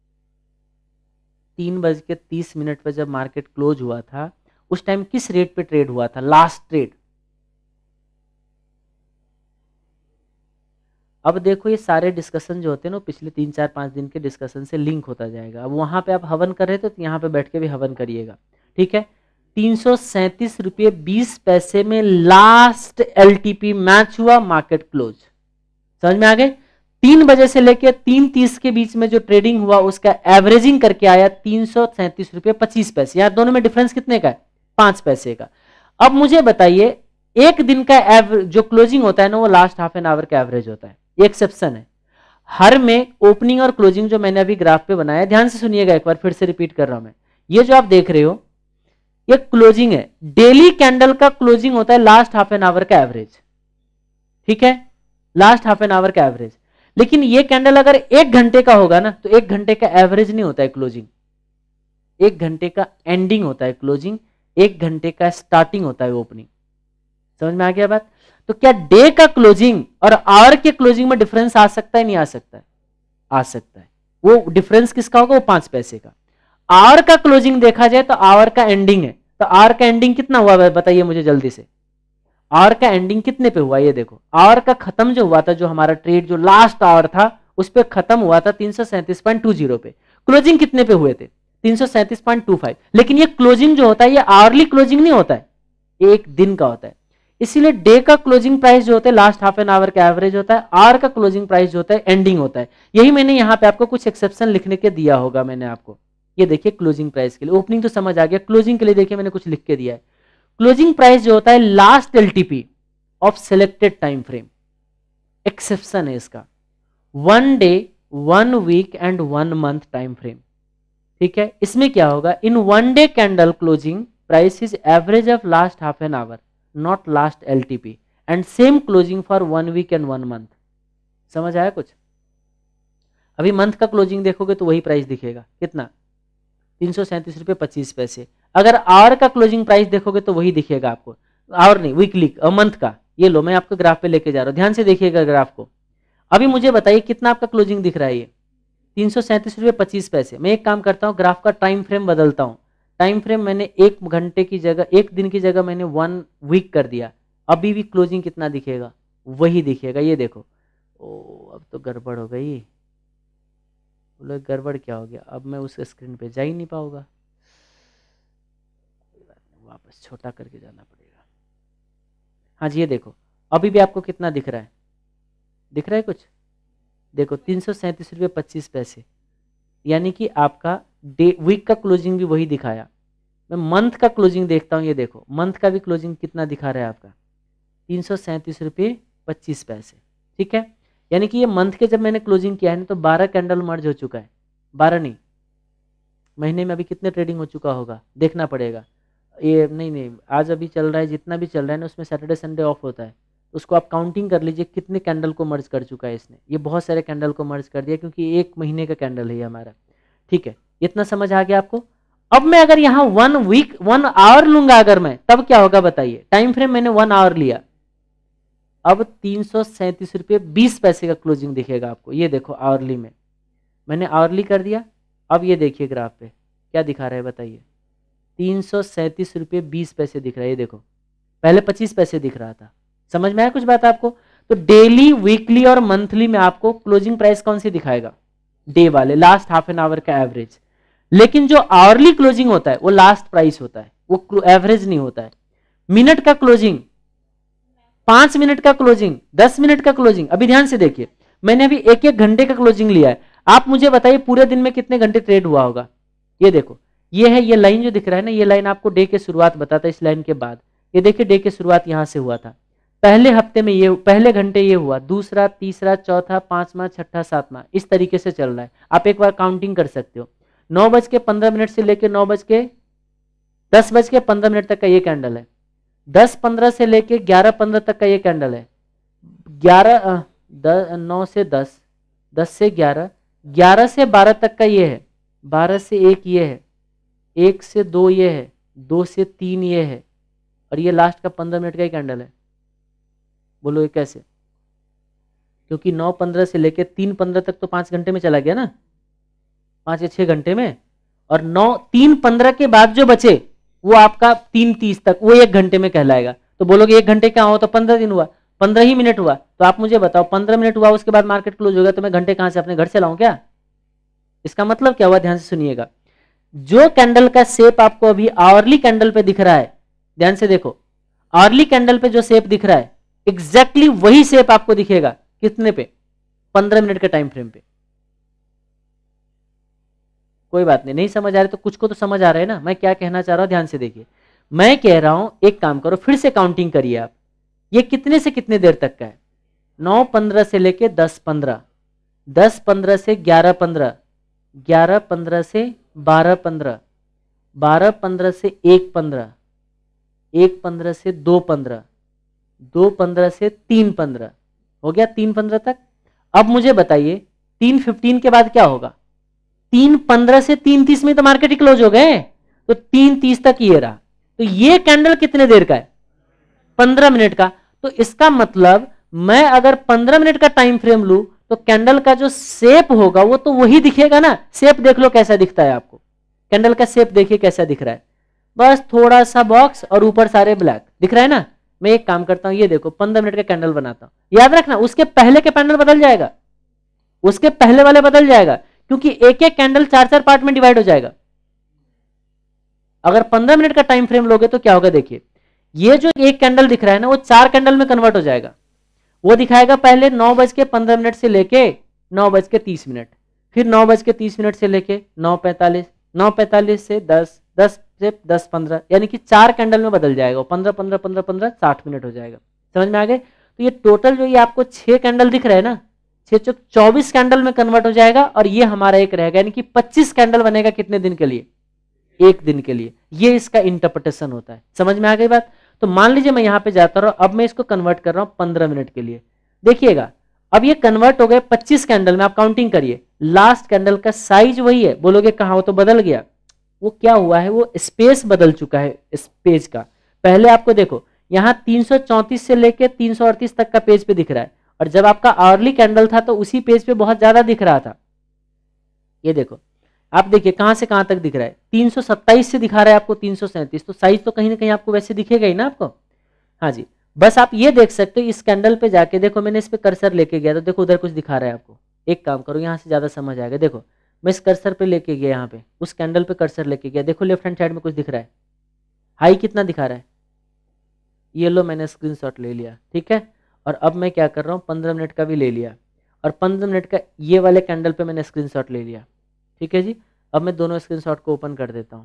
तीन बज के तीस मिनट पर जब मार्केट क्लोज हुआ था उस टाइम किस रेट पे ट्रेड हुआ था, लास्ट ट्रेड? अब देखो ये सारे डिस्कशन जो होते हैं ना पिछले तीन चार पाँच दिन के डिस्कशन से लिंक होता जाएगा। अब वहाँ पे आप हवन कर रहे थे तो यहाँ पे बैठ के भी हवन करिएगा, ठीक है। तीन सौ सैंतीस रुपये बीस पैसे में लास्ट एलटीपी मैच हुआ, मार्केट क्लोज। समझ में आ गए? तीन बजे से लेकर तीन तीस के बीच में जो ट्रेडिंग हुआ उसका एवरेजिंग करके आया तीन सौ सैंतीस रुपये पच्चीस पैसे। यहाँ दोनों में डिफरेंस कितने का है? पांच पैसे का। अब मुझे बताइए एक दिन का एवरेज जो क्लोजिंग होता है ना वो लास्ट हाफ एन आवर का एवरेज होता है। एक्सेप्शन है हर में ओपनिंग और क्लोजिंग जो मैंने अभी ग्राफ पे बनाया, ध्यान से सुनिएगा, एक बार फिर से रिपीट कर रहा हूं मैं। ये जो आप देख रहे हो ये क्लोजिंग है, डेली कैंडल का क्लोजिंग होता है लास्ट हाफ एन आवर का एवरेज, ठीक है, लास्ट हाफ एन आवर का एवरेज। लेकिन ये कैंडल अगर एक घंटे का होगा ना तो एक घंटे का एवरेज नहीं होता है क्लोजिंग, एक घंटे का एंडिंग होता है क्लोजिंग, एक घंटे का स्टार्टिंग होता है ओपनिंग। समझ में आ गया बात? तो क्या डे का क्लोजिंग और आवर के क्लोजिंग में डिफरेंस आ सकता है? नहीं आ सकता है? आ सकता है। वो डिफरेंस किसका होगा? वो पांच पैसे का। आवर का क्लोजिंग देखा जाए तो आवर का एंडिंग है, तो आवर का एंडिंग कितना हुआ बताइए मुझे जल्दी से। आवर का एंडिंग कितने पे हुआ? ये देखो, आवर का खत्म जो हुआ था, जो हमारा ट्रेड जो लास्ट आवर था उस पर खत्म हुआ था तीन सौ सैंतीस पॉइंट टू जीरो पे। क्लोजिंग कितने पे हुए थे? तीन सौ सैंतीस पॉइंट टू फाइव। लेकिन ये क्लोजिंग जो होता है ये आवरली क्लोजिंग नहीं होता है, एक दिन का होता है। इसीलिए डे का क्लोजिंग प्राइस जो होता है लास्ट हाफ एन आवर का एवरेज होता है, आवर का क्लोजिंग प्राइस जो होता है एंडिंग होता है। यही मैंने यहाँ पे आपको कुछ एक्सेप्शन लिखने के दिया होगा मैंने आपको। ये देखिए क्लोजिंग प्राइस के लिए, ओपनिंग तो समझ आ गया, क्लोजिंग के लिए देखिए मैंने कुछ लिख के दिया है। क्लोजिंग प्राइस जो होता है last LTP of selected time frame, exception है इसका, one day, one week and one month time frame, ठीक है। इसमें क्या होगा? In one day candle closing price is average of last half an hour, not last LTP, and same closing for one week and one month. समझ आया कुछ? अभी month का क्लोजिंग देखोगे तो वही प्राइस दिखेगा, कितना? तीन सौ सैंतीस रुपये पच्चीस पैसे। अगर आवर का क्लोजिंग प्राइस देखोगे तो वही दिखेगा आपको, आवर नहीं, वीकली मंथ का। ये लो मैं आपको ग्राफ पे लेके जा रहा हूँ, ध्यान से देखिएगा ग्राफ को। अभी मुझे बताइए कितना आपका क्लोजिंग दिख रहा है? ये तीन सौ सैंतीस रुपये पच्चीस पैसे। मैं एक काम करता हूँ, ग्राफ का टाइम फ्रेम बदलता हूँ। टाइम फ्रेम मैंने एक घंटे की जगह, एक दिन की जगह मैंने वन वीक कर दिया। अभी भी क्लोजिंग कितना दिखेगा? वही दिखेगा। ये देखो, ओ अब तो गड़बड़ हो गई। बोलो गड़बड़ क्या हो गया? अब मैं उस स्क्रीन पे जा ही नहीं पाऊंगा, वापस छोटा करके जाना पड़ेगा। हाँ जी, ये देखो अभी भी आपको कितना दिख रहा है? दिख रहा है कुछ? देखो तीन सौ सैंतीस रुपये पच्चीस पैसे, यानी कि आपका डे वीक का क्लोजिंग भी वही दिखाया। मैं मंथ का क्लोजिंग देखता हूँ, ये देखो मंथ का भी क्लोजिंग कितना दिखा रहा है आपका? तीन सौ सैंतीस रुपये पच्चीस पैसे, ठीक है। यानी कि ये मंथ के जब मैंने क्लोजिंग किया है ना तो बारह कैंडल मर्ज हो चुका है, बारह नहीं, महीने में अभी कितने ट्रेडिंग हो चुका होगा देखना पड़ेगा। ये नहीं नहीं आज अभी चल रहा है, जितना भी चल रहा है ना उसमें सैटरडे संडे ऑफ होता है, उसको आप काउंटिंग कर लीजिए कितने कैंडल को मर्ज कर चुका है इसने। ये बहुत सारे कैंडल को मर्ज कर दिया क्योंकि एक महीने का कैंडल है ये हमारा, ठीक है। इतना समझ आ गया आपको? अब मैं अगर यहाँ वन वीक वन आवर लूंगा अगर मैं, तब क्या होगा बताइए? टाइम फ्रेम मैंने वन आवर लिया, अब तीन सौ सैंतीस रुपये बीस पैसे का क्लोजिंग दिखेगा आपको। ये देखो आवरली में मैंने आवरली कर दिया। अब ये देखिए ग्राफ पे क्या दिखा रहा है बताइए? तीन सौ सैंतीस रुपये बीस पैसे दिख रहा है। ये देखो पहले पच्चीस पैसे दिख रहा था। समझ में आया कुछ बात आपको? तो डेली, वीकली और मंथली में आपको क्लोजिंग प्राइस कौन सी दिखाएगा? डे वाले, लास्ट हाफ एन आवर का एवरेज। लेकिन जो आवरली क्लोजिंग होता है वो लास्ट प्राइस होता है, वो एवरेज नहीं होता है। मिनट का क्लोजिंग, पांच मिनट का क्लोजिंग, दस मिनट का क्लोजिंग। अभी ध्यान से देखिए, मैंने अभी एक एक घंटे का क्लोजिंग लिया है। आप मुझे बताइए पूरे दिन में कितने घंटे ट्रेड हुआ होगा? ये देखो, ये है, ये लाइन जो दिख रहा है ना, ये लाइन आपको डे के शुरुआत बताता है। इस लाइन के बाद ये देखिए डे के शुरुआत यहां से हुआ था, पहले हफ्ते में ये, पहले घंटे ये हुआ, दूसरा, तीसरा, चौथा, पांचवा, छठा, सातवां, इस तरीके से चल रहा है। आप एक बार काउंटिंग कर सकते हो। नौ बज के पंद्रह मिनट से लेकर नौ बज के दस बज के पंद्रह मिनट तक का ये कैंडल है। दस पंद्रह से लेके ग्यारह पंद्रह तक का ये कैंडल है। ग्यारह नौ से दस, दस से ग्यारह, ग्यारह से बारह तक का ये है, बारह से एक ये है, एक से दो ये है, दो से तीन ये है, और ये लास्ट का पंद्रह मिनट का ही कैंडल है। बोलो ये कैसे? क्योंकि नौ पंद्रह से लेके तीन पंद्रह तक तो पाँच घंटे में चला गया ना, पाँच या छः घंटे में। और नौ तीन पंद्रह के बाद जो बचे वो आपका तीन तीस तक, वो एक घंटे में कहलाएगा। तो बोलोगे एक घंटे क्या हो तो पंद्रह दिन हुआ, पंद्रह ही मिनट हुआ, तो आप मुझे बताओ पंद्रह मिनट हुआ उसके बाद मार्केट क्लोज हो गया, तो मैं घंटे कहां से अपने घर से लाऊं क्या? इसका मतलब क्या हुआ, ध्यान से सुनिएगा। जो कैंडल का शेप आपको अभी आवरली कैंडल पे दिख रहा है, ध्यान से देखो, आवरली कैंडल पे जो शेप दिख रहा है एग्जैक्टली exactly वही शेप आपको दिखेगा कितने पे, पंद्रह मिनट के टाइम फ्रेम पे। कोई बात नहीं, नहीं समझ आ रही तो कुछ को तो समझ आ रहा है ना मैं क्या कहना चाह रहा हूं, ध्यान से देखिए। मैं कह रहा हूं एक काम करो, फिर से काउंटिंग करिए आप, ये कितने से कितने देर तक का है, नौ पंद्रह से लेके दस पंद्रह, दस पंद्रह से ग्यारह पंद्रह, ग्यारह पंद्रह से बारह पंद्रह, बारह पंद्रह से एक पंद्रह, एक पंद्रह से दो पंद्रह, दो पंद्रह से तीन पंद्रह, हो गया तीन पंद्रह तक। अब मुझे बताइए तीन फिफ्टीन के बाद क्या होगा, तीन पंद्रह से तीन तीस में तो मार्केट ही क्लोज हो गए, तो तीन तीस तक ये रहा, तो ये कैंडल कितने देर का है, पंद्रह मिनट का। तो इसका मतलब मैं अगर पंद्रह मिनट का टाइम फ्रेम लूं तो कैंडल का जो शेप होगा वो तो वही दिखेगा ना। शेप देख लो कैसा दिखता है आपको, कैंडल का शेप देखिए कैसा दिख रहा है, बस थोड़ा सा बॉक्स और ऊपर सारे ब्लैक दिख रहा है ना। मैं एक काम करता हूं, ये देखो पंद्रह मिनट का कैंडल बनाता हूं, याद रखना उसके पहले के पैनल बदल जाएगा, उसके पहले वाले बदल जाएगा, क्योंकि एक एक कैंडल चार चार पार्ट में डिवाइड हो जाएगा। अगर पंद्रह मिनट का टाइम फ्रेम लोगे तो क्या होगा, देखिए ये जो एक कैंडल दिख रहा है ना वो चार कैंडल में कन्वर्ट हो जाएगा। वो दिखाएगा पहले नौ बज के पंद्रह मिनट से लेके नौ बज के तीस मिनट, फिर नौ बज के तीस मिनट से लेके नौ पैंतालीस, नौ पैंतालीस से दस, दस से दस पंद्रह, यानी कि चार कैंडल में बदल जाएगा, पंद्रह पंद्रह पंद्रह पंद्रह साठ मिनट हो जाएगा। समझ में आ गए? तो ये टोटल जो ये आपको छह कैंडल दिख रहे हैं ना, छह चौक चौबीस कैंडल में कन्वर्ट हो जाएगा, और ये हमारा एक रहेगा, यानी कि पच्चीस कैंडल बनेगा कितने दिन के लिए, एक दिन के लिए। ये इसका इंटरप्रिटेशन होता है। समझ में आ गई बात? तो मान लीजिए मैं यहां पे जाता रहा, अब मैं इसको कन्वर्ट कर रहा हूं पंद्रह मिनट के लिए। देखिएगा अब ये कन्वर्ट हो गए पच्चीस कैंडल में, आप काउंटिंग करिए, लास्ट कैंडल का साइज वही है। बोलोगे कहां, वो तो बदल गया, वो क्या हुआ है, वो स्पेस बदल चुका है इस पेज का। पहले आपको देखो यहां तीन सौ चौंतीस से लेके तीन सौ अड़तीस तक का पेज पे दिख रहा है, और जब आपका आवरली कैंडल था तो उसी पेज पे बहुत ज्यादा दिख रहा था। ये देखो आप देखिए कहां से कहां तक दिख रहा है, तीन सौ सत्ताईस से दिखा रहा है आपको तीन सौ सैंतीस, तो साइज तो कहीं ना कहीं आपको वैसे दिखेगा ही ना आपको। हाँ जी, बस आप ये देख सकते हो इस कैंडल पे जाके देखो, मैंने इस पे कर्सर लेके गया तो देखो उधर कुछ दिखा रहा है आपको। एक काम करो यहां से ज्यादा समझ आएगा, देखो मैं इस कर्सर पे लेके गया, यहाँ पे उस कैंडल पे कर्सर लेके गया, देखो लेफ्ट हैंड साइड में कुछ दिख रहा है, हाई कितना दिखा रहा है, ये लो मैंने स्क्रीनशॉट ले लिया, ठीक है। और अब मैं क्या कर रहा हूँ, पंद्रह मिनट का भी ले लिया, और पंद्रह मिनट का ये वाले कैंडल पे मैंने स्क्रीनशॉट ले लिया, ठीक है जी। अब मैं दोनों स्क्रीनशॉट को ओपन कर देता हूँ।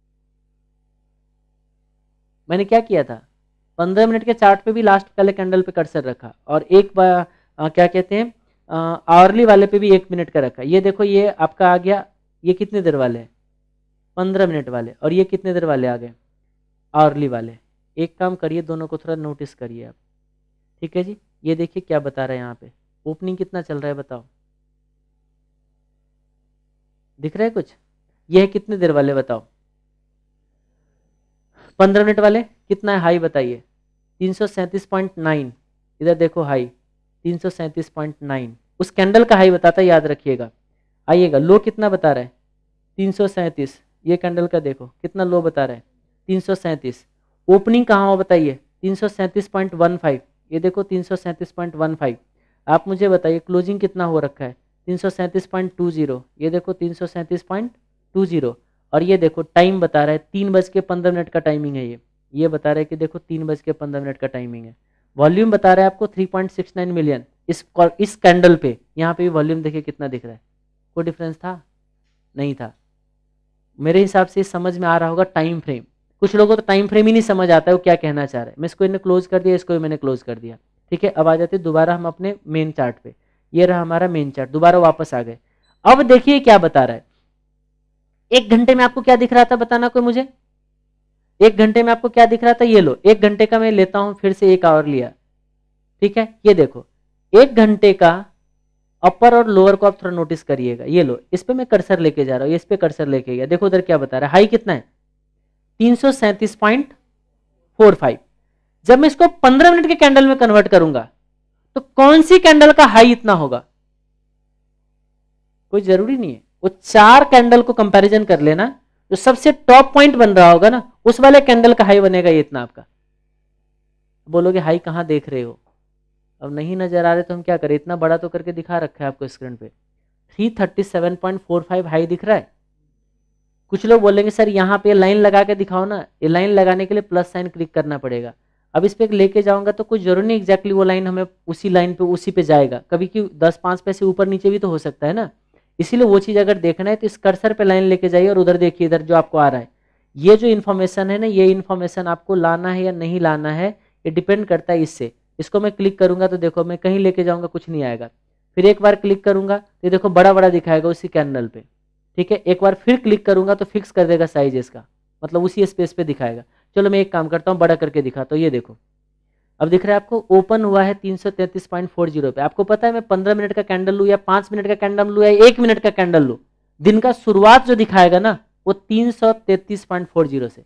मैंने क्या किया था, पंद्रह मिनट के चार्ट पे भी लास्ट वाले कैंडल पे कर्सर रखा, और एक बार आ, क्या कहते हैं आवरली वाले पे भी एक मिनट का रखा। ये देखो ये आपका आ गया, ये कितने देर वाले हैं, पंद्रह मिनट वाले, और ये कितने देर वाले आ गए, आवरली वाले। एक काम करिए, दोनों को थोड़ा नोटिस करिए आप, ठीक है जी। ये देखिए क्या बता रहा है यहाँ पे, ओपनिंग कितना चल रहा है बताओ, दिख रहा है कुछ, ये है कितने देर वाले बताओ, पंद्रह मिनट वाले कितना है हाई बताइए, तीन सौ सैंतीस पॉइंट नाइन, इधर देखो हाई तीन सौ सैंतीस पॉइंट नाइन, उस कैंडल का हाई बताता है, याद रखिएगा। आइएगा लो कितना बता रहा है, तीन सौ सैंतीस, ये कैंडल का देखो कितना लो बता रहा है, तीन सौ सैंतीस। ओपनिंग कहाँ हो बताइए, तीन सौ सैंतीस पॉइंट वन फाइव, ये देखो तीन सौ सैंतीस पॉइंट वन फाइव। आप मुझे बताइए क्लोजिंग कितना हो रखा है, तीन सौ सैंतीस पॉइंट टू जीरो, ये देखो तीन सौ सैंतीस पॉइंट टू जीरो। और ये देखो टाइम बता रहा है तीन बज के पंद्रह मिनट का टाइमिंग है, ये ये बता रहा है कि देखो तीन बज के पंद्रह मिनट का टाइमिंग है। वॉल्यूम बता रहा है आपको three point six nine million इस इस कैंडल पे। यहाँ पे भी वॉल्यूम देखिए कितना दिख रहा है, कोई डिफरेंस था नहीं था। मेरे हिसाब से समझ में आ रहा होगा टाइम फ्रेम। कुछ लोगों को तो टाइम फ्रेम ही नहीं समझ आता है वो क्या कहना चाह रहा है। मैं इसको इन्हें क्लोज कर दिया, इसको भी मैंने क्लोज कर दिया, ठीक है। अब आ जाते दोबारा हम अपने मेन चार्ट पे, ये रहा हमारा मेन चार्ट, दोबारा वापस आ गए। अब देखिए क्या बता रहा है, एक घंटे में आपको क्या दिख रहा था बताना कोई मुझे, एक घंटे में आपको क्या दिख रहा था। ये लो एक घंटे का मैं लेता हूं, फिर से एक आवर लिया, ठीक है। ये देखो एक घंटे का अपर और लोअर को आप थोड़ा नोटिस करिएगा। ये लो इस पे मैं कर्सर लेके जा रहा हूँ, इस पे कर्सर लेके गया, देखो उधर क्या बता रहा है, हाई कितना है तीन सौ सैंतीस पॉइंट फोर फाइव। जब मैं इसको पंद्रह मिनट के कैंडल में कन्वर्ट करूंगा तो कौन सी कैंडल का हाई इतना होगा, कोई जरूरी नहीं है, वो चार कैंडल को कंपैरिजन कर लेना, जो सबसे टॉप पॉइंट बन रहा होगा ना उस वाले कैंडल का हाई बनेगा ये इतना आपका। बोलोगे हाई कहां देख रहे हो, अब नहीं नजर आ रहे तो हम क्या करें, इतना बड़ा तो करके दिखा रखा है आपको स्क्रीन पे। Three thirty seven point four five high दिख रहा है। कुछ लोग बोलेंगे सर यहाँ पे लाइन लगा के दिखाओ ना, ये लाइन लगाने के लिए प्लस साइन क्लिक करना पड़ेगा। अब इस पे लेके जाऊंगा तो कुछ जरूरी नहीं एग्जैक्टली वो लाइन हमें उसी लाइन पे उसी पे जाएगा, कभी कि दस पाँच पैसे ऊपर नीचे भी तो हो सकता है ना। इसीलिए वो चीज़ अगर देखना है तो इस कर्सर पे लाइन लेके जाइए और उधर देखिए, इधर जो आपको आ रहा है ये जो इन्फॉर्मेशन है ना, ये इन्फॉर्मेशन आपको लाना है या नहीं लाना है ये डिपेंड करता है इससे। इसको मैं क्लिक करूंगा तो देखो मैं कहीं लेके जाऊंगा कुछ नहीं आएगा, फिर एक बार क्लिक करूंगा तो देखो बड़ा बड़ा दिखाएगा उसी कैंडल पे, ठीक है। एक बार फिर क्लिक करूंगा तो फिक्स कर देगा साइज इसका, मतलब उसी स्पेस पे दिखाएगा। चलो मैं एक काम करता हूँ, बड़ा करके दिखाता हूँ। ये देखो अब दिख रहा है आपको, ओपन हुआ है तीन सौ तैंतीस पॉइंट फोर जीरो पे। आपको पता है मैं पंद्रह मिनट का कैंडल लूँ या पाँच मिनट का कैंडल लूँ या एक मिनट का कैंडल लूँ, दिन का शुरुआत जो दिखाएगा ना वो तीन सौ तैंतीस पॉइंट फोर जीरो से।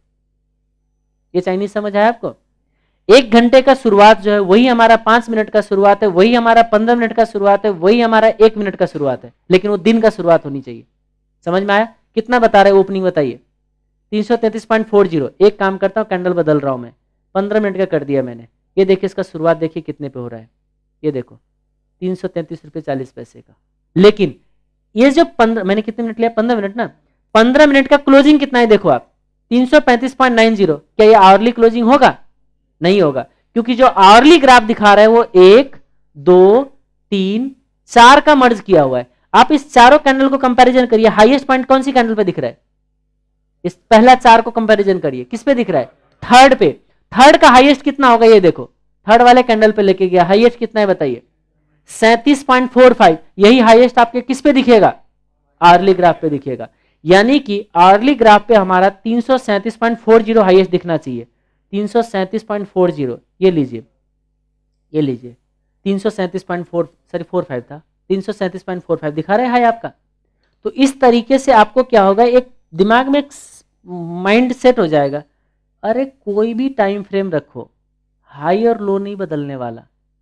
ये चाइनीज समझ आया आपको? एक घंटे का शुरुआत जो है वही हमारा पांच मिनट का शुरुआत है, वही हमारा पंद्रह मिनट का शुरुआत है, वही हमारा एक मिनट का शुरुआत है, लेकिन वो दिन का शुरुआत होनी चाहिए। समझ में आया? कितना बता रहे ओपनिंग बताइए? तीन सौ तैंतीस पॉइंट फोर जीरो। एक काम करता हूँ, कैंडल बदल रहा हूं मैं, पंद्रह मिनट का कर दिया मैंने। ये देखिए इसका शुरुआत देखिए कितने पे हो रहा है, ये देखो तीन सौ तैंतीस रुपये चालीस पैसे का। लेकिन ये जो पंद्रह, मैंने कितने मिनट लिया? पंद्रह मिनट ना। पंद्रह मिनट का क्लोजिंग कितना है देखो आप, तीन सौ पैंतीस पॉइंट नाइन जीरो। क्या ये आवरली क्लोजिंग होगा? नहीं होगा, क्योंकि जो आवरली ग्राफ दिखा रहा है वो एक दो तीन चार का मर्ज किया हुआ है। आप इस चारों कैंडल को कंपैरिजन करिए, हाईएस्ट पॉइंट कौन सी कैंडल पे दिख रहा है? इस पहला चार को कंपैरिजन करिए, किस पे दिख रहा है? थर्ड पे। थर्ड का हाईएस्ट कितना होगा ये देखो, थर्ड वाले कैंडल पे लेके गया, हाईएस्ट कितना है बताइए? सैंतीस पॉइंट फोर फाइव। यही हाईएस्ट आपके किस पे दिखेगा? आवरली ग्राफ पे दिखेगा। यानी कि आवरली ग्राफ पे हमारा तीन सौ सैंतीस पॉइंट फोर जीरो हाईएस्ट दिखना चाहिए। तीन सौ सैंतीस पॉइंट फोर जीरो, ये लीजिए, ये लीजिए तीन सौ सैंतीस point four sorry four five था, तीन सौ सैंतीस पॉइंट फोर फाइव दिखा रहा है हाई आपका। तो इस तरीके से आपको क्या होगा, एक दिमाग में एक माइंड सेट हो जाएगा, अरे कोई भी टाइम फ्रेम रखो हाई और लो नहीं बदलने वाला।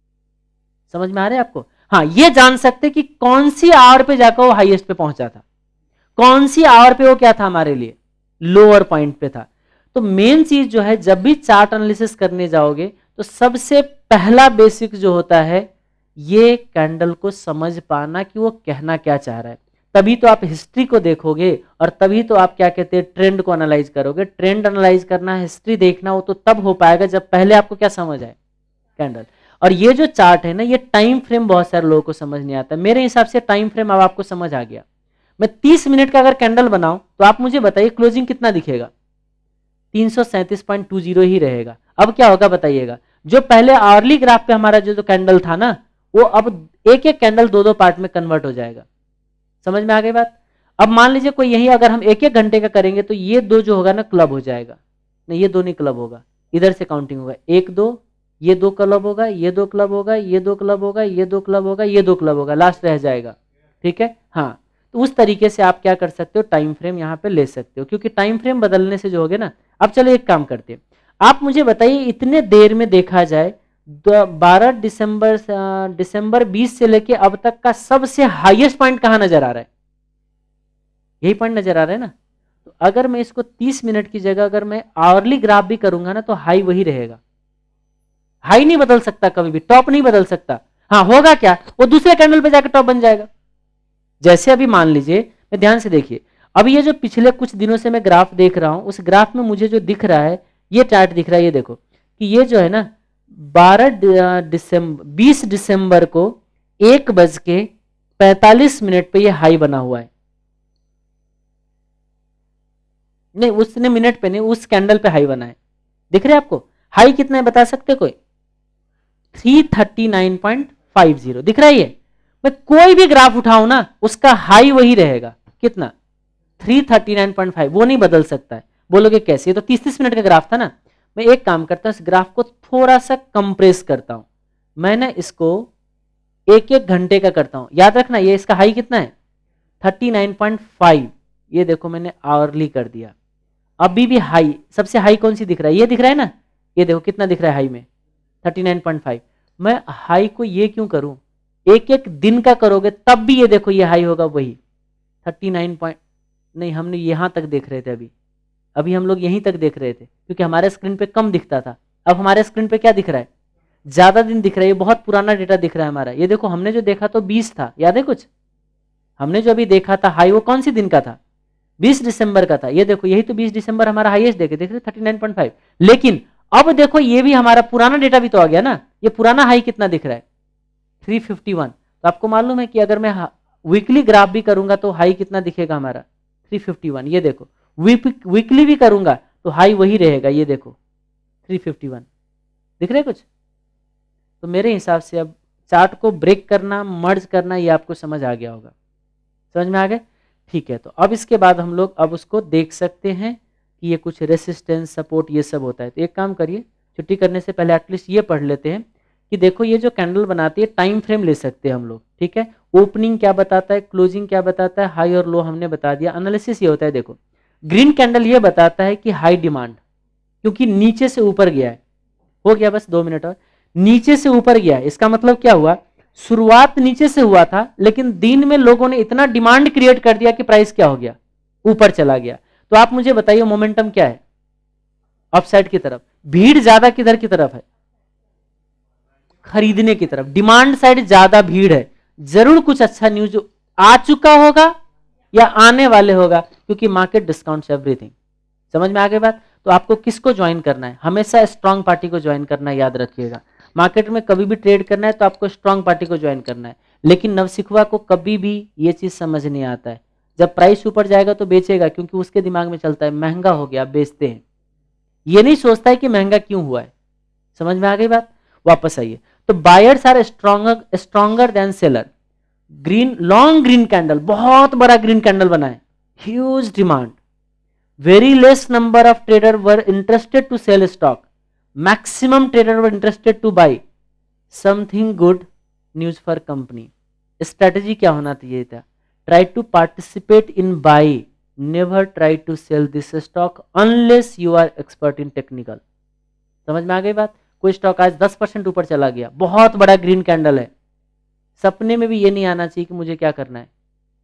समझ में आ रहा है आपको? हाँ, ये जान सकते कि कौन सी आवर पे जाकर वो हाईएस्ट पे पहुंचा था, कौन सी आवर पे वो क्या था हमारे लिए, लोअर पॉइंट पे था। तो मेन चीज जो है, जब भी चार्ट एनालिसिस करने जाओगे तो सबसे पहला बेसिक जो होता है ये कैंडल को समझ पाना कि वो कहना क्या चाह रहा है। तभी तो आप हिस्ट्री को देखोगे और तभी तो आप क्या कहते हैं ट्रेंड को एनालाइज करोगे। ट्रेंड एनालाइज करना, हिस्ट्री देखना, वो तो तब हो पाएगा जब पहले आपको क्या समझ आए, कैंडल। और ये जो चार्ट है ना, ये टाइम फ्रेम बहुत सारे लोगों को समझ नहीं आता। मेरे हिसाब से टाइम फ्रेम अब आपको समझ आ गया। मैं तीस मिनट का अगर कैंडल बनाऊं तो आप मुझे बताइए क्लोजिंग कितना दिखेगा? तीन सौ सैंतीस पॉइंट टू जीरो ही रहेगा। अब क्या होगा बताइएगा, जो पहले आवरली ग्राफ पे हमारा जो, जो कैंडल था ना, वो अब एक एक कैंडल दो दो पार्ट में कन्वर्ट हो जाएगा। समझ में आ गई बात? अब मान लीजिए कोई यही अगर हम एक एक घंटे का करेंगे तो ये दो जो होगा ना क्लब हो जाएगा, नहीं ये दो नहीं क्लब होगा, इधर से काउंटिंग होगा, एक दो, ये दो क्लब होगा, ये दो क्लब होगा, ये दो क्लब होगा, ये दो क्लब होगा, ये दो क्लब होगा, लास्ट रह जाएगा। ठीक है, हाँ। तो उस तरीके से आप क्या कर सकते हो, टाइम फ्रेम यहाँ पे ले सकते हो, क्योंकि टाइम फ्रेम बदलने से जो होगे ना। अब चलो एक काम करते हैं, आप मुझे बताइए इतने देर में देखा जाए बारह दिसंबर दिसंबर बीस से लेके अब तक का सबसे हाईएस्ट पॉइंट कहां नजर आ रहा है? यही पॉइंट नजर आ रहा है ना। तो अगर मैं इसको तीस मिनट की जगह अगर मैं आवरली ग्राफ भी करूंगा ना तो हाई वही रहेगा। हाई नहीं बदल सकता कभी भी, टॉप नहीं बदल सकता। हाँ होगा क्या, वो दूसरे कैंडल पे जाकर टॉप बन जाएगा। जैसे अभी मान लीजिए, मैं ध्यान से देखिए, अभी ये जो पिछले कुछ दिनों से मैं ग्राफ देख रहा हूं, उस ग्राफ में मुझे जो दिख रहा है, ये चार्ट दिख रहा है, ये देखो कि ये जो है ना बारह दिसंबर बीस दिसंबर को एक बज के पैंतालीस मिनट पे ये हाई बना हुआ है। नहीं उसने मिनट पे नहीं, उस कैंडल पे हाई बना है। दिख रहा है आपको? हाई कितना है बता सकते कोई? तीन सौ उनतालीस पॉइंट पाँच जीरो दिख रहा है। ये मैं कोई भी ग्राफ उठाऊं ना उसका हाई वही रहेगा। कितना? तीन सौ उनतालीस पॉइंट पाँच, वो नहीं बदल सकता है। बोलोगे कैसे, ये तो तीस तीस मिनट का ग्राफ था ना। मैं एक काम करता हूं, इस ग्राफ को थोड़ा सा कंप्रेस करता हूं, मैं ना इसको एक एक घंटे का करता हूं। याद रखना ये इसका हाई कितना है, उनतालीस पॉइंट पाँच। ये देखो मैंने आवरली कर दिया, अभी भी हाई, सबसे हाई कौन सी दिख रहा है, ये दिख रहा है ना। ये देखो कितना दिख रहा है हाई में, उनतालीस पॉइंट पाँच। मैं हाई को ये क्यों करूं, एक एक दिन का करोगे तब भी ये देखो ये हाई होगा वही उनतालीस पॉइंट। नहीं हमने यहां तक देख रहे थे, अभी अभी हम लोग यहीं तक देख रहे थे क्योंकि हमारे स्क्रीन पे कम दिखता था। अब हमारे स्क्रीन पे क्या दिख रहा है, ज्यादा दिन दिख रहा है, ये बहुत पुराना डेटा दिख रहा है हमारा। ये देखो हमने जो देखा तो बीस था, याद है कुछ? हमने जो अभी देखा था हाई वो कौन सी दिन का था? बीस दिसंबर का था। ये देखो यही तो बीस दिसंबर हमारा हाईएस्ट देखे, देख रहे थर्टी नाइन पॉइंट फाइव। लेकिन अब देखो ये भी हमारा पुराना डेटा भी तो आ गया ना, ये पुराना हाई कितना दिख रहा है? Three fifty one. तो आपको मालूम है कि अगर मैं वीकली ग्राफ भी करूंगा तो हाई कितना दिखेगा हमारा? Three fifty one. ये देखो वीकली भी करूंगा तो हाई वही रहेगा, ये देखो थ्री फिफ्टी वन। दिख रहे कुछ? तो मेरे हिसाब से अब चार्ट को ब्रेक करना, मर्ज करना, ये आपको समझ आ गया होगा। समझ में आ गए? ठीक है, तो अब इसके बाद हम लोग अब उसको देख सकते हैं कि ये कुछ रेसिस्टेंस, सपोर्ट, ये सब होता है। तो एक काम करिए, छुट्टी करने से पहले एटलीस्ट ये पढ़ लेते हैं कि देखो ये जो कैंडल बनाती है टाइम फ्रेम ले सकते हैं हम लोग, ठीक है। ओपनिंग क्या बताता है, क्लोजिंग क्या बताता है, हाई और लो हमने बता दिया। एनालिसिस ये होता है, देखो ग्रीन कैंडल ये बताता है कि हाई डिमांड, क्योंकि नीचे से ऊपर गया है। हो गया बस दो मिनट और, नीचे से ऊपर गया है, इसका मतलब क्या हुआ? शुरुआत नीचे से हुआ था, लेकिन दिन में लोगों ने इतना डिमांड क्रिएट कर दिया कि प्राइस क्या हो गया? ऊपर चला गया। तो आप मुझे बताइए मोमेंटम क्या है? अपसाइड की तरफ। भीड़ ज्यादा किधर की तरफ है? खरीदने की तरफ। डिमांड साइड ज्यादा भीड़ है, जरूर कुछ अच्छा न्यूज आ चुका होगा या आने वाले होगा, क्योंकि मार्केट डिस्काउंट्स एवरीथिंग। समझ में आ गई बात? तो आपको किसको ज्वाइन करना है? हमेशा स्ट्रांग पार्टी को ज्वाइन करना है, याद रखिएगा। मार्केट में कभी भी ट्रेड करना है तो आपको स्ट्रांग पार्टी को ज्वाइन करना है। लेकिन नवसिखुआ को कभी भी ये चीज समझ नहीं आता है, जब प्राइस ऊपर जाएगा तो बेचेगा, क्योंकि उसके दिमाग में चलता है महंगा हो गया बेचते हैं। ये नहीं सोचता है कि महंगा क्यों हुआ है। समझ में आ गई बात? वापस आइए। तो buyers are stronger stronger than seller. Green, long green candle, बहुत बड़ा ग्रीन कैंडल बना है, huge demand. Very less number of trader were interested to sell stock, maximum trader were interested to buy. Something good news for company. Strategy क्या होना चाहिए था? Try to participate in buy, never try to sell this stock unless you are expert in technical. समझ में आ गई बात? कोई stock आज दस परसेंट ऊपर चला गया, बहुत बड़ा ग्रीन कैंडल है, सपने में भी ये नहीं आना चाहिए कि मुझे क्या करना है?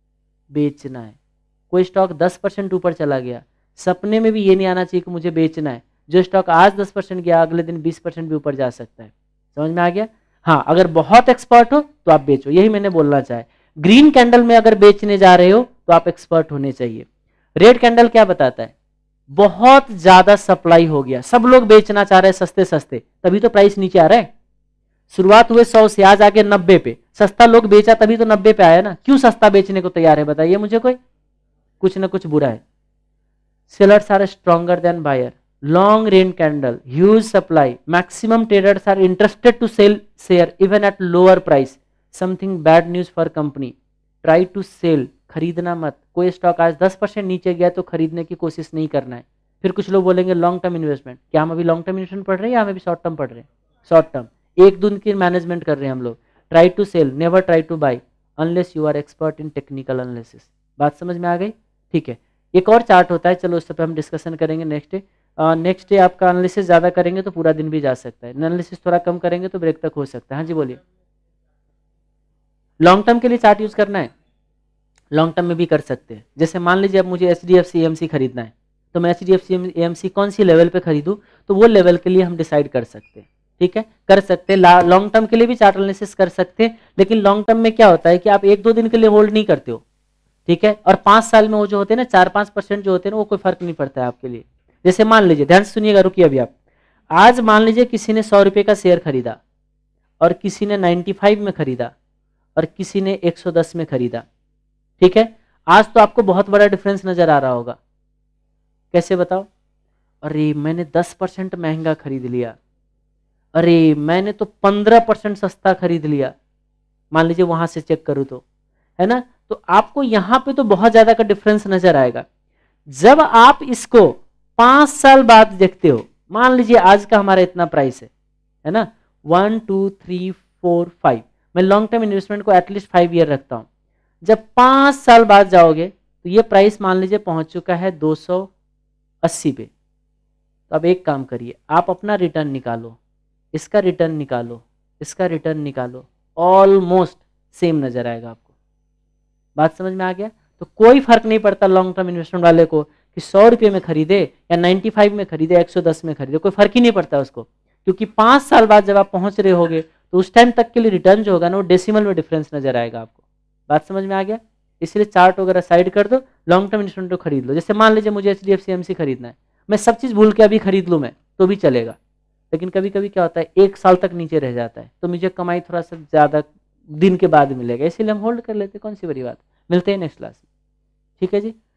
बेचना है। कोई स्टॉक दस परसेंट ऊपर चला गया, सपने में भी ये नहीं आना चाहिए कि मुझे बेचना है। जो स्टॉक आज दस परसेंट गया अगले दिन बीस परसेंट भी ऊपर जा सकता है। समझ में आ गया? हाँ, अगर बहुत एक्सपर्ट हो तो आप बेचो, यही मैंने बोलना चाहे। ग्रीन कैंडल में अगर बेचने जा रहे हो तो आप एक्सपर्ट होने चाहिए। रेड कैंडल क्या बताता है? बहुत ज्यादा सप्लाई हो गया, सब लोग बेचना चाह रहे हैं सस्ते सस्ते, तभी तो प्राइस नीचे आ रहा है। शुरुआत हुए सौ से, आज आगे नब्बे पे, सस्ता लोग बेचा तभी तो नब्बे पे आया ना। क्यों सस्ता बेचने को तैयार है बताइए मुझे कोई? कुछ ना कुछ बुरा है। Sellers are stronger than buyer, long red candle, huge supply, maximum traders are interested to sell share even at lower price. Something bad news for company, try to sell, खरीदना मत। कोई स्टॉक आज दस परसेंट नीचे गया तो खरीदने की कोशिश नहीं करना है। फिर कुछ लोग बोलेंगे लॉन्ग टर्म इन्वेस्टमेंट। क्या हम अभी लॉन्ग टर्म इन्वेस्टमेंट पढ़ रहे हैं या हम अभी शॉर्ट टर्म पढ़ रहे हैं? शॉर्ट टर्म, एक दिन की मैनेजमेंट कर रहे हैं हम लोग। Try to sell, never try to buy unless you are expert in technical analysis. बात समझ में आ गई? ठीक है, एक और चार्ट होता है, चलो उस पर हम डिस्कशन करेंगे नेक्स्ट डे। नेक्स्ट डे आपका एनालिसिस ज्यादा करेंगे तो पूरा दिन भी जा सकता है, एनालिसिस थोड़ा कम करेंगे तो ब्रेक तक हो सकता है। हाँ जी बोलिए। लॉन्ग टर्म के लिए चार्ट यूज करना है, लॉन्ग टर्म में भी कर सकते हैं। जैसे मान लीजिए अब मुझे H D F C M C खरीदना है, तो मैं H D F C M C कौन सी लेवल पे खरीदूं, तो वो लेवल के लिए हम डिसाइड कर सकते हैं। ठीक है, कर सकते हैं। लॉन्ग टर्म के लिए भी चार्ट एनालिसिस कर सकते हैं, लेकिन लॉन्ग टर्म में क्या होता है कि आप एक दो दिन के लिए होल्ड नहीं करते हो। ठीक है, और पांच साल में वो जो होते हैं ना, चार पांच परसेंट जो होते हैं ना, वो कोई फर्क नहीं पड़ता है आपके लिए। जैसे मान लीजिए, ध्यान से सुनिएगा, रुकिए अभी आप। आज मान लीजिए किसी ने सौ रुपए का शेयर खरीदा और किसी ने नाइन्टी फाइव में खरीदा और किसी ने एक सौ दस में खरीदा। ठीक है, आज तो आपको बहुत बड़ा डिफरेंस नजर आ रहा होगा। कैसे बताओ? अरे मैंने दस परसेंट महंगा खरीद लिया, अरे मैंने तो पंद्रह परसेंट सस्ता खरीद लिया। मान लीजिए वहां से चेक करूं तो, है ना? तो आपको यहां पे तो बहुत ज्यादा का डिफरेंस नजर आएगा। जब आप इसको पांच साल बाद देखते हो, मान लीजिए आज का हमारा इतना प्राइस है, है ना, one two three four five. मैं लॉन्ग टर्म इन्वेस्टमेंट को एटलीस्ट फाइव ईयर रखता हूं। जब पांच साल बाद जाओगे तो ये प्राइस मान लीजिए पहुंच चुका है दो सौ अस्सी पे। तो अब एक काम करिए, आप अपना रिटर्न निकालो, इसका रिटर्न निकालो, इसका रिटर्न निकालो, ऑलमोस्ट सेम नजर आएगा आपको। बात समझ में आ गया? तो कोई फर्क नहीं पड़ता लॉन्ग टर्म इन्वेस्टमेंट वाले को कि सौ रुपये में खरीदे या नाइन्टी फाइव में खरीदे, एक सौ दस में खरीदे, कोई फर्क ही नहीं पड़ता उसको, क्योंकि पांच साल बाद जब आप पहुंच रहे होगे तो उस टाइम तक के लिए रिटर्न जो होगा ना वो डेसिमल में डिफरेंस नजर आएगा आपको। बात समझ में आ गया? इसलिए चार्ट वगैरह साइड कर दो, लॉन्ग टर्म इंस्ट्रूमेंट को खरीद लो। जैसे मान लीजिए मुझे H D F C M C खरीदना है, मैं सब चीज भूल के अभी खरीद लूँ मैं तो भी चलेगा, लेकिन कभी कभी क्या होता है एक साल तक नीचे रह जाता है तो मुझे कमाई थोड़ा सा ज्यादा दिन के बाद मिलेगा, इसीलिए हम होल्ड कर लेते हैं। कौन सी बड़ी बात। मिलते हैं नेक्स्ट क्लास में, ठीक है जी।